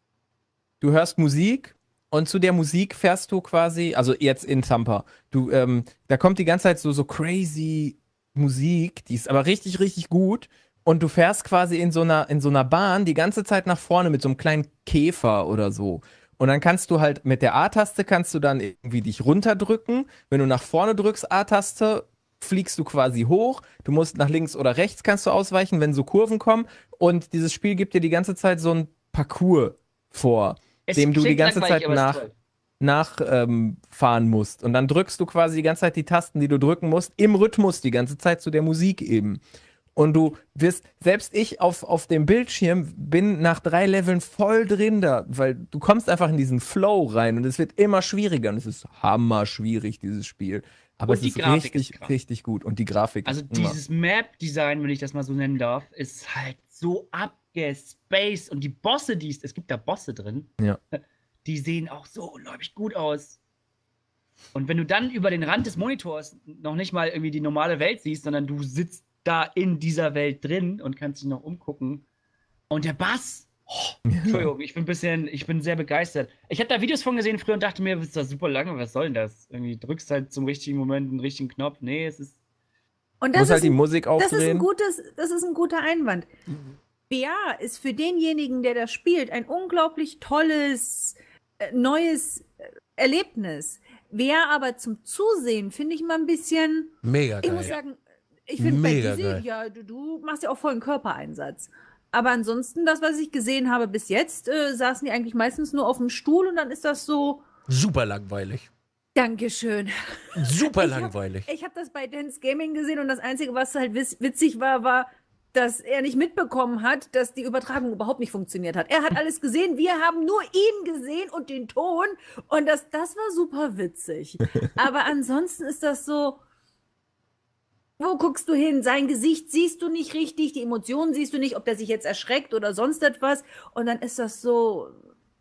Du hörst Musik und zu der Musik fährst du quasi, also jetzt in Thumper, du, ähm, da kommt die ganze Zeit so, so crazy Musik, die ist aber richtig, richtig gut und du fährst quasi in so einer, in so einer Bahn die ganze Zeit nach vorne mit so einem kleinen Käfer oder so. Und dann kannst du halt mit der A-Taste kannst du dann irgendwie dich runterdrücken. Wenn du nach vorne drückst, A-Taste, fliegst du quasi hoch. Du musst nach links oder rechts kannst du ausweichen, wenn so Kurven kommen. Und dieses Spiel gibt dir die ganze Zeit so ein Parcours vor, Es dem du die klingt ganze langweilig, Zeit aber es ist nach, toll. nachfahren ähm, fahren musst. Und dann drückst du quasi die ganze Zeit die Tasten, die du drücken musst, im Rhythmus die ganze Zeit zu der Musik eben. Und du wirst, selbst ich auf, auf dem Bildschirm bin nach drei Leveln voll drin da, weil du kommst einfach in diesen Flow rein und es wird immer schwieriger und es ist hammer schwierig, dieses Spiel. Aber Und es die ist Grafik richtig, ist krass. richtig gut. Und die Grafik Also ist immer. dieses Map-Design, wenn ich das mal so nennen darf, ist halt so abgespaced. Und die Bosse, die es, es gibt da Bosse drin, Ja. die sehen auch so unglaublich gut aus. Und wenn du dann über den Rand des Monitors noch nicht mal irgendwie die normale Welt siehst, sondern du sitzt da in dieser Welt drin und kannst dich noch umgucken. Und der Bass, oh, Entschuldigung, ich bin ein bisschen, ich bin sehr begeistert. Ich habe da Videos von gesehen früher und dachte mir, das ist das super lange, was soll denn das? Irgendwie drückst halt zum richtigen Moment einen richtigen Knopf. Nee, es ist. Und Du das musst halt ist, die ein, Musik das ist ein aufdrehen. gutes, das ist ein guter Einwand. V R ist für denjenigen, der das spielt, ein unglaublich tolles, äh, neues äh, Erlebnis. V R aber zum Zusehen finde ich mal ein bisschen. Mega Ich muss geil. sagen, ich finde bei Mega Dizzy, geil. ja, du, du machst ja auch vollen Körpereinsatz. Aber ansonsten, das, was ich gesehen habe bis jetzt, äh, saßen die eigentlich meistens nur auf dem Stuhl und dann ist das so, Super langweilig. Dankeschön. Super Ich hab- langweilig. Ich habe das bei Dance Gaming gesehen und das Einzige, was halt witz- witzig war, war, dass er nicht mitbekommen hat, dass die Übertragung überhaupt nicht funktioniert hat. Er hat alles gesehen, wir haben nur ihn gesehen und den Ton und das, das war super witzig. Aber ansonsten ist das so, wo guckst du hin? Sein Gesicht siehst du nicht richtig, die Emotionen siehst du nicht, ob der sich jetzt erschreckt oder sonst etwas. Und dann ist das so,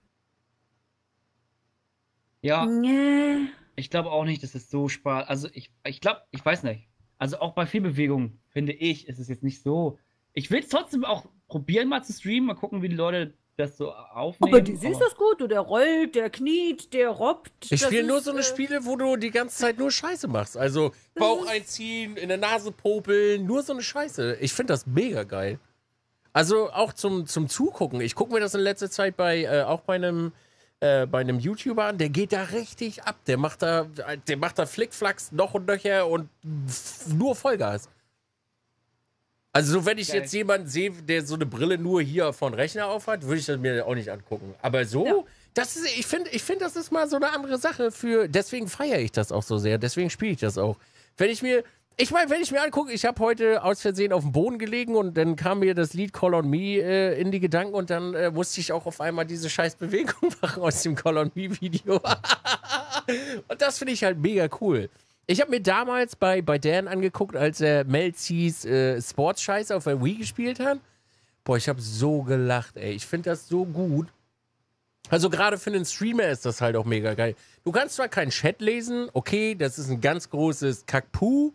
Ja, nee. ich glaube auch nicht, dass es so Spaß. Also ich, ich glaube, ich weiß nicht. Also auch bei viel Bewegung, finde ich, ist es jetzt nicht so. Ich will es trotzdem auch probieren, mal zu streamen, mal gucken, wie die Leute das so aufnehmen. Aber die siehst das gut, du, der rollt, der kniet, der robbt. Ich Das spiele nur ist, so eine äh, Spiele, wo du die ganze Zeit nur Scheiße machst. Also Bauch einziehen, in der Nase popeln, nur so eine Scheiße. Ich finde das mega geil. Also auch zum, zum Zugucken. Ich gucke mir das in letzter Zeit bei, äh, auch bei einem, äh, bei einem YouTuber an, der geht da richtig ab. Der macht da, der macht da Flickflacks noch und nöcher und f- nur Vollgas. Also so, wenn ich Geil. jetzt jemanden sehe, der so eine Brille nur hier von Rechner aufhat, würde ich das mir auch nicht angucken. Aber so, Ja. das ist, ich finde, ich finde, das ist mal so eine andere Sache für, deswegen feiere ich das auch so sehr, deswegen spiele ich das auch. Wenn ich mir, Ich meine, wenn ich mir angucke, ich habe heute aus Versehen auf dem Boden gelegen und dann kam mir das Lied Call on Me äh, in die Gedanken und dann äh, musste ich auch auf einmal diese scheiß Bewegung machen aus dem Call on Me Video. Und das finde ich halt mega cool. Ich habe mir damals bei, bei Dan angeguckt, als er Mel C's äh, Sports-Scheiße auf der Wii gespielt hat. Boah, ich habe so gelacht, ey. Ich finde das so gut. Also gerade für einen Streamer ist das halt auch mega geil. Du kannst zwar keinen Chat lesen, okay, das ist ein ganz großes Kackpuh,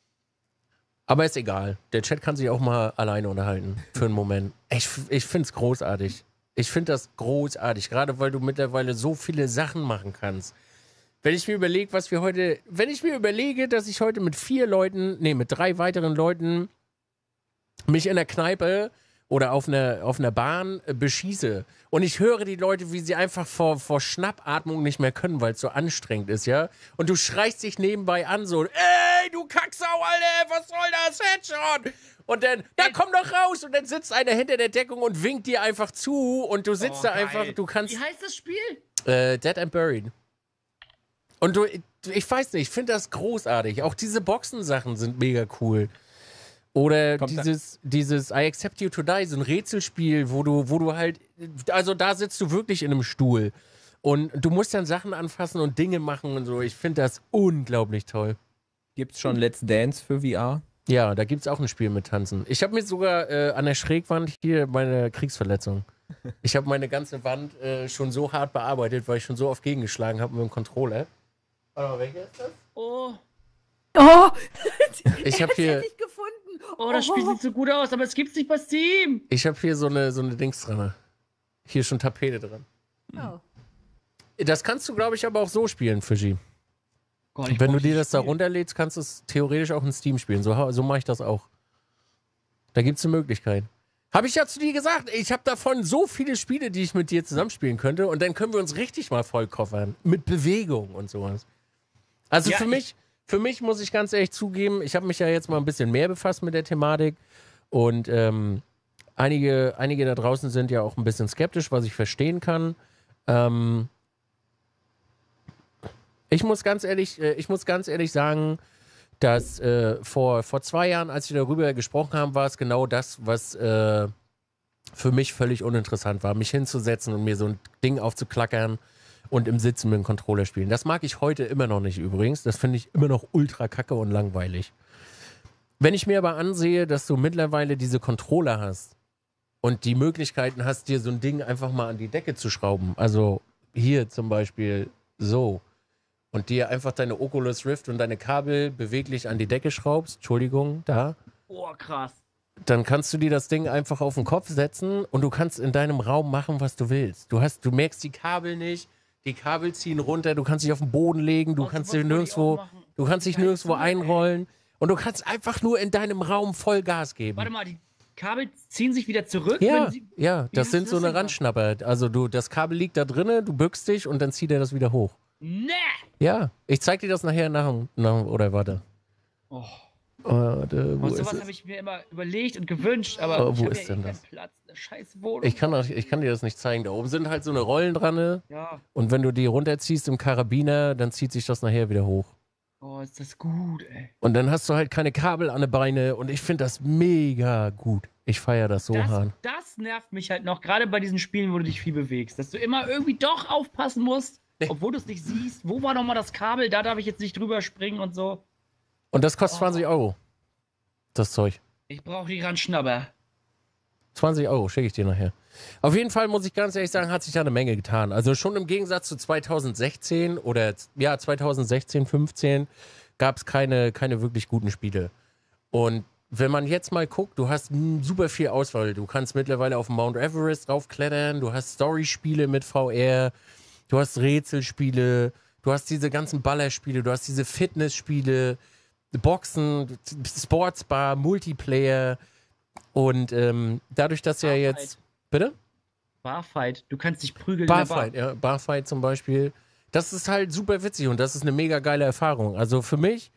aber ist egal. Der Chat kann sich auch mal alleine unterhalten für einen Moment. Ich, ich finde es großartig. Ich finde das großartig, gerade weil du mittlerweile so viele Sachen machen kannst. Wenn ich mir überlege, was wir heute, wenn ich mir überlege, dass ich heute mit vier Leuten, nee, mit drei weiteren Leuten mich in der Kneipe oder auf einer, auf einer Bahn äh, beschieße und ich höre die Leute, wie sie einfach vor, vor Schnappatmung nicht mehr können, weil es so anstrengend ist, ja? Und du schreist dich nebenbei an so, ey, du Kacksau, Alter, was soll das Headshot? Und dann, da komm doch raus! Und dann sitzt einer hinter der Deckung und winkt dir einfach zu und du sitzt Oh, da geil. einfach, du kannst... Wie heißt das Spiel? Äh, Dead and Buried. Und du, ich weiß nicht, ich finde das großartig. Auch diese Boxensachen sind mega cool. Oder Kommt da- dieses, dieses I Accept You to Die, so ein Rätselspiel, wo du, wo du halt, also da sitzt du wirklich in einem Stuhl. Und du musst dann Sachen anfassen und Dinge machen und so. Ich finde das unglaublich toll. Gibt's schon Let's Dance für V R? Ja, da gibt es auch ein Spiel mit Tanzen. Ich habe mir sogar äh, an der Schrägwand hier meine Kriegsverletzung. Ich habe meine ganze Wand äh, schon so hart bearbeitet, weil ich schon so oft gegengeschlagen habe mit dem Controller. Warte mal, welcher ist das? Oh, Oh, Ich habe das hier, hätte ich gefunden. oh, das Spiel sieht so gut aus, aber es gibt's nicht bei Steam. ich habe hier so eine, so eine Dings dran. Hier schon Tapete dran. Oh. Das kannst du, glaube ich, aber auch so spielen, Fischi. Gott, ich Wenn brauch du dir dieses das da Spiel. runterlädst, kannst du es theoretisch auch in Steam spielen. So, ha- so mache ich das auch. Da gibt es eine Möglichkeit. Habe ich ja zu dir gesagt, ich habe davon so viele Spiele, die ich mit dir zusammenspielen könnte und dann können wir uns richtig mal vollkoffern. Mit Bewegung und sowas. Also Ja, für ich- mich, für mich muss ich ganz ehrlich zugeben, ich habe mich ja jetzt mal ein bisschen mehr befasst mit der Thematik und ähm, einige, einige da draußen sind ja auch ein bisschen skeptisch, was ich verstehen kann. Ähm, ich muss ganz ehrlich, äh, ich muss ganz ehrlich sagen, dass äh, vor, vor zwei Jahren, als wir darüber gesprochen haben, war es genau das, was äh, für mich völlig uninteressant war, mich hinzusetzen und mir so ein Ding aufzuklackern und im Sitzen mit dem Controller spielen. Das mag ich heute immer noch nicht übrigens. Das finde ich immer noch ultra kacke und langweilig. Wenn ich mir aber ansehe, dass du mittlerweile diese Controller hast und die Möglichkeiten hast, dir so ein Ding einfach mal an die Decke zu schrauben, also hier zum Beispiel so, und dir einfach deine Oculus Rift und deine Kabel beweglich an die Decke schraubst, Entschuldigung, da, Oh, krass. dann kannst du dir das Ding einfach auf den Kopf setzen und du kannst in deinem Raum machen, was du willst. Du hast, du merkst die Kabel nicht, die Kabel ziehen runter, du kannst dich auf den Boden legen, du Oh, kannst sowas dich wollte ich nirgendwo, auch machen. du kannst dich Geil, nirgendwo ey. einrollen und du kannst einfach nur in deinem Raum voll Gas geben. Warte mal, die Kabel ziehen sich wieder zurück? Ja, wenn sie- ja, das hast sind du so das eine denn Randschnapper. Also du, das Kabel liegt da drinnen, du bückst dich und dann zieht er das wieder hoch. Nee! Ja, ich zeig dir das nachher nach, nach oder warte. Oh, Warte, wo oh ist sowas es? habe ich mir immer überlegt und gewünscht, aber Oh, ich wo habe ist ja denn eh das? keinen Platz. Eine scheiß Wohnung. Ich kann, auch- ich kann dir das nicht zeigen. Da oben sind halt so eine Rollen dran, ne? Ja. Und wenn du die runterziehst im Karabiner, dann zieht sich das nachher wieder hoch. Oh, ist das gut, ey. Und dann hast du halt keine Kabel an den Beine und ich finde das mega gut. Ich feiere das so Das, hart. das nervt mich halt noch, gerade bei diesen Spielen, wo du dich viel bewegst, dass du immer irgendwie doch aufpassen musst, obwohl du es nicht siehst. Wo war nochmal das Kabel? Da darf ich jetzt nicht drüber springen und so. Und das kostet Oh. zwanzig Euro. Das Zeug. Ich brauche die Randschnabber. zwanzig Euro, schicke ich dir nachher. Auf jeden Fall muss ich ganz ehrlich sagen, hat sich da eine Menge getan. Also schon im Gegensatz zu zweitausendsechzehn oder ja, zweitausendsechzehn, fünfzehn gab es keine, keine wirklich guten Spiele. Und wenn man jetzt mal guckt, du hast mm, super viel Auswahl. Du kannst mittlerweile auf Mount Everest raufklettern, du hast Story-Spiele mit V R, du hast Rätselspiele, du hast diese ganzen Ballerspiele, du hast diese Fitnessspiele, Boxen, Sportsbar, Multiplayer. Und ähm, dadurch, dass ja Barfight. jetzt. Bitte? Barfight. Du kannst dich prügeln Barfight, in der ja, Barfight zum Beispiel. Das ist halt super witzig und das ist eine mega geile Erfahrung. Also für mich,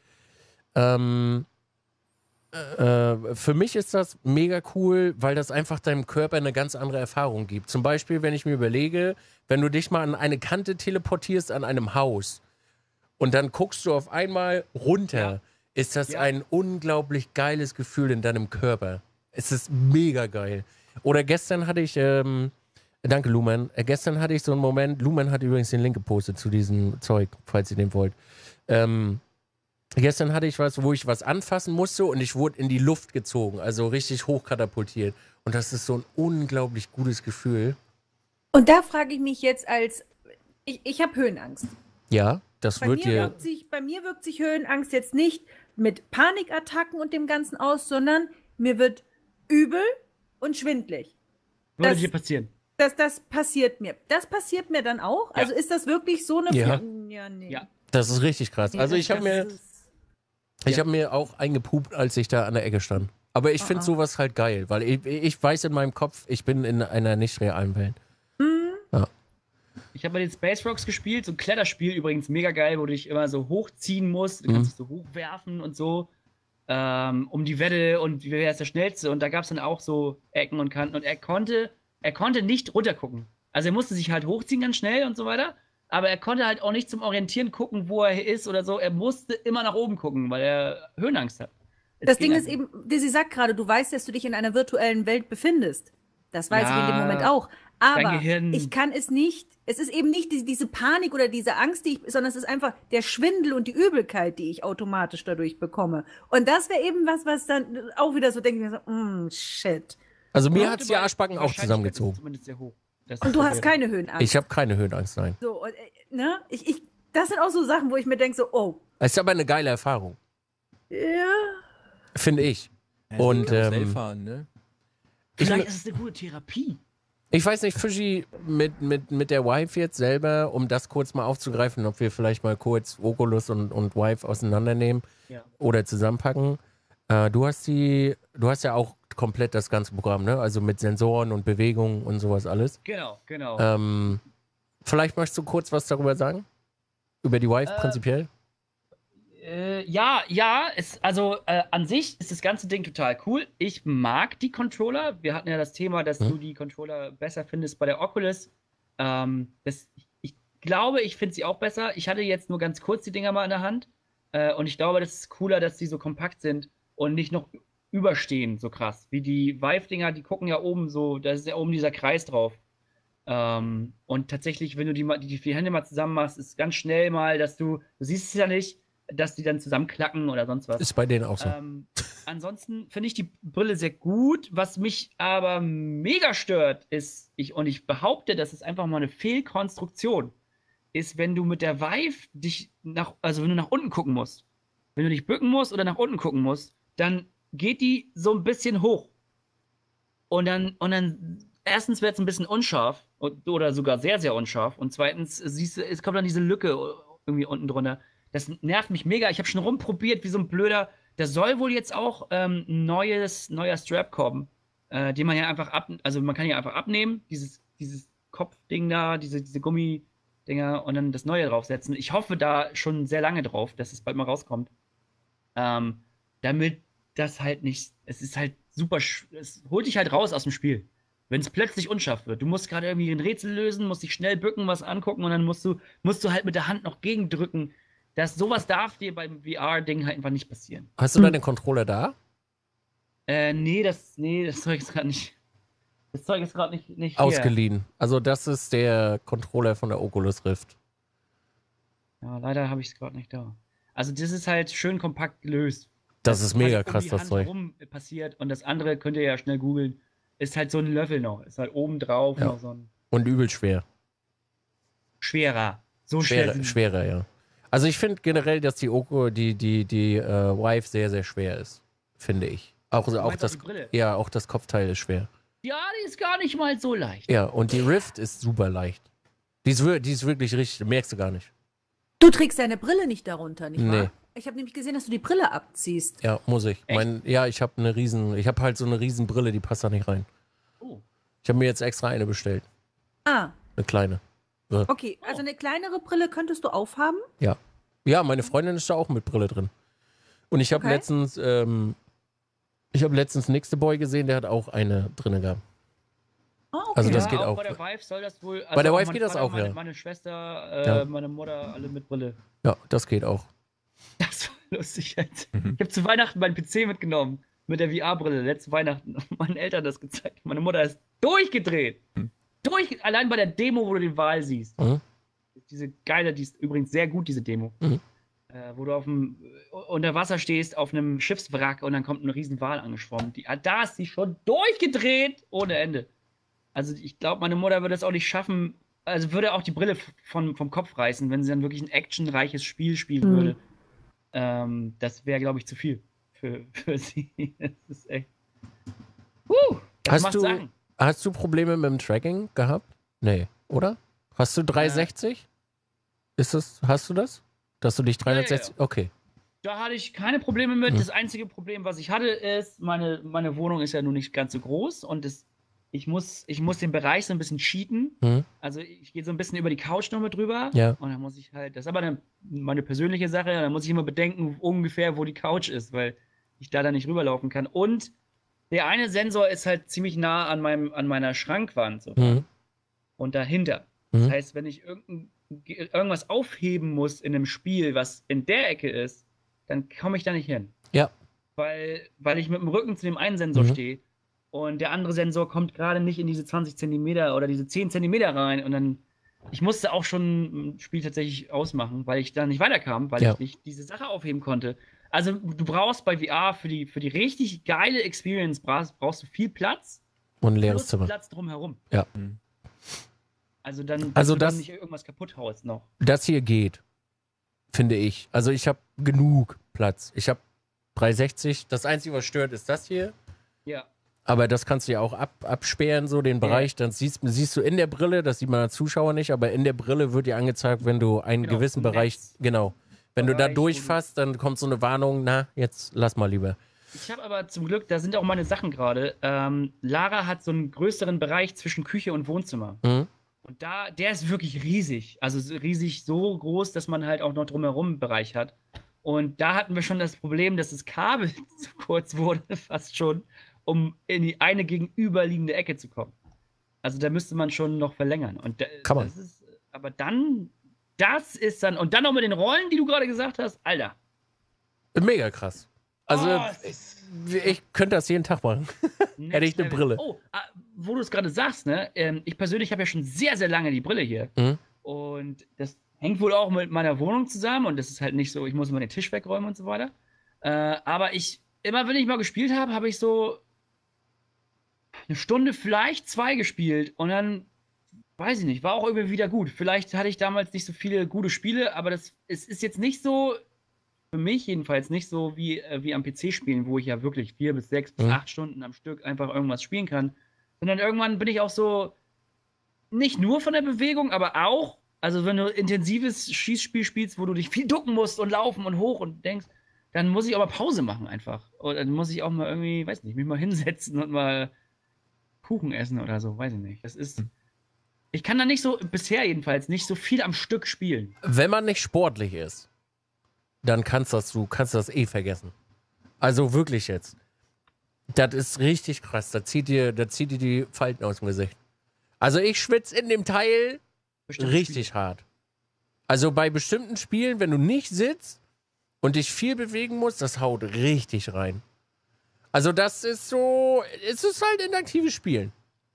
ähm, äh, für mich ist das mega cool, weil das einfach deinem Körper eine ganz andere Erfahrung gibt. Zum Beispiel, wenn ich mir überlege, wenn du dich mal an eine Kante teleportierst an einem Haus und dann guckst du auf einmal runter Ja. ist das Ja. ein unglaublich geiles Gefühl in deinem Körper. Es ist mega geil. Oder gestern hatte ich, ähm, danke Lumen, äh, gestern hatte ich so einen Moment, Lumen hat übrigens den Link gepostet zu diesem Zeug, falls ihr den wollt. Ähm, gestern hatte ich was, wo ich was anfassen musste und ich wurde in die Luft gezogen, also richtig hochkatapultiert. Und das ist so ein unglaublich gutes Gefühl. Und da frage ich mich jetzt als, ich, ich habe Höhenangst. Ja, das Bei wird mir, dir, wirkt sich, bei mir wirkt sich Höhenangst jetzt nicht mit Panikattacken und dem Ganzen aus, sondern mir wird übel und schwindlig. Würde Das- dir passieren. Das, das passiert mir. Das passiert mir dann auch? Ja. Also ist das wirklich so eine... Ja. ja nee. Ja. das ist richtig krass. Nee, Also das- ich habe das mir, ist- ich Ja. habe mir auch eingepupt, als ich da an der Ecke stand. Aber ich finde Ah, ah. sowas halt geil, weil ich, ich weiß in meinem Kopf, ich bin in einer nicht realen Welt. Ich habe bei den Space Rocks gespielt, so ein Kletterspiel übrigens mega geil, wo du dich immer so hochziehen musst. Du Mhm. kannst dich so hochwerfen und so. Ähm, um die Wette und wer ist der Schnellste. Und da gab es dann auch so Ecken und Kanten. Und er konnte, er konnte nicht runtergucken. Also er musste sich halt hochziehen ganz schnell und so weiter. Aber er konnte halt auch nicht zum Orientieren gucken, wo er ist oder so. Er musste immer nach oben gucken, weil er Höhenangst hat. Es Das ging Ding ist einfach. eben, Dizzy sagt gerade, du weißt, dass du dich in einer virtuellen Welt befindest. Das weiß ich in dem Ja, Moment auch. Aber Gehirn- ich kann es nicht, es ist eben nicht die, diese Panik oder diese Angst, die ich, sondern es ist einfach der Schwindel und die Übelkeit, die ich automatisch dadurch bekomme. Und das wäre eben was, was dann auch wieder so denke ich mir so, mm, shit. Also mir Ja, hat es die aber Arschbacken die auch Wahrscheinlichkeit ist zusammengezogen. Zumindest sehr hoch. Das Und ist du so hast der- keine Höhenangst. Ich habe keine Höhenangst, nein. so, und, äh, ne? Ich, ich, das sind auch so Sachen, wo ich mir denke so, oh, Es ist aber eine geile Erfahrung, ja. finde ich. Ja, Und, Karussell ähm, fahren, ne? Ich, Vielleicht ist es eine gute Therapie. ich weiß nicht, Fischi, mit, mit, mit der Vive jetzt selber, um das kurz mal aufzugreifen, ob wir vielleicht mal kurz Oculus und, und Vive auseinandernehmen Ja. oder zusammenpacken. Äh, du hast die, du hast ja auch komplett das ganze Programm, ne? Also mit Sensoren und Bewegungen und sowas alles. Genau, genau. Ähm, vielleicht möchtest du kurz was darüber sagen? Über die Vive Äh, prinzipiell? Äh, ja, ja, es, also äh, an sich ist das ganze Ding total cool. Ich mag die Controller. Wir hatten ja das Thema, dass Hm. du die Controller besser findest bei der Oculus. Ähm, das, ich, ich glaube, ich finde sie auch besser. Ich hatte jetzt nur ganz kurz die Dinger mal in der Hand. Äh, und ich glaube, das ist cooler, dass die so kompakt sind und nicht noch überstehen, so krass. Wie die Vive-Dinger, die gucken ja oben so, da ist ja oben dieser Kreis drauf. Ähm, und tatsächlich, wenn du die, mal- die vier Hände mal zusammen machst, ist ganz schnell mal, dass du, du siehst es ja nicht, dass die dann zusammenklacken oder sonst was. Ist bei denen auch so. Ähm, ansonsten finde ich die Brille sehr gut. Was mich aber mega stört, ist, ich, und ich behaupte, das ist einfach mal eine Fehlkonstruktion, ist, wenn du mit der Vive dich nach, also wenn du nach unten gucken musst, wenn du dich bücken musst oder nach unten gucken musst, dann geht die so ein bisschen hoch. Und dann, und dann, erstens wird es ein bisschen unscharf und, oder sogar sehr, sehr unscharf. Und zweitens siehst du, es kommt dann diese Lücke irgendwie unten drunter. Das nervt mich mega. Ich habe schon rumprobiert, wie so ein blöder. Da soll wohl jetzt auch ähm, ein neues, neuer Strap kommen, äh, den man ja einfach ab, also man kann ja einfach abnehmen, dieses, dieses Kopfding da, diese, diese Gummidinger und dann das neue draufsetzen. Ich hoffe da schon sehr lange drauf, dass es bald mal rauskommt. Ähm, damit das halt nicht, es ist halt super, sch- es holt dich halt raus aus dem Spiel. Wenn es plötzlich unscharf wird. Du musst gerade irgendwie ein Rätsel lösen, musst dich schnell bücken, was angucken und dann musst du, musst du halt mit der Hand noch gegendrücken. Das, sowas darf dir beim V R-Ding halt einfach nicht passieren. Hast du deinen Controller da? Äh, nee, das, nee, das Zeug ist gerade nicht. Das Zeug ist gerade nicht, nicht hier. Ausgeliehen. Also das ist der Controller von der Oculus Rift. Ja, leider habe ich es gerade nicht da. Also das ist halt schön kompakt gelöst. Das ist mega quasi um krass, die das Hand Zeug. herum passiert und das andere könnt ihr ja schnell googeln. Ist halt so ein Löffel noch. Ist halt oben drauf Ja. noch so ein Und übel schwer. schwerer. So schwer. Schwerer, sind- schwerer, ja. Also ich finde generell, dass die Oco, die, die, die äh, Vive sehr, sehr schwer ist. Finde ich. Auch, auch meinst das, auch die Brille? ja, auch das Kopfteil ist schwer. Ja, die ist gar nicht mal so leicht. Ja, und die Rift ist super leicht. Die ist, wir- die ist wirklich richtig, merkst du gar nicht. Du trägst deine Brille nicht darunter, nicht Nee. wahr? Ich habe nämlich gesehen, dass du die Brille abziehst. Ja, muss ich. Echt? Mein, ja, ich habe eine riesen, ich habe halt so eine riesen Brille, die passt da nicht rein. Oh. Ich habe mir jetzt extra eine bestellt. Ah, Eine kleine. okay. Also eine kleinere Brille könntest du aufhaben? Ja. Ja, meine Freundin ist da auch mit Brille drin. Und ich habe Okay. letztens, ähm, ich habe letztens Nächste Boy gesehen, der hat auch eine drinne gehabt. Ah, okay. Also das ja, geht auch auch. Bei der Vive soll das wohl. Also Bei der auch Vive mein geht das Vater, auch, meine, ja. Meine Schwester, äh, Ja. meine Mutter, alle mit Brille. Ja, das geht auch. Das lustig. Jetzt. Mhm. Ich habe zu Weihnachten meinen P C mitgenommen. Mit der V R-Brille. Letzte Weihnachten. Meinen Eltern das gezeigt. Meine Mutter ist durchgedreht. Mhm. Durch, allein bei der Demo, wo du den Wal siehst. Mhm. Diese geile, die ist übrigens sehr gut, diese Demo. Mhm. Äh, wo du auf dem, unter Wasser stehst, auf einem Schiffswrack und dann kommt ein riesen Wal angeschwommen. Die, da ist sie schon durchgedreht ohne Ende. Also ich glaube, meine Mutter würde es auch nicht schaffen, also würde auch die Brille von, vom Kopf reißen, wenn sie dann wirklich ein actionreiches Spiel spielen Mhm. würde. Ähm, das wäre, glaube ich, zu viel für, für sie. Das ist echt. Huh, das Hast macht du- Sachen. Hast du Probleme mit dem Tracking gehabt? Nee, oder? Hast du dreihundertsechzig? Ist das, hast du das? Dass du dich dreihundertsechzig. Okay. Da hatte ich keine Probleme mit. Mhm. Das einzige Problem, was ich hatte, ist, meine, meine Wohnung ist ja nun nicht ganz so groß und das, ich, muss, ich muss den Bereich so ein bisschen cheaten. Mhm. Also ich gehe so ein bisschen über die Couch noch mit drüber. Ja. Und dann muss ich halt, das ist aber eine, meine persönliche Sache, da muss ich immer bedenken, ungefähr, wo die Couch ist, weil ich da dann nicht rüberlaufen kann. Und der eine Sensor ist halt ziemlich nah an, meinem, an meiner Schrankwand so, Mhm. und dahinter. Das Mhm. heißt, wenn ich irgendein, irgendwas aufheben muss in einem Spiel, was in der Ecke ist, dann komme ich da nicht hin. Ja. Weil, weil ich mit dem Rücken zu dem einen Sensor Mhm. stehe und der andere Sensor kommt gerade nicht in diese zwanzig Zentimeter oder diese zehn Zentimeter rein und dann, ich musste auch schon ein Spiel tatsächlich ausmachen, weil ich da nicht weiterkam, weil Ja. ich nicht diese Sache aufheben konnte. Also du brauchst bei V R für die, für die richtig geile Experience brauchst, brauchst du viel Platz, Und ein leeres plus Zimmer. Platz drumherum. Ja. Mhm. Also dann, dass Also du dann das- nicht irgendwas kaputt haust noch. Das hier geht, finde ich. Also ich habe genug Platz. Ich habe dreihundertsechzig. Das Einzige, was stört, ist das hier. Ja. Aber das kannst du ja auch ab, absperren, so den Bereich. Dann siehst, siehst du in der Brille, das sieht man als Zuschauer nicht, aber in der Brille wird dir angezeigt, wenn du einen Genau, gewissen Netz. Bereich, genau. Wenn du da Bereich, wo du- durchfasst, dann kommt so eine Warnung, na, jetzt lass mal lieber. Ich habe aber zum Glück, da sind auch meine Sachen gerade. Ähm, Lara hat so einen größeren Bereich zwischen Küche und Wohnzimmer. Mhm. Und da, der ist wirklich riesig. Also so riesig, so groß, dass man halt auch noch drumherum einen Bereich hat. Und da hatten wir schon das Problem, dass das Kabel zu kurz wurde, fast schon, um in die eine gegenüberliegende Ecke zu kommen. Also da müsste man schon noch verlängern. Und da, Kann man. Das ist, aber dann, das ist dann, und dann noch mit den Rollen, die du gerade gesagt hast, Alter. Mega krass. Also, Oh, es ist- ich könnte das jeden Tag machen. Hätte ich eine Next Brille. Level. Oh, ah, wo du es gerade sagst, ne? Ähm, ich persönlich habe ja schon sehr, sehr lange die Brille hier. Mhm. Und das hängt wohl auch mit meiner Wohnung zusammen. Und das ist halt nicht so, ich muss immer den Tisch wegräumen und so weiter. Äh, aber ich, immer wenn ich mal gespielt habe, habe ich so eine Stunde, vielleicht zwei gespielt. Und dann, weiß ich nicht, war auch irgendwie wieder gut. Vielleicht hatte ich damals nicht so viele gute Spiele, aber das, es ist jetzt nicht so, für mich jedenfalls nicht so wie, äh, wie am P C spielen, wo ich ja wirklich vier bis sechs bis Mhm. acht Stunden am Stück einfach irgendwas spielen kann. Sondern irgendwann bin ich auch so, nicht nur von der Bewegung, aber auch, also wenn du intensives Schießspiel spielst, wo du dich viel ducken musst und laufen und hoch und denkst, dann muss ich auch mal Pause machen einfach. Oder dann muss ich auch mal irgendwie, weiß nicht, mich mal hinsetzen und mal Kuchen essen oder so, weiß ich nicht. Das ist, ich kann da nicht so, bisher jedenfalls, nicht so viel am Stück spielen. Wenn man nicht sportlich ist, dann kannst das, du kannst das eh vergessen. Also wirklich jetzt. Das ist richtig krass. Da zieht dir, da zieht dir die Falten aus dem Gesicht. Also ich schwitze in dem Teil Bestimmte richtig hart. Also bei bestimmten Spielen, wenn du nicht sitzt und dich viel bewegen musst, das haut richtig rein. Also das ist so, es ist halt interaktives Spielen.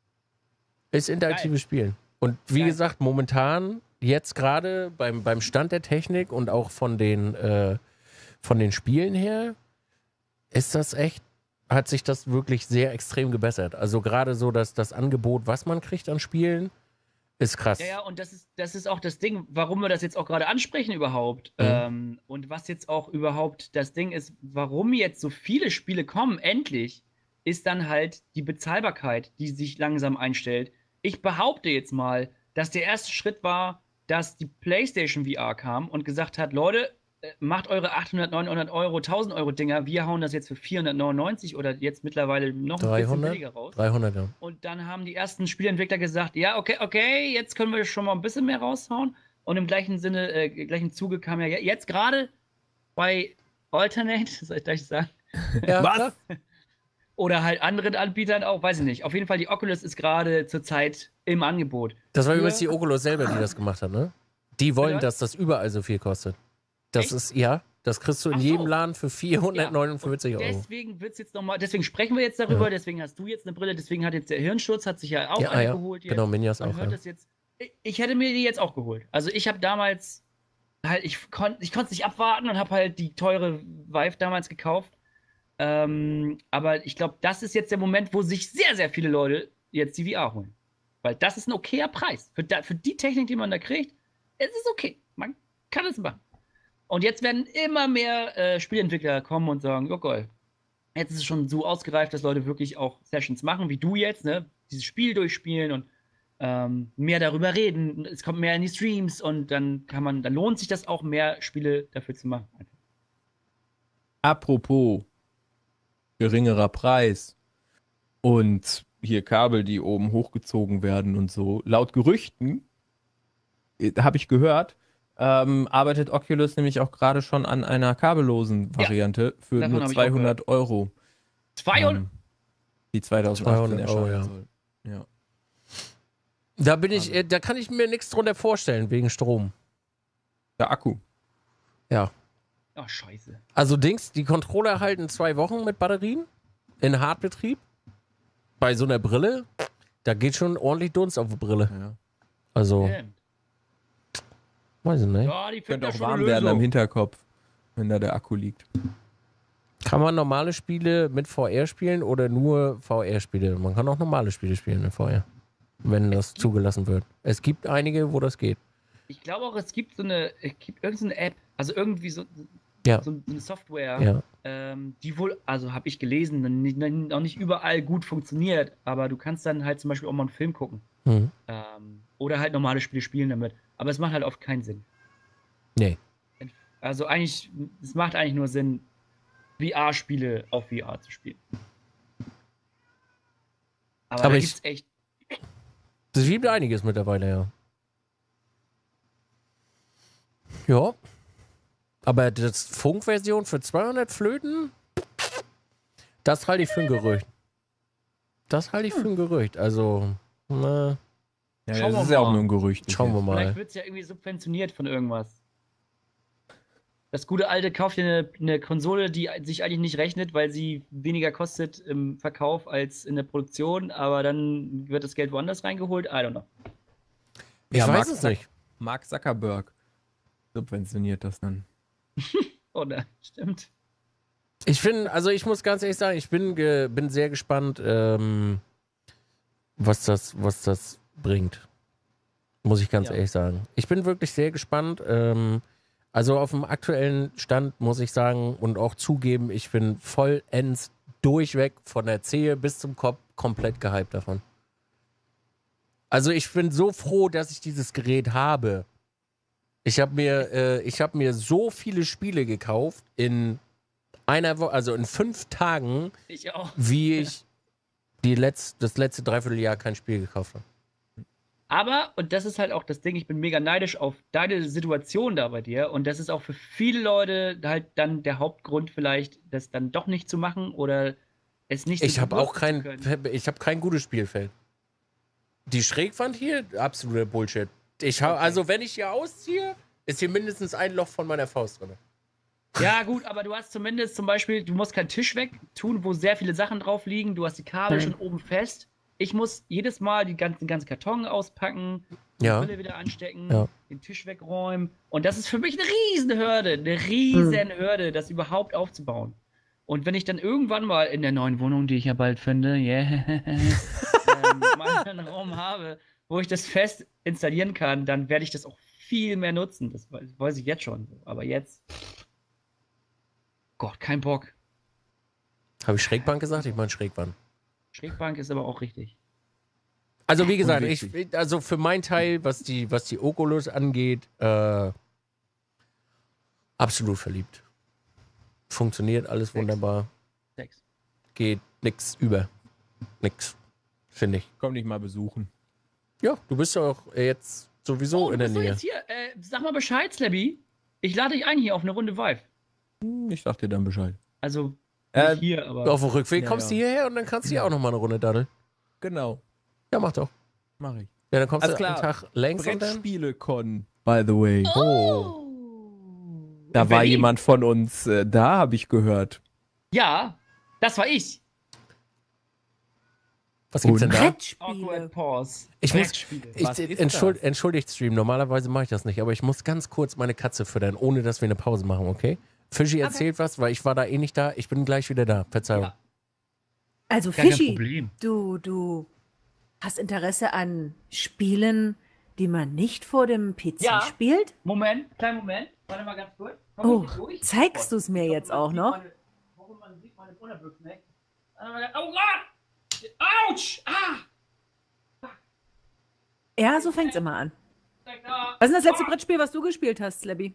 Ist interaktives Spielen. Und wie Geil. gesagt, momentan, jetzt gerade beim, beim Stand der Technik und auch von den, äh, von den Spielen her, ist das echt, hat sich das wirklich sehr extrem gebessert. Also gerade so, dass das Angebot, was man kriegt an Spielen, ist krass. Ja, ja, und das ist, das ist auch das Ding, warum wir das jetzt auch gerade ansprechen überhaupt. Mhm. Ähm, und was jetzt auch überhaupt das Ding ist, warum jetzt so viele Spiele kommen, endlich, ist dann halt die Bezahlbarkeit, die sich langsam einstellt. Ich behaupte jetzt mal, dass der erste Schritt war, dass die PlayStation V R kam und gesagt hat, Leute, äh, macht eure achthundert, neunhundert Euro, tausend Euro Dinger, wir hauen das jetzt für vierhundertneunundneunzig oder jetzt mittlerweile noch ein bisschen dreihundert? billiger raus. dreihundert, ja. Und dann haben die ersten Spieleentwickler gesagt, ja, okay, okay, jetzt können wir schon mal ein bisschen mehr raushauen. Und im gleichen Sinne, äh, gleichen Zuge kam ja je- jetzt gerade bei Alternate, soll ich gleich sagen, ja Was? klar. oder halt anderen Anbietern auch, weiß ich nicht. Auf jeden Fall, die Oculus ist gerade zurzeit im Angebot. Das war Für- übrigens die Oculus selber, die das gemacht hat, ne? Die wollen, Bitte was? dass das überall so viel kostet. Das Echt? ist, ja, Das kriegst du in Ach so. jedem Laden für vierhundertneunundvierzig Und Euro. deswegen wird's jetzt noch mal, deswegen sprechen wir jetzt darüber, Ja. deswegen hast du jetzt eine Brille, deswegen hat jetzt der Hirnsturz, hat sich ja auch Ja, eine ja. geholt. Jetzt. Genau, Minjas Man auch. hört Ja. das jetzt. Ich, ich hätte mir die jetzt auch geholt. Also ich habe damals halt, ich konnte ich es nicht abwarten und habe halt die teure Vive damals gekauft. Ähm, aber ich glaube, das ist jetzt der Moment, wo sich sehr, sehr viele Leute jetzt die V R holen. Weil das ist ein okayer Preis. Für, da, für die Technik, die man da kriegt, es ist okay. Man kann es machen. Und jetzt werden immer mehr äh, Spielentwickler kommen und sagen, oh geil, jetzt ist es schon so ausgereift, dass Leute wirklich auch Sessions machen, wie du jetzt, ne? Dieses Spiel durchspielen und ähm, mehr darüber reden. Es kommt mehr in die Streams und dann kann man, dann lohnt sich das auch, mehr Spiele dafür zu machen. Apropos geringerer Preis und hier Kabel, die oben hochgezogen werden und so. Laut Gerüchten, äh, habe ich gehört, ähm, arbeitet Oculus nämlich auch gerade schon an einer kabellosen Variante für davon nur habe ich auch zweihundert Euro. zweihundert? Ähm, die zweitausendachtzehn zweihundert Euro, erscheinen ja. soll. Ja. Da bin ich, äh, da kann ich mir nichts drunter vorstellen, wegen Strom. Der Akku. Ja. Oh, scheiße. Also Dings, die Controller halten zwei Wochen mit Batterien in Hartbetrieb. Bei so einer Brille, da geht schon ordentlich Dunst auf die Brille. Ja. Also, Stimmt. weiß ich nicht. Ja, die Könnte finden auch da schon warm eine werden am Lösung. Hinterkopf, wenn da der Akku liegt. Kann man normale Spiele mit V R spielen oder nur V R-Spiele? Man kann auch normale Spiele spielen mit V R, wenn das zugelassen wird. Es gibt einige, wo das geht. Ich glaube auch, es gibt so eine, es gibt irgendeine App, also irgendwie so, Ja. so eine Software, Ja. ähm, die wohl, also habe ich gelesen, noch nicht, noch nicht überall gut funktioniert, aber du kannst dann halt zum Beispiel auch mal einen Film gucken. Hm. Ähm, oder halt normale Spiele spielen damit. Aber es macht halt oft keinen Sinn. Nee. Also eigentlich, es macht eigentlich nur Sinn, V R-Spiele auf V R zu spielen. Aber, Aber da ich- gibt's echt. Es gibt einiges mittlerweile, ja. Ja. Aber das Funkversion für zweihundert Flöten, das halte ich für ein Gerücht. Das halte ich für ein Gerücht. Also, na, Ja, Schauen das wir ist ja auch mal. nur ein Gerücht. schauen wir Vielleicht mal. wird es ja irgendwie subventioniert von irgendwas. Das gute alte kauft dir eine, eine Konsole, die sich eigentlich nicht rechnet, weil sie weniger kostet im Verkauf als in der Produktion, aber dann wird das Geld woanders reingeholt. I don't know. Ich Ja, weiß Mark es Zuck- nicht. Mark Zuckerberg subventioniert das dann. Oder? Stimmt. Ich finde, also ich muss ganz ehrlich sagen, ich bin, ge, bin sehr gespannt, ähm, was das, was das bringt. Muss ich ganz Ja. ehrlich sagen. Ich bin wirklich sehr gespannt. Ähm, also auf dem aktuellen Stand muss ich sagen und auch zugeben, ich bin vollends durchweg von der Zehe bis zum Kopf komplett gehypt davon. Also ich bin so froh, dass ich dieses Gerät habe. Ich habe mir, äh, ich habe mir so viele Spiele gekauft in einer Woche, also in fünf Tagen, Ich auch. wie ich die letzt, das letzte Dreivierteljahr kein Spiel gekauft habe. Aber, und das ist halt auch das Ding, ich bin mega neidisch auf deine Situation da bei dir. Und das ist auch für viele Leute halt dann der Hauptgrund vielleicht, das dann doch nicht zu machen oder es nicht Ich so habe auch bewusst zu kein, können. ich habe kein gutes Spielfeld. Die Schrägwand hier, absoluter Bullshit. Ich hab, Okay. Also wenn ich hier ausziehe, ist hier mindestens ein Loch von meiner Faust drin. Ja, gut, aber du hast zumindest zum Beispiel, du musst keinen Tisch wegtun, wo sehr viele Sachen drauf liegen. Du hast die Kabel Mhm. schon oben fest. Ich muss jedes Mal die ganzen, den ganzen Karton auspacken, die Ja. Brille wieder anstecken, Ja. den Tisch wegräumen. Und das ist für mich eine riesen Hürde, eine riesen Hürde, das überhaupt aufzubauen. Und wenn ich dann irgendwann mal in der neuen Wohnung, die ich ja bald finde, yeah, ähm, mal einen Raum habe, wo ich das fest installieren kann, dann werde ich das auch viel mehr nutzen. Das weiß, weiß ich jetzt schon. Aber jetzt, Gott, kein Bock. Habe ich Schrägbank gesagt? Ich meine Schrägwand. Schrägbank ist aber auch richtig. Also wie gesagt, Unwichtig. ich, also für meinen Teil, was die, was die Oculus angeht, äh, absolut verliebt. Funktioniert alles Sechs. wunderbar. Sechs. Geht nix über. Nix. Finde ich. Komm dich mal besuchen. Ja, du bist ja auch jetzt sowieso Oh, in du der bist doch Nähe. jetzt hier. Äh, sag mal Bescheid, Slabby. Ich lade dich ein hier auf eine Runde Vive. Hm, Ich sag dir dann Bescheid. Also, Äh, nicht hier, aber. Auf dem Rückweg Ja, kommst ja. du hierher und dann kannst du hier auch nochmal eine Runde daddeln. Genau, Ja, mach doch. mach ich. Ja, dann kommst Alles du einen klar. Tag längs und dann. Brettspiele-Con, by the way. Oh. Da In war Berlin. jemand von uns äh, da, habe ich gehört. Ja, das war ich. Was gibt's denn da? Brettspiele. Awkward Pause. Ich muss- Brettspiele. Ich, Was ist entschuld, das? entschuldigt, Stream. Normalerweise mache ich das nicht, aber ich muss ganz kurz meine Katze füttern, ohne dass wir eine Pause machen, okay? Fischi erzählt was, weil ich war da eh nicht da. Ich bin gleich wieder da. Verzeihung. Ja. Also Gar kein Fischi, Problem. du, du hast Interesse an Spielen, die man nicht vor dem P C Ja. spielt? Moment, kleinen Moment. Warte mal ganz kurz. Komm Oh, ich durch? zeigst du es mir Ich jetzt hoffe, auch man noch? sieht meine- ich hoffe, man sieht meine Unterbüchse nicht. Warte mal ganz- Oh Gott! Autsch! Ah! Ja, so fängt's immer an. Zeig da. Was ist denn das letzte Brettspiel, was du gespielt hast, Slabby?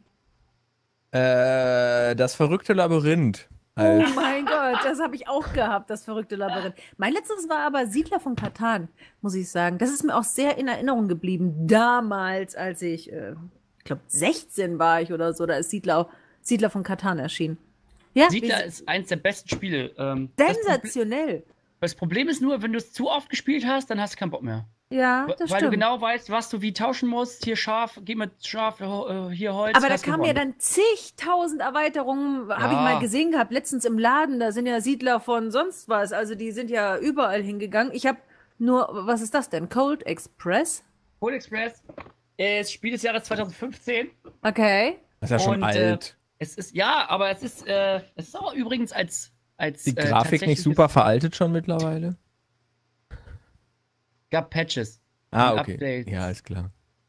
Äh, das verrückte Labyrinth. Oh Halt. mein Gott, das habe ich auch gehabt, das verrückte Labyrinth. Mein letztes war aber Siedler von Catan, muss ich sagen. Das ist mir auch sehr in Erinnerung geblieben. Damals, als ich, äh, ich glaube, sechzehn war ich oder so, da ist Siedler, Siedler von Catan erschienen. Ja, Siedler wie- ist eins der besten Spiele. Ähm, das, Proble sensationell. das Problem ist nur, wenn du es zu oft gespielt hast, dann hast du keinen Bock mehr. Ja, Weil das du stimmt. genau weißt, was du wie tauschen musst. Hier scharf, geh mit scharf, äh, hier Holz. Aber da hast kamen ja gewonnen. dann zigtausend Erweiterungen, habe ich Ja. mal gesehen gehabt, letztens im Laden, da sind ja Siedler von sonst was, also die sind ja überall hingegangen. Ich habe nur, was ist das denn? Cold Express? Cold Express ist Spiel des Jahres zweitausendfünfzehn. Okay. Das ist ja schon Und, äh, alt. Es ist, ja, aber es ist, äh, es ist auch übrigens als, als Die äh, Grafik nicht tatsächliches- super veraltet schon mittlerweile? Gab Patches. Ah, und okay. Updates. Ja, ist klar.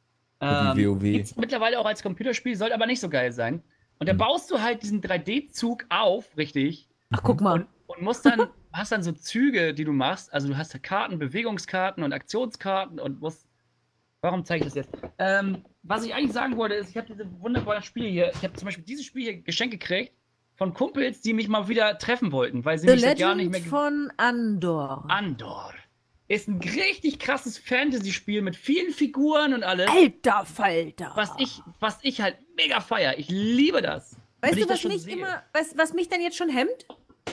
Ähm, Wie WoW. gibt's mittlerweile auch als Computerspiel, soll aber nicht so geil sein. Und dann Hm. baust du halt diesen drei D-Zug auf, richtig, Ach, guck mal. und, und musst dann, hast dann so Züge, die du machst. Also du hast da Karten, Bewegungskarten und Aktionskarten und musst. Warum zeige ich das jetzt? Ähm, was ich eigentlich sagen wollte, ist, ich habe diese wunderbaren Spiele hier. Ich habe zum Beispiel dieses Spiel hier geschenkt gekriegt von Kumpels, die mich mal wieder treffen wollten, weil sie The mich seit Jahren nicht Legend mehr. ge- von Andor. Andor. Ist ein richtig krasses Fantasy-Spiel mit vielen Figuren und alles. Alter Falter. Was ich, was ich halt mega feier. Ich liebe das. Weißt Wenn ich du, das was schon mich sehe. immer, was, was mich dann jetzt schon hemmt?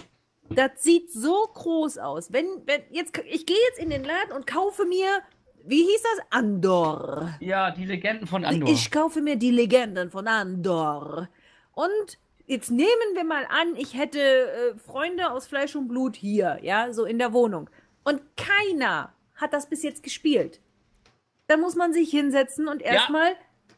Das sieht so groß aus. Wenn, wenn, jetzt, ich gehe jetzt in den Laden und kaufe mir, wie hieß das? Andor. Ja, die Legenden von Andor. Ich kaufe mir die Legenden von Andor. Und jetzt nehmen wir mal an, ich hätte äh, Freunde aus Fleisch und Blut hier, ja, so in der Wohnung. Und keiner hat das bis jetzt gespielt. Da muss man sich hinsetzen und erstmal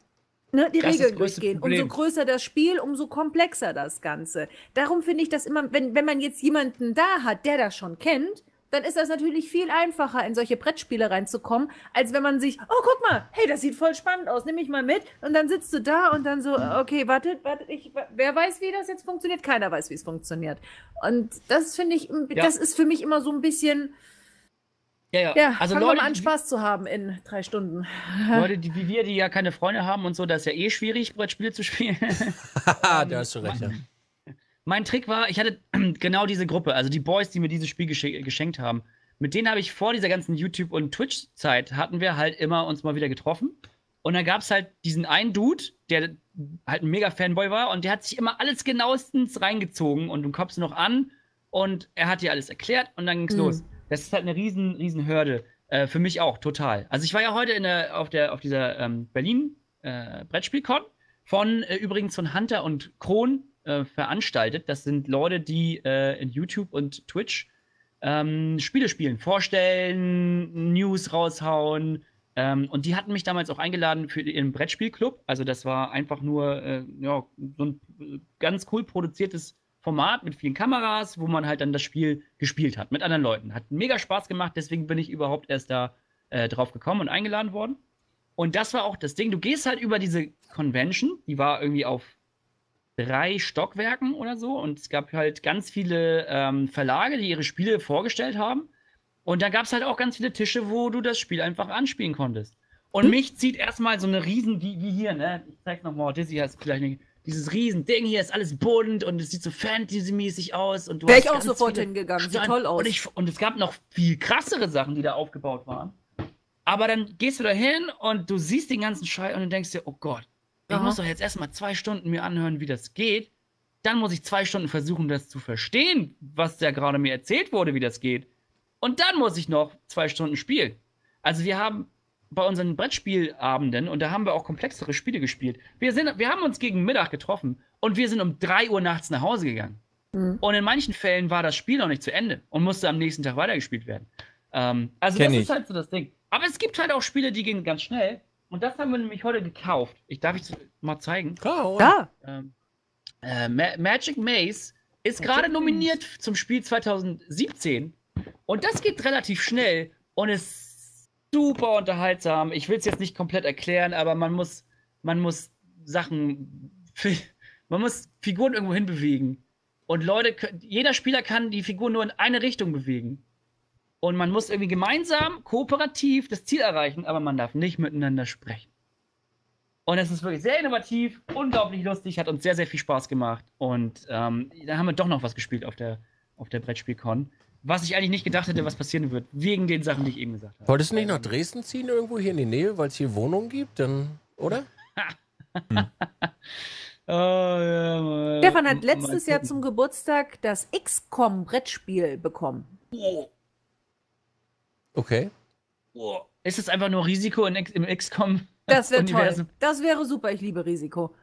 ne, die Das ist das Regeln größte durchgehen. Problem. Umso größer das Spiel, umso komplexer das Ganze. Darum finde ich das immer, wenn, wenn man jetzt jemanden da hat, der das schon kennt, dann ist das natürlich viel einfacher, in solche Brettspiele reinzukommen, als wenn man sich, oh, guck mal, hey, das sieht voll spannend aus, nimm mich mal mit. Und dann sitzt du da und dann so, okay, wartet, wartet, ich, wer weiß, wie das jetzt funktioniert? Keiner weiß, wie es funktioniert. Und das finde ich, das ist für mich immer so ein bisschen, ja, ja. ja, Also fangen Leute, wir mal an, die- Spaß zu haben in drei Stunden. Leute, die, wie wir, die ja keine Freunde haben und so, das ist ja eh schwierig, Brettspiele zu spielen. Haha, da hast du recht. Ja. Mein Trick war, ich hatte genau diese Gruppe, also die Boys, die mir dieses Spiel gesche geschenkt haben. Mit denen habe ich vor dieser ganzen YouTube- und Twitch-Zeit, hatten wir halt immer uns mal wieder getroffen. Und dann gab es halt diesen einen Dude, der halt ein mega Fanboy war und der hat sich immer alles genauestens reingezogen und du kommst noch an und er hat dir alles erklärt und dann ging's Mhm. los. Das ist halt eine riesen, riesen Hürde. Äh, für mich auch, total. Also ich war ja heute in der, auf, der, auf dieser ähm, Berlin äh, Brettspielcon von äh, übrigens von Hunter und Kron äh, veranstaltet. Das sind Leute, die äh, in YouTube und Twitch ähm, Spiele spielen, vorstellen, News raushauen. Ähm, und die hatten mich damals auch eingeladen für ihren Brettspielclub. Also das war einfach nur äh, ja, so ein äh, ganz cool produziertes Format mit vielen Kameras, wo man halt dann das Spiel gespielt hat mit anderen Leuten. Hat mega Spaß gemacht, deswegen bin ich überhaupt erst da äh, drauf gekommen und eingeladen worden. Und das war auch das Ding. Du gehst halt über diese Convention, die war irgendwie auf drei Stockwerken oder so. Und es gab halt ganz viele ähm, Verlage, die ihre Spiele vorgestellt haben. Und da gab es halt auch ganz viele Tische, wo du das Spiel einfach anspielen konntest. Und Hm? mich zieht erstmal so eine riesen, wie, wie hier, ne? Ich zeig's nochmal, Dizzy hat es vielleicht nicht. Dieses riesen Ding hier ist alles bunt und es sieht so Fantasy-mäßig aus. Und du Wäre hast ich auch ganz sofort viele hingegangen, sieht Steine. toll aus. Und, ich, und es gab noch viel krassere Sachen, die da aufgebaut waren. Aber dann gehst du da hin und du siehst den ganzen Scheiß und du denkst dir, oh Gott, ich Aha. muss doch jetzt erstmal zwei Stunden mir anhören, wie das geht. Dann muss ich zwei Stunden versuchen, das zu verstehen, was da gerade mir erzählt wurde, wie das geht. Und dann muss ich noch zwei Stunden spielen. Also wir haben bei unseren Brettspielabenden, und da haben wir auch komplexere Spiele gespielt. Wir, sind, wir haben uns gegen Mittag getroffen und wir sind um drei Uhr nachts nach Hause gegangen. Mhm. Und in manchen Fällen war das Spiel noch nicht zu Ende und musste am nächsten Tag weitergespielt werden. Ähm, also Kenn das ich. ist halt so das Ding. Aber es gibt halt auch Spiele, die gehen ganz schnell. Und das haben wir nämlich heute gekauft. Ich darf ich mal zeigen. Klar, Ja. Ähm, äh, Ma Magic Maze ist gerade nominiert zum Spiel zwanzig siebzehn. Und das geht relativ schnell und ist super unterhaltsam. Ich will es jetzt nicht komplett erklären, aber man muss, man muss Sachen, man muss Figuren irgendwo hinbewegen. Und Leute, jeder Spieler kann die Figur nur in eine Richtung bewegen. Und man muss irgendwie gemeinsam, kooperativ das Ziel erreichen, aber man darf nicht miteinander sprechen. Und es ist wirklich sehr innovativ, unglaublich lustig, hat uns sehr, sehr viel Spaß gemacht. Und ähm, da haben wir doch noch was gespielt auf der, auf der Brettspielcon. Was ich eigentlich nicht gedacht hätte, was passieren wird, wegen den Sachen, die ich eben gesagt habe. Wolltest du nicht nach Dresden ziehen, irgendwo hier in die Nähe, weil es hier Wohnungen gibt? Dann, oder? Hm. Oh, ja, Stefan hat letztes Jahr zum Geburtstag das X COM-Brettspiel bekommen. Oh, Okay. oh. Ist es einfach nur Risiko in, im X COM? Das wäre toll. Universum? Das wäre super. Ich liebe Risiko.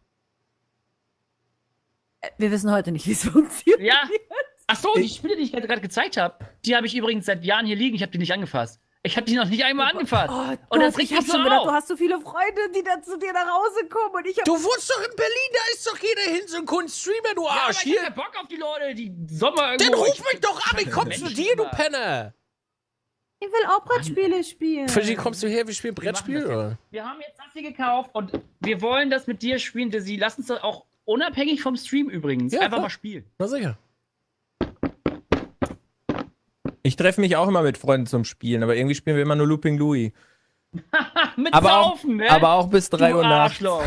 Äh, Wir wissen heute nicht, wie es funktioniert. Ja. Ach so, die Spiele, die ich gerade gezeigt habe, die habe ich übrigens seit Jahren hier liegen. Ich habe die nicht angefasst. Ich habe die noch nicht einmal angefasst. Oh Und Gott, das regt ich habe mich schon so gedacht, auf. du hast so viele Freunde, die dann zu dir nach Hause kommen. Und ich hab, Du wohnst doch in Berlin, da ist doch jeder hin, so ein Kunststreamer, du Ja, aber Arsch. ich hab Hier. ja Bock auf die Leute, die Sommer Dann irgendwo... ruf mich doch an, ich komm zu Mensch, dir, du Mann. Penner. ich will auch Brettspiele spielen. Fischi, kommst du her, wir spielen Wir machen Brettspiel, das jetzt. oder? Wir haben jetzt das hier gekauft und wir wollen das mit dir spielen. Sie lassen es auch unabhängig vom Stream übrigens. Ja, Einfach klar. mal spielen. Na sicher. Ich treffe mich auch immer mit Freunden zum Spielen, aber irgendwie spielen wir immer nur Looping Louis. mit Aber auch, Saufen, ne? aber auch bis drei Du Uhr nachts. Arschloch.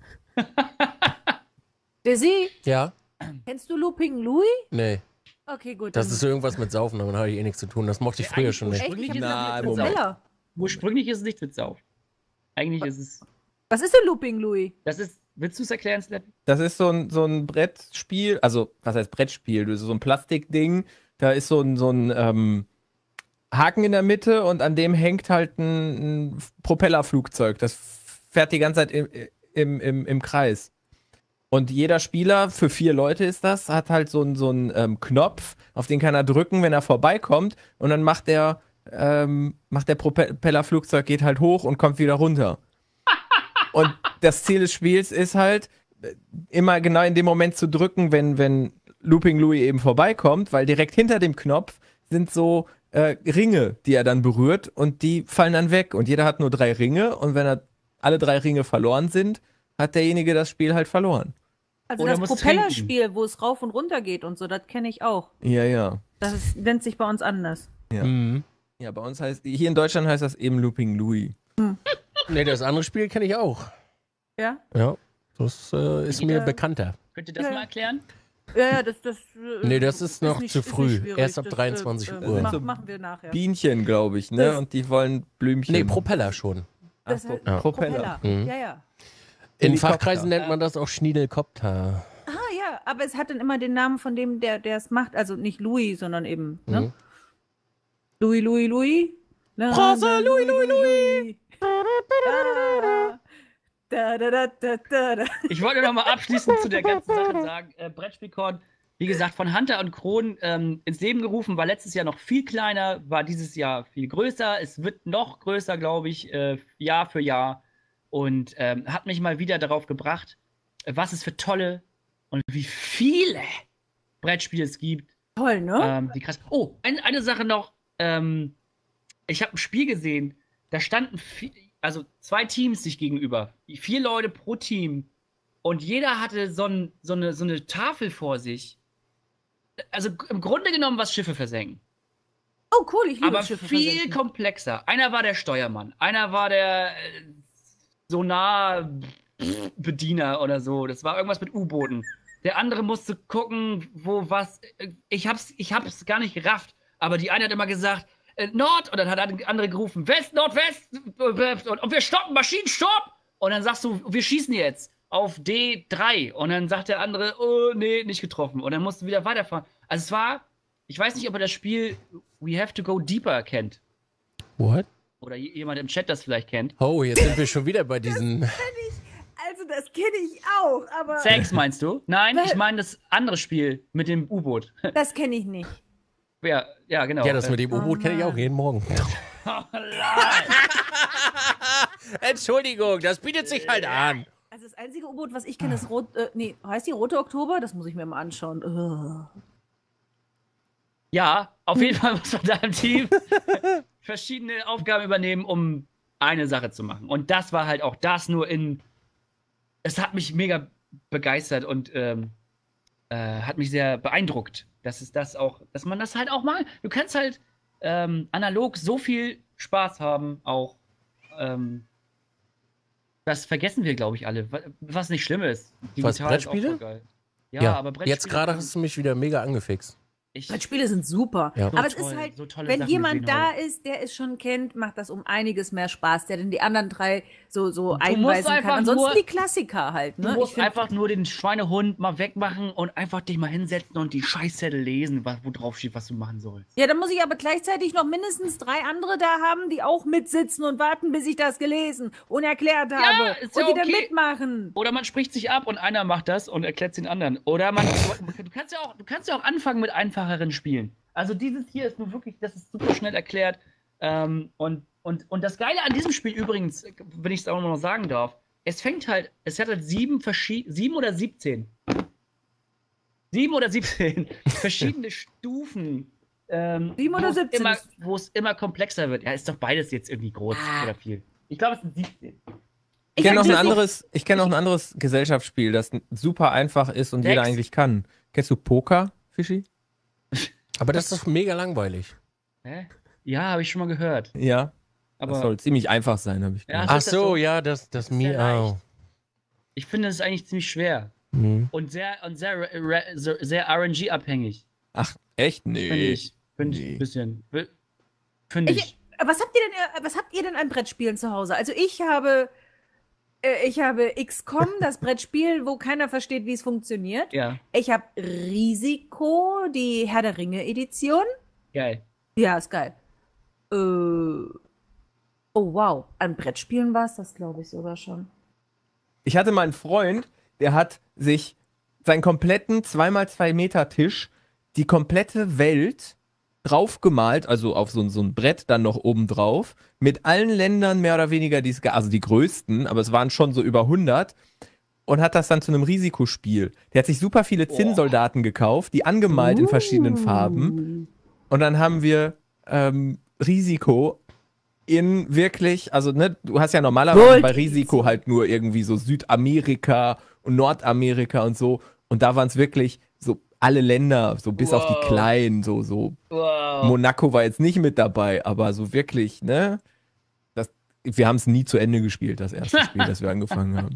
Desi, Ja? kennst du Looping Louis? Nee. Okay, gut. Das dann- ist irgendwas mit Saufen, damit habe ich eh nichts zu tun. Das mochte ich Ja, früher eigentlich schon nicht. Echt? Ich hab Na, gesagt, Moment. Propeller. Ursprünglich ist es nicht mit Saufen. Eigentlich ist es... Was ist denn Looping Louis? Das ist... Willst du es erklären, Slap? Das ist so ein, so ein Brettspiel, also was heißt Brettspiel? Das ist so ein Plastikding, da ist so ein, so ein ähm, Haken in der Mitte und an dem hängt halt ein, ein Propellerflugzeug. Das fährt die ganze Zeit im, im, im, im Kreis. Und jeder Spieler, für vier Leute ist das, hat halt so einen so einen, ähm, Knopf, auf den kann er drücken, wenn er vorbeikommt. Und dann macht der, ähm, macht der Propellerflugzeug, geht halt hoch und kommt wieder runter. Und das Ziel des Spiels ist halt, immer genau in dem Moment zu drücken, wenn, wenn Looping Louis eben vorbeikommt, weil direkt hinter dem Knopf sind so äh, Ringe, die er dann berührt und die fallen dann weg. Und jeder hat nur drei Ringe und wenn er alle drei Ringe verloren sind, hat derjenige das Spiel halt verloren. Also Oder das muss Propellerspiel, wo es rauf und runter geht und so, das kenne ich auch. Ja, ja. Das ist, nennt sich bei uns anders. Ja. Mhm. Ja, bei uns heißt, hier in Deutschland heißt das eben Looping Louis. Nee, das andere Spiel kenne ich auch. Ja? Ja. Das äh, ist mir Ja. bekannter. Könnt ihr das Ja. mal erklären? Ja, ja, das, das. äh, Nee, das ist noch nicht- zu ist nicht früh. schwierig. Erst ab Das, dreiundzwanzig äh, Uhr. Mach, So machen wir nachher. Bienchen, glaube ich, ne? Das- Und die wollen Blümchen. Nee, Propeller schon. Ach Das so, heißt- Propeller. Mhm. Ja, ja. In Helikopter. Fachkreisen nennt man das auch Schniedelkopter. Ah, ja, aber es hat dann immer den Namen von dem, der der es macht. Also nicht Louis, sondern eben, ne? Mhm. Louis, Louis, Louis. La, Prince la, Louis, Louis, Louis. Da, da, da, da, da, da. Ich wollte noch mal abschließend zu der ganzen Sache sagen, äh, Brettspielkorn, wie gesagt, von Hunter und Kron ähm, ins Leben gerufen, war letztes Jahr noch viel kleiner, war dieses Jahr viel größer. Es wird noch größer, glaube ich, äh, Jahr für Jahr. Und ähm, hat mich mal wieder darauf gebracht, äh, was es für tolle und wie viele Brettspiele es gibt. Toll, ne? Ähm, die krass. Oh, ein, eine Sache noch. Ähm, ich habe ein Spiel gesehen, da standen vi- also zwei Teams sich gegenüber. Vier Leute pro Team. Und jeder hatte so, ein, so, eine, so eine Tafel vor sich. Also im Grunde genommen was Schiffe versenken. Oh, cool, ich liebe Aber Schiffe viel versenken. komplexer. Einer war der Steuermann. Einer war der äh, Sonarbediener oder so. Das war irgendwas mit U-Booten. Der andere musste gucken, wo was. Ich hab's, ich hab's gar nicht gerafft. Aber die eine hat immer gesagt, äh, Nord, und dann hat der andere gerufen, West, Nordwest, und, und wir stoppen, Maschinen, stopp! Und dann sagst du, wir schießen jetzt auf D drei. Und dann sagt der andere, oh, nee, nicht getroffen. Und dann musst du wieder weiterfahren. Also es war, ich weiß nicht, ob ihr das Spiel We Have to Go Deeper kennt. What? Oder j- jemand im Chat das vielleicht kennt. Oh, jetzt sind wir schon wieder bei diesen. Also, das kenne ich auch, aber Sex meinst du? Nein, Weil- ich meine das andere Spiel mit dem U-Boot. das kenne ich nicht. Ja, ja, genau. Ja, das mit dem Oh U-Boot kenne ich auch Mann. jeden Morgen. Entschuldigung, das bietet sich halt an. Also, das einzige U-Boot, was ich kenne, ist Rot. Äh, nee, heißt die Rote Oktober? Das muss ich mir mal anschauen. Ugh. Ja, auf jeden Fall muss man da im Team verschiedene Aufgaben übernehmen, um eine Sache zu machen. Und das war halt auch das nur in. Es hat mich mega begeistert und ähm, äh, hat mich sehr beeindruckt, dass es das auch, dass man das halt auch mal. Du kannst halt ähm, analog so viel Spaß haben, auch. Ähm, das vergessen wir, glaube ich, alle. wa- Was nicht schlimm ist. Was, Digital ist auch Brettspiele? voll geil. Ja, aber Brettspiele. Jetzt gerade hast du mich wieder mega angefixt. ich, Brettspiele sind super. Ja. So Aber es toll, ist halt, so tolle wenn Sachen jemand gesehen da heute. ist, der es schon kennt, macht das um einiges mehr Spaß, der dann die anderen drei so, so musst einweisen kann. einfach Ansonsten nur- die Klassiker halt, Du ne? musst Ich find- einfach nur den Schweinehund mal wegmachen und einfach dich mal hinsetzen und die Scheißzettel lesen, was, wo drauf steht, was du machen sollst. Ja, dann muss ich aber gleichzeitig noch mindestens drei andere da haben, die auch mitsitzen und warten, bis ich das gelesen und erklärt habe. ist und ja die dann okay. mitmachen. Oder man spricht sich ab und einer macht das und erklärt es den anderen. Oder man, du kannst ja auch, du kannst ja auch anfangen mit einfacheren Spielen. Also dieses hier ist nur wirklich, das ist super schnell erklärt. Ähm, und, und, und das Geile an diesem Spiel übrigens, wenn ich es auch noch sagen darf, es fängt halt, es hat halt sieben verschiedene, sieben oder siebzehn. Sieben oder siebzehn verschiedene Stufen. Ähm, Sieben oder wo es siebzehn Immer, ist- wo es immer komplexer wird. Ja, ist doch beides jetzt irgendwie groß Ah. oder viel. Ich glaube, es sind siebzehn. Ich kenne noch ein weiß nicht- anderes, ich kenne noch ein anderes Gesellschaftsspiel, das super einfach ist und Sechs. jeder eigentlich kann. Kennst du Poker, Fischi? Aber das ist doch mega langweilig. Hä? Ja, habe ich schon mal gehört. Ja. Aber Das soll ziemlich einfach sein, habe ich Ja, gehört. Ach ist das so, so? ja, das, das Ist sehr Miau. ich finde, es ist eigentlich ziemlich schwer. Mhm. Und sehr, und sehr, re- re- so- sehr R N G-abhängig, Ach, echt? finde Nee. ich. Finde ich Nee. ein bisschen. Wi- Finde Ich- ich. Was habt ihr denn, äh, was habt ihr denn an Brettspielen zu Hause? Also ich habe, äh, ich habe X COM, das Brettspiel, wo keiner versteht, wie es funktioniert. Ja, Ich habe Risiko, die Herr der Ringe Edition. geil. Ja, ist geil. Äh, oh wow, an Brettspielen war es das, glaube ich, sogar schon. Ich hatte mal einen Freund, der hat sich seinen kompletten zwei mal zwei Meter Tisch, die komplette Welt draufgemalt, also auf so, ein- so ein Brett dann noch oben drauf, mit allen Ländern mehr oder weniger, die es ga- also die größten, aber es waren schon so über hundert, und hat das dann zu einem Risikospiel. Der hat sich super viele Zinnsoldaten gekauft, die angemalt in verschiedenen Farben, und dann haben wir ähm, Risiko in wirklich, also ne, du hast ja normalerweise Gold bei Risiko halt nur irgendwie so Südamerika und Nordamerika und so, und da waren es wirklich so alle Länder, so bis auf die Wow. kleinen, so, so Wow. Monaco war jetzt nicht mit dabei, aber so wirklich, ne, das, wir haben es nie zu Ende gespielt, das erste Spiel, das wir angefangen haben.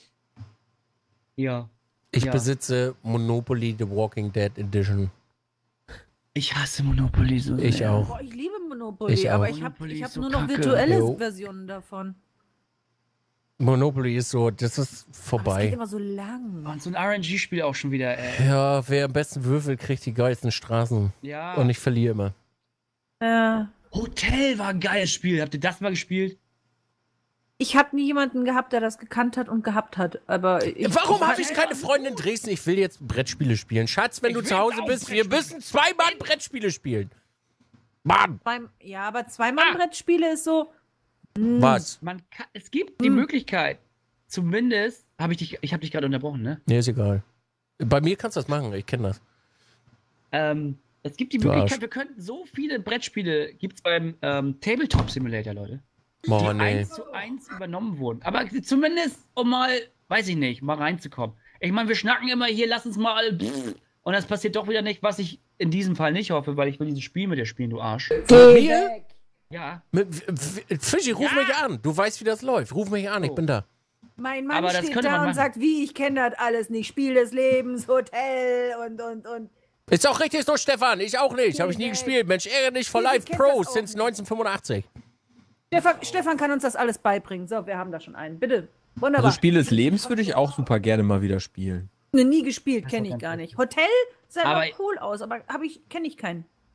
Ja. Ich Ja. besitze Monopoly The Walking Dead Edition. Ich hasse Monopoly so Ich sehr. auch. Boah, ich liebe Monopoly, Ich aber auch. ich habe Monopoly ich ist hab so nur noch kacke. virtuelle Jo. Versionen davon. Monopoly ist so, das ist Aber es geht vorbei. immer so lang. Und so ein R N G-Spiel auch schon wieder, ey. Ja, wer am besten würfelt, kriegt die geilsten Straßen. Ja. Und ich verliere immer. Ja. Hotel war ein geiles Spiel. Habt ihr das mal gespielt? Ich habe nie jemanden gehabt, der das gekannt hat und gehabt hat. Aber ich, Warum ich, habe ich keine Freunde in Dresden? Ich will jetzt Brettspiele spielen. Schatz, wenn Ich du will zu Hause auch bist, wir Brettspiele. müssen zweimal Brettspiele spielen. Mann! beim, ja, aber Zweimann-Brettspiele ist so. Was? Man kann, es gibt die Möglichkeit, zumindest, habe ich dich, ich habe dich gerade unterbrochen, ne? Nee, ist egal. Bei mir kannst du das machen, ich kenne das. Ähm, es gibt die Du Möglichkeit, Arsch. wir könnten so viele Brettspiele, gibt es beim ähm, Tabletop Simulator, Leute, Oh, die nee. eins zu eins übernommen wurden. Aber zumindest, um mal, weiß ich nicht, mal reinzukommen. Ich meine, wir schnacken immer hier, lass uns mal, pff, und das passiert doch wieder nicht, was ich in diesem Fall nicht hoffe, weil ich will dieses Spiel mit dir spielen, du Arsch. Geh mir? weg. Ja, Mit- F- F- Fischi, ruf Ja. mich an. Du weißt, wie das läuft. Ruf mich an, ich Oh. bin da. Mein Mann Aber das steht könnte man da und machen. sagt, wie, ich kenne das alles nicht. Spiel des Lebens, Hotel und, und, und. Ist auch richtig so, Stefan. Ich auch nicht. Habe ich nie Nee. gespielt. Mensch, ärgere dich for Nee, Life ich kenn Pro das auch since nicht. neunzehnhundertfünfundachtzig. Stefan, Stefan kann uns das alles beibringen. So, wir haben da schon einen. Bitte. Wunderbar. Also Spiel des Lebens würde ich auch super gerne mal wieder spielen. Ne, nie gespielt, kenne ich ganz gar gut. nicht. Hotel sah aber Aber- cool aus, aber hab ich, kenne ich keinen.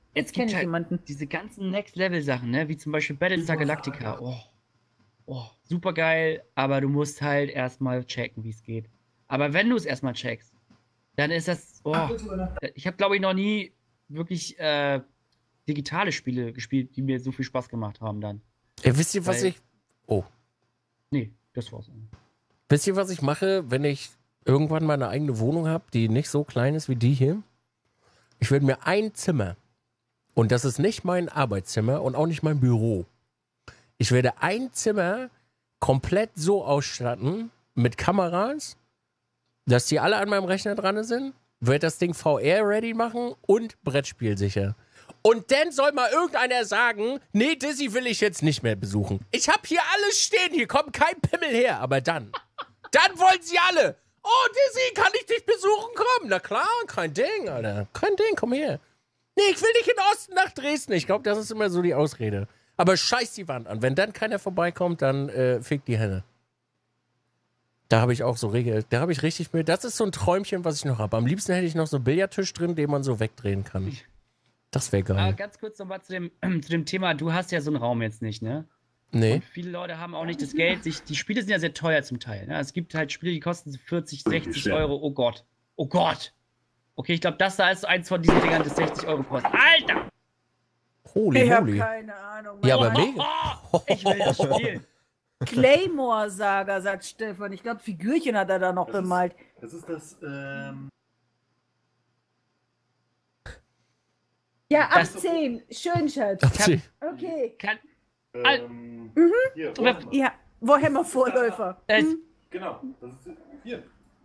Jetzt kenne ich halt jemanden. diese ganzen Next-Level-Sachen, ne? Wie zum Beispiel Battlestar Galactica. Oh, oh, super geil, aber du musst halt erstmal checken, wie es geht. Aber wenn du es erstmal checkst, dann ist das. Oh, ich habe, glaube ich, noch nie wirklich äh, digitale Spiele gespielt, die mir so viel Spaß gemacht haben dann. Ja, wisst ihr, was Weil- ich. Oh. Nee, das war's. Wisst ihr, was ich mache, wenn ich irgendwann mal eine eigene Wohnung habe, die nicht so klein ist wie die hier? Ich würde mir ein Zimmer, und das ist nicht mein Arbeitszimmer und auch nicht mein Büro. Ich werde ein Zimmer komplett so ausstatten mit Kameras, dass die alle an meinem Rechner dran sind, werde das Ding V R-ready machen und Brettspielsicher. Und dann soll mal irgendeiner sagen, nee, Dizzy will ich jetzt nicht mehr besuchen. Ich hab hier alles stehen, hier kommt kein Pimmel her. Aber dann, dann wollen sie alle. Oh, Dizzy, kann ich dich besuchen? Komm, na klar, kein Ding, Alter. Kein Ding, komm her. Nee, ich will nicht in den Osten nach Dresden. Ich glaube, das ist immer so die Ausrede. Aber scheiß die Wand an. Wenn dann keiner vorbeikommt, dann äh, fickt die Henne. Da habe ich auch so Regel, da habe ich richtig mit. Das ist so ein Träumchen, was ich noch habe. Am liebsten hätte ich noch so einen Billardtisch drin, den man so wegdrehen kann. Das wäre Aber geil. ganz kurz nochmal zu dem, zu dem Thema, du hast ja so einen Raum jetzt nicht, ne? Nee. Und viele Leute haben auch nicht das Geld, sich, die Spiele sind ja sehr teuer zum Teil. Ne? Es gibt halt Spiele, die kosten so vierzig, sechzig Euro. Oh Gott. Oh Gott. Okay, ich glaube, das da ist eins von diesen Dingern, das sechzig Euro kostet. Alter! Holy Ich habe moly. keine Ahnung. Ja, Mein aber mega. Oh, ich will das spielen. Claymore-Saga, sagt Stefan. Ich glaube, Figürchen hat er da noch Das ist- bemalt. Das ist das, ähm, Ja, ab Das- zehn. Schön, Schatz. Abzieh. Okay. Kann, ähm hier, Oder- warte mal. Ja, Warhammer Vorläufer. äh, Genau, das ist hier.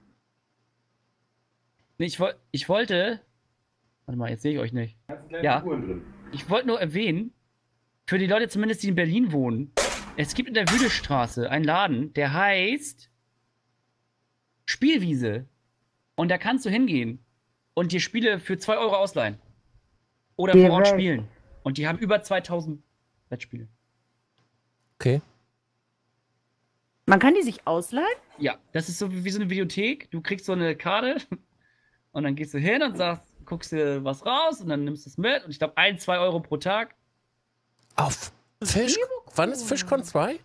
nee, ich, woll, ich wollte. Warte mal, jetzt sehe ich euch nicht. Ganzen kleinen Ja. Figuren drin. Ich wollte nur erwähnen, für die Leute zumindest, die in Berlin wohnen, es gibt in der Wüdestraße einen Laden, der heißt Spielwiese. Und da kannst du hingehen und dir Spiele für zwei Euro ausleihen. Oder vor Ort Direkt. spielen. Und die haben über zweitausend Brettspiele. Okay. Man kann die sich ausleihen? Ja, das ist so wie, wie so eine Videothek. Du kriegst so eine Karte und dann gehst du hin und sagst, guckst dir was raus und dann nimmst du es mit. Und ich glaube, ein, zwei Euro pro Tag. Auf Fisch. Wann ist Fischcon zwei?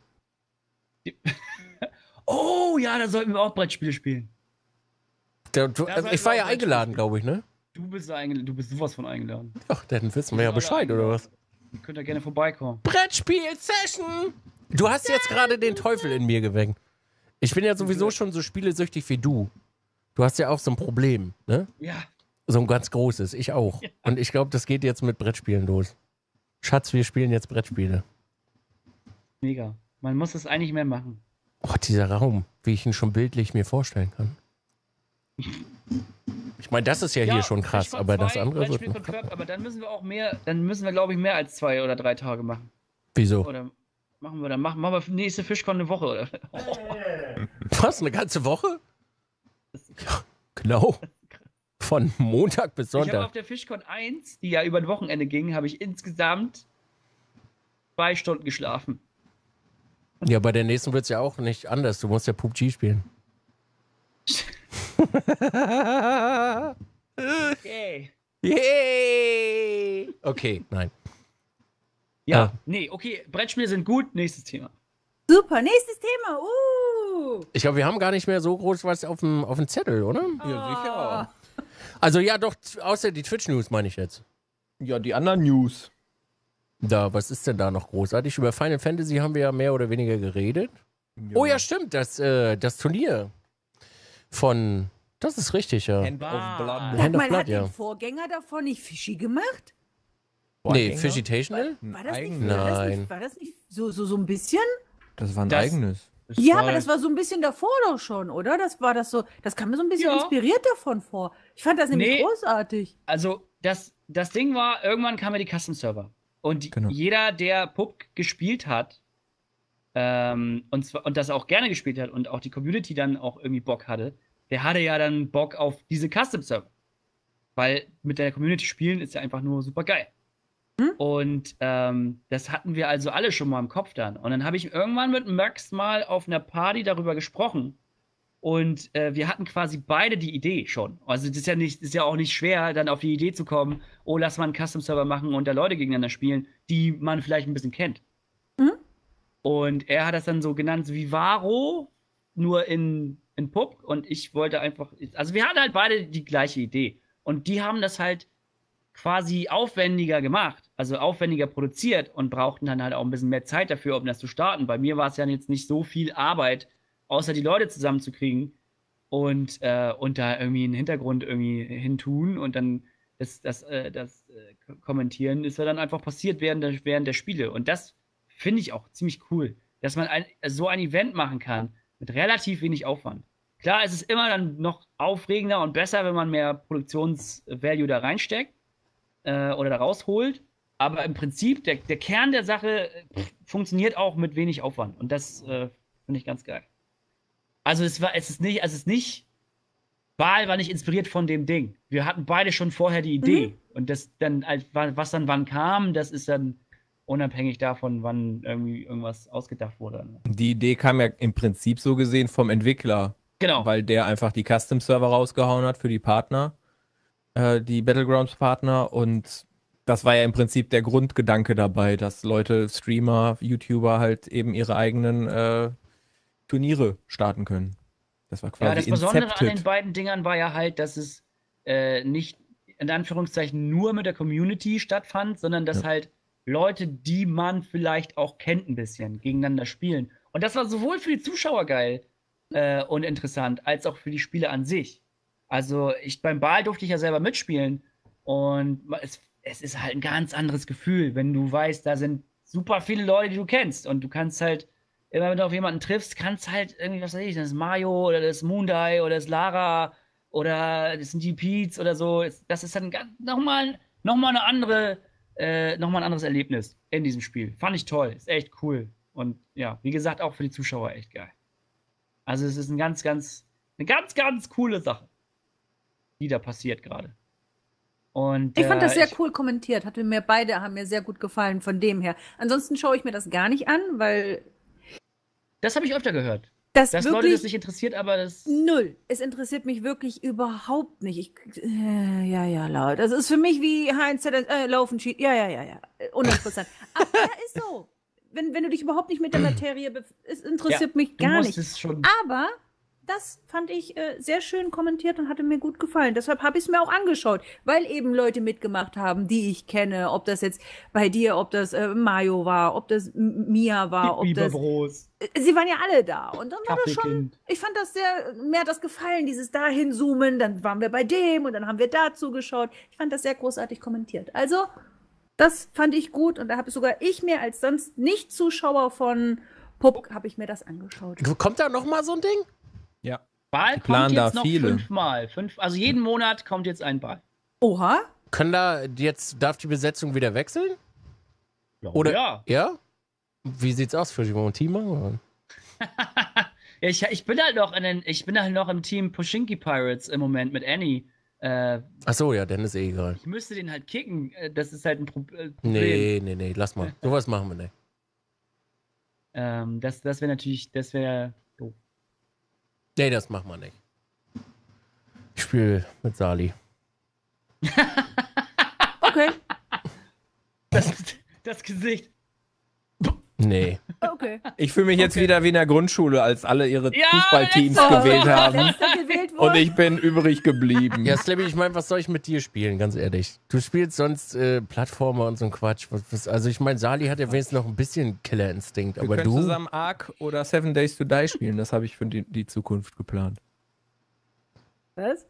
Oh ja, da sollten wir auch Brettspiele spielen. Da, du, Da also sollten ich war wir ja auch eingeladen, Brettspiele glaube ich, ne? Du bist, eingel- du bist sowas von eingeladen. Ach, dann wissen wir ja alle Bescheid, oder was? Ihr könnt ja gerne vorbeikommen. Brettspiel-Session! Du hast jetzt gerade den Teufel in mir geweckt. Ich bin ja sowieso schon so spielesüchtig wie du. Du hast ja auch so ein Problem, ne? Ja, So ein ganz großes. Ich auch. Und ich glaube, das geht jetzt mit Brettspielen los. Schatz, wir spielen jetzt Brettspiele. mega. Man muss es eigentlich mehr machen. Oh, dieser Raum, wie ich ihn schon bildlich mir vorstellen kann. Ich meine, das ist ja, hier schon krass, Fischcon aber das zwei, andere wird Brettspiel noch confirmed, aber dann müssen wir auch mehr, dann müssen wir, glaube ich, mehr als zwei oder drei Tage machen. Wieso? Oder machen wir dann, machen, machen wir für nächste Fischcon eine Woche, oder? Was, eine ganze Woche? Ja, genau. Von Montag bis Ich habe Sonntag. auf der Fischcon eins, die ja über ein Wochenende ging, habe ich insgesamt zwei Stunden geschlafen. Ja, bei der nächsten wird es ja auch nicht anders. Du musst ja P U B G spielen. Yay. Yay! Okay, nein. Ja, Ah. nee, okay, Brettspiele sind gut, nächstes Thema. Super, nächstes Thema. Uh. Ich glaube, wir haben gar nicht mehr so groß was auf dem, auf dem Zettel, oder? Ja, sicher. Also ja, doch, außer die Twitch-News meine ich jetzt. Ja, die anderen News. Da, was ist denn da noch großartig? Über Final Fantasy haben wir ja mehr oder weniger geredet. Oh ja, stimmt, das, äh, das Turnier von, das ist richtig, ja. Hand of Blood. Hand Sag of mal, Blood, hat ja. den Vorgänger davon nicht Fischi gemacht? Nee, Vorgänger? Fishitational? War das, Eigen- nicht, war das Nein. nicht, war das nicht so, so, so ein bisschen? Das war ein Das- eigenes. Ja, war- aber das war so ein bisschen davor doch schon, oder? Das war das so, das kam mir so ein bisschen Ja. inspiriert davon vor. Ich fand das nämlich Nee. großartig. Also, das, das Ding war, irgendwann kamen ja die Custom-Server. Und die, Genau. jeder, der P U B G gespielt hat, ähm, und, zwar, und das auch gerne gespielt hat und auch die Community dann auch irgendwie Bock hatte, der hatte ja dann Bock auf diese Custom-Server. Weil mit der Community spielen ist ja einfach nur super geil. Und ähm, das hatten wir also alle schon mal im Kopf dann. Und dann habe ich irgendwann mit Max mal auf einer Party darüber gesprochen. Und äh, wir hatten quasi beide die Idee schon. Also das ist ja nicht, ist ja auch nicht schwer, dann auf die Idee zu kommen, oh, lass mal einen Custom-Server machen und da Leute gegeneinander spielen, die man vielleicht ein bisschen kennt. Mhm. Und er hat das dann so genannt, so wie Varo, nur in, in Pub. Und ich wollte einfach, also wir hatten halt beide die gleiche Idee. Und die haben das halt quasi aufwendiger gemacht, also aufwendiger produziert und brauchten dann halt auch ein bisschen mehr Zeit dafür, um das zu starten. Bei mir war es ja jetzt nicht so viel Arbeit, außer die Leute zusammenzukriegen und, äh, und da irgendwie einen Hintergrund irgendwie hintun und dann das, das, äh, das äh, Kommentieren ist ja dann einfach passiert während der, während der Spiele. Und das finde ich auch ziemlich cool, dass man ein, so ein Event machen kann mit relativ wenig Aufwand. Klar, es ist immer dann noch aufregender und besser, wenn man mehr Produktionsvalue da reinsteckt äh, oder da rausholt. Aber im Prinzip, der, der Kern der Sache pff, funktioniert auch mit wenig Aufwand. Und das äh, finde ich ganz geil. Also es war, es ist nicht, also es ist nicht, Baal war nicht inspiriert von dem Ding. Wir hatten beide schon vorher die Idee. Mhm. Und das dann, was dann wann kam, das ist dann unabhängig davon, wann irgendwie irgendwas ausgedacht wurde. Die Idee kam ja im Prinzip so gesehen vom Entwickler. Genau. Weil der einfach die Custom-Server rausgehauen hat für die Partner, äh, die Battlegrounds-Partner. Und das war ja im Prinzip der Grundgedanke dabei, dass Leute, Streamer, YouTuber halt eben ihre eigenen äh, Turniere starten können. Das war quasi ja, das Besondere incepted. an den beiden Dingern war ja halt, dass es äh, nicht in Anführungszeichen nur mit der Community stattfand, sondern dass ja. halt Leute, die man vielleicht auch kennt ein bisschen, gegeneinander spielen. Und das war sowohl für die Zuschauer geil äh, und interessant, als auch für die Spiele an sich. Also ich beim Baal durfte ich ja selber mitspielen und es, es ist halt ein ganz anderes Gefühl, wenn du weißt, da sind super viele Leute, die du kennst und du kannst halt immer wenn du auf jemanden triffst, kannst halt irgendwie, was weiß ich, das ist Mario oder das ist Moondai oder das ist Lara oder das sind die Pete's oder so. Das ist dann ganz, nochmal noch mal eine andere, äh, nochmal ein anderes Erlebnis in diesem Spiel. Fand ich toll, ist echt cool. Und ja, wie gesagt, auch für die Zuschauer echt geil. Also es ist ein ganz, ganz, eine ganz, ganz coole Sache, die da passiert gerade. Und, ich fand das sehr ich, cool kommentiert. Hatte mir beide, haben mir sehr gut gefallen von dem her. Ansonsten schaue ich mir das gar nicht an, weil das habe ich öfter gehört. Das dass wirklich Leute das nicht interessiert, aber das... Null. Es interessiert mich wirklich überhaupt nicht. Ich, äh, ja, ja, laut. Das ist für mich wie Heinz, äh, Laufen, Cheat. Ja, ja, ja, ja. hundert Prozent. Aber ja, ist so. Wenn, wenn du dich überhaupt nicht mit der Materie befasst, es interessiert ja, mich gar nicht. Schon Aber das fand ich äh, sehr schön kommentiert und hatte mir gut gefallen. Deshalb habe ich es mir auch angeschaut, weil eben Leute mitgemacht haben, die ich kenne. Ob das jetzt bei dir, ob das äh, Mario war, ob das Mia war, ob das... Bros. Sie waren ja alle da. Und dann war das schon... Ich fand das sehr... Mir hat das gefallen, dieses dahin-zoomen. Dann waren wir bei dem und dann haben wir dazu geschaut. Ich fand das sehr großartig kommentiert. Also, das fand ich gut. Und da habe sogar ich mir als sonst Nicht-Zuschauer von Pup, habe ich mir das angeschaut. Kommt da noch mal so ein Ding? Ja. Ball kommt jetzt noch viele. fünfmal. Fünf, also jeden Monat kommt jetzt ein Ball. Oha. Können da jetzt, darf die Besetzung wieder wechseln? Ja. Oder, ja. Ja? Wie sieht's aus für die ein Team machen? ja, ich, ich bin halt noch in den, ich bin halt noch im Team Pochinki Pirates im Moment mit Annie. Äh, Ach so, ja, dann ist eh egal. Ich müsste den halt kicken. Das ist halt ein Pro Problem. Nee, nee, nee, lass mal. Sowas machen wir nicht. Ähm, das das wäre natürlich, das wäre doof. Nee, das machen wir nicht. Ich spiele mit Sali. Okay. Das, das Gesicht. Nee. Okay. Ich fühle mich jetzt okay. wieder wie in der Grundschule, als alle ihre ja, Fußballteams letzter, gewählt haben. gewählt Und ich bin übrig geblieben. Ja, Slabby, ich meine, was soll ich mit dir spielen, ganz ehrlich? Du spielst sonst äh, Plattformer und so ein Quatsch. Was, was, also ich meine, Sali hat ja wenigstens noch ein bisschen Killerinstinkt, Wir aber können du... zusammen Ark oder Seven Days to Die spielen. Das habe ich für die, die Zukunft geplant. Was?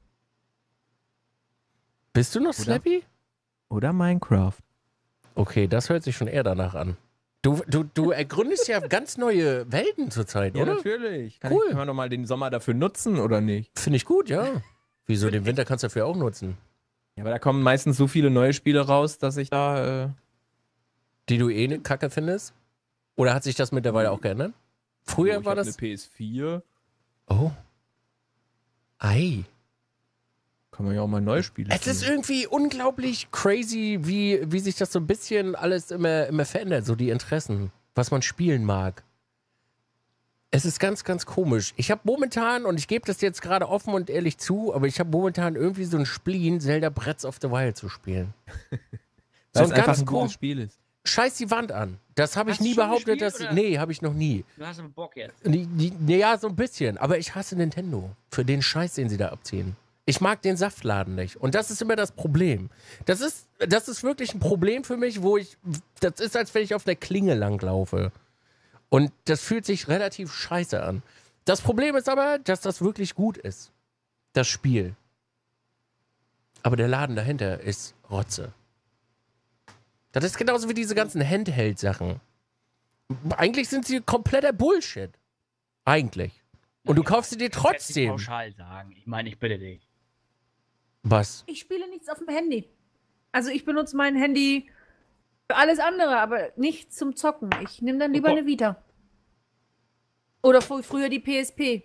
Bist du noch Slappy? Oder Minecraft. Okay, das hört sich schon eher danach an. Du, du, du ergründest ja ganz neue Welten zurzeit, Ja, oder? natürlich. Kann, Cool. ich, kann man doch mal den Sommer dafür nutzen, oder nicht? Finde ich gut, ja. Wieso, den Winter kannst du dafür auch nutzen? Ja, aber da kommen meistens so viele neue Spiele raus, dass ich da... Äh Die du eh ne Kacke findest? Oder hat sich das mittlerweile auch geändert? Früher oh, ich war hab das... eine P S vier. Oh. Ei. Kann man ja auch mal neue Spiele Es ist irgendwie unglaublich crazy, wie, wie sich das so ein bisschen alles immer, immer verändert, so die Interessen, was man spielen mag. Es ist ganz, ganz komisch. Ich habe momentan, und ich gebe das jetzt gerade offen und ehrlich zu, aber ich habe momentan irgendwie so ein Spleen, Zelda Breath of the Wild zu spielen. Weil so es einfach ein kom- gutes Spiel ist. Scheiß die Wand an. Das habe ich Hast nie du schon behauptet, gespielt, dass. oder? Nee, habe ich noch nie. Du hast aber Bock jetzt. Die, die, nee, ja, so ein bisschen. Aber ich hasse Nintendo. Für den Scheiß, den sie da abziehen. Ich mag den Saftladen nicht. Und das ist immer das Problem. Das ist, das ist wirklich ein Problem für mich, wo ich. Das ist, als wenn ich auf der Klinge langlaufe. Und das fühlt sich relativ scheiße an. Das Problem ist aber, dass das wirklich gut ist. Das Spiel. Aber der Laden dahinter ist Rotze. Das ist genauso wie diese ganzen Handheld-Sachen. Eigentlich sind sie kompletter Bullshit. Eigentlich. Und du kaufst sie dir Ich kann's jetzt nicht trotzdem. pauschal sagen. Ich meine, ich bitte dich. Was? Ich spiele nichts auf dem Handy. Also ich benutze mein Handy für alles andere, aber nicht zum Zocken. Ich nehme dann lieber Oh. eine Vita. Oder fr- früher die P S P.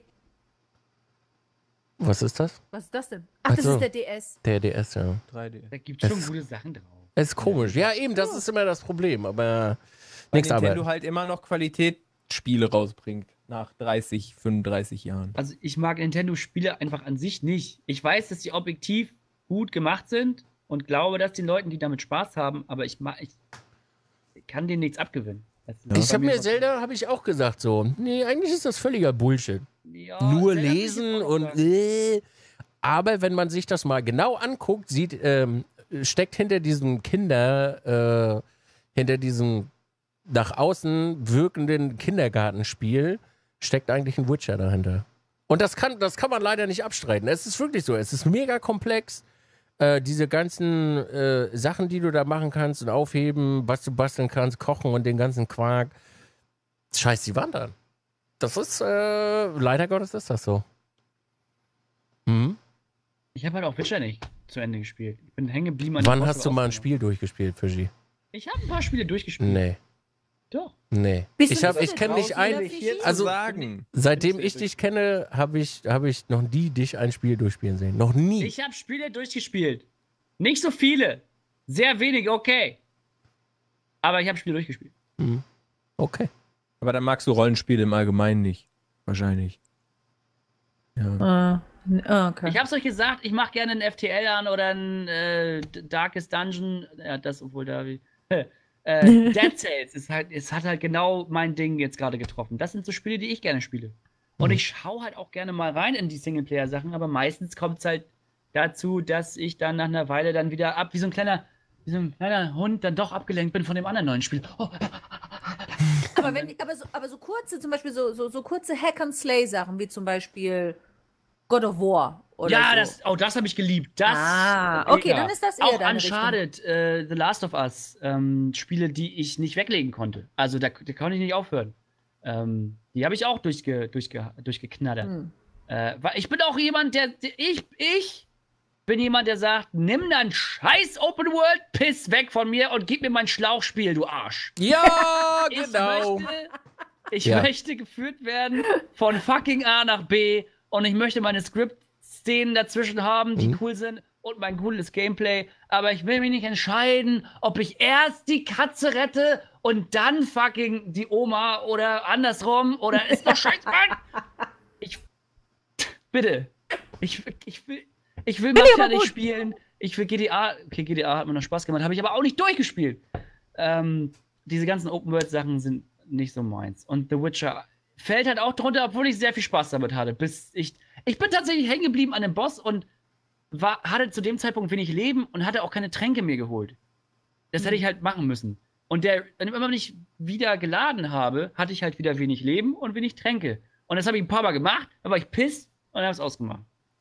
Was ist das? Was ist das denn? Ach, Ach das so. ist der D S. Der D S, ja. drei D. Da gibt Es- es schon gute Sachen drauf. Es ist komisch. Ja, eben, das ist immer das Problem. Aber Weil nichts Nintendo aber. halt immer noch Qualitätsspiele rausbringt. Nach dreißig, fünfunddreißig Jahren. Also ich mag Nintendo-Spiele einfach an sich nicht. Ich weiß, dass sie objektiv gut gemacht sind und glaube, dass den Leuten, die damit Spaß haben, aber ich, mag, ich kann denen nichts abgewinnen. Das ist Ich bei habe mir so- Zelda, habe ich auch gesagt so. Nee, eigentlich ist das völliger Bullshit. Ja, Nur Zelda will ich lesen jetzt auch und sagen. äh, aber wenn man sich das mal genau anguckt, sieht, ähm, steckt hinter diesem Kinder, äh, hinter diesem nach außen wirkenden Kindergartenspiel, steckt eigentlich ein Witcher dahinter. Und das kann, das kann man leider nicht abstreiten. Es ist wirklich so. Es ist mega komplex. Äh, diese ganzen äh, Sachen, die du da machen kannst und aufheben, was du basteln kannst, kochen und den ganzen Quark. Scheiß die Wand an. Das ist, äh, leider Gottes ist das so. Mhm. Ich habe halt auch Witcher nicht zu Ende gespielt. Ich bin hängen geblieben an Wann dem hast Boss, du aber mal ein aufgehört. Spiel durchgespielt, Fischi? Ich habe ein paar Spiele durchgespielt. Nee, Doch. nee. Bist Ich, du hab, nicht ich so kenne der nicht ein. Draußen- Also Also- sagen. Seitdem ich dich kenne, habe ich, hab ich noch nie dich ein Spiel durchspielen sehen. Noch nie. Ich habe Spiele durchgespielt. Nicht so viele. Sehr wenige, okay. Aber ich habe Spiele durchgespielt. Mhm. Okay. Aber dann magst du Rollenspiele im Allgemeinen nicht. Wahrscheinlich. Ja. Äh, ah, okay. Ich hab's euch gesagt, ich mache gerne ein F T L an oder ein äh, Darkest Dungeon. Ja, das, obwohl da. äh, Dead Cells ist halt, es hat halt genau mein Ding jetzt gerade getroffen. Das sind so Spiele, die ich gerne spiele. Und ich schaue halt auch gerne mal rein in die Singleplayer-Sachen, aber meistens kommt es halt dazu, dass ich dann nach einer Weile dann wieder ab, wie so ein kleiner, wie so ein kleiner Hund, dann doch abgelenkt bin von dem anderen neuen Spiel. Oh, aber, wenn, aber, so, aber so kurze, zum Beispiel so, so, so kurze Hack-and-Slay-Sachen, wie zum Beispiel God of War. Oder ja, so. das, oh, das habe ich geliebt. Das, Ah, okay, dann ist das eher auch deine Uncharted, äh, The Last of Us, ähm, Spiele, die ich nicht weglegen konnte. Also da, da konnte ich nicht aufhören. Ähm, die habe ich auch durchge, durchge, durchgeknattert. Hm. Äh, weil ich bin auch jemand, der, der ich, ich bin jemand, der sagt, nimm dein scheiß Open World, piss weg von mir und gib mir mein Schlauchspiel, du Arsch. Ja, Ich genau. möchte, ich Ja. möchte geführt werden von fucking A nach B und ich möchte meine Script-Szenen dazwischen haben, die Mhm. cool sind und mein cooles Gameplay, aber ich will mich nicht entscheiden, ob ich erst die Katze rette und dann fucking die Oma oder andersrum oder ist doch scheiße, Mann! Ich, bitte, ich, ich will, ich will ich Mafia aber nicht gut. spielen, ich will G T A, okay, G T A hat mir noch Spaß gemacht, habe ich aber auch nicht durchgespielt. Ähm, diese ganzen Open-World-Sachen sind nicht so meins. Und The Witcher fällt halt auch drunter, obwohl ich sehr viel Spaß damit hatte. Bis ich, ich bin tatsächlich hängen geblieben an dem Boss und war, hatte zu dem Zeitpunkt wenig Leben und hatte auch keine Tränke mir geholt. Das hätte ich halt machen müssen. Und der, immer wenn ich wieder geladen habe, hatte ich halt wieder wenig Leben und wenig Tränke. Und das habe ich ein paar Mal gemacht, dann war ich piss und habe es ausgemacht.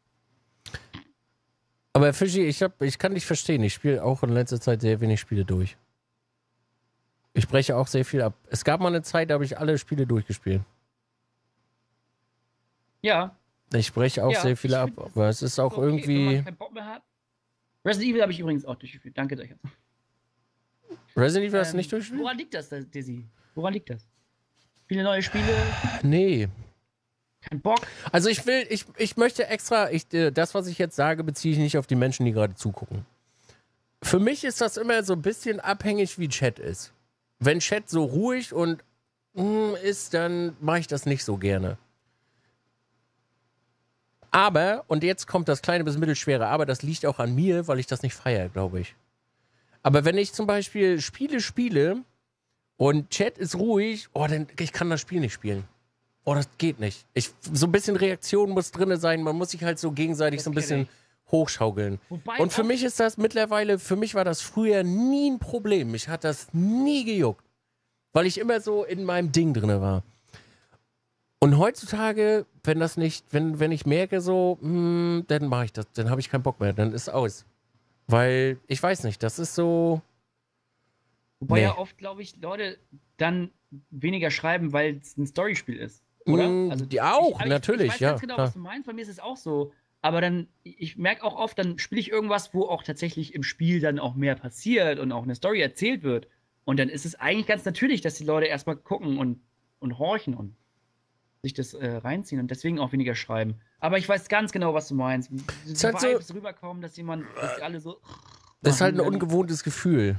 Aber Fischi, ich, hab, ich kann dich verstehen. Ich spiele auch in letzter Zeit sehr wenig Spiele durch. Ich breche auch sehr viel ab. Es gab mal eine Zeit, da habe ich alle Spiele durchgespielt. Ja. Ich breche auch Ja, sehr viele ich ab. find das Aber es ist auch Okay, wenn irgendwie. man keinen Bock mehr hat. Resident Evil habe ich übrigens auch durchgeführt. Danke euch. Resident Evil hast du Ähm, nicht durchgespielt? Woran liegt das, Dizzy? Woran liegt das? Viele neue Spiele, Nee. kein Bock. Also ich will, ich, ich möchte extra, ich, äh, das, was ich jetzt sage, beziehe ich nicht auf die Menschen, die gerade zugucken. Für mich ist das immer so ein bisschen abhängig, wie Chat ist. Wenn Chat so ruhig und mm, ist, dann mache ich das nicht so gerne. Aber, und jetzt kommt das kleine bis mittelschwere, aber das liegt auch an mir, weil ich das nicht feiere, glaube ich. Aber wenn ich zum Beispiel Spiele spiele und Chat ist ruhig, oh, dann ich kann das Spiel nicht spielen. Oh, das geht nicht. Ich, so ein bisschen Reaktion muss drin sein, man muss sich halt so gegenseitig Das so ein kenn bisschen ich. hochschaukeln. Wobei Und für oft- mich ist das mittlerweile, für mich war das früher nie ein Problem. Mich hat das nie gejuckt, weil ich immer so in meinem Ding drin war. Und heutzutage, wenn das nicht, wenn, wenn ich merke so, hm, dann mache ich das, dann habe ich keinen Bock mehr, dann ist aus. Weil, ich weiß nicht, das ist so. Wobei Nee. ja oft, glaube ich, Leute dann weniger schreiben, weil es ein Storyspiel ist. Oder? Mm, die auch, ich, natürlich, Ich weiß ja, ganz genau, klar. was du meinst. Bei mir ist es auch so. Aber dann, ich merke auch oft, dann spiele ich irgendwas, wo auch tatsächlich im Spiel dann auch mehr passiert und auch eine Story erzählt wird. Und dann ist es eigentlich ganz natürlich, dass die Leute erstmal gucken und, und horchen und sich das äh, reinziehen und deswegen auch weniger schreiben. Aber ich weiß ganz genau, was du meinst. Die Ist halt so- Vibes rüberkommen, dass jemand, dass die alle so. Das ist halt ein machen, dann- ungewohntes Gefühl.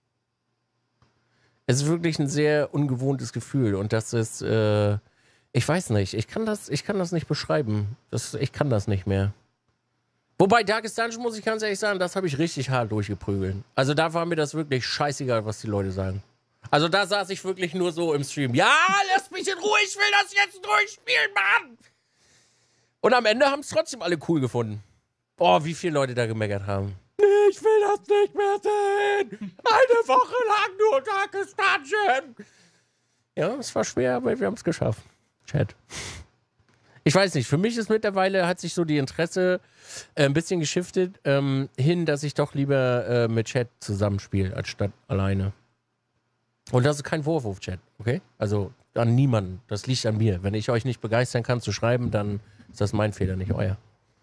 Es ist wirklich ein sehr ungewohntes Gefühl und das ist, äh, ich weiß nicht, ich kann das, ich kann das nicht beschreiben. Das, ich kann das nicht mehr. Wobei, Darkest Dungeon, muss ich ganz ehrlich sagen, das habe ich richtig hart durchgeprügelt. Also da war mir das wirklich scheißegal, was die Leute sagen. Also da saß ich wirklich nur so im Stream. Ja, lass mich in Ruhe, ich will das jetzt durchspielen, Mann! Und am Ende haben es trotzdem alle cool gefunden. Oh, wie viele Leute da gemeckert haben. Ich will das nicht mehr sehen! Eine Woche lang nur Darkest Dungeon! Ja, es war schwer, aber wir haben es geschafft. Chat. Ich weiß nicht, für mich ist mittlerweile, hat sich so die Interesse äh, ein bisschen geschiftet ähm, hin, dass ich doch lieber äh, mit Chat zusammenspiele, als statt alleine. Und das ist kein Vorwurf, Chat, okay? Also an niemanden. Das liegt an mir. Wenn ich euch nicht begeistern kann zu schreiben, dann ist das mein Fehler, nicht euer.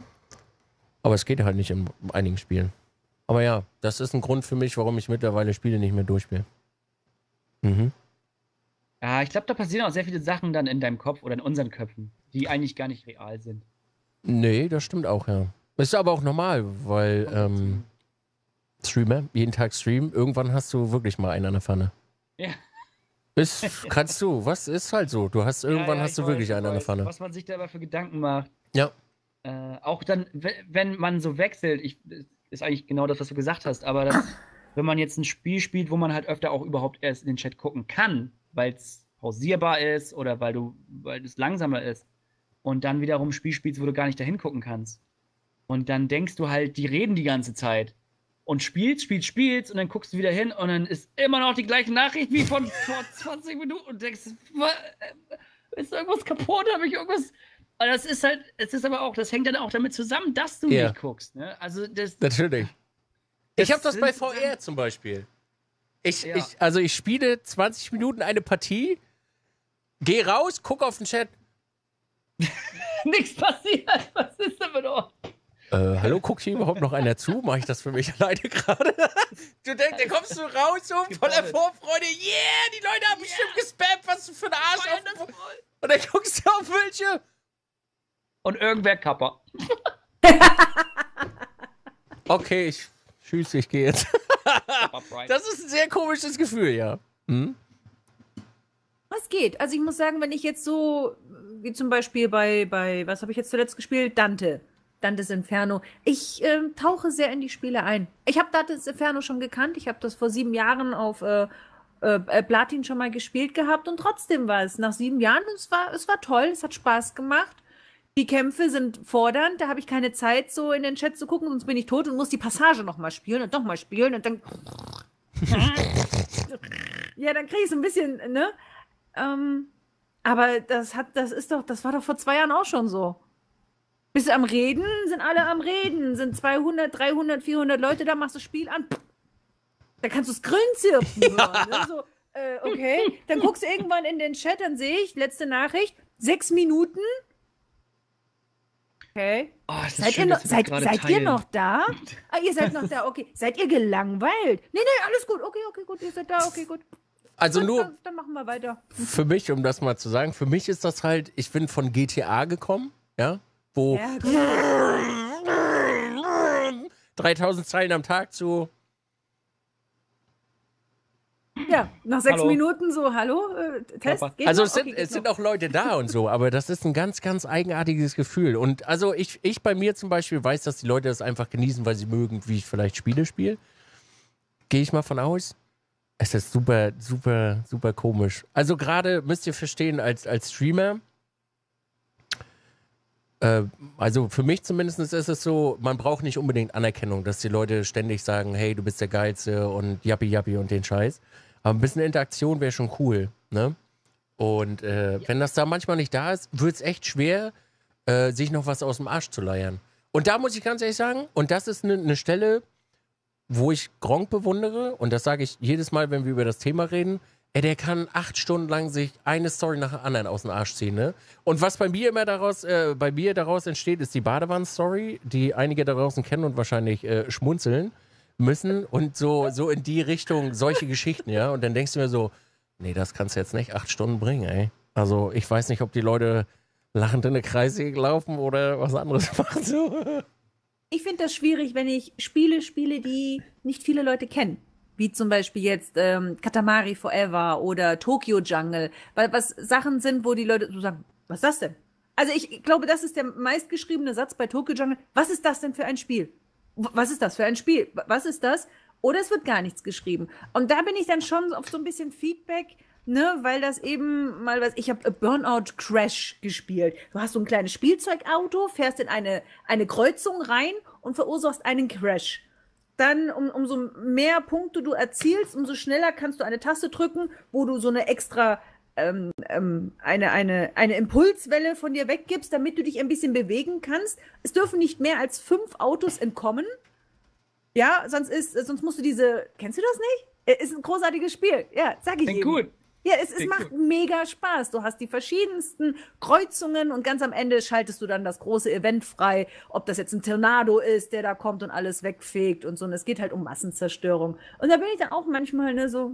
Aber es geht halt nicht in einigen Spielen. Aber ja, das ist ein Grund für mich, warum ich mittlerweile Spiele nicht mehr durchspiele. Mhm. Ja, ich glaube, da passieren auch sehr viele Sachen dann in deinem Kopf oder in unseren Köpfen, die eigentlich gar nicht real sind. Nee, das stimmt auch, ja. Ist aber auch normal, weil ähm, Streamer, jeden Tag streamen, irgendwann hast du wirklich mal einen an der Pfanne. Ja. Ist, kannst du, was ist halt so. Du hast irgendwann Ja, ja, hast ich du weiß, wirklich ich einen an der weiß, Pfanne. Was man sich da aber für Gedanken macht. Ja. Äh, auch dann, we- wenn man so wechselt, ich, ist eigentlich genau das, was du gesagt hast, aber das, wenn man jetzt ein Spiel spielt, wo man halt öfter auch überhaupt erst in den Chat gucken kann, weil es pausierbar ist oder weil du, weil es langsamer ist und dann wiederum ein Spiel spielst, wo du gar nicht dahin gucken kannst. Und dann denkst du halt, die reden die ganze Zeit. Und spielst, spielst, spielst und dann guckst du wieder hin und dann ist immer noch die gleiche Nachricht wie von vor zwanzig Minuten und denkst, wa- äh, ist irgendwas kaputt, habe ich irgendwas. Aber das ist halt, es ist aber auch, das hängt dann auch damit zusammen, dass du Ja. nicht guckst. Ne? Also das, Natürlich. Das Ich habe das sind bei so V R zum Beispiel. Ich, Ja. ich, also ich spiele zwanzig Minuten eine Partie, geh raus, guck auf den Chat. nichts passiert. Was ist denn mit euch? Äh, hallo, guckt hier überhaupt noch einer zu? Mache ich das für mich alleine gerade? Du denkst, dann kommst du raus so voller Gebombt. Vorfreude. Yeah, die Leute haben bestimmt gespammt, was du für ein Arsch Feiern auf das voll. Und dann guckst du auf welche. Und irgendwer kapper. Okay, ich tschüss, ich gehe jetzt. Das ist ein sehr komisches Gefühl, ja. Hm? Was geht? Also ich muss sagen, wenn ich jetzt so, wie zum Beispiel bei, bei was habe ich jetzt zuletzt gespielt? Dante. Dantes Inferno. Ich ähm, tauche sehr in die Spiele ein. Ich habe Dantes Inferno schon gekannt. Ich habe das vor sieben Jahren auf äh, äh, Platin schon mal gespielt gehabt und trotzdem war es nach sieben Jahren, es war, es war toll, es hat Spaß gemacht. Die Kämpfe sind fordernd, da habe ich keine Zeit, so in den Chat zu gucken, sonst bin ich tot und muss die Passage nochmal spielen und nochmal spielen und dann. Ja, dann kriege ich so ein bisschen, ne? Ähm, aber das hat, das ist doch, das war doch vor zwei Jahren auch schon so. Bist du am Reden, sind alle am Reden, sind zweihundert, dreihundert, vierhundert Leute da, machst du das Spiel an, da kannst du das Grünzirpen hören. Ne? So, äh, okay, dann guckst du irgendwann in den Chat, dann sehe ich, letzte Nachricht, sechs Minuten. Okay. Oh, es ist Seid, schön, ihr, noch, dass wir das seid, gerade seid ihr teilen. noch da? Ah, ihr seid noch da, okay. Seid ihr gelangweilt? Nee, nee, alles gut. Okay, okay, gut, ihr seid da, okay, gut. Also Gut, nur dann, dann machen wir weiter. für mich, um das mal zu sagen, für mich ist das halt, ich bin von G T A gekommen, ja, wo Ja, gut. dreitausend Zeilen am Tag zu. Ja, Ja, nach sechs Hallo. Minuten so, hallo, äh, Test, Papa. geht Also noch? es sind, Okay, geht es sind noch. auch Leute da und so, aber das ist ein ganz, ganz eigenartiges Gefühl. Und also ich, ich bei mir zum Beispiel weiß, dass die Leute das einfach genießen, weil sie mögen, wie ich vielleicht Spiele spiele. Gehe ich mal von aus. Es ist super, super, super komisch. Also gerade müsst ihr verstehen, als, als Streamer, äh, also für mich zumindest ist es so, man braucht nicht unbedingt Anerkennung, dass die Leute ständig sagen, hey, du bist der Geilste und jappi jappi und den Scheiß. Aber ein bisschen Interaktion wäre schon cool, ne? Und äh, wenn das da manchmal nicht da ist, wird es echt schwer, äh, sich noch was aus dem Arsch zu leiern. Und da muss ich ganz ehrlich sagen, und das ist eine ne Stelle, wo ich Gronkh bewundere, und das sage ich jedes Mal, wenn wir über das Thema reden, ey, der kann acht Stunden lang sich eine Story nach der anderen aus dem Arsch ziehen, ne? Und was bei mir immer daraus, äh, bei mir daraus entsteht, ist die Badewannen-Story, die einige da draußen kennen und wahrscheinlich äh, schmunzeln müssen und so, so in die Richtung solche Geschichten, ja? Und dann denkst du mir so, nee, das kannst du jetzt nicht acht Stunden bringen, ey. Also ich weiß nicht, ob die Leute lachend in eine Kreissäge laufen oder was anderes machen. So. Ich finde das schwierig, wenn ich Spiele spiele, die nicht viele Leute kennen. Wie zum Beispiel jetzt ähm, Katamari Forever oder Tokyo Jungle. Weil was Sachen sind, wo die Leute so sagen, was ist das denn? Also ich glaube, das ist der meistgeschriebene Satz bei Tokyo Jungle. Was ist das denn für ein Spiel? Was ist das für ein Spiel? Was ist das? Oder es wird gar nichts geschrieben. Und da bin ich dann schon auf so ein bisschen Feedback, ne, weil das eben mal was, ich habe Burnout Crash gespielt. Du hast so ein kleines Spielzeugauto, fährst in eine, eine Kreuzung rein und verursachst einen Crash. Dann, um, umso mehr Punkte du erzielst, umso schneller kannst du eine Taste drücken, wo du so eine extra, ähm, ähm, eine, eine, eine Impulswelle von dir weggibst, damit du dich ein bisschen bewegen kannst. Es dürfen nicht mehr als fünf Autos entkommen. Ja, sonst ist, sonst musst du diese, kennst du das nicht? Ist ein großartiges Spiel. Ja, sag ich Klingt eben. gut. Ja, es, es Klingt macht mega Spaß. Du hast die verschiedensten Kreuzungen und ganz am Ende schaltest du dann das große Event frei, ob das jetzt ein Tornado ist, der da kommt und alles wegfegt und so. Und es geht halt um Massenzerstörung. Und da bin ich dann auch manchmal, ne, so,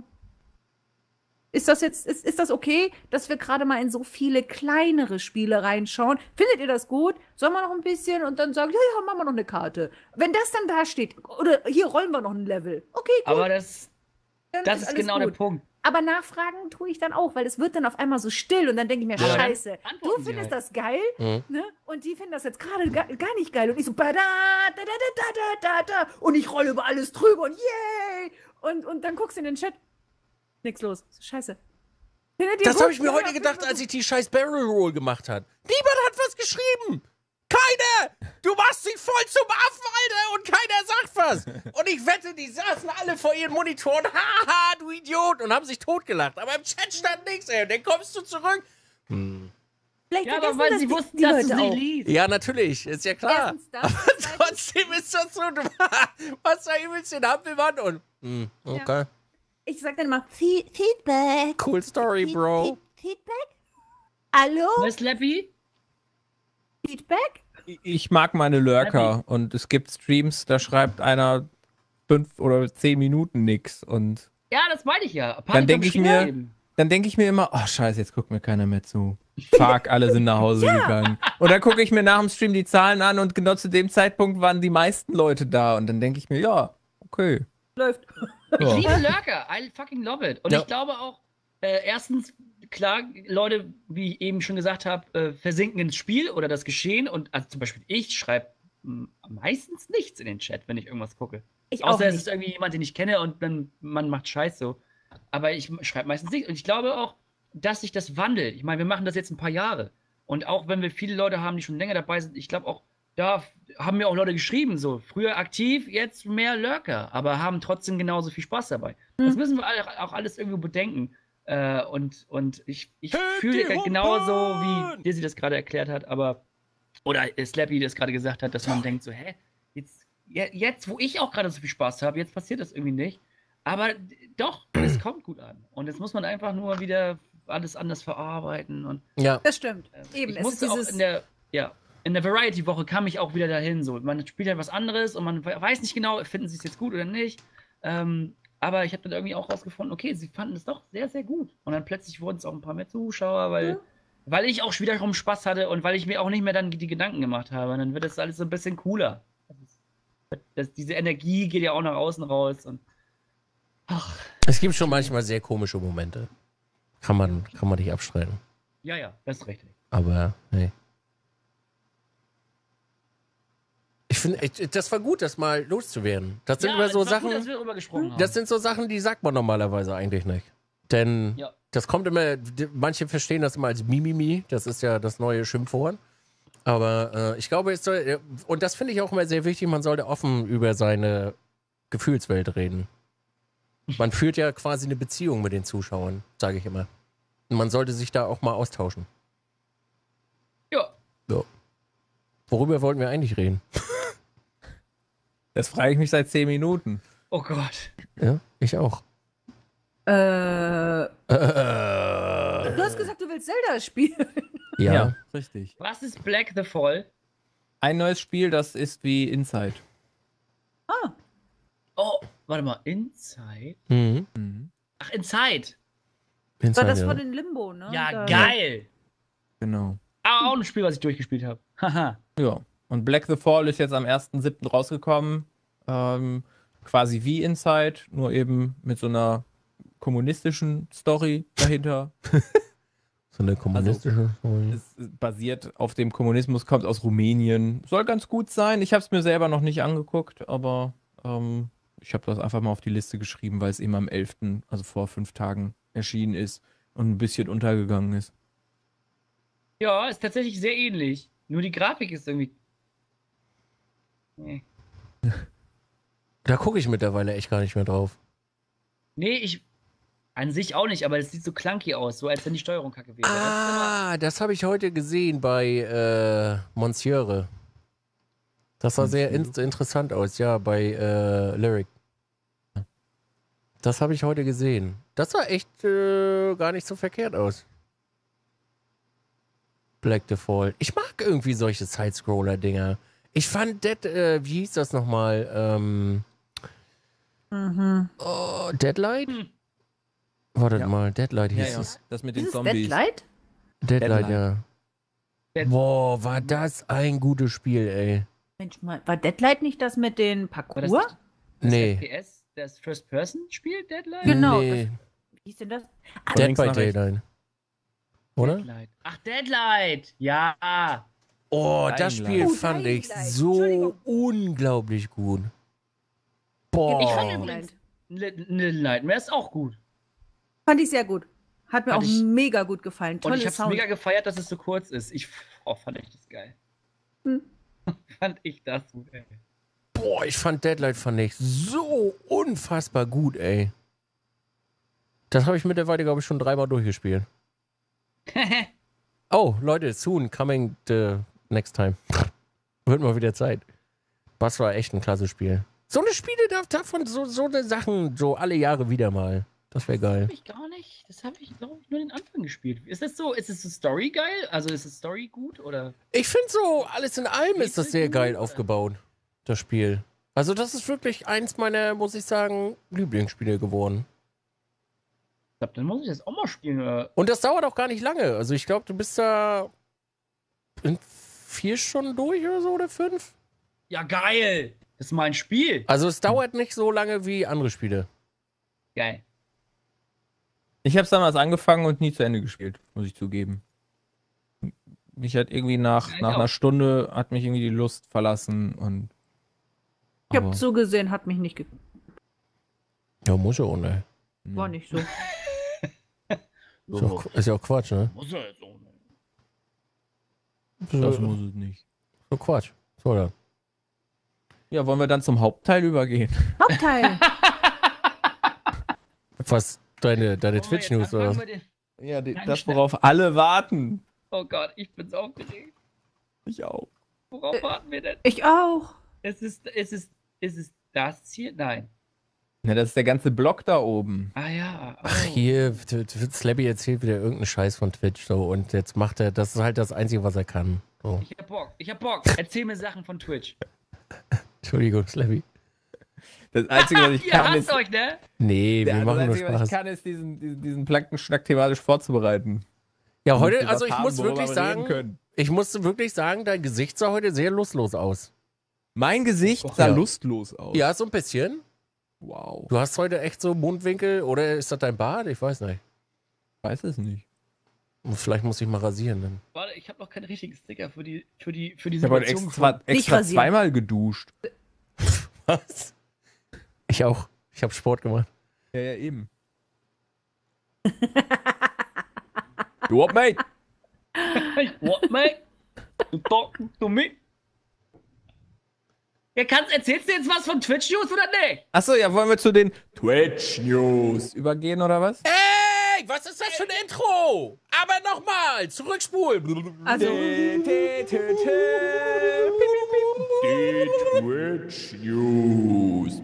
ist das jetzt, ist, ist das okay, dass wir gerade mal in so viele kleinere Spiele reinschauen? Findet ihr das gut? Sollen wir noch ein bisschen und dann sagen, ja, ja, machen wir noch eine Karte. Wenn das dann da steht, oder hier rollen wir noch ein Level. Okay, gut. Aber das, dann das ist alles genau der gut. Punkt. Aber nachfragen tue ich dann auch, weil es wird dann auf einmal so still und dann denke ich mir, Ja. scheiße, du Antworten Sie findest halt. das geil, Mhm. ne? Und die finden das jetzt gerade gar, gar nicht geil. Und ich so, ba da, da, da, da, da, da, da, und ich rolle über alles drüber und yay! Und, und dann guckst du in den Chat, nix los. So, scheiße. Findet ihr Das gut? habe ich mir Ja, heute gedacht, als ich die scheiß Barrel Roll gemacht habe. Niemand hat was geschrieben. Keiner! Du machst dich voll zum Affen, Alter, und keiner sagt was. Und ich wette, die saßen alle vor ihren Monitoren, haha, du Idiot, und haben sich totgelacht. Aber im Chat stand nichts, ey. Und dann kommst du zurück. Vielleicht Ja, aber vergessen weil das sie die, wussten, die dass Leute du sie auch. liest. Ja, natürlich, ist ja klar. Erstens das, Aber zweitens- trotzdem ist das so, du hast da übelst den Hampelmann und. Hm, okay. Ich sag dann immer, Fe Feedback. Cool Story, Fe- Bro. Fe Feedback? Hallo? Ne, Slappy? Feedback? Ich mag meine Lurker und es gibt Streams, da schreibt einer fünf oder zehn Minuten nix und Ja, das meine ich ja. Dann denk ich mir- Eben. dann denke ich mir immer, oh scheiße, jetzt guckt mir keiner mehr zu. Fuck, alle sind nach Hause gegangen. Und dann gucke ich mir nach dem Stream die Zahlen an und genau zu dem Zeitpunkt waren die meisten Leute da und dann denke ich mir, ja, okay. Läuft. Ich Ja. liebe Lurker. I fucking love it. Und Ja. ich glaube auch, äh, erstens, klar, Leute, wie ich eben schon gesagt habe, äh, versinken ins Spiel oder das Geschehen. Und also zum Beispiel ich schreibe meistens nichts in den Chat, wenn ich irgendwas gucke. Ich auch Außer es nicht. ist irgendwie jemand, den ich kenne und dann man macht Scheiß so. Aber ich schreibe meistens nichts. Und ich glaube auch, dass sich das wandelt. Ich meine, wir machen das jetzt ein paar Jahre. Und auch wenn wir viele Leute haben, die schon länger dabei sind, ich glaube auch, da haben mir auch Leute geschrieben, so früher aktiv, jetzt mehr Lurker, aber haben trotzdem genauso viel Spaß dabei. Das müssen wir alle- auch alles irgendwo bedenken. Äh, und, und ich, ich Hält fühle die genauso, Humpen! wie Dizzy das gerade erklärt hat, aber oder äh, Slappy das gerade gesagt hat, dass man denkt so, hä, jetzt, je- jetzt, wo ich auch gerade so viel Spaß habe, jetzt passiert das irgendwie nicht. Aber d- doch, es kommt gut an. Und jetzt muss man einfach nur wieder alles anders verarbeiten. Und Ja. Das stimmt. äh, Eben, ich es ist musste auch dieses. in der, ja, in der Variety-Woche kam ich auch wieder dahin. So. Man spielt halt was anderes und man we- weiß nicht genau, finden sie es jetzt gut oder nicht. Ähm, aber ich habe dann irgendwie auch rausgefunden, okay, sie fanden es doch sehr, sehr gut. Und dann plötzlich wurden es auch ein paar mehr Zuschauer, weil, Mhm. weil ich auch wiederum Spaß hatte und weil ich mir auch nicht mehr dann die Gedanken gemacht habe. Und dann wird das alles so ein bisschen cooler. Das ist, das, diese Energie geht ja auch nach außen raus. Und Ach, Es gibt schon manchmal sehr komische Momente. Kann man, kann man nicht abstreiten. ja, ja, das ist richtig. Aber, nee. Ich finde, das war gut, das mal loszuwerden. Das sind ja, immer so es war Sachen, gut, dass wir darüber gesprochen haben. das sind so Sachen, die sagt man normalerweise eigentlich nicht. Denn Ja. das kommt immer, die- manche verstehen das immer als Mimimi, das ist ja das neue Schimpfwort. Aber äh, ich glaube, es soll, und das finde ich auch immer sehr wichtig, man sollte offen über seine Gefühlswelt reden. Man führt ja quasi eine Beziehung mit den Zuschauern, sage ich immer. Und man sollte sich da auch mal austauschen. Ja. So. Worüber wollten wir eigentlich reden? Das frage ich mich seit zehn Minuten. Oh Gott. Ja, ich auch. Äh, Äh, du hast gesagt, du willst Zelda spielen. ja. richtig. Was ist Black the Fall? Ein neues Spiel, das ist wie Inside. Ah, Oh, warte mal. Inside? Mhm. Ach, Inside. war Inside, das ja. von den Limbo, ne? Ja, Da- geil. Genau. Ah, auch ein Spiel, was ich durchgespielt habe. Haha. Ja. Und Black the Fall ist jetzt am ersten siebten rausgekommen. Ähm, quasi wie Inside, nur eben mit so einer kommunistischen Story dahinter. So eine kommunistische Story. Es basiert auf dem Kommunismus, kommt aus Rumänien. Soll ganz gut sein. Ich habe es mir selber noch nicht angeguckt, aber ähm, ich habe das einfach mal auf die Liste geschrieben, weil es eben am elften, also vor fünf Tagen, erschienen ist und ein bisschen untergegangen ist. Ja, ist tatsächlich sehr ähnlich. Nur die Grafik ist irgendwie. Nee. Da gucke ich mittlerweile echt gar nicht mehr drauf. Nee, ich. An sich auch nicht, aber es sieht so clunky aus, so als wenn die Steuerung kacke wäre. Das ist Ah, das habe ich heute gesehen bei äh, Monsieur. Das sah sehr in interessant aus, ja, bei äh, Lyric. Das habe ich heute gesehen. Das sah echt äh, gar nicht so verkehrt aus. Black the Fall. Ich mag irgendwie solche Sidescroller-Dinger. Ich fand Dead, äh, wie hieß das nochmal? Ähm, Mhm. oh, Deadlight? Hm. Wartet Ja. mal, Deadlight hieß Ja, ja. es. Das mit den Dieses Zombies. Deadlight? Deadlight, Deadlight. ja. Dead- Boah, war das ein gutes Spiel, ey. Mensch, mal, war Deadlight nicht das mit den War Parcours? das nicht das Nee. F P S, das First-Person-Spiel, Deadlight? Genau. Nee. Wie hieß denn das? Von Dead links by nach rechts. Daylight. Oder? Deadlight. Ach, Deadlight! Ja! Oh, Dying das Spiel Light. Oh, fand Dying ich Light. so Entschuldigung. unglaublich gut. Ich fand Boah. übrigens Little Nightmare ist auch gut. Fand ich sehr gut. Hat mir Fand auch ich- mega gut gefallen. Und Tolle ich hab's Sound. mega gefeiert, dass es so kurz ist. Ich oh, fand ich das geil. Hm. Fand ich das gut, ey. Boah, ich fand Deadlight fand ich so unfassbar gut, ey. Das habe ich mittlerweile, glaube ich, schon dreimal durchgespielt. Oh, Leute, soon coming the next time. Wird mal wieder Zeit. Das war echt ein klasse Spiel. So eine Spiele darf davon, so, so eine Sachen, so alle Jahre wieder mal. Das wäre geil. Hab ich gar nicht. Das habe ich, glaube ich, nur den Anfang gespielt. Ist das so? Ist es so Story geil? Also ist es Story gut oder? Ich finde so, alles in allem ist das sehr gut, geil oder? aufgebaut, das Spiel. Also das ist wirklich eins meiner, muss ich sagen, Lieblingsspiele geworden. Ich glaube, dann muss ich das auch mal spielen. Oder? Und das dauert auch gar nicht lange. Also ich glaube, du bist da in vier Stunden durch oder so oder fünf. Ja, geil! Das ist mein Spiel. Also es dauert nicht so lange wie andere Spiele. Geil. Ich habe es damals angefangen und nie zu Ende gespielt, muss ich zugeben. Mich hat irgendwie nach, Ja, ich nach auch. einer Stunde hat mich irgendwie die Lust verlassen und. Ich habe aber, zugesehen, hat mich nicht ge Ja, muss ja auch, ne? nee. war nicht so. Ist, auch, ist ja auch Quatsch, ne? Muss er jetzt auch nicht. Das So, muss es nicht. so Quatsch. So, dann. Ja, wollen wir dann zum Hauptteil übergehen? Hauptteil. Was, deine, deine Wollen wir jetzt Twitch-News anfangen oder was? mit den- Ja, die, Nein, das, schnell. worauf alle warten. Oh Gott, ich bin so aufgeregt. Ich auch. Worauf Äh. warten wir denn? Ich auch. Ist es, ist es, ist es das hier? Nein. Ja, das ist der ganze Block da oben. Ah ja. Oh. Ach, hier, t- t- Slappy erzählt wieder irgendeinen Scheiß von Twitch so und jetzt macht er, das ist halt das Einzige, was er kann. So. Ich hab Bock, ich hab Bock. Erzähl mir Sachen von Twitch. Entschuldigung, Slappy. Das Einzige, was ich Ihr kann, hasst ist, euch, ne? Nee, wir ja, das machen nur Einzige, was Spaß. ich kann, ist diesen, diesen, diesen Plankenschnack thematisch vorzubereiten. Ja, Damit heute, wir also was ich haben, muss worüber wirklich wir reden sagen, können. ich musste wirklich sagen, dein Gesicht sah heute sehr lustlos aus. Mein Gesicht Och, sah ja. lustlos aus. Ja, so ein bisschen. Wow. Du hast heute echt so Mundwinkel oder ist das dein Bart? Ich weiß nicht. Weiß es nicht. Vielleicht muss ich mal rasieren dann. Warte, ich habe noch keinen richtigen Sticker für die, für die, für die Ich habe heute Situation. extra, extra rasieren. zweimal geduscht. Was? Ich auch. Ich habe Sport gemacht. Ja, ja, eben. Du what, mate? What, mate? You talking to me? Ja, kannst, erzählst du jetzt was von Twitch News oder nicht? Achso, ja, wollen wir zu den Twitch News übergehen oder was? Ey, was ist das für ein Intro? Aber nochmal, zurückspulen. Also, Die Twitch News.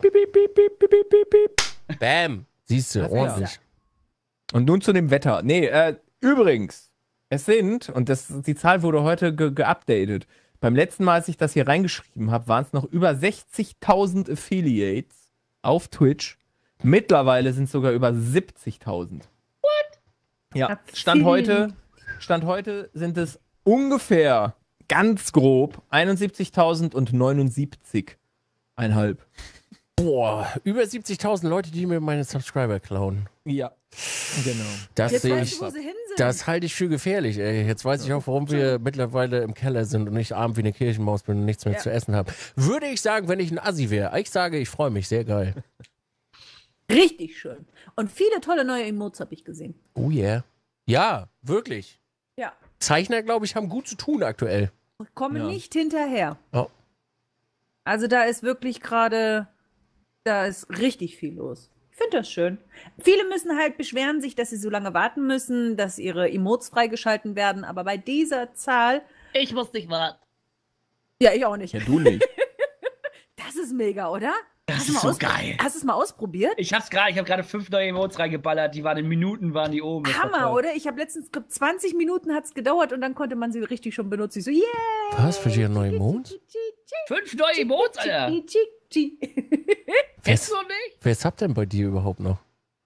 Bam. Siehst du, ordentlich. Und nun zu dem Wetter. Nee, äh, übrigens, es sind, und das, die Zahl wurde heute ge geupdatet. Beim letzten Mal, als ich das hier reingeschrieben habe, waren es noch über sechzigtausend Affiliates auf Twitch. Mittlerweile sind es sogar über siebzigtausend. What? Ja, Stand heute, Stand heute sind es ungefähr, ganz grob, einundsiebzigtausendneunundsiebzig. Einhalb. Boah, über siebzigtausend Leute, die mir meine Subscriber klauen. Ja, genau. Das jetzt sehe weißt ich. du, wo sie hin sind. Das halte ich für gefährlich, ey. Jetzt weiß ich auch, warum wir mittlerweile im Keller sind und nicht arm wie eine Kirchenmaus bin und nichts mehr Ja. zu essen habe. Würde ich sagen, wenn ich ein Assi wäre. Ich sage, ich freue mich, sehr geil. Richtig schön. Und viele tolle neue Emotes habe ich gesehen. Oh yeah. Ja, wirklich. Ja. Zeichner, glaube ich, haben gut zu tun aktuell. Kommen Ja. nicht hinterher. Oh. Also da ist wirklich gerade, da ist richtig viel los. Ich finde das schön. Viele müssen halt beschweren sich, dass sie so lange warten müssen, dass ihre Emotes freigeschalten werden. Aber bei dieser Zahl, Ich muss nicht warten. ja, ich auch nicht. Ja, du nicht. Das ist mega, oder? Das Hast du ist mal so aus- geil. Hast du es mal ausprobiert? Ich hab's gerade, ich habe gerade fünf neue Emotes reingeballert, die waren in Minuten, waren die oben. Das war Hammer, toll. oder? Ich habe letztens, glaub, zwanzig Minuten hat es gedauert und dann konnte man sie richtig schon benutzen. Ich so, yeah! Was, für die neue Mond? Fünf neue Emotes, Alter. Kennst du noch nicht? Wer habt denn bei dir überhaupt noch?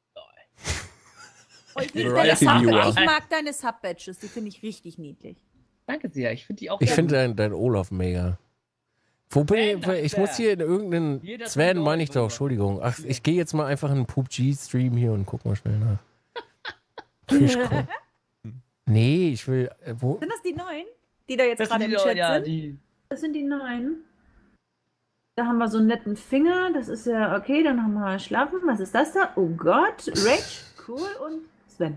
Oh, ich, find deine Variety Sub Viewer. ich mag deine Sub-Badges, die finde ich richtig niedlich. Danke sehr, ich finde die auch Ich sehr finde gut. dein, dein Olaf mega. Wo bin ich? Sven, Ich Alter. muss hier in irgendeinen. Jeder Sven, Sven meine ich doch, Olaf. Entschuldigung. Ach, ich gehe jetzt mal einfach in einen P U B G-Stream hier und guck mal schnell nach. Fischkopf. Nee, ich will. Äh, wo? Sind das die neuen, die da jetzt Das gerade sind im die, Chat ja, sind? die. Das sind die neuen. Da haben wir so einen netten Finger. Das ist ja okay. Dann haben wir Schlafen. Was ist das da? Oh Gott. Rage, cool und Sven.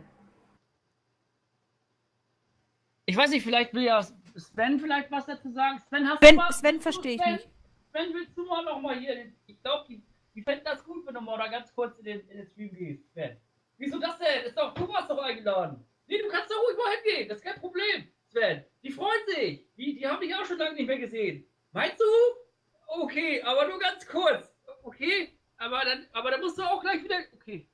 Ich weiß nicht, vielleicht will ja Sven vielleicht was dazu sagen. Sven, hast Sven, du was? Sven verstehe ich Sven, nicht. Sven, willst du mal noch mal hier? den- Ich glaube, die, die fänden das gut, wenn du mal da ganz kurz in den, in den Stream gehst, Sven. Wieso das denn? Ist doch, du warst doch eingeladen. Nee, du kannst doch ruhig mal hingehen. Das ist kein Problem, Sven. Die freuen sich. Die, die haben dich auch schon lange nicht mehr gesehen. Meinst du? Okay, aber nur ganz kurz. Okay, aber dann, aber dann musst du auch gleich wieder. Okay.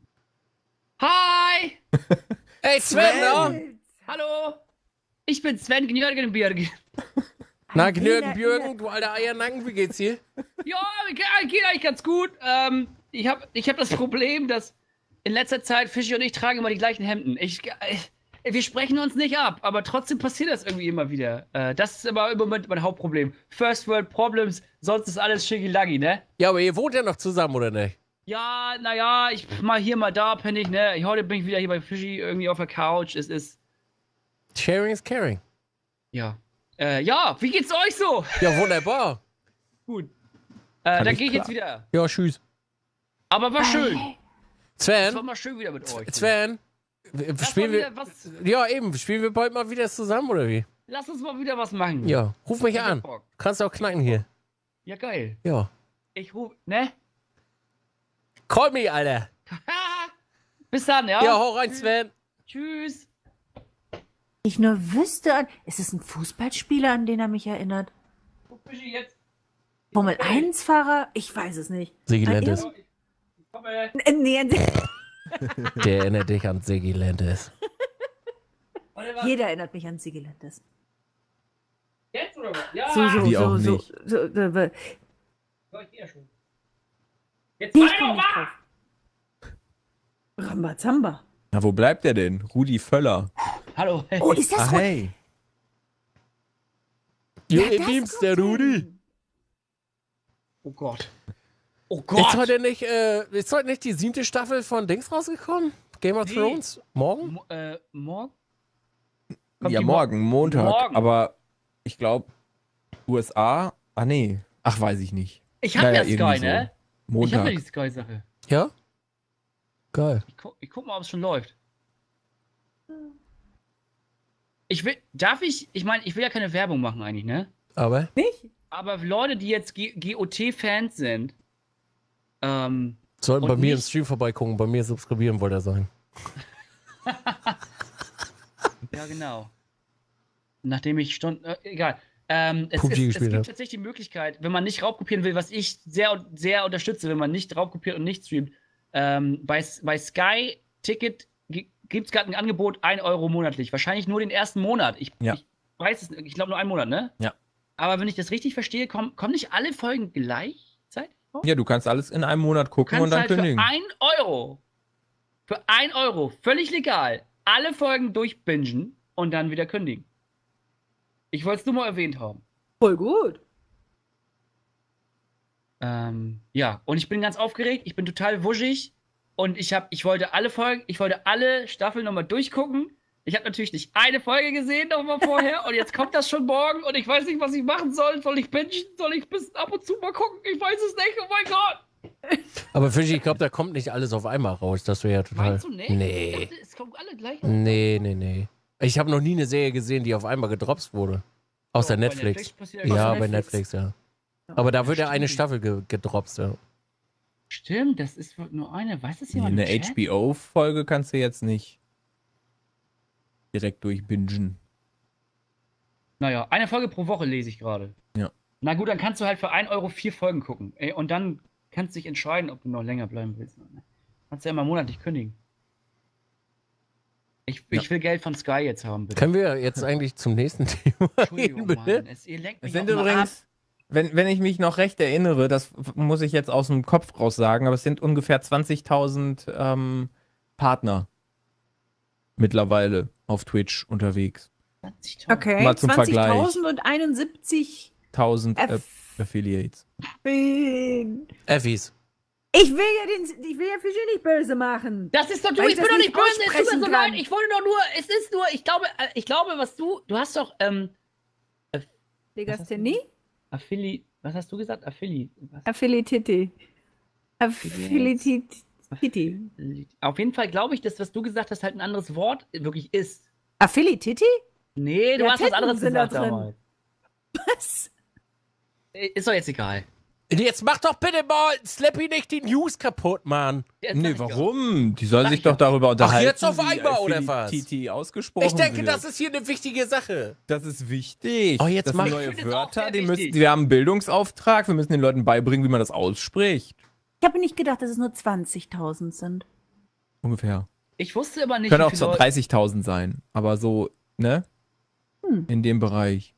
Hi! Ey, Sven, na? Hallo! Ich bin Sven Gnjörgenbjörg. Na, Ein Gnürgen, Wiener- Björgen, du alter Eiernacken, wie geht's dir? Ja, geht, geht eigentlich ganz gut. Ähm, ich habe ich hab das Problem, dass in letzter Zeit Fischi und ich tragen immer die gleichen Hemden. Ich, ich, wir sprechen uns nicht ab, aber trotzdem passiert das irgendwie immer wieder. Äh, das ist aber im Moment mein Hauptproblem. First World Problems, sonst ist alles schicki-laggi, ne? Ja, aber ihr wohnt ja noch zusammen, oder nicht? Ja, naja, ich mal hier, mal da, penne ich, ne? Heute bin ich wieder hier bei Fischi irgendwie auf der Couch. Es ist, Sharing is caring. ja. Äh, ja, wie geht's euch so? Ja, wunderbar. Gut. Äh, dann ich gehe ich klar. jetzt wieder. Ja, tschüss. Aber war schön. Es war Sven, mal schön wieder mit euch. Sven, w- Lass spielen mal wir. wieder was, Ja, eben, spielen wir bald mal wieder zusammen, oder wie? lass uns mal wieder was machen. Ja, ruf mich Ich hab an. Bock. Kannst auch knacken hier. Ja, geil. Ja. Ich ruf, ne? Call me, Alter. Bis dann, ja? Ja, hau rein, Sven. Tschüss. Ich nur wüsste, an, ist es ein Fußballspieler, an den er mich erinnert? Guck, Fischi, jetzt. Formel eins Fahrer? Ich weiß es nicht. Sigi Ein Lendes. Irr- Ich komme. Äh, Nee, ein- Der erinnert dich an Sigi Lendes. Warte, was? jeder erinnert mich an Sigi Lendes. Jetzt oder was? Ja, So, so, Wie so, auch so, nicht. so, so, so. Ja, ich geh ja schon. Jetzt Nee, mach ich ich komm noch nicht mal! drauf. Rambazamba. Na, wo bleibt der denn? Rudi Völler. Hallo. Oh, ist das Ah, Ru- hey. Jo, Ja, ihr das liebst kommt der Rudi. hin. Oh Gott. Oh Ist Gott! heute nicht, äh, ist heute nicht die siebte Staffel von Dings rausgekommen? Game of Nee. Thrones? Morgen? Mo äh, morgen? Kommt Ja, die mo- morgen, Montag. Morgen. Aber ich glaube, U S A. Ah, nee. Ach, weiß ich nicht. Ich hab Naja, ja Sky, irgendwie so. ne? Ich hab ja Montag. die Sky-Sache. Ja? Geil. Ich, gu ich guck mal, ob es schon läuft. Ich will, darf ich, ich meine, ich will ja keine Werbung machen eigentlich, ne? Aber? Nicht? Aber Leute, die jetzt G O T-Fans sind, ähm, Sollten Und bei mir im nicht- Stream vorbeigucken, bei mir subskribieren wollte er sein. ja genau. Nachdem ich Stunden, äh, egal. Ähm, es, P U B G ist, es gespielt gibt hab. tatsächlich die Möglichkeit, wenn man nicht raubkopieren will, was ich sehr, sehr unterstütze, wenn man nicht raubkopiert und nicht streamt, ähm, bei, bei Sky Ticket gibt es gerade ein Angebot, ein Euro monatlich. Wahrscheinlich nur den ersten Monat. Ich, Ja. ich weiß es, ich glaube nur einen Monat, ne? Ja. Aber wenn ich das richtig verstehe, kommen, kommen nicht alle Folgen gleichzeitig raus? Ja, du kannst alles in einem Monat Du gucken und kannst dann halt kündigen. für ein Euro, für ein Euro, völlig legal, alle Folgen durchbingen und dann wieder kündigen. Ich wollte es nur mal erwähnt haben. Voll gut. Ähm, ja, und ich bin ganz aufgeregt, ich bin total wuschig und ich hab, ich wollte alle Folgen, ich wollte alle Staffeln nochmal durchgucken. Ich habe natürlich nicht eine Folge gesehen nochmal vorher und jetzt kommt das schon morgen und ich weiß nicht, was ich machen soll. Soll ich bingen? Soll ich bis ab und zu mal gucken? Ich weiß es nicht, oh mein Gott! Aber Fischi, ich glaube, da kommt nicht alles auf einmal raus. Das wäre ja total. Meinst du nicht? Nee. Ich dachte, es kommen alle gleich. Nee, nee, nee. Ich habe noch nie eine Serie gesehen, die auf einmal gedropst wurde. Außer So, bei Netflix. passiert Ja, Außer bei Netflix. Netflix, ja. Aber da wird ja eine stimmt. Staffel ge gedropst, ja. Stimmt, das ist nur eine. Weiß das Nee, jemand? eine im Chat? H B O-Folge kannst du jetzt nicht direkt durchbingen. Naja, eine Folge pro Woche lese ich gerade. Ja. Na gut, dann kannst du halt für ein Euro vier Folgen gucken. Ey, und dann kannst du dich entscheiden, ob du noch länger bleiben willst. Kannst du ja immer monatlich kündigen. Ich, Ja. ich will Geld von Sky jetzt haben, bitte. Können wir jetzt eigentlich zum nächsten Thema Entschuldigung, gehen, bitte? Mann. Es, ihr lenkt Es mich sind auch mal ab. übrigens, wenn, wenn ich mich noch recht erinnere, das muss ich jetzt aus dem Kopf raus sagen, aber es sind ungefähr zwanzigtausend ähm, Partner mittlerweile auf Twitch unterwegs. zwanzigtausend. Okay. Mal zum Vergleich. zwanzigtausendeinundsiebzig. tausend F- Aff- Affiliates. Effis. Ich will ja den, ich will ja Fischi nicht böse machen. Das ist doch du, Weil ich ich bin das doch nicht nicht böse, es tut mir aussprechen so kann. leid. Ich wollte doch nur, es ist nur, ich glaube, äh, ich glaube, was du, du hast doch, ähm, Legasthenie? Affili, was hast du gesagt? Affili, was? Affiliatiti. Affiliatiti. Auf jeden Fall glaube ich, dass was du gesagt hast, halt ein anderes Wort wirklich ist. Affiliatiti? Nee, du Ja, hast was Titten anderes sind da gesagt drin. damals. Was? Äh, Ist doch jetzt egal. Jetzt mach doch bitte mal Slappy nicht die News kaputt, Mann. Jetzt sag Nee, ich warum? Die soll Sag sich ich doch doch. darüber unterhalten. jetzt auf wie einmal, oder was? Affiliatiti ausgesprochen Ich denke, wird. das ist hier eine wichtige Sache. Das ist wichtig. Oh, jetzt das mach- sind Ich neue finde es auch Wörter, sehr die wichtig. müssen, wir haben einen Bildungsauftrag, wir müssen den Leuten beibringen, wie man das ausspricht. Ich habe nicht gedacht, dass es nur zwanzigtausend sind. Ungefähr. Ich wusste aber nicht, Können wie auch viele so Leute- dreißigtausend sein, aber so, ne? Hm. In dem Bereich.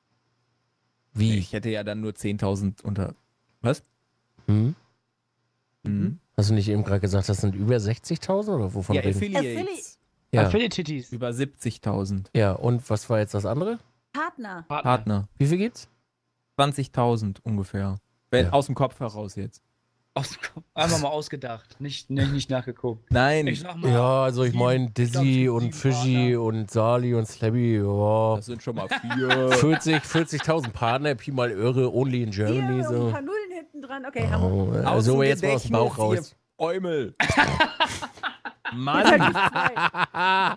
Wie? Ich hätte ja dann nur zehntausend unter. Was? Hm? Mhm. Hast du nicht eben gerade gesagt, das sind über sechzigtausend oder wovon Ja, reden? Affiliates. Ja. Affiliates. Über siebzigtausend ja, und was war jetzt das andere? Partner. Partner. Wie viel gibt's? zwanzigtausend ungefähr. Wenn, Ja. Aus dem Kopf heraus jetzt. Aus, einfach mal ausgedacht, nicht, nicht, nicht nachgeguckt. Nein, Ich sag mal, Ja, also ich sieben- meine ich glaub, es Dizzy gibt und sieben Fischi und Sali und Slappy, ja. das sind schon mal vier. vierzig, vierzigtausend Partner, Pi mal Irre, only in Hier Germany, und ein so. paar Nullen hinten dran. Okay, haben wir. Oh, also dem jetzt mal aus dem Bauch Gedächtnis, raus. ihr Eumel. Jetzt hab Mann. ich zwei.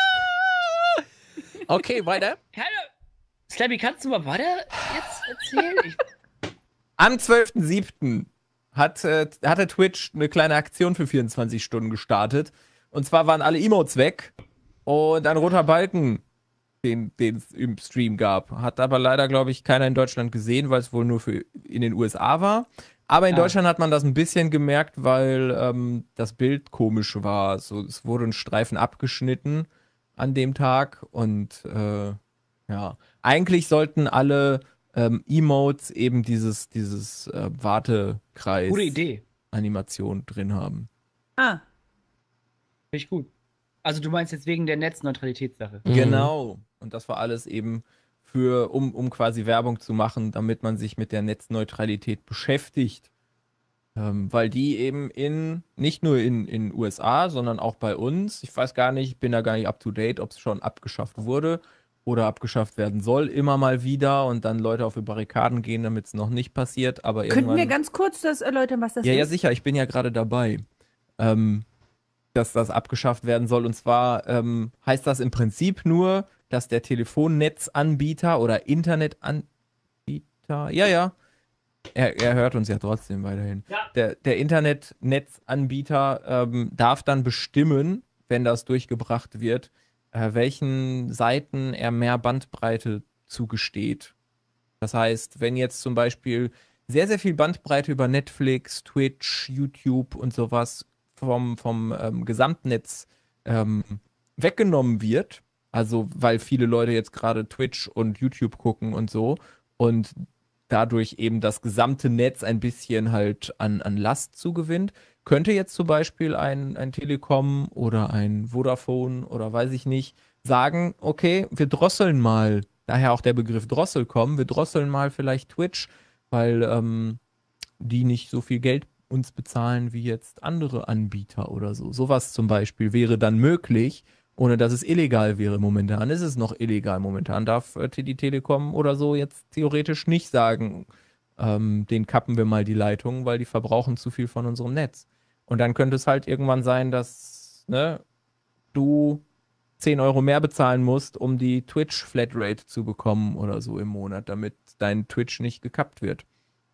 Okay, weiter. Keine. Slappy, kannst du mal weiter jetzt erzählen? Ich, Am zwölften siebten hat, äh, hatte Twitch eine kleine Aktion für vierundzwanzig Stunden gestartet. Und zwar waren alle Emotes weg und ein roter Balken, den es im Stream gab. Hat aber leider, glaube ich, keiner in Deutschland gesehen, weil es wohl nur für in den U S A war. Aber in Ah. Deutschland hat man das ein bisschen gemerkt, weil ähm, das Bild komisch war. So, es wurde ein Streifen abgeschnitten an dem Tag und äh, ja, eigentlich sollten alle ähm, Emotes eben dieses, dieses äh, Wartekreis gute Idee. Animation drin haben. Ah, Finde ich gut. Also du meinst jetzt wegen der Netzneutralitätssache. Mhm. Genau. Und das war alles eben für, um, um quasi Werbung zu machen, damit man sich mit der Netzneutralität beschäftigt. Ähm, weil die eben in, nicht nur in in U S A, sondern auch bei uns, ich weiß gar nicht, ich bin da gar nicht up to date, ob es schon abgeschafft wurde oder abgeschafft werden soll, immer mal wieder und dann Leute auf die Barrikaden gehen, damit es noch nicht passiert, aber Könnten wir irgendwann. ganz kurz das erläutern, was das Ja, ja, ist? sicher, ich bin ja gerade dabei, ähm, dass das abgeschafft werden soll. Und zwar ähm, heißt das im Prinzip nur, dass der Telefonnetzanbieter oder Internetanbieter, ja, ja, er, er hört uns ja trotzdem weiterhin. Ja. Der, der Internetnetzanbieter ähm, darf dann bestimmen, wenn das durchgebracht wird, äh, welchen Seiten er mehr Bandbreite zugesteht. Das heißt, wenn jetzt zum Beispiel sehr, sehr viel Bandbreite über Netflix, Twitch, YouTube und sowas vom, vom ähm, Gesamtnetz ähm, weggenommen wird, also weil viele Leute jetzt gerade Twitch und YouTube gucken und so und dadurch eben das gesamte Netz ein bisschen halt an, an Last zugewinnt, könnte jetzt zum Beispiel ein, ein Telekom oder ein Vodafone oder weiß ich nicht sagen, okay, wir drosseln mal, daher auch der Begriff Drossel kommen, wir drosseln mal vielleicht Twitch, weil ähm, die nicht so viel Geld uns bezahlen wie jetzt andere Anbieter oder so. Sowas zum Beispiel wäre dann möglich, ohne dass es illegal wäre. Momentan ist es noch illegal. Momentan darf äh, die Telekom oder so jetzt theoretisch nicht sagen, ähm, den kappen wir mal die Leitung, weil die verbrauchen zu viel von unserem Netz. Und dann könnte es halt irgendwann sein, dass ne, du zehn Euro mehr bezahlen musst, um die Twitch-Flatrate zu bekommen oder so im Monat, damit dein Twitch nicht gekappt wird.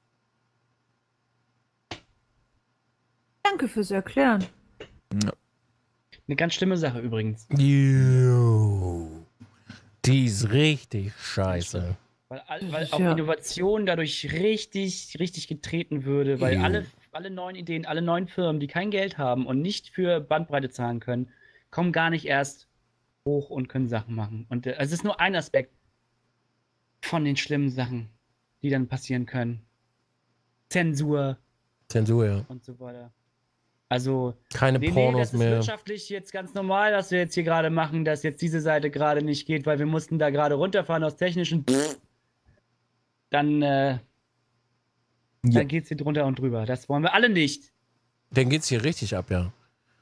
Danke fürs Erklären. Ja. Eine ganz schlimme Sache übrigens. Jo. Die ist richtig scheiße. Weil, all- weil auch Ja. Innovation dadurch richtig, richtig getreten würde, weil Jo. alle, alle neuen Ideen, alle neuen Firmen, die kein Geld haben und nicht für Bandbreite zahlen können, kommen gar nicht erst hoch und können Sachen machen. Und äh, es ist nur ein Aspekt von den schlimmen Sachen, die dann passieren können. Zensur Zensur, ja. und so weiter. Also, Keine nee, nee, Pornos das ist mehr. wirtschaftlich jetzt ganz normal, was wir jetzt hier gerade machen, dass jetzt diese Seite gerade nicht geht, weil wir mussten da gerade runterfahren aus technischen. Dann, äh, Ja. dann geht's hier drunter und drüber. Das wollen wir alle nicht. Dann geht's hier richtig ab, ja.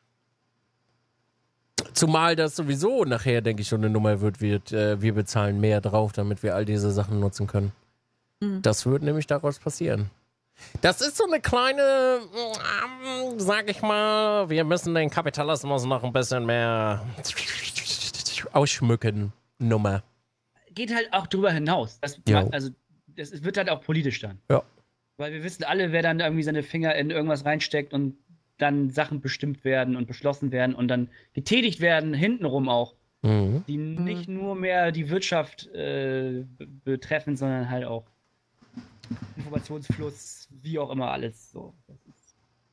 Zumal das sowieso nachher, denke ich, schon eine Nummer wird, wird äh, wir bezahlen mehr drauf, damit wir all diese Sachen nutzen können. Mhm. Das wird nämlich daraus passieren. Das ist so eine kleine, ähm, sag ich mal, wir müssen den Kapitalismus noch ein bisschen mehr ausschmücken, Nummer. Geht halt auch drüber hinaus. Das, Jo. also, das wird halt auch politisch dann. Ja. Weil wir wissen alle, wer dann irgendwie seine Finger in irgendwas reinsteckt und dann Sachen bestimmt werden und beschlossen werden und dann getätigt werden, hintenrum auch, Mhm. die nicht nur mehr die Wirtschaft äh, be- betreffen, sondern halt auch Informationsfluss, wie auch immer alles. So. Das ist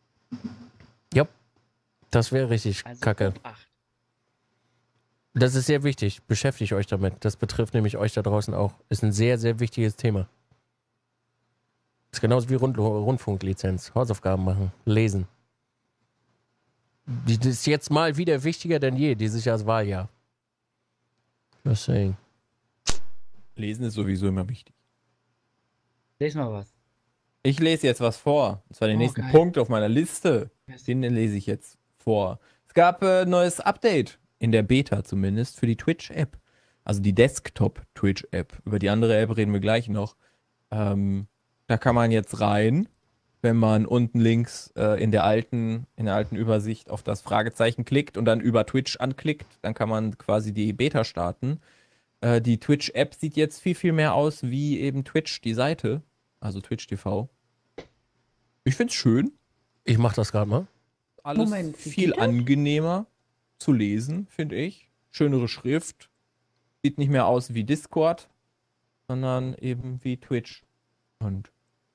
Das wäre richtig also kacke. auf Acht. Das ist sehr wichtig. Beschäftigt euch damit. Das betrifft nämlich euch da draußen auch. Ist ein sehr, sehr wichtiges Thema. Ist genauso wie Rund Rundfunklizenz. Hausaufgaben machen. Lesen. Die- Das ist jetzt mal wieder wichtiger denn je, dieses Jahreswahljahr. Just saying. Lesen ist sowieso immer wichtig. Lest mal was. Ich lese jetzt was vor. Und zwar den Oh, nächsten geil. Punkt auf meiner Liste. Den lese ich jetzt vor. Es gab ein äh, neues Update, in der Beta zumindest, für die Twitch-App. Also die Desktop-Twitch-App. Über die andere App reden wir gleich noch. Ähm, da kann man jetzt rein, wenn man unten links äh, in der alten, in der alten Übersicht auf das Fragezeichen klickt und dann über Twitch anklickt, dann kann man quasi die Beta starten. Äh, die Twitch-App sieht jetzt viel, viel mehr aus wie eben Twitch, die Seite. Also Twitch T V. Ich find's schön. Ich mach das gerade mal. Alles Moment, wie viel geht das? angenehmer zu lesen, finde ich. Schönere Schrift. Sieht nicht mehr aus wie Discord, sondern eben wie Twitch. Und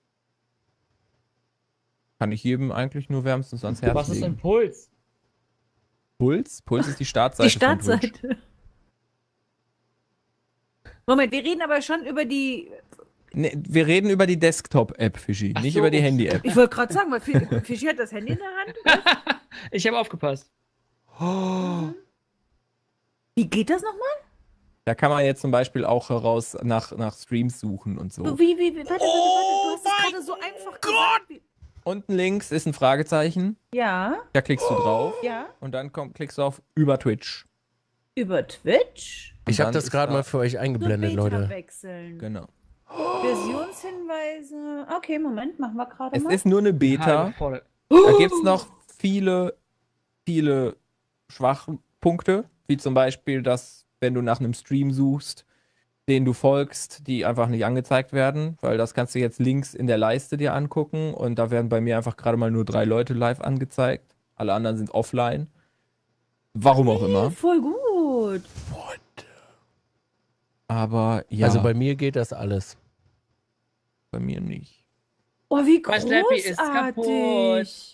kann ich jedem eigentlich nur wärmstens ans Herz Was ist legen. ein Puls? Puls? Puls ist die Startseite Die von Twitch. Startseite. Moment, wir reden aber schon über die. Nee, wir reden über die Desktop-App, Fischi, Ach nicht so, über die ups. Handy-App. Ich wollte gerade sagen, weil Fi- Fischi hat das Handy in der Hand. Ich habe aufgepasst. Wie geht das nochmal? Da kann man jetzt zum Beispiel auch heraus nach, nach Streams suchen und so. Wie, wie, wie, warte, warte, warte. Du hast es gerade so einfach gesagt. Wie- Unten links ist ein Fragezeichen. Ja, Da klickst du drauf. ja. Und dann komm, klickst du auf über Twitch. Über Twitch. Und Ich habe dann das ist gerade da- mal für euch Zur eingeblendet, Beta Leute. wechseln. Genau. Versionshinweise. Okay, Moment, machen wir gerade Es mal. ist nur eine Beta. Halbe voll. Da gibt es noch viele, viele schwache Punkte, wie zum Beispiel, dass, wenn du nach einem Stream suchst, den du folgst, die einfach nicht angezeigt werden, weil das kannst du jetzt links in der Leiste dir angucken und da werden bei mir einfach gerade mal nur drei Leute live angezeigt. Alle anderen sind offline. Warum auch immer. Voll gut. Aber ja, Also bei mir geht das alles. bei mir nicht. Oh, wie Mein Slappy ist kaputt. großartig.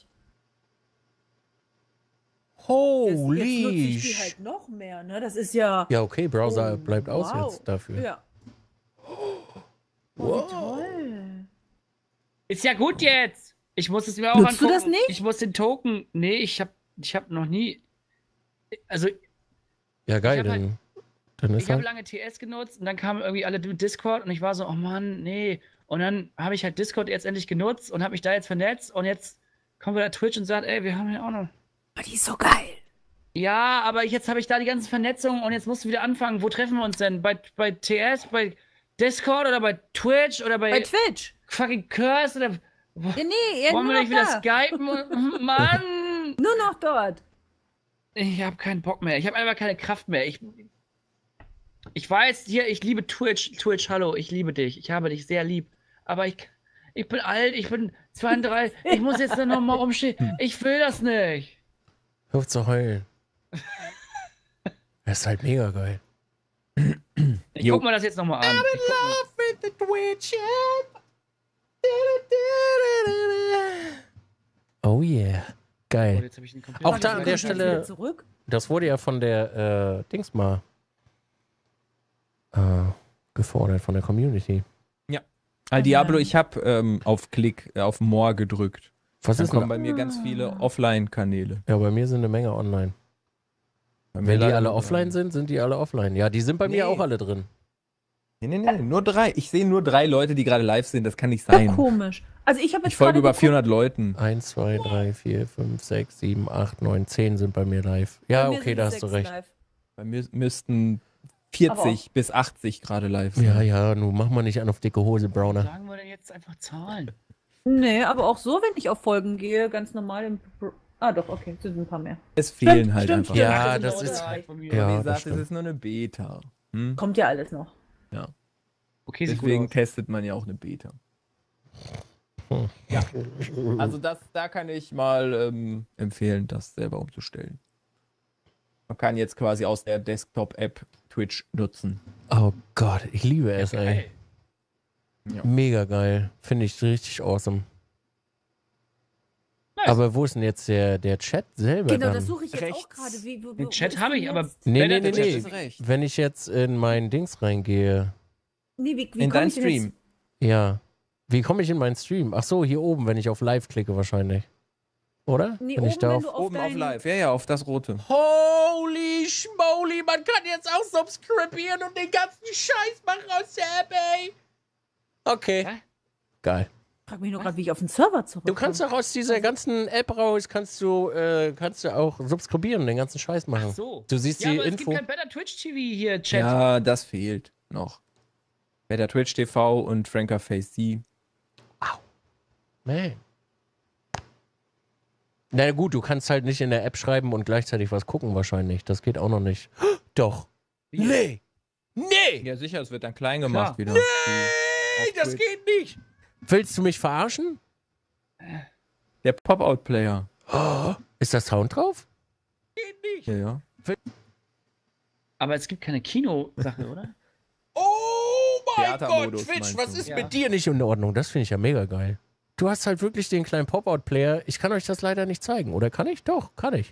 Jetzt, jetzt nutze Holy ich die sh- halt noch mehr, ne? Das ist ja... Ja, okay, Browser Oh, bleibt aus wow. jetzt dafür. Ja. Oh, wie toll. Ist ja gut jetzt. Ich muss es mir auch Nutzt du angucken. das nicht? Ich muss den Token. Nee, ich hab, ich hab noch nie. Also, Ja, geil, Ich hab halt- dann, dann ist ich habe halt. lange T S genutzt und dann kamen irgendwie alle mit Discord und ich war so, oh Mann, nee. Und dann habe ich halt Discord jetzt endlich genutzt und habe mich da jetzt vernetzt und jetzt kommt wieder Twitch und sagt, ey, wir haben ja auch noch. Oh, die ist so geil. Ja, aber jetzt habe ich da die ganzen Vernetzungen und jetzt musst du wieder anfangen. Wo treffen wir uns denn? Bei, bei T S, bei Discord oder bei Twitch oder bei, Bei Twitch. fucking Curse oder. Wo, Ja, nee, ja, wollen nur wir noch nicht wieder da. skypen? Und- Mann! Nur noch dort. Ich habe keinen Bock mehr. Ich habe einfach keine Kraft mehr. Ich, ich weiß, hier, ich liebe Twitch. Twitch, hallo, ich liebe dich. Ich habe dich sehr lieb. Aber ich, ich bin alt, ich bin zweiunddreißig. Ich muss jetzt dann nochmal umstehen. Ich will das nicht. Hör auf zu heulen. Das ist halt mega geil. Ich Jo. guck mir das jetzt nochmal an. Ich guck mir- with the Twitch. Oh yeah. Oh, Geil. jetzt hab ich den Computer Auch da an der Jetzt Stelle- wieder zurück. Das wurde ja von der äh, Dings mal äh, gefordert, von der Community. Al Diablo, ich habe ähm, auf Klick, äh, auf More gedrückt. Was Dann ist kommen denn? bei mir ganz viele Offline-Kanäle. Ja, bei mir sind eine Menge online. Bei mir Wenn die leider alle nur offline drei. sind, sind die alle offline. Ja, die sind bei Nee. mir auch alle drin. Nee, nee, nee, nur drei. Ich sehe nur drei Leute, die gerade live sind. Das kann nicht Ja, sein. komisch. Also ich habe jetzt Ich folge gerade über geguckt- vierhundert Leuten. eins, zwei, drei, vier, fünf, sechs, sieben, acht, neun, zehn sind bei mir live. Ja, Bei mir okay, sind da hast du sechs recht. live. Bei mir müssten vierzig bis achtzig gerade live sein. Ja, ja, nun mach mal nicht an auf dicke Hose, Browner. Sagen wir denn jetzt einfach Zahlen? Nee, aber auch so, wenn ich auf Folgen gehe, ganz normal im... Ah doch, okay, es sind ein paar mehr. Es fehlen Stimmt, halt stimmt, einfach. stimmt. Ja, sind das Leute ist- dabei. Von mir. Ja, Wie das gesagt, es stimmt. ist nur eine Beta. Hm? Kommt ja alles noch. Okay, sieht Deswegen gut aus. testet man ja auch eine Beta. Ja. Also das, da kann ich mal ähm, empfehlen, das selber umzustellen. Man kann jetzt quasi aus der Desktop-App Twitch nutzen. Oh Gott, ich liebe es, ey. Geil. Ja. Mega geil. Finde ich richtig awesome. Nice. Aber wo ist denn jetzt der, der Chat selber Genau, dann? das suche ich jetzt Rechts. auch gerade. Wie, wo, wo, Den Chat wo ist habe denn ich, aber jetzt? Nee, Wenn nee, er nee, der Chat nee. ist recht. Wenn ich jetzt in meinen Dings reingehe, Nee, wie, wie In komm deinen ich denn Stream. Jetzt? ja. Wie komme ich in meinen Stream? Ach so, hier oben, wenn ich auf Live klicke wahrscheinlich. Oder? Nee, wenn oben, ich da wenn auf du auf Oben auf dein... live. Ja, ja, auf das rote. Holy schmoly, man kann jetzt auch subscribieren und den ganzen Scheiß machen aus der App, ey. Okay. Hä? Geil. Frag mich nur gerade, wie ich auf den Server zurückkomme. Du kannst auch aus dieser ganzen App raus, kannst du, äh, kannst du auch subskribieren und den ganzen Scheiß machen. Ach so. Du siehst Ja, die aber es Info. gibt kein Better Twitch T V hier, Chat. Ja, das fehlt noch. Better Twitch T V und Franker Face C. Man. Na gut, du kannst halt nicht in der App schreiben und gleichzeitig was gucken wahrscheinlich. Das geht auch noch nicht. Doch. Wie? Nee. Nee. Ja, sicher, es wird dann klein gemacht Klar. wieder. Nee, Auf das Twitch. geht nicht. Willst du mich verarschen? Der Pop-Out-Player. Oh, ist da Sound drauf? Geht nicht. Ja, ja. Aber es gibt keine Kino-Sache, oder? Oh mein Gott, Theatermodus, Twitch, meinst was du? ist Ja. mit dir nicht in Ordnung? Das finde ich ja mega geil. Du hast halt wirklich den kleinen Pop-Out-Player. Ich kann euch das leider nicht zeigen. Oder kann ich? Doch, kann ich.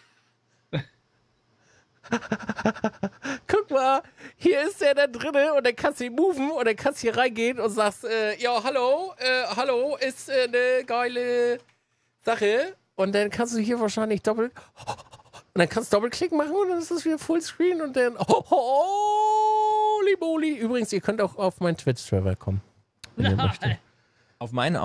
Guck mal, hier ist der da drinne und dann kannst du ihn moven und dann kannst du hier reingehen und sagst, äh, ja, hallo, äh, hallo, ist äh, eine geile Sache. Und dann kannst du hier wahrscheinlich doppelt und dann kannst du Doppelklick machen und dann ist es wieder Fullscreen und dann holy moly. Übrigens, ihr könnt auch auf meinen Twitch-Server kommen, wenn ihr möchtet. Auf meinen auch.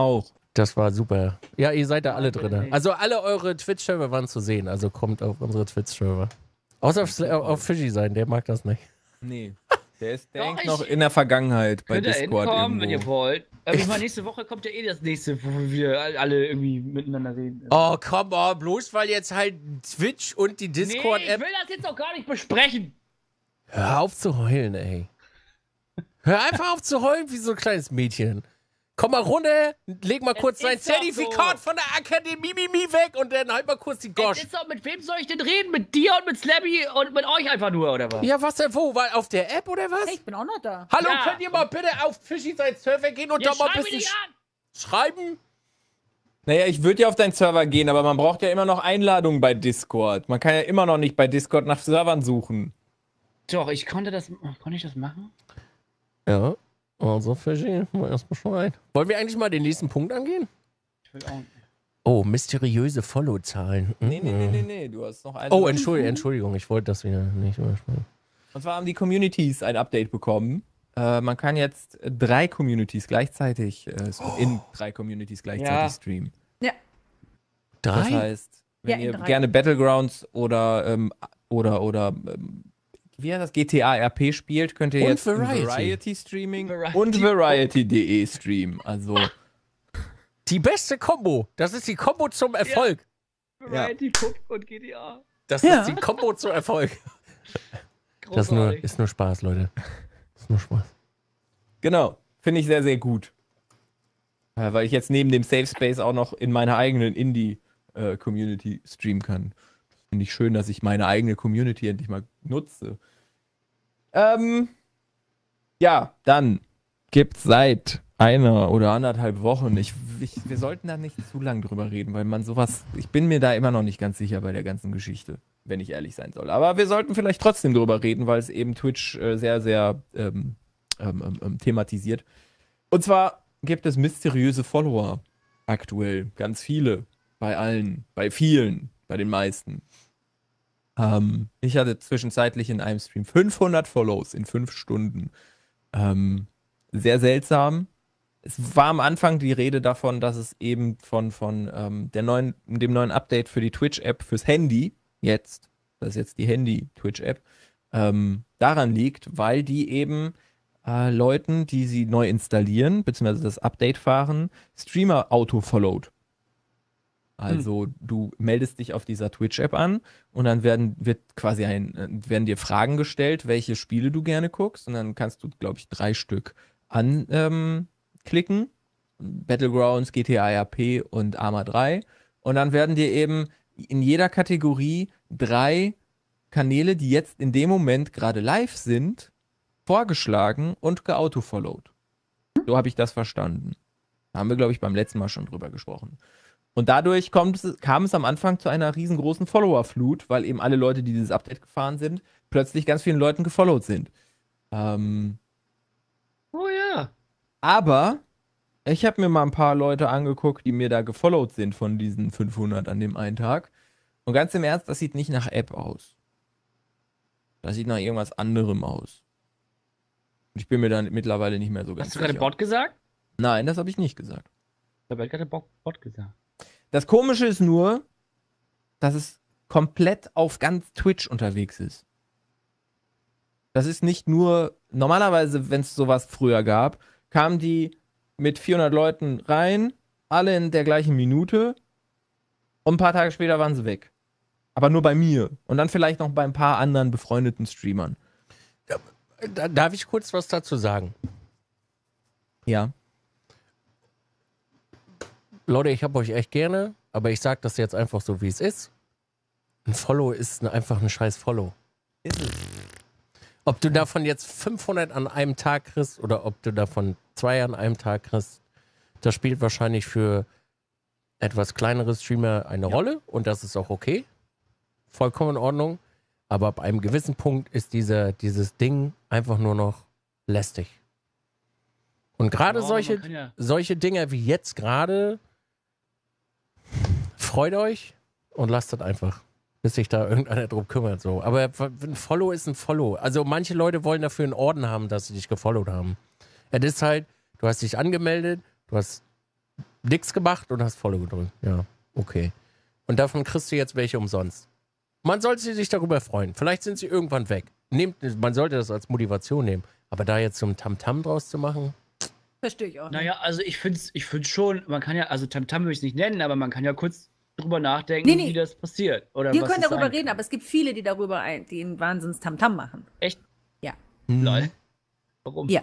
Das war super. Ja, ihr seid da alle bitte drin. nicht. Also alle eure Twitch-Server waren zu sehen. Also kommt auf unsere Twitch-Server. Außer auf, auf Fischi sein, der mag das nicht. Nee. Der, ist, der Doch, hängt ich- noch in der Vergangenheit bei Könnt ihr Discord hinkommen, wenn ihr irgendwo. wollt. Aber ich meine, nächste Woche kommt ja eh das nächste, wo wir alle irgendwie miteinander reden. Oh, komm on, bloß weil jetzt halt Twitch und die nee, ich Discord-App... will das jetzt auch gar nicht besprechen. Hör auf zu heulen, ey. Hör einfach auf zu heulen wie so ein kleines Mädchen. Komm mal runter, leg mal Es kurz sein ist doch Zertifikat so. von der Akademie Mimi weg und dann halt mal kurz die Jetzt Gosch. ist doch, mit wem soll ich denn reden? Mit dir und mit Slabby und mit euch einfach nur, oder was? Ja, was denn wo? Weil auf der App oder was? Hey, ich bin auch noch da. Hallo, Ja. könnt ihr mal bitte auf Fischi sein Server gehen und Jetzt da mal ein schreib bisschen mich sch an! schreiben? Naja, ich würde ja auf deinen Server gehen, aber man braucht ja immer noch Einladungen bei Discord. Man kann ja immer noch nicht bei Discord nach Servern suchen. Doch, ich konnte das. Konnte ich das machen? Ja, also Fischi, mal erst Bescheid. Wollen wir eigentlich mal den nächsten Punkt angehen? Ich will auch. Oh, mysteriöse Follow-Zahlen. Nee, nee, nee, Mhm. nee, nee, du hast noch einen. Oh, Entschuldigung, Entschuldigung, ich wollte das wieder nicht überspringen. Und zwar haben die Communities ein Update bekommen. Äh, man kann jetzt drei Communities gleichzeitig, äh, in drei Communities gleichzeitig Ja. streamen. Ja. Das Drei? heißt, wenn Ja, in ihr drei. gerne Battlegrounds oder ähm, oder oder ähm, wie heißt das G T A R P spielt, könnt ihr Und jetzt Variety. im Variety Streaming Variety. und Variety punkt de streamen. Also Die beste Kombo. Das ist die Kombo zum Erfolg. Variety, Pup und G T A. Das Ja. ist die Kombo zum Erfolg. Das ist nur, Großartig. ist nur Spaß, Leute. Ist nur Spaß. genau, finde ich sehr sehr gut, äh, weil ich jetzt neben dem Safe Space auch noch in meiner eigenen Indie äh, Community streamen kann. Finde ich schön, dass ich meine eigene Community endlich mal nutze. Ähm, ja, dann gibt's seit einer oder anderthalb Wochen, ich, ich, wir sollten da nicht zu lang drüber reden, weil man sowas, ich bin mir da immer noch nicht ganz sicher bei der ganzen Geschichte, wenn ich ehrlich sein soll. Aber wir sollten vielleicht trotzdem drüber reden, weil es eben Twitch äh, sehr, sehr ähm, ähm, ähm, thematisiert. Und zwar gibt es mysteriöse Follower aktuell, ganz viele, bei allen, bei vielen, bei den meisten. Ähm, ich hatte zwischenzeitlich in einem Stream fünfhundert Follows in fünf Stunden. Ähm, sehr seltsam. Es war am Anfang die Rede davon, dass es eben von, von ähm, der neuen, dem neuen Update für die Twitch-App fürs Handy, jetzt, das ist jetzt die Handy-Twitch-App, ähm, daran liegt, weil die eben äh, Leuten, die sie neu installieren, beziehungsweise das Update fahren, Streamer auto-followed. Also du meldest dich auf dieser Twitch-App an und dann werden, wird quasi ein, äh, werden dir Fragen gestellt, welche Spiele du gerne guckst und dann kannst du, glaube ich, drei Stück anklicken. Ähm, Battlegrounds, G T A R P und Arma drei. Und dann werden dir eben in jeder Kategorie drei Kanäle, die jetzt in dem Moment gerade live sind, vorgeschlagen und geautofollowed. So habe ich das verstanden. Da haben wir, glaube ich, beim letzten Mal schon drüber gesprochen. Und dadurch kommt es, kam es am Anfang zu einer riesengroßen Follower-Flut, weil eben alle Leute, die dieses Update gefahren sind, plötzlich ganz vielen Leuten gefollowt sind. Ähm, Oh ja. aber ich habe mir mal ein paar Leute angeguckt, die mir da gefollowt sind von diesen fünfhundert an dem einen Tag. Und ganz im Ernst, das sieht nicht nach App aus. Das sieht nach irgendwas anderem aus. Und ich bin mir dann mittlerweile nicht mehr so ganz Hast du gerade sicher. Bot gesagt? Nein, das habe ich nicht gesagt. Ich habe gerade Bot, Bot gesagt. Das Komische ist nur, dass es komplett auf ganz Twitch unterwegs ist. Das ist nicht nur, normalerweise, wenn es sowas früher gab, kamen die mit vierhundert Leuten rein, alle in der gleichen Minute und ein paar Tage später waren sie weg. Aber nur bei mir und dann vielleicht noch bei ein paar anderen befreundeten Streamern. Da, darf ich kurz was dazu sagen? Ja. Leute, ich hab euch echt gerne, aber ich sag das jetzt einfach so, wie es ist. Ein Follow ist ne- einfach ein scheiß Follow. Ist es. Ob du davon jetzt fünfhundert an einem Tag kriegst oder ob du davon zwei an einem Tag kriegst, das spielt wahrscheinlich für etwas kleinere Streamer eine Ja. Rolle und das ist auch okay. Vollkommen in Ordnung. Aber ab einem gewissen Punkt ist dieser, dieses Ding einfach nur noch lästig. Und gerade Ja, solche, man kann ja- solche Dinger wie jetzt gerade, freut euch und lasst das einfach, bis sich da irgendeiner drum kümmert. So. Aber ein Follow ist ein Follow. Also manche Leute wollen dafür einen Orden haben, dass sie dich gefollowt haben. Es ist halt, du hast dich angemeldet, du hast nix gemacht und hast Follow gedrückt. Ja, okay. Und davon kriegst du jetzt welche umsonst. Man sollte sich darüber freuen. Vielleicht sind sie irgendwann weg. Nehmt, man sollte das als Motivation nehmen. Aber da jetzt so ein Tamtam draus zu machen. Verstehe ich auch nicht. Naja, also ich finde ich find schon, man kann ja, also Tamtam würde ich es nicht nennen, aber man kann ja kurz drüber nachdenken, Nee, nee. wie das passiert. Oder Wir was können es darüber sein reden, kann. aber es gibt viele, die darüber ein, die einen Wahnsinns-Tamtam machen. Echt? Ja. Lol. Warum? Ja.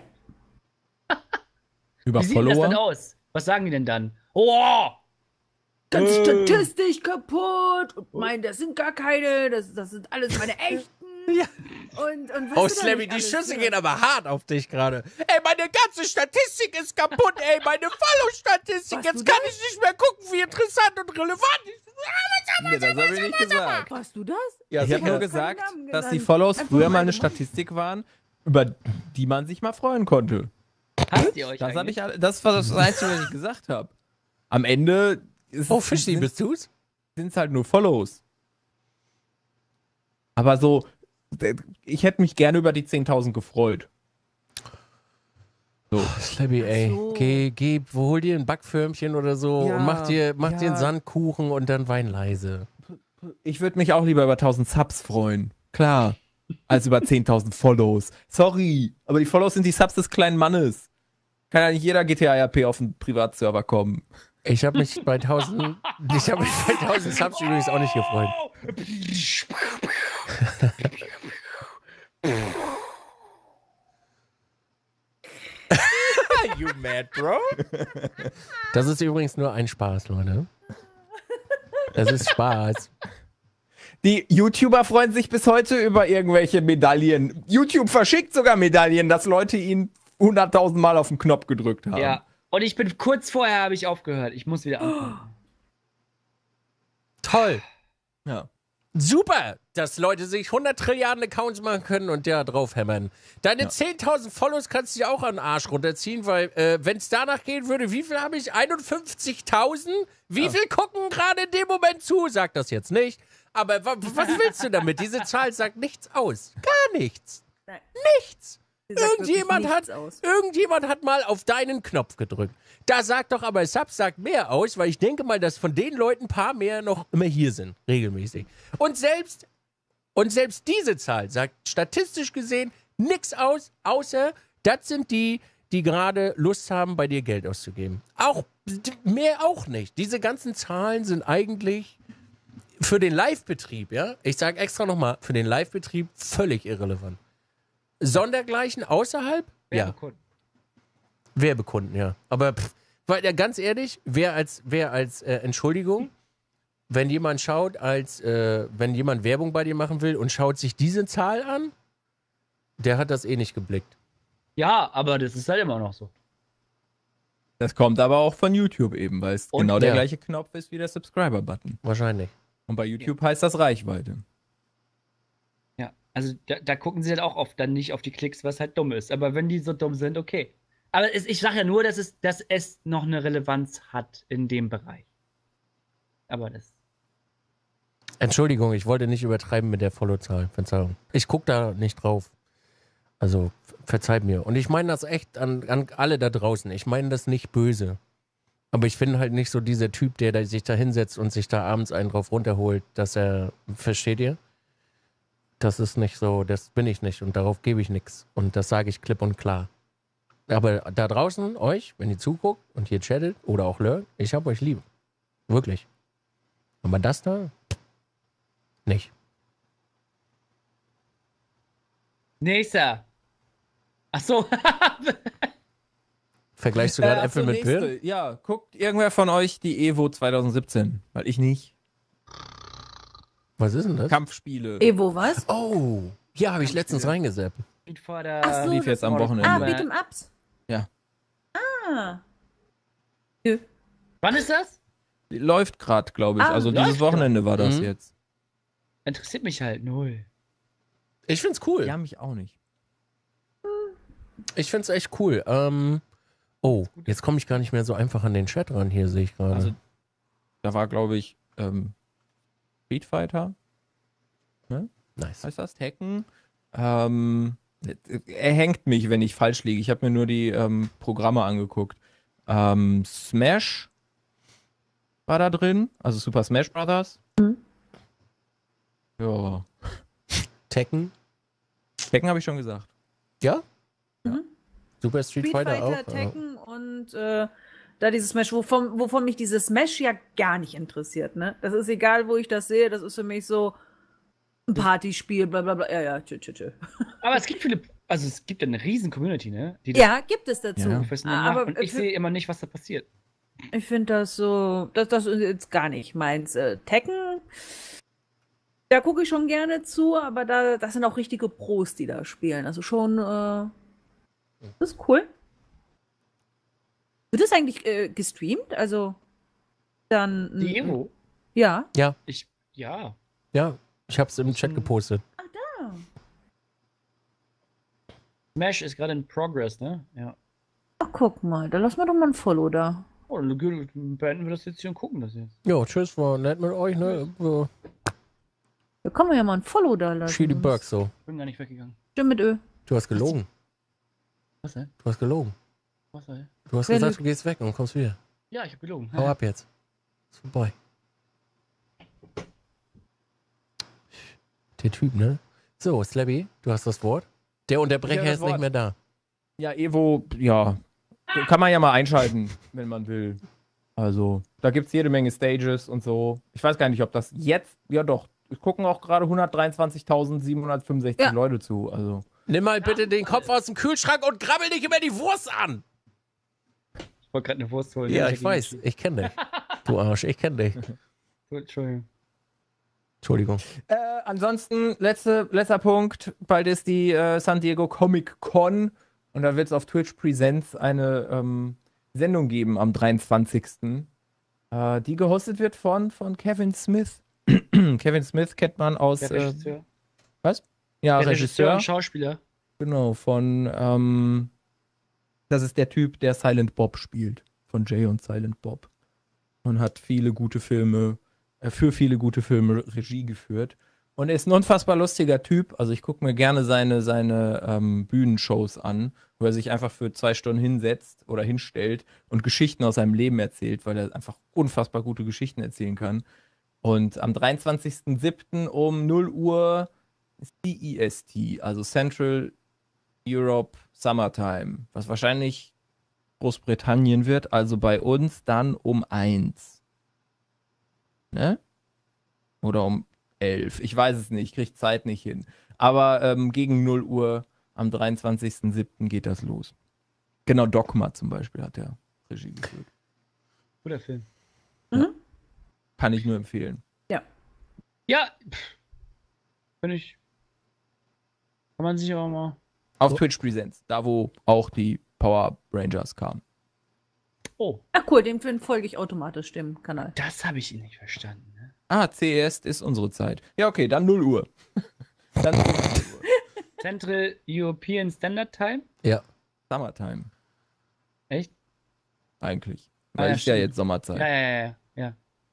Über Wie sieht denn das dann Follower. aus? Was sagen die denn dann? Oh! Ganz Äh. statistisch kaputt und meinen, das sind gar keine, das, das sind alles meine echten. Ja. Und, und was Oh, du da Slammy, nicht die alles Schüsse hörst. gehen aber hart auf dich gerade. Ey, meine ganze Statistik ist kaputt, ey, meine Follow-Statistik. Warst Jetzt du kann das? ich nicht mehr gucken, wie interessant und relevant ich bin. Nee, das habe ich nicht gesagt. Warst du das? Ja, Ich habe sicher. nur keinen gesagt, Namen dass die genannt. Follows Einfach früher mal mal eine gemacht. Statistik waren, über die man sich mal freuen konnte. Hasst ihr euch Das habe eigentlich? ich, all- das war das Einzige, was ich gesagt habe. Am Ende ist Oh, Fischli, sind bist du's? es halt nur Follows. Aber so, ich hätte mich gerne über die zehntausend gefreut. So. Slammy, ey, so. geh, geh, hol dir ein Backförmchen oder so Ja, und mach dir, mach dir einen ja. Sandkuchen und dann wein leise. Ich würde mich auch lieber über tausend Subs freuen. Klar. Als über zehntausend Follows. Sorry, aber die Follows sind die Subs des kleinen Mannes. Kann ja nicht jeder G T A R P auf den Privatserver kommen. Ich habe mich bei tausend, ich habe mich bei tausend Subs übrigens auch nicht gefreut. You mad, bro? Das ist übrigens nur ein Spaß, Leute. Das ist Spaß. Die YouTuber freuen sich bis heute über irgendwelche Medaillen. YouTube verschickt sogar Medaillen, dass Leute ihnen hunderttausend Mal auf den Knopf gedrückt haben. Ja. Und ich bin kurz vorher habe ich aufgehört. Ich muss wieder anfangen. Toll. Ja. Super, dass Leute sich hundert Trilliarden Accounts machen können und der draufhämmern. Deine Ja. zehntausend Follows kannst du dir auch an den Arsch runterziehen, weil äh, wenn es danach gehen würde, wie viel habe ich? einundfünfzigtausend? Wie Ja. viel gucken gerade in dem Moment zu? Sag das jetzt nicht. Aber wa was willst du damit? Diese Zahl sagt nichts aus. Gar nichts. Nein. Nichts. Sie sagt wirklich Irgendjemand nichts hat, aus. irgendjemand hat mal auf deinen Knopf gedrückt. Da sagt doch aber Sub sagt mehr aus, weil ich denke mal, dass von den Leuten ein paar mehr noch immer hier sind, regelmäßig. Und selbst, und selbst diese Zahl sagt statistisch gesehen nichts aus, außer das sind die, die gerade Lust haben, bei dir Geld auszugeben. Auch, mehr auch nicht. Diese ganzen Zahlen sind eigentlich für den Live-Betrieb, ja, ich sage extra nochmal, für den Live-Betrieb völlig irrelevant. Sondergleichen außerhalb? Ja. Werbekunden. Werbekunden, ja. Aber pff, weil, ja, ganz ehrlich, wer als, wer als äh, Entschuldigung, wenn jemand schaut, als äh, wenn jemand Werbung bei dir machen will und schaut sich diese Zahl an, der hat das eh nicht geblickt. Ja, aber das ist halt immer noch so. Das kommt aber auch von YouTube eben, weil es Und- genau der Ja. gleiche Knopf ist wie der Subscriber-Button. Wahrscheinlich. Und bei YouTube heißt das Reichweite. Ja, also da, da gucken sie halt auch oft dann nicht auf die Klicks, was halt dumm ist. Aber wenn die so dumm sind, okay. Aber es, ich sage ja nur, dass es, dass es noch eine Relevanz hat in dem Bereich. Aber das. Entschuldigung, ich wollte nicht übertreiben mit der Follow-Zahl. Verzeihung. Ich gucke da nicht drauf. Also, ver- verzeiht mir. Und ich meine das echt an, an alle da draußen. Ich meine das nicht böse. Aber ich bin halt nicht so dieser Typ, der da sich da hinsetzt und sich da abends einen drauf runterholt, dass er, versteht ihr? Das ist nicht so, das bin ich nicht und darauf gebe ich nichts. Und das sage ich klipp und klar. Aber da draußen, euch, wenn ihr zuguckt und hier chattet oder auch lurkt, ich hab euch lieb. Wirklich. Aber das da, nicht. Nächster. Ach so. Vergleichst du gerade Äh, Äpfel achso, mit nächste. Birnen? Ja, guckt irgendwer von euch die Evo zwanzig siebzehn? Weil ich nicht. Was ist denn das? Kampfspiele. Evo, was? Oh, hier habe ich letztens reingesappt. Vor der Ach so, lief jetzt am Ah, Wochenende. Beat'em Ups. Ja. Ah. Wann ist das? Läuft gerade, glaube ich. Ah, also läuft dieses Wochenende war das Mhm. jetzt. Interessiert mich halt null. Ich find's cool. Ja, mich auch nicht. Ich find's echt cool. Ähm, oh, jetzt komme ich gar nicht mehr so einfach an den Chat ran. Hier sehe ich gerade. Also, da war, glaube ich, ähm, Street Fighter, nice. heißt das? Hacken. Ähm, er hängt mich, wenn ich falsch liege. Ich habe mir nur die ähm, Programme angeguckt. Ähm, Smash war da drin, also Super Smash Brothers. Mhm. Ja. Tekken. Tekken habe ich schon gesagt. Ja? Mhm. Super Street, Street Fighter, Fighter, auch. Tekken und äh, da dieses Smash, wovon, wovon mich dieses Smash ja gar nicht interessiert, ne? Das ist egal, wo ich das sehe, das ist für mich so ein Partyspiel, bla bla bla. Ja, ja, tschö, tschö, tschö. Aber es gibt viele, also es gibt eine riesen Community, ne? Die das Ja, gibt es dazu. Ja. professionell Aber macht. Und ich für- sehe immer nicht, was da passiert. Ich finde das so, das, das ist jetzt gar nicht meins. Äh, Tekken, da gucke ich schon gerne zu, aber da, das sind auch richtige Pros, die da spielen. Also schon, äh, das ist cool. Wird das eigentlich äh, gestreamt? Also dann. Die Evo? Ja. Ja, Ich, ja. ja. Ich hab's im Chat gepostet. Smash ist gerade in Progress, ne? Ja. Ach, guck mal, da lassen wir doch mal ein Follow da. Oh, dann beenden wir das jetzt hier und gucken das jetzt. Ja, tschüss, war nett mit euch, ne? So, Da kann man ja mal ein Follow da lassen. Chili Bugs, so. Ich bin gar nicht weggegangen. Stimmt mit Ö. Du hast gelogen. Was denn? Du hast gelogen. Was denn? Du hast Wer gesagt, lügt? du gehst weg und kommst wieder. Ja, ich hab gelogen. Hau ab jetzt. Ist vorbei. Der Typ, ne? So, Slabby, du hast das Wort. Der Unterbrecher das ist nicht Wort. mehr da. Ja, Evo, ja. Kann man ja mal einschalten, wenn man will. Also, da gibt es jede Menge Stages und so. Ich weiß gar nicht, ob das jetzt. Ja, doch. Es gucken auch gerade hundertdreiundzwanzigtausendsiebenhundertfünfundsechzig Ja. Leute zu. Also. Nimm mal bitte den Kopf aus dem Kühlschrank und grabbel dich über die Wurst an. Ich wollte gerade eine Wurst holen. Ja, hab ich weiß. dagegen Ich kenne dich. Du Arsch, ich kenne dich. geschrieben. Entschuldigung. Entschuldigung. Äh, ansonsten, letzte, letzter Punkt. Bald ist die äh, San Diego Comic Con. Und da wird es auf Twitch Presents eine ähm, Sendung geben am dreiundzwanzigsten Äh, die gehostet wird von, von Kevin Smith. Kevin Smith kennt man aus. Der Äh, Regisseur. ja, Der Regisseur Regisseur. und Schauspieler. Genau, von. Ähm, das ist der Typ, der Silent Bob spielt. Von Jay und Silent Bob. Und hat viele gute Filme, äh, für viele gute Filme Regie geführt. Und er ist ein unfassbar lustiger Typ. Also ich gucke mir gerne seine, seine ähm, Bühnenshows an, wo er sich einfach für zwei Stunden hinsetzt oder hinstellt und Geschichten aus seinem Leben erzählt, weil er einfach unfassbar gute Geschichten erzählen kann. Und am dreiundzwanzigsten siebten um null Uhr C E S T, also Central Europe Summertime, was wahrscheinlich Großbritannien wird, also bei uns dann um eins. Ne? Oder um elf. Ich weiß es nicht, ich kriege Zeit nicht hin. Aber ähm, gegen null Uhr am dreiundzwanzigsten siebten geht das los. Genau, Dogma zum Beispiel hat er Regie geführt. Guter Film. Kann ich nur empfehlen. Ja, pff, finde ich. Kann man sich aber mal. Auf Twitch Presents, da wo auch die Power Rangers kamen. Oh, Ach cool, dem Film folge ich automatisch dem Kanal. das habe ich nicht verstanden. Ne? Ah, C E S ist unsere Zeit. Ja, okay, dann null Uhr. Dann null Uhr. Central European Standard Time? Ja. Summertime, Echt? eigentlich. Ah, Weil ja, ist ja stimmt. jetzt Sommerzeit. Ja, ja, ja, ja.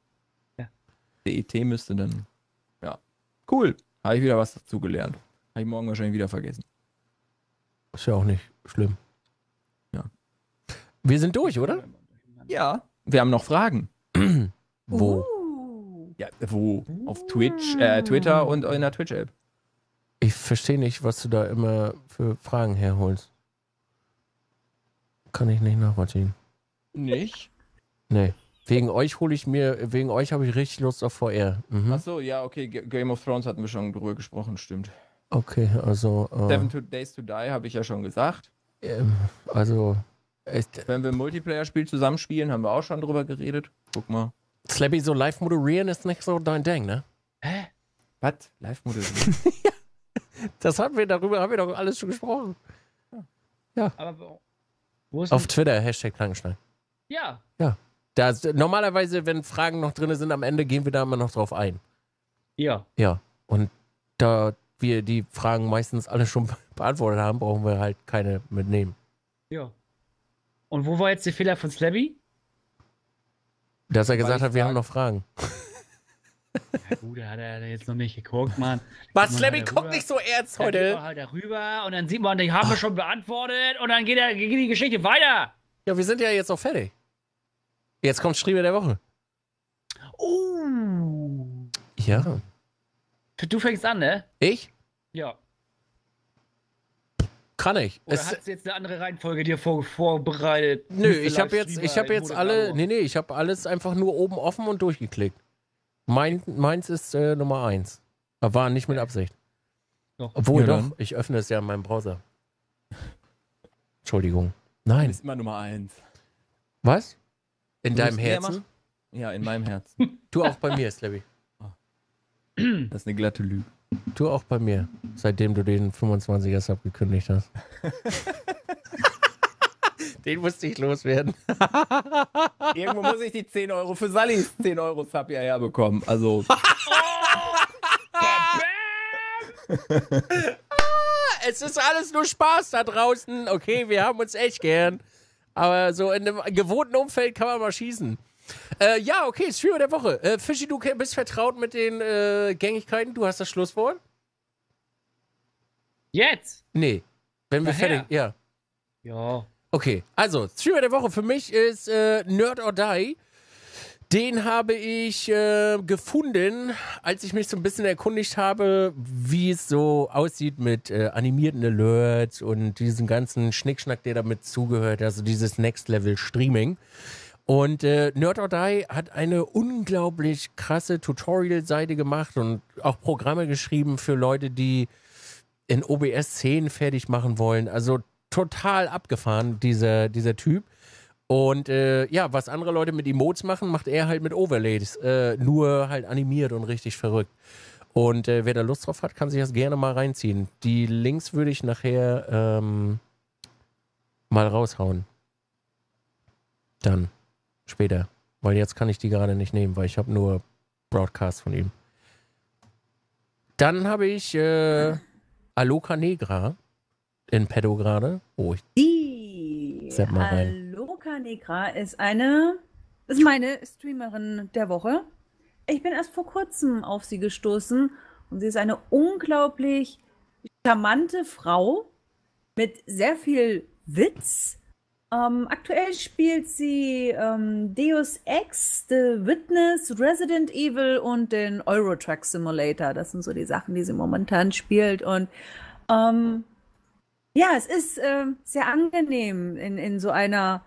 D E T müsste dann. Ja. Cool. Habe ich wieder was dazu gelernt. Habe ich morgen wahrscheinlich wieder vergessen. Ist ja auch nicht schlimm. Ja. Wir sind durch, oder? Ja. Wir haben noch Fragen. Wo? Uh. Ja, wo? Auf Twitch, äh, Twitter und in der Twitch-App. Ich verstehe nicht, was du da immer für Fragen herholst. Kann ich nicht nachvollziehen. Nicht? Nee. Wegen euch hole ich mir, wegen euch habe ich richtig Lust auf V R. Mhm. Achso, ja, okay. G Game of Thrones hatten wir schon drüber gesprochen, stimmt. Okay, also. Äh, Seven to Days to Die habe ich ja schon gesagt. ähm, also. Echt, Wenn wir ein Multiplayer-Spiel zusammenspielen, haben wir auch schon drüber geredet. Guck mal. Slappy, so live moderieren ist nicht so dein Ding, ne? Hä? Was? Live-Modell? Das haben wir, darüber haben wir doch alles schon gesprochen. Aber wo- wo ist Auf denn- Twitter, Hashtag Plankenstein. Ja. Da, normalerweise, wenn Fragen noch drin sind am Ende, gehen wir da immer noch drauf ein. Ja. Ja. Und da wir die Fragen meistens alle schon beantwortet haben, brauchen wir halt keine mitnehmen. Ja. Und wo war jetzt der Fehler von Slabby? Dass er gesagt ich hat, wir frag- haben noch Fragen. Ja gut, da hat er jetzt noch nicht geguckt, Mann. Was, man Slappy, halt guck darüber- nicht so ernst Dann geht heute. man halt darüber und dann sieht man, die haben wir schon beantwortet und dann geht, er, geht die Geschichte weiter. Ja, wir sind ja jetzt auch fertig. Jetzt kommt Streamer der Woche. Oh. Ja. Du fängst an, ne? Ich? Ja. Kann ich. Oder Es, hast du jetzt eine andere Reihenfolge dir vor, vorbereitet? nö, Mister ich habe jetzt, Livestreamer, ich habe jetzt alle, Moderator. nee, nee, ich habe alles einfach nur oben offen und durchgeklickt. Mein, meins ist äh, Nummer eins. Aber war nicht mit Absicht. Doch. Obwohl Ja, doch, dann. ich öffne es ja in meinem Browser. Entschuldigung. Du Nein. bist immer Nummer eins. Was? In Du deinem musst mehr Herzen? machen. Ja, in meinem Herzen. Du auch bei mir, Slabby. Das ist eine glatte Lüge. Du auch bei mir, seitdem du den fünfundzwanziger Sub gekündigt hast. Den musste ich loswerden. Irgendwo muss ich die zehn Euro für Sallys zehn Euro Sub ja herbekommen. Also. Es ist alles nur Spaß da draußen. Okay, wir haben uns echt gern. Aber so in einem gewohnten Umfeld kann man mal schießen. Äh, ja, okay, Streamer der Woche. Äh, Fischi, du bist vertraut mit den äh, Gängigkeiten. Du hast das Schlusswort? Jetzt? Nee. Wenn wir Nachher. fertig. Ja. Ja. Okay, also Streamer der Woche für mich ist äh, Nerd or Die. Den habe ich äh, gefunden, als ich mich so ein bisschen erkundigt habe, wie es so aussieht mit äh, animierten Alerts und diesem ganzen Schnickschnack, der damit zugehört, also dieses Next Level Streaming. Und äh, Nerd or Die hat eine unglaublich krasse Tutorial-Seite gemacht und auch Programme geschrieben für Leute, die in O B S Szenen fertig machen wollen. Also total abgefahren, dieser, dieser Typ. Und äh, ja, was andere Leute mit Emotes machen, macht er halt mit Overlays. Äh, nur halt animiert und richtig verrückt. Und äh, wer da Lust drauf hat, kann sich das gerne mal reinziehen. Die Links würde ich nachher ähm, mal raushauen. Dann. Später. Weil jetzt kann ich die gerade nicht nehmen, weil ich habe nur Broadcast von ihm. Dann habe ich äh, Aloka Negra in petto gerade. Oh, ich Die Sepp mal rein. Aloka Negra ist eine, ist meine Streamerin der Woche. Ich bin erst vor kurzem auf sie gestoßen und sie ist eine unglaublich charmante Frau mit sehr viel Witz. Ähm, aktuell spielt sie ähm, Deus Ex, The Witness, Resident Evil und den Euro Truck Simulator. Das sind so die Sachen, die sie momentan spielt. Und ähm, ja, es ist äh, sehr angenehm in, in so einer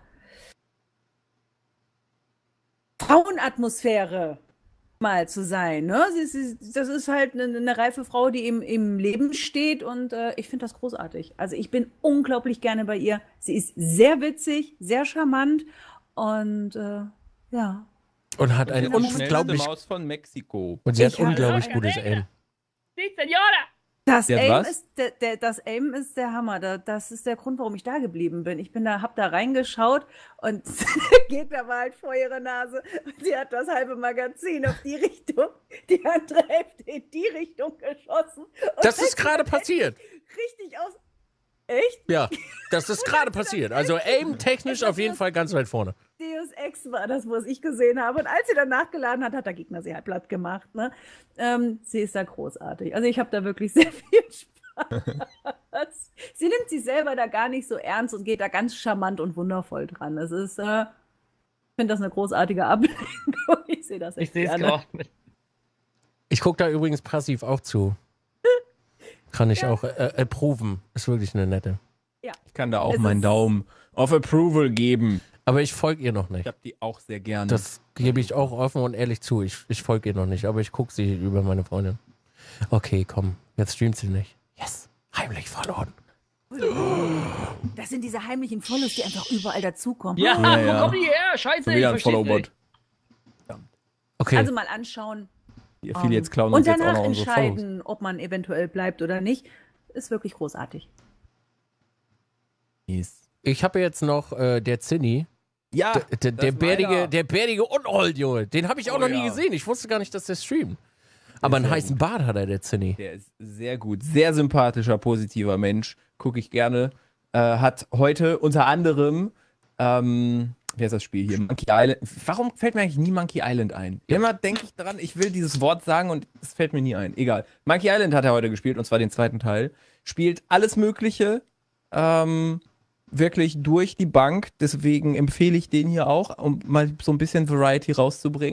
Frauenatmosphäre mal zu sein. Ne? Sie, sie, das ist halt eine, eine reife Frau, die im, im Leben steht und äh, ich finde das großartig. Also ich bin unglaublich gerne bei ihr. Sie ist sehr witzig, sehr charmant und äh, ja. Und hat ein Die schnellste unglaublich Maus von Mexiko. und sie hat Ich hab- unglaublich gutes Aim. Die Senora! Das Sie hat Aim, was? ist der, der, das Aim ist der Hammer. Da, das ist der Grund, warum ich da geblieben bin. Ich bin da, hab da reingeschaut und geht da mal halt vor ihre Nase. Und sie hat das halbe Magazin auf die Richtung, die andere Hälfte in die Richtung geschossen. Und Das dann ist gerade passiert. richtig aus. Echt? Ja, das ist gerade passiert. Also aim-technisch auf jeden Fall ganz weit vorne. Deus Ex war das, was ich gesehen habe. Und als sie dann nachgeladen hat, hat der Gegner sie halt platt gemacht. Ne? Ähm, sie ist da großartig. Also ich habe da wirklich sehr viel Spaß. Sie nimmt sich selber da gar nicht so ernst und geht da ganz charmant und wundervoll dran. Es ist, äh, ich finde das eine großartige Ablenkung. Ich sehe das echt Ich sehe es gerne. gerade. Ich gucke da übrigens passiv auch zu. Kann ich Ja. auch äh, approven. Ist wirklich eine nette. Ich kann da auch Es meinen ist- Daumen auf Approval geben. Aber ich folge ihr noch Ich nicht. habe die auch sehr gerne. Das gebe ich auch offen und ehrlich zu. Ich, ich folge ihr noch nicht, aber ich gucke sie über meine Freundin. Okay, komm. Jetzt streamt sie nicht. Yes. Heimlich verloren. Das sind diese heimlichen Follows, die einfach überall dazukommen. Ja, Ja, ja. wo kommen die her? Scheiße, Schon ich wieder ein versteh's Followbot. nicht. Okay. Also mal anschauen. Die Affiliates klauen und uns jetzt auch danach noch unsere Follows. entscheiden, ob man eventuell bleibt oder nicht. Ist wirklich großartig. Yes. ich habe jetzt noch äh, der Zinni. Ja, Der, der, der, das bärtige, meiner. der bärtige Unold, Junge. Den habe ich auch Oh noch nie ja. gesehen. Ich wusste gar nicht, dass der streamt. Aber einen sehr heißen Bart hat er, der Zinni. Der ist sehr gut, sehr sympathischer, positiver Mensch. Gucke ich gerne. Äh, hat heute unter anderem, ähm, wer ist das Spiel hier? Monkey Island. Warum fällt mir eigentlich nie Monkey Island ein? Immer denke ich daran, ich will dieses Wort sagen und es fällt mir nie ein. Egal. Monkey Island hat er heute gespielt und zwar den zweiten Teil. Spielt alles Mögliche. Ähm, wirklich durch die Bank. Deswegen empfehle ich den hier auch, um mal so ein bisschen Variety rauszubringen.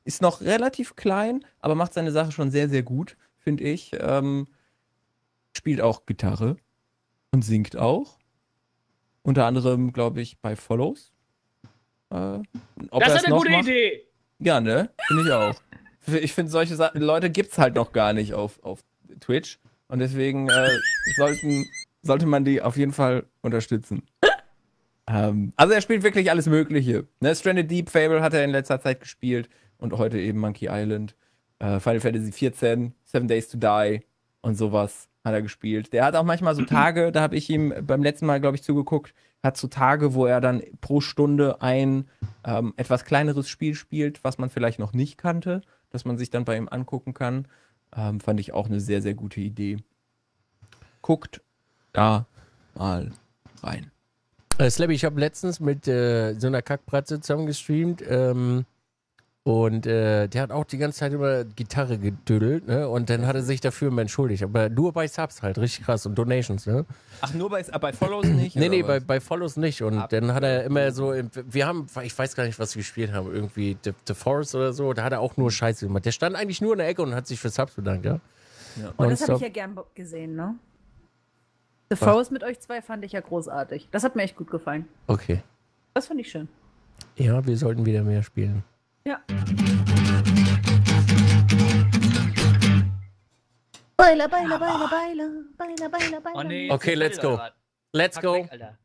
ist noch relativ klein, aber macht seine Sache schon sehr, sehr gut, finde ich. Ähm, spielt auch Gitarre und singt auch. Unter anderem, glaube ich, bei Follows. Äh, ob Das er ist es eine noch gute macht? Idee. Ja, ne? Finde ich auch. Ich finde, solche Sa Leute gibt's halt noch gar nicht auf, auf Twitch. Und deswegen äh, sollten, sollte man die auf jeden Fall unterstützen. ähm, also er spielt wirklich alles Mögliche. Ne? Stranded Deep Fable hat er in letzter Zeit gespielt. Und heute eben Monkey Island. Äh, Final Fantasy vierzehn, Seven Days to Die und sowas hat er gespielt. Der hat auch manchmal so Tage, da habe ich ihm beim letzten Mal, glaube ich, zugeguckt, hat so Tage, wo er dann pro Stunde ein ähm, etwas kleineres Spiel spielt, was man vielleicht noch nicht kannte, dass man sich dann bei ihm angucken kann. Ähm, fand ich auch eine sehr, sehr gute Idee. Guckt da mal rein. Äh, Slabby, ich habe letztens mit äh, so einer Kackbratze zusammen gestreamt. Ähm, und äh, der hat auch die ganze Zeit über Gitarre gedüdelt, ne? Und dann hat er sich dafür immer entschuldigt. Aber nur bei Subs halt, richtig krass. Und Donations, ne? Ach, nur bei, bei Follows nicht? Nee, oder nee, was? bei, bei Follows nicht. Und Ab- dann hat er immer so, im- wir haben, ich weiß gar nicht, was wir gespielt haben, irgendwie The, The Forest oder so, da hat er auch nur Scheiße gemacht. Der stand eigentlich nur in der Ecke und hat sich für Subs bedankt, ja? Oh, das habe Nonstop. ich ja gern bo- gesehen, ne? The Forest mit euch zwei fand ich ja großartig. Das hat mir echt gut gefallen. Okay. Das fand ich schön. Ja, wir sollten wieder mehr spielen. Ja. Baila, baila, baila, baila, baila, baila, baila. Oh nee. Okay, jetzt let's ist go. oder was? Let's Pack go. weg, Alter.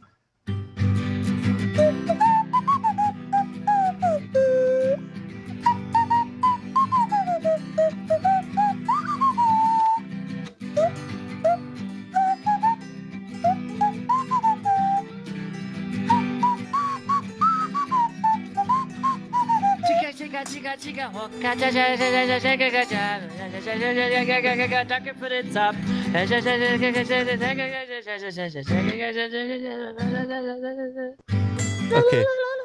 Chica, chica, chica, Hocka, ja, ja, ja, ja, ja, ja, ja, ja, ja, ja, ja, ja, ja, danke für den Sub. Okay.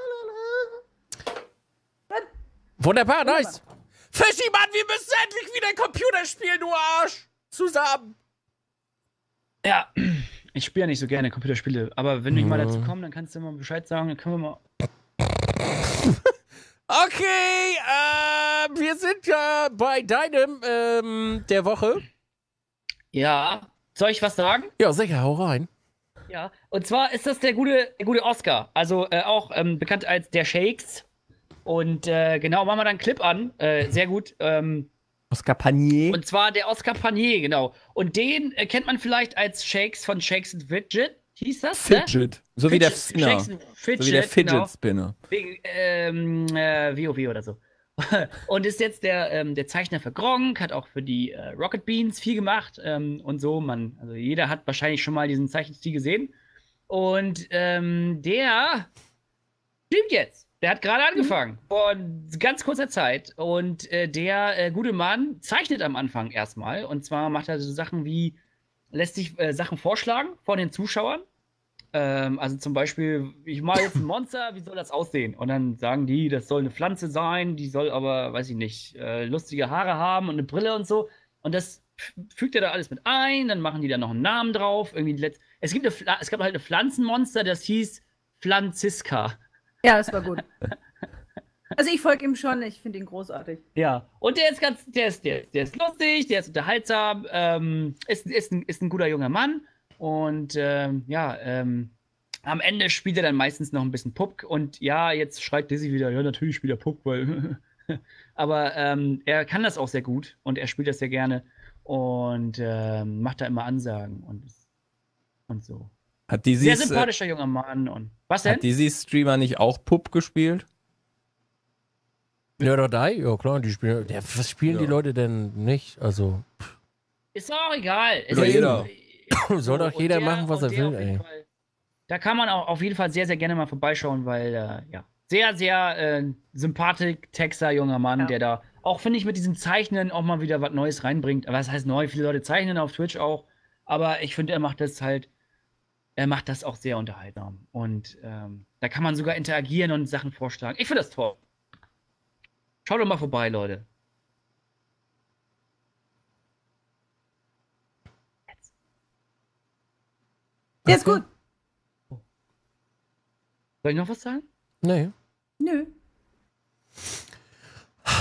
Wunderbar, nice. Fischi, Mann, wir müssen endlich wieder Computer spielen, du Arsch. Zusammen. Ja, ich spiele ja nicht so gerne Computerspiele, aber wenn ich mal dazu Mhm. komme, dann kannst du mal Bescheid sagen, dann können wir mal. Okay, äh, wir sind ja bei deinem ähm, der Woche. Ja, soll ich was sagen? Ja, sicher, hau rein. Ja, und zwar ist das der gute, der gute Oscar, also äh, auch ähm, bekannt als der Shakes. Und äh, genau, machen wir da einen Clip an, äh, sehr gut. Ähm, Oscar Panier. und zwar der Oscar Panier, genau. Und den äh, kennt man vielleicht als Shakes von Shakes and Fidget, hieß das, ne? Fidget. So wie der Fidget- Spinner. Shakes and Fidget, So wie der Fidget genau. Spinner. Wegen, ähm, äh, WoW oder so. Und ist jetzt der, ähm, der Zeichner für Gronk, hat auch für die äh, Rocket Beans viel gemacht ähm, und so. Man, also jeder hat wahrscheinlich schon mal diesen Zeichenstil gesehen. Und ähm, der streamt jetzt. Der hat gerade angefangen, vor ganz kurzer Zeit. Und äh, der äh, gute Mann zeichnet am Anfang erstmal. Und zwar macht er so Sachen wie, lässt sich äh, Sachen vorschlagen von den Zuschauern. Ähm, also zum Beispiel, ich mache jetzt ein Monster, wie soll das aussehen? Und dann sagen die, das soll eine Pflanze sein, die soll aber, weiß ich nicht, äh, lustige Haare haben und eine Brille und so. Und das f- fügt er da alles mit ein, dann machen die da noch einen Namen drauf. Irgendwie letzt es, gibt eine Pfla es gab halt eine Pflanzenmonster, das hieß Pflanziska. Ja, das war gut. Also ich folge ihm schon, ich finde ihn großartig. Ja, und der ist ganz, der ist, der, der ist lustig, der ist unterhaltsam, ähm, ist, ist, ein, ist ein guter junger Mann. Und ähm, ja, ähm, am Ende spielt er dann meistens noch ein bisschen Puck. Und ja, jetzt schreit Dizzy wieder, ja, natürlich spielt er Puck, weil. Aber ähm, er kann das auch sehr gut und er spielt das sehr gerne und ähm, macht da immer Ansagen und, und so. Hat die Sehr Sie's, äh, sympathischer junger Mann. Und was denn? hat die Sie's Streamer nicht auch Pup gespielt? Ja, oder die? Ja, klar, die spielen. Ja, was spielen die Ja. Leute denn nicht? Also, Ist doch egal. Es Oder ist- jeder. soll doch und jeder der- machen, was und er der will, auf jeden ey. Fall- Da kann man auch auf jeden Fall sehr, sehr gerne mal vorbeischauen, weil, äh, ja, sehr, sehr äh, sympathisch, Texer junger Mann, Ja. der da auch, finde ich, mit diesem Zeichnen auch mal wieder was Neues reinbringt. Aber was heißt neu? Viele Leute zeichnen auf Twitch auch. Aber ich finde, er macht das halt, er macht das auch sehr unterhaltsam. Und ähm, da kann man sogar interagieren und Sachen vorschlagen. Ich finde das toll. Schaut doch mal vorbei, Leute. Der ist gut. Soll ich noch was sagen? Nee. Nö.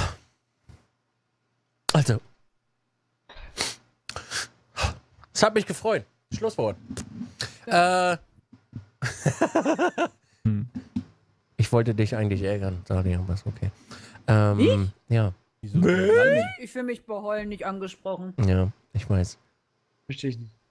Es hat mich gefreut. Schlusswort. Äh, Hm. ich wollte dich eigentlich ärgern, Sali, aber ist okay. Ähm, ja, Wieso? Ich fühle mich bei Heulen nicht angesprochen. ja, ich weiß. Verstehe ich nicht.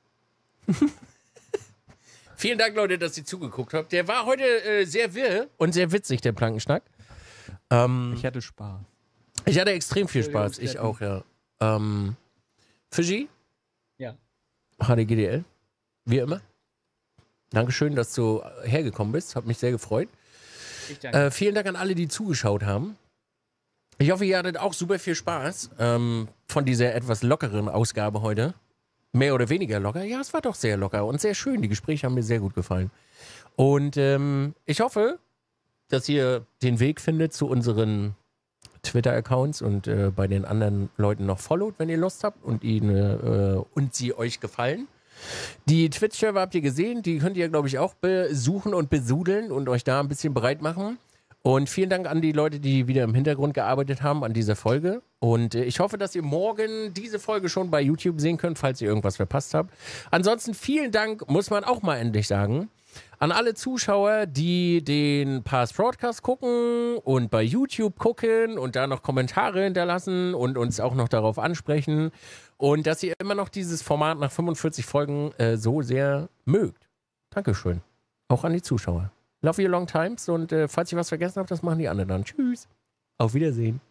Vielen Dank, Leute, dass ihr zugeguckt habt. Der war heute äh, sehr wirr und sehr witzig, der Plankenschnack. Ähm, Ich hatte Spaß. ich hatte extrem viel Ja, Spaß. wir Ich uns auch, ja. Ähm, Fischi? Ja. H D G D L? Wie immer. Dankeschön, dass du hergekommen bist. Hat mich sehr gefreut. Ich danke. Äh, vielen Dank an alle, die zugeschaut haben. Ich hoffe, ihr hattet auch super viel Spaß ähm, von dieser etwas lockeren Ausgabe heute. Mehr oder weniger locker. Ja, es war doch sehr locker und sehr schön. Die Gespräche haben mir sehr gut gefallen. Und ähm, ich hoffe, dass ihr den Weg findet zu unseren Twitter-Accounts und äh, bei den anderen Leuten noch followt, wenn ihr Lust habt und, ihnen, äh, und sie euch gefallen. Die Twitch-Server habt ihr gesehen, die könnt ihr, glaube ich, auch besuchen und besudeln und euch da ein bisschen bereit machen. Und vielen Dank an die Leute, die wieder im Hintergrund gearbeitet haben an dieser Folge. Und äh, ich hoffe, dass ihr morgen diese Folge schon bei YouTube sehen könnt, falls ihr irgendwas verpasst habt. Ansonsten vielen Dank, muss man auch mal endlich sagen, an alle Zuschauer, die den Past Broadcast gucken und bei YouTube gucken und da noch Kommentare hinterlassen und uns auch noch darauf ansprechen. Und dass ihr immer noch dieses Format nach fünfundvierzig Folgen äh, so sehr mögt. Dankeschön. Auch an die Zuschauer. Love you long times und äh, falls ich was vergessen habe, das machen die anderen dann. Tschüss. Auf Wiedersehen.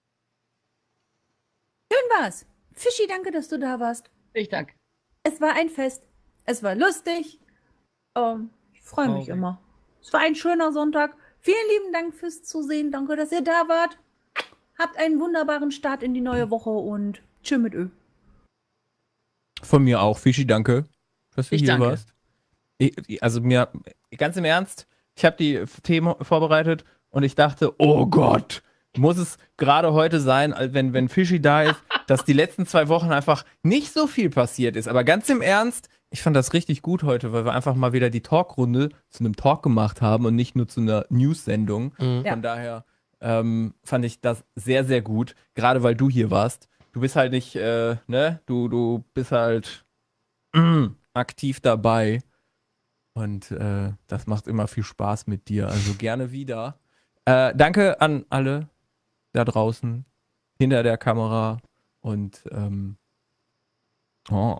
Schön war's. Fischi, danke, dass du da warst. Ich danke. Es war ein Fest. Es war lustig. Ähm, ich freue mich Okay. immer. Es war ein schöner Sonntag. Vielen lieben Dank fürs Zusehen. Danke, dass ihr da wart. Habt einen wunderbaren Start in die neue Woche und tschö mit Ö. Von mir auch. Fischi, danke, dass du Ich hier danke. warst. Ich, also mir, ganz im Ernst, ich habe die Themen vorbereitet und ich dachte, oh Gott, muss es gerade heute sein, als wenn, wenn Fischi da ist, dass die letzten zwei Wochen einfach nicht so viel passiert ist. Aber ganz im Ernst, ich fand das richtig gut heute, weil wir einfach mal wieder die Talkrunde zu einem Talk gemacht haben und nicht nur zu einer News-Sendung. Mhm. Ja. Von daher ähm, fand ich das sehr, sehr gut, gerade weil du hier warst. Du bist halt nicht, äh, ne, du, du bist halt mm, aktiv dabei. Und äh, das macht immer viel Spaß mit dir. Also gerne wieder. Äh, danke an alle da draußen, hinter der Kamera. Und ähm, oh.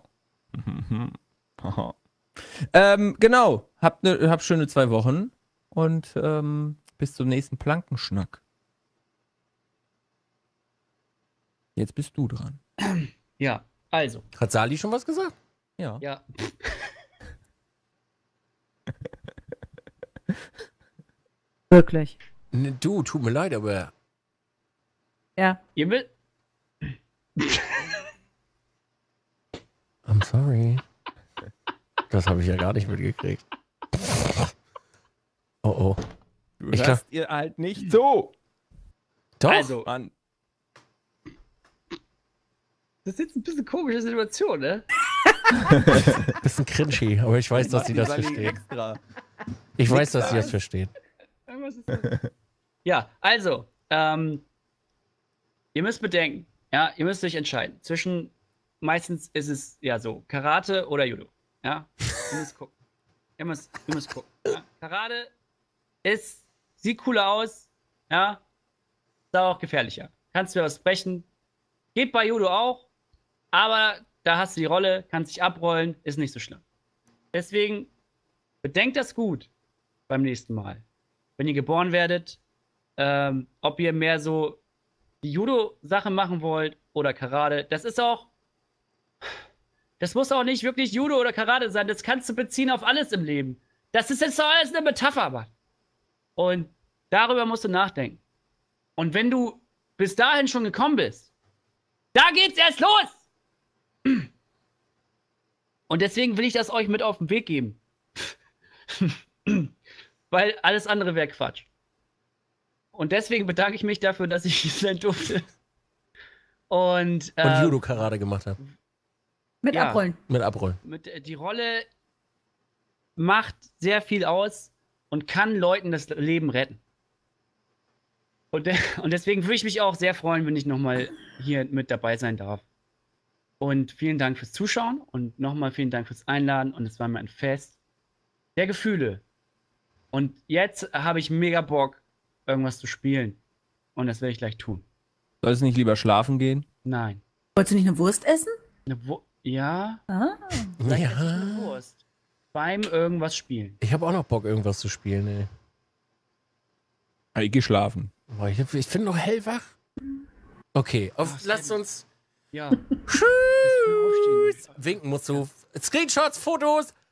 ähm, genau. Habt, ne, habt schöne zwei Wochen. Und ähm, bis zum nächsten Plankenschnack. Jetzt bist du dran. Ja, also. Hat Sali schon was gesagt? Ja. Ja. Wirklich. Ne, du, tut mir leid, aber Ja. Ihr will. I'm sorry. Das habe ich ja gar nicht mitgekriegt. Oh oh. Du Ich hörst ihr halt nicht so. Doch. Also, Mann. das ist jetzt ein bisschen komische Situation, ne? Bisschen cringy, aber ich weiß, dass sie das verstehen. Extra. Ich weiß, dass sie das verstehen. Was ist das? Ja, also, ähm, ihr müsst bedenken, ja, ihr müsst euch entscheiden. Zwischen, meistens ist es ja so, Karate oder Judo. Ja, ihr müsst gucken. Ihr müsst, ihr müsst gucken. Ja? Karate ist, sieht cooler aus, ja, ist aber auch gefährlicher. Kannst du was brechen. Geht bei Judo auch, aber da hast du die Rolle, kannst dich abrollen, ist nicht so schlimm. Deswegen bedenkt das gut beim nächsten Mal. Wenn ihr geboren werdet, ähm, ob ihr mehr so die Judo-Sache machen wollt oder Karate. Das ist auch, das muss auch nicht wirklich Judo oder Karate sein. Das kannst du beziehen auf alles im Leben. Das ist jetzt doch alles eine Metapher, Mann. Und darüber musst du nachdenken. Und wenn du bis dahin schon gekommen bist, da geht's erst los! Und deswegen will ich das euch mit auf den Weg geben. Weil alles andere wäre Quatsch. Und deswegen bedanke ich mich dafür, dass ich hier sein durfte. Und, Und ähm, Judo-Karate gemacht habe. Mit Ja. Abrollen. Mit Abrollen. mit, äh, die Rolle macht sehr viel aus und kann Leuten das Leben retten. Und, de und deswegen würde ich mich auch sehr freuen, wenn ich nochmal hier mit dabei sein darf. Und vielen Dank fürs Zuschauen und nochmal vielen Dank fürs Einladen. Und es war mir ein Fest der Gefühle. Und jetzt habe ich mega Bock, irgendwas zu spielen. Und das werde ich gleich tun. Sollst du nicht lieber schlafen gehen? Nein. Wolltest du nicht eine Wurst essen? Eine Wo ja, Ah. vielleicht esse ich Ja. eine Wurst. Beim irgendwas spielen. Ich habe auch noch Bock, irgendwas zu spielen, ey. Ja, ich geh schlafen. Boah, ich, ich bin noch hellwach. Okay, auf, Ach, lasst sehr uns Ja. Tschüss. winken musst du. Screenshots, Fotos.